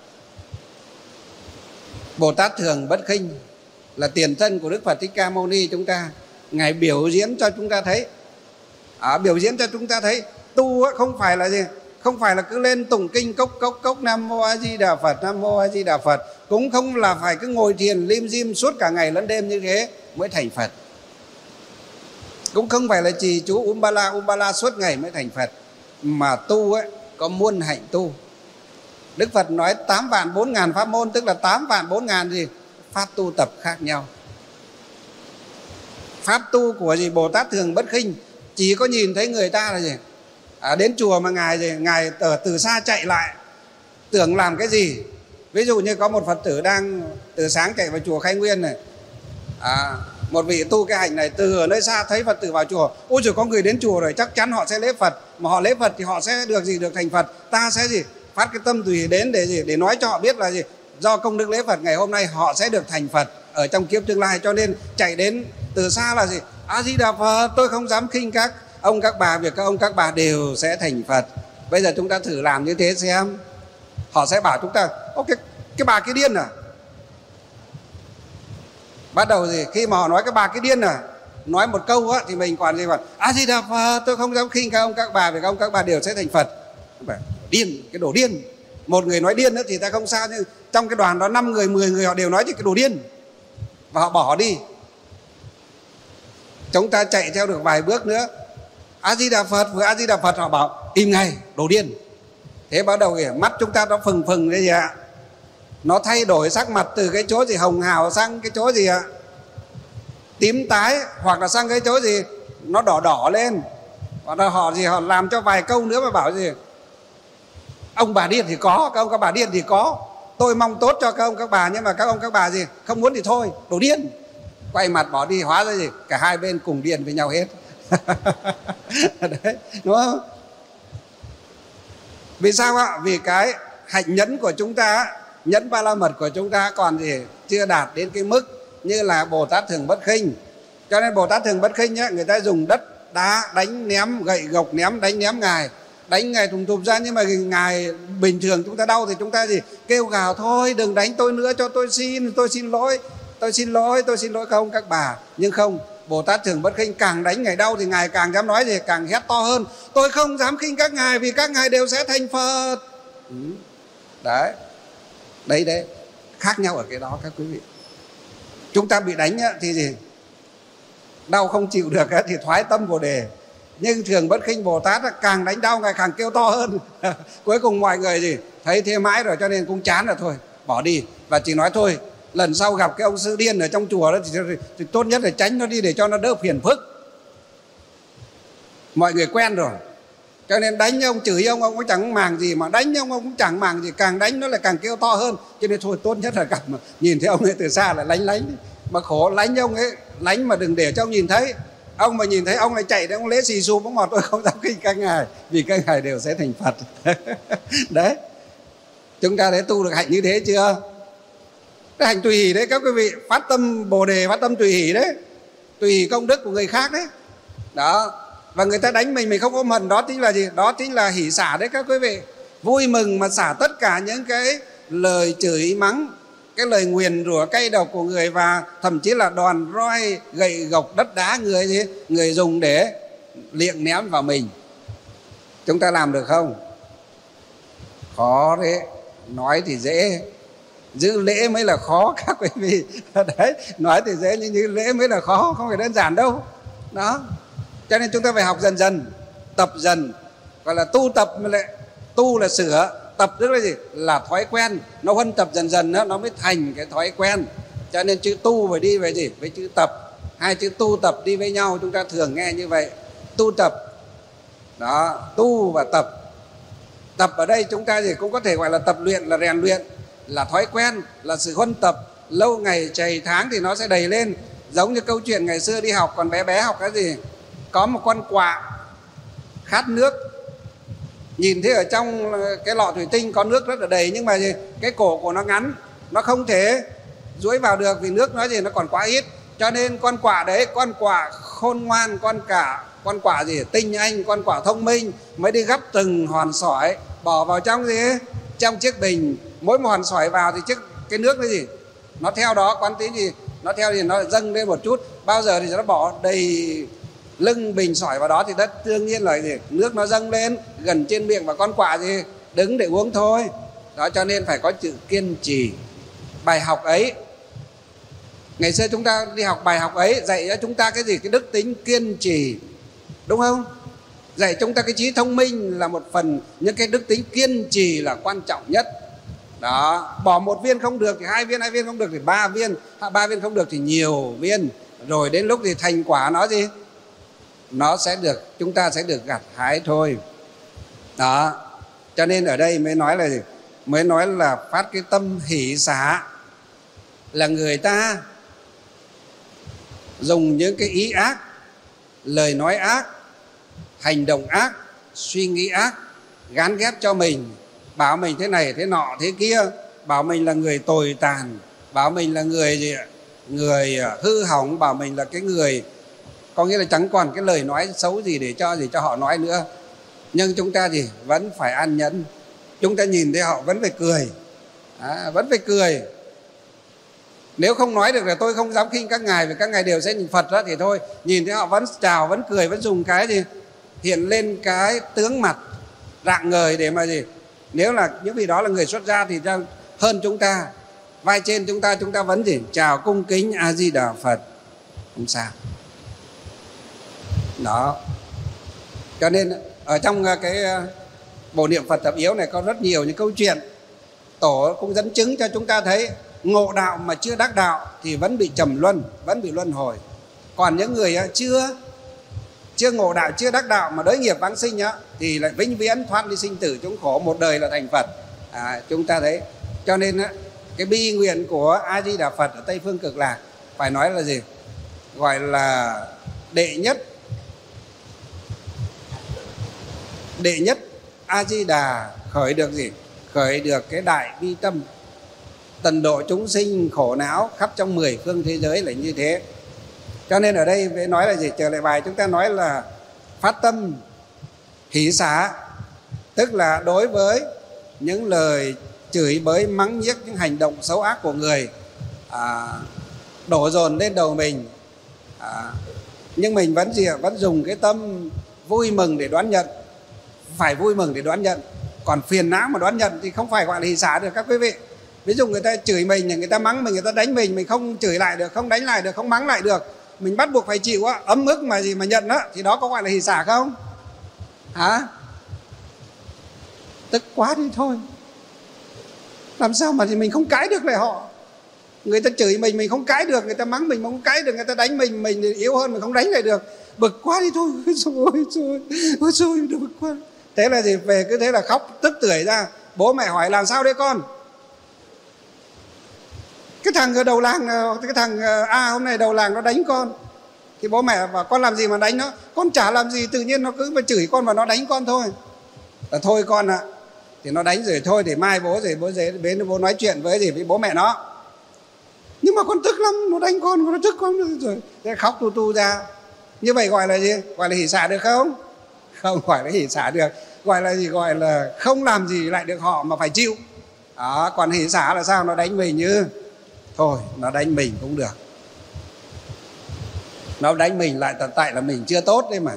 Bồ Tát Thường Bất Khinh là tiền thân của Đức Phật Thích Ca Mâu Ni chúng ta, Ngài biểu diễn cho chúng ta thấy, à, biểu diễn cho chúng ta thấy tu không phải là gì, không phải là cứ lên tụng kinh cốc cốc cốc Nam Mô A Di Đà Phật, Nam Mô A Di Đà Phật, cũng không là phải cứ ngồi thiền lim dim suốt cả ngày lẫn đêm như thế mới thành Phật, cũng không phải là trì chú Umbala Umbala suốt ngày mới thành Phật, mà tu ấy có muôn hạnh tu. Đức Phật nói tám vạn bốn ngàn pháp môn, tức là tám vạn bốn ngàn gì pháp tu tập khác nhau. Pháp tu của gì Bồ Tát Thường Bất Khinh chỉ có nhìn thấy người ta là gì à, đến chùa mà ngài gì ngài từ, từ xa chạy lại tưởng làm cái gì. Ví dụ như có một Phật tử đang từ sáng chạy vào chùa Khai Nguyên này, à, một vị tu cái hạnh này từ ở nơi xa thấy Phật tử vào chùa, ôi trời, có người đến chùa rồi, chắc chắn họ sẽ lễ Phật, mà họ lễ Phật thì họ sẽ được gì, được thành Phật. Ta sẽ gì phát cái tâm tùy đến để gì, để nói cho họ biết là gì, do công đức lễ Phật ngày hôm nay họ sẽ được thành Phật ở trong kiếp tương lai. Cho nên chạy đến từ xa là gì, A Di Đà Phật, tôi không dám khinh các ông các bà, việc các ông các bà đều sẽ thành Phật. Bây giờ chúng ta thử làm như thế xem, họ sẽ bảo chúng ta, ô cái, cái bà cái điên à. Bắt đầu gì khi mà họ nói cái bà cái điên à, nói một câu á, thì mình còn gì còn A Di Đà Phật, tôi không dám khinh các ông các bà, vì các ông các bà đều sẽ thành Phật. Điên, cái đồ điên. Một người nói điên nữa thì ta không sao, nhưng trong cái đoàn đó năm người mười người họ đều nói cái đồ điên và họ bỏ đi. Chúng ta chạy theo được vài bước nữa, A Di Đà Phật, vừa A Di Đà Phật họ bảo im ngay, đồ điên. Thế bắt đầu kìa, mắt chúng ta nó phừng phừng đấy gì ạ, nó thay đổi sắc mặt từ cái chỗ gì hồng hào sang cái chỗ gì ạ tím tái, hoặc là sang cái chỗ gì nó đỏ đỏ lên. Hoặc là họ gì họ làm cho vài câu nữa mà bảo gì ông bà điên thì có, các ông các bà điên thì có, tôi mong tốt cho các ông các bà, nhưng mà các ông các bà gì không muốn thì thôi, đồ điên, quay mặt bỏ đi. Hóa ra gì cả hai bên cùng điên với nhau hết. Đấy, đúng không? Vì sao ạ? Vì cái hạnh nhẫn của chúng ta, nhẫn ba la mật của chúng ta còn gì chưa đạt đến cái mức như là Bồ Tát Thường Bất Khinh. Cho nên Bồ Tát Thường Bất Khinh nhá, người ta dùng đất đá đánh ném, gậy gộc ném đánh ném ngài, đánh ngài thùng thụp ra. Nhưng mà ngài bình thường chúng ta đau thì chúng ta gì kêu gào thôi đừng đánh tôi nữa, cho tôi xin, tôi xin lỗi, tôi xin lỗi, tôi xin lỗi không các bà. Nhưng không, Bồ Tát Thường Bất Khinh càng đánh ngài đau thì ngài càng dám nói gì, càng hét to hơn, tôi không dám khinh các ngài vì các ngài đều sẽ thành Phật. Ừ. Đấy, đấy đấy, khác nhau ở cái đó các quý vị. Chúng ta bị đánh thì gì đau không chịu được thì thoái tâm Bồ Đề. Nhưng Thường Bất Khinh Bồ Tát càng đánh đau ngài càng kêu to hơn. Cuối cùng mọi người gì thấy thế mãi rồi, cho nên cũng chán rồi thôi bỏ đi, và chỉ nói thôi lần sau gặp cái ông sư điên ở trong chùa đó thì, thì, thì tốt nhất là tránh nó đi để cho nó đỡ phiền phức. Mọi người quen rồi, cho nên đánh ông, chửi ông, ông cũng chẳng màng gì, mà đánh ông, ông cũng chẳng màng gì, càng đánh nó lại càng kêu to hơn. Cho nên thôi tốt nhất là gặp mà nhìn thấy ông ấy từ xa là lánh lánh, mà khổ lánh ông ấy, lánh mà đừng để cho ông nhìn thấy. Ông mà nhìn thấy ông lại chạy đến ông lễ xì xùm, ông ngọt tôi không dám kinh các ngài, vì các ngài đều sẽ thành Phật. Đấy, chúng ta đã tu được hạnh như thế chưa? Cái hạnh tùy hỷ đấy các quý vị, phát tâm Bồ Đề, phát tâm tùy hỷ đấy, tùy hỷ công đức của người khác đấy. Đó, và người ta đánh mình, mình không ôm hận, đó chính là gì? Đó chính là hỷ xả đấy các quý vị. Vui mừng mà xả tất cả những cái lời chửi mắng, cái lời nguyền rủa cay độc của người, và thậm chí là đòn roi gậy gộc đất đá người gì người dùng để liệng ném vào mình. Chúng ta làm được không? Khó đấy. Nói thì dễ, giữ lễ mới là khó các quý vị. Đấy, nói thì dễ nhưng giữ lễ mới là khó, không phải đơn giản đâu. Đó, cho nên chúng ta phải học dần dần, tập dần, gọi là tu tập. Mà lại tu là sửa, tập tức là gì? Là thói quen. Nó huân tập dần dần đó, nó mới thành cái thói quen. Cho nên chữ tu phải đi với gì? Với chữ tập. Hai chữ tu tập đi với nhau, chúng ta thường nghe như vậy. Tu tập. Đó, tu và tập. Tập ở đây chúng ta gì cũng có thể gọi là tập luyện, là rèn luyện, là thói quen, là sự huân tập. Lâu ngày chày tháng thì nó sẽ đầy lên. Giống như câu chuyện ngày xưa đi học, còn bé bé học cái gì? Có một con quạ khát nước, nhìn thấy ở trong cái lọ thủy tinh có nước rất là đầy, nhưng mà gì? Cái cổ của nó ngắn, nó không thể duỗi vào được vì nước nó gì nó còn quá ít. Cho nên con quạ đấy, con quạ khôn ngoan, con cả con quạ gì tinh anh, con quạ thông minh, mới đi gấp từng hòn sỏi bỏ vào trong gì trong chiếc bình. Mỗi một hòn sỏi vào thì chiếc cái nước cái gì nó theo đó, quán tính gì nó theo thì nó dâng lên một chút. Bao giờ thì nó bỏ đầy lưng bình sỏi vào đó thì đất đương nhiên là gì nước nó dâng lên gần trên miệng, và con quạ gì đứng để uống thôi. Đó, cho nên phải có chữ kiên trì. Bài học ấy, ngày xưa chúng ta đi học bài học ấy dạy cho chúng ta cái gì? Cái đức tính kiên trì, đúng không? Dạy chúng ta cái trí thông minh là một phần, nhưng cái đức tính kiên trì là quan trọng nhất. Đó, bỏ một viên không được thì hai viên, hai viên không được thì ba viên, ba viên không được thì nhiều viên, rồi đến lúc thì thành quả nó gì nó sẽ được, chúng ta sẽ được gặt hái thôi. Đó, cho nên ở đây mới nói là gì? Mới nói là phát cái tâm hỷ xả, là người ta dùng những cái ý ác, lời nói ác, hành động ác, suy nghĩ ác, gán ghép cho mình, bảo mình thế này thế nọ thế kia, bảo mình là người tồi tàn, bảo mình là người gì người hư hỏng, bảo mình là cái người, có nghĩa là chẳng còn cái lời nói xấu gì để cho gì cho họ nói nữa. Nhưng chúng ta gì vẫn phải an nhẫn, chúng ta nhìn thấy họ vẫn phải cười, à, vẫn phải cười. Nếu không nói được là tôi không dám khinh các ngài, vì các ngài đều sẽ nhìn Phật đó, thì thôi nhìn thấy họ vẫn chào, vẫn cười, vẫn dùng cái gì hiện lên cái tướng mặt rạng ngời để mà gì, nếu là những vị đó là người xuất gia thì hơn chúng ta, vai trên chúng ta, chúng ta vẫn gì chào cung kính A Di Đà Phật, không sao. Đó, cho nên ở trong cái bộ niệm Phật tập yếu này có rất nhiều những câu chuyện. Tổ cũng dẫn chứng cho chúng ta thấy ngộ đạo mà chưa đắc đạo thì vẫn bị trầm luân, vẫn bị luân hồi. Còn những người chưa chưa ngộ đạo, chưa đắc đạo mà đới nghiệp vãng sinh á, thì lại vĩnh viễn thoát đi sinh tử chúng khổ, một đời là thành Phật. À, chúng ta thấy. Cho nên á, cái bi nguyện của A Di Đà Phật ở Tây Phương Cực Lạc phải nói là gì? Gọi là đệ nhất. Đệ nhất A Di Đà khởi được gì? Khởi được cái đại bi tâm, tận độ chúng sinh khổ não khắp trong mười phương thế giới là như thế. Cho nên ở đây với nói là gì? Trở lại bài chúng ta nói là phát tâm hỷ xả, tức là đối với những lời chửi bới mắng nhiếc, những hành động xấu ác của người à, đổ dồn lên đầu mình, à, nhưng mình vẫn gì vẫn dùng cái tâm vui mừng để đón nhận. Phải vui mừng để đón nhận. Còn phiền não mà đón nhận thì không phải gọi là hỷ xả được các quý vị. Ví dụ người ta chửi mình, người ta mắng mình, người ta đánh mình, mình không chửi lại được, không đánh lại được, không mắng lại được, mình bắt buộc phải chịu á, ấm ức mà gì mà nhận á, thì đó có gọi là hỷ xả không? Hả? Tức quá đi thôi. Làm sao mà thì mình không cãi được lại họ? Người ta chửi mình mình không cãi được, người ta mắng mình mình không cãi được, người ta đánh mình mình thì yếu hơn mình không đánh lại được. Bực quá đi thôi. Ôi trời ơi, ôi trời, bực quá. Thế là gì? Về cứ thế là khóc tức tưởi ra. Bố mẹ hỏi làm sao đấy con? cái thằng ở đầu làng, cái thằng A hôm nay đầu làng nó đánh con, thì bố mẹ bảo con làm gì mà đánh nó, con chả làm gì, tự nhiên nó cứ mà chửi con và nó đánh con thôi. Là thôi con ạ, à, thì nó đánh rồi thôi, để mai bố rồi bố về đến bố nói chuyện với gì với bố mẹ nó. Nhưng mà con tức lắm, nó đánh con, nó tức con rồi khóc tu tu ra. Như vậy gọi là gì? Gọi là hỷ xả được không? Không gọi là hỷ xả được. Gọi là gì? Gọi là không làm gì lại được họ mà phải chịu. Đó, còn hỷ xả là sao? Nó đánh mình như thôi, nó đánh mình cũng được. Nó đánh mình lại tại là mình chưa tốt đấy mà.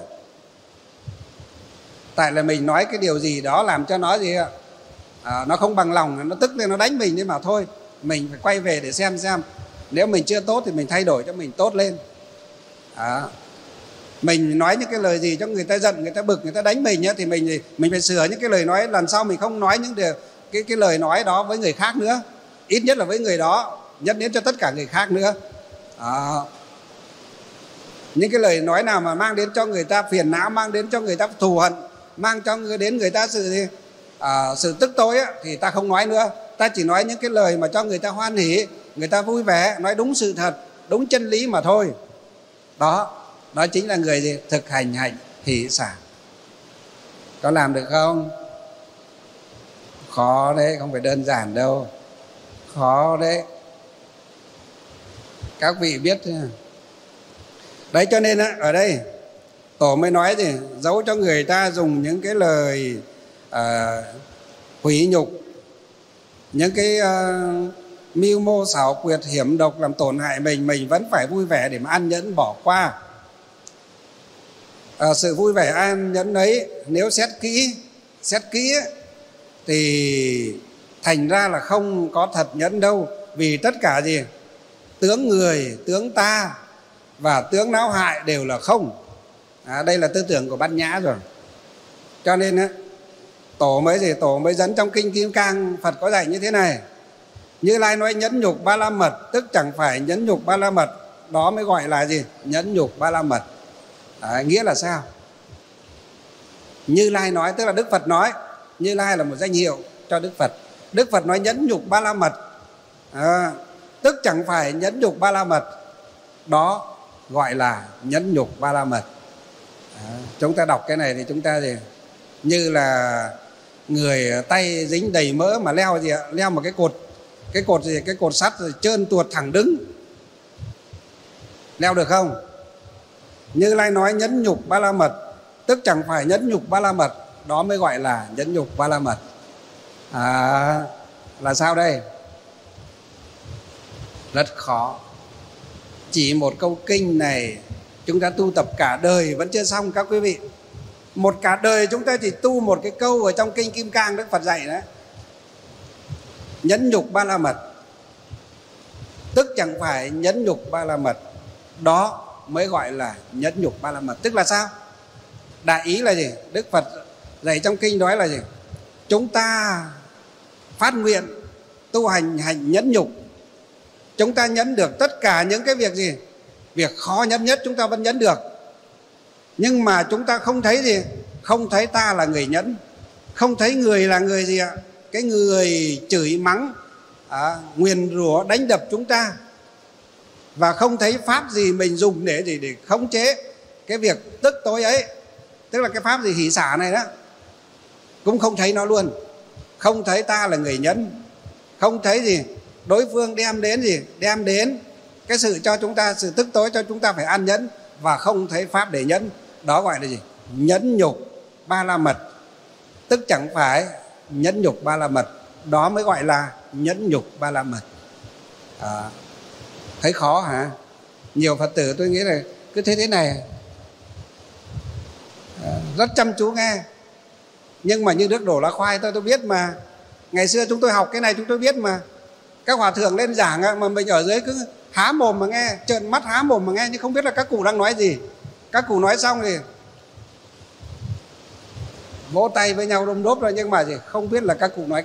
Tại là mình nói cái điều gì đó làm cho nó gì ạ? À, nó không bằng lòng, nó tức lên nó đánh mình, nhưng mà thôi mình phải quay về để xem xem nếu mình chưa tốt thì mình thay đổi cho mình tốt lên. À, mình nói những cái lời gì cho người ta giận, người ta bực, người ta đánh mình ấy, thì mình mình phải sửa những cái lời nói, lần sau mình không nói những điều, cái cái lời nói đó với người khác nữa, ít nhất là với người đó, nhất đến cho tất cả người khác nữa. À, những cái lời nói nào mà mang đến cho người ta phiền não, mang đến cho người ta thù hận, mang cho người đến người ta sự gì, à, sự tức tối ấy, thì ta không nói nữa. Ta chỉ nói những cái lời mà cho người ta hoan hỉ, người ta vui vẻ, nói đúng sự thật, đúng chân lý mà thôi. Đó, đó chính là người gì? Thực hành hạnh hỷ xả. Có làm được không? Khó đấy, không phải đơn giản đâu. Khó đấy. Các vị biết thế. Đấy cho nên á, ở đây Tổ mới nói gì? Giấu cho người ta dùng những cái lời à, hủy nhục, những cái à, mưu mô xảo quyệt hiểm độc làm tổn hại mình, mình vẫn phải vui vẻ để mà ăn nhẫn bỏ qua. À, sự vui vẻ ăn nhẫn ấy, nếu xét kỹ xét kỹ ấy, thì thành ra là không có thật nhẫn đâu. Vì tất cả gì? Tướng người, tướng ta và tướng não hại đều là không. À, đây là tư tưởng của Bát Nhã rồi. Cho nên á, Tổ mới gì? Tổ mới dẫn trong Kinh Kim Cang, Phật có dạy như thế này: Như Lai nói nhẫn nhục ba la mật, tức chẳng phải nhẫn nhục ba la mật, đó mới gọi là gì? Nhẫn nhục ba la mật. À, nghĩa là sao? Như Lai nói tức là Đức Phật nói. Như Lai là một danh hiệu cho Đức Phật. Đức Phật nói nhẫn nhục ba la mật, à, tức chẳng phải nhẫn nhục ba la mật, đó gọi là nhẫn nhục ba la mật. À, chúng ta đọc cái này thì chúng ta gì? Như là người tay dính đầy mỡ mà leo gì ạ? Leo một cái cột, cái cột gì? Cái cột sắt rồi trơn tuột thẳng đứng, leo được không? Như Lai nói nhẫn nhục ba la mật, tức chẳng phải nhẫn nhục ba la mật, đó mới gọi là nhẫn nhục ba la mật. À, là sao đây? Rất khó. Chỉ một câu kinh này chúng ta tu tập cả đời vẫn chưa xong các quý vị. Một cả đời chúng ta chỉ tu một cái câu ở trong Kinh Kim Cang Đức Phật dạy đấy: nhẫn nhục ba la mật, tức chẳng phải nhẫn nhục ba la mật, đó mới gọi là nhẫn nhục ba la mật. Tức là sao? Đại ý là gì? Đức Phật dạy trong kinh nói là gì? Chúng ta phát nguyện tu hành hành nhẫn nhục, chúng ta nhẫn được tất cả những cái việc gì? Việc khó nhẫn nhất chúng ta vẫn nhẫn được. Nhưng mà chúng ta không thấy gì? Không thấy ta là người nhẫn, không thấy người là người gì ạ? Cái người chửi mắng, à, nguyền rủa đánh đập chúng ta, và không thấy pháp gì mình dùng để để, để khống chế cái việc tức tối ấy. Tức là cái pháp gì? Hỷ xả này đó, cũng không thấy nó luôn. Không thấy ta là người nhẫn, không thấy gì đối phương đem đến gì? Đem đến cái sự cho chúng ta, sự tức tối cho chúng ta phải ăn nhẫn, và không thấy pháp để nhẫn. Đó gọi là gì? Nhẫn nhục ba la mật, tức chẳng phải nhẫn nhục ba la mật, đó mới gọi là nhẫn nhục ba la mật. À, thấy khó hả? Nhiều Phật tử tôi nghĩ là cứ thế thế này, à, rất chăm chú nghe. Nhưng mà như nước đổ lá khoai tôi tôi biết mà. Ngày xưa chúng tôi học cái này chúng tôi biết mà. Các hòa thượng lên giảng mà mình ở dưới cứ há mồm mà nghe, trợn mắt há mồm mà nghe, nhưng không biết là các cụ đang nói gì. Các cụ nói xong thì vỗ tay với nhau đôm đốp rồi, nhưng mà gì? Không biết là các cụ nói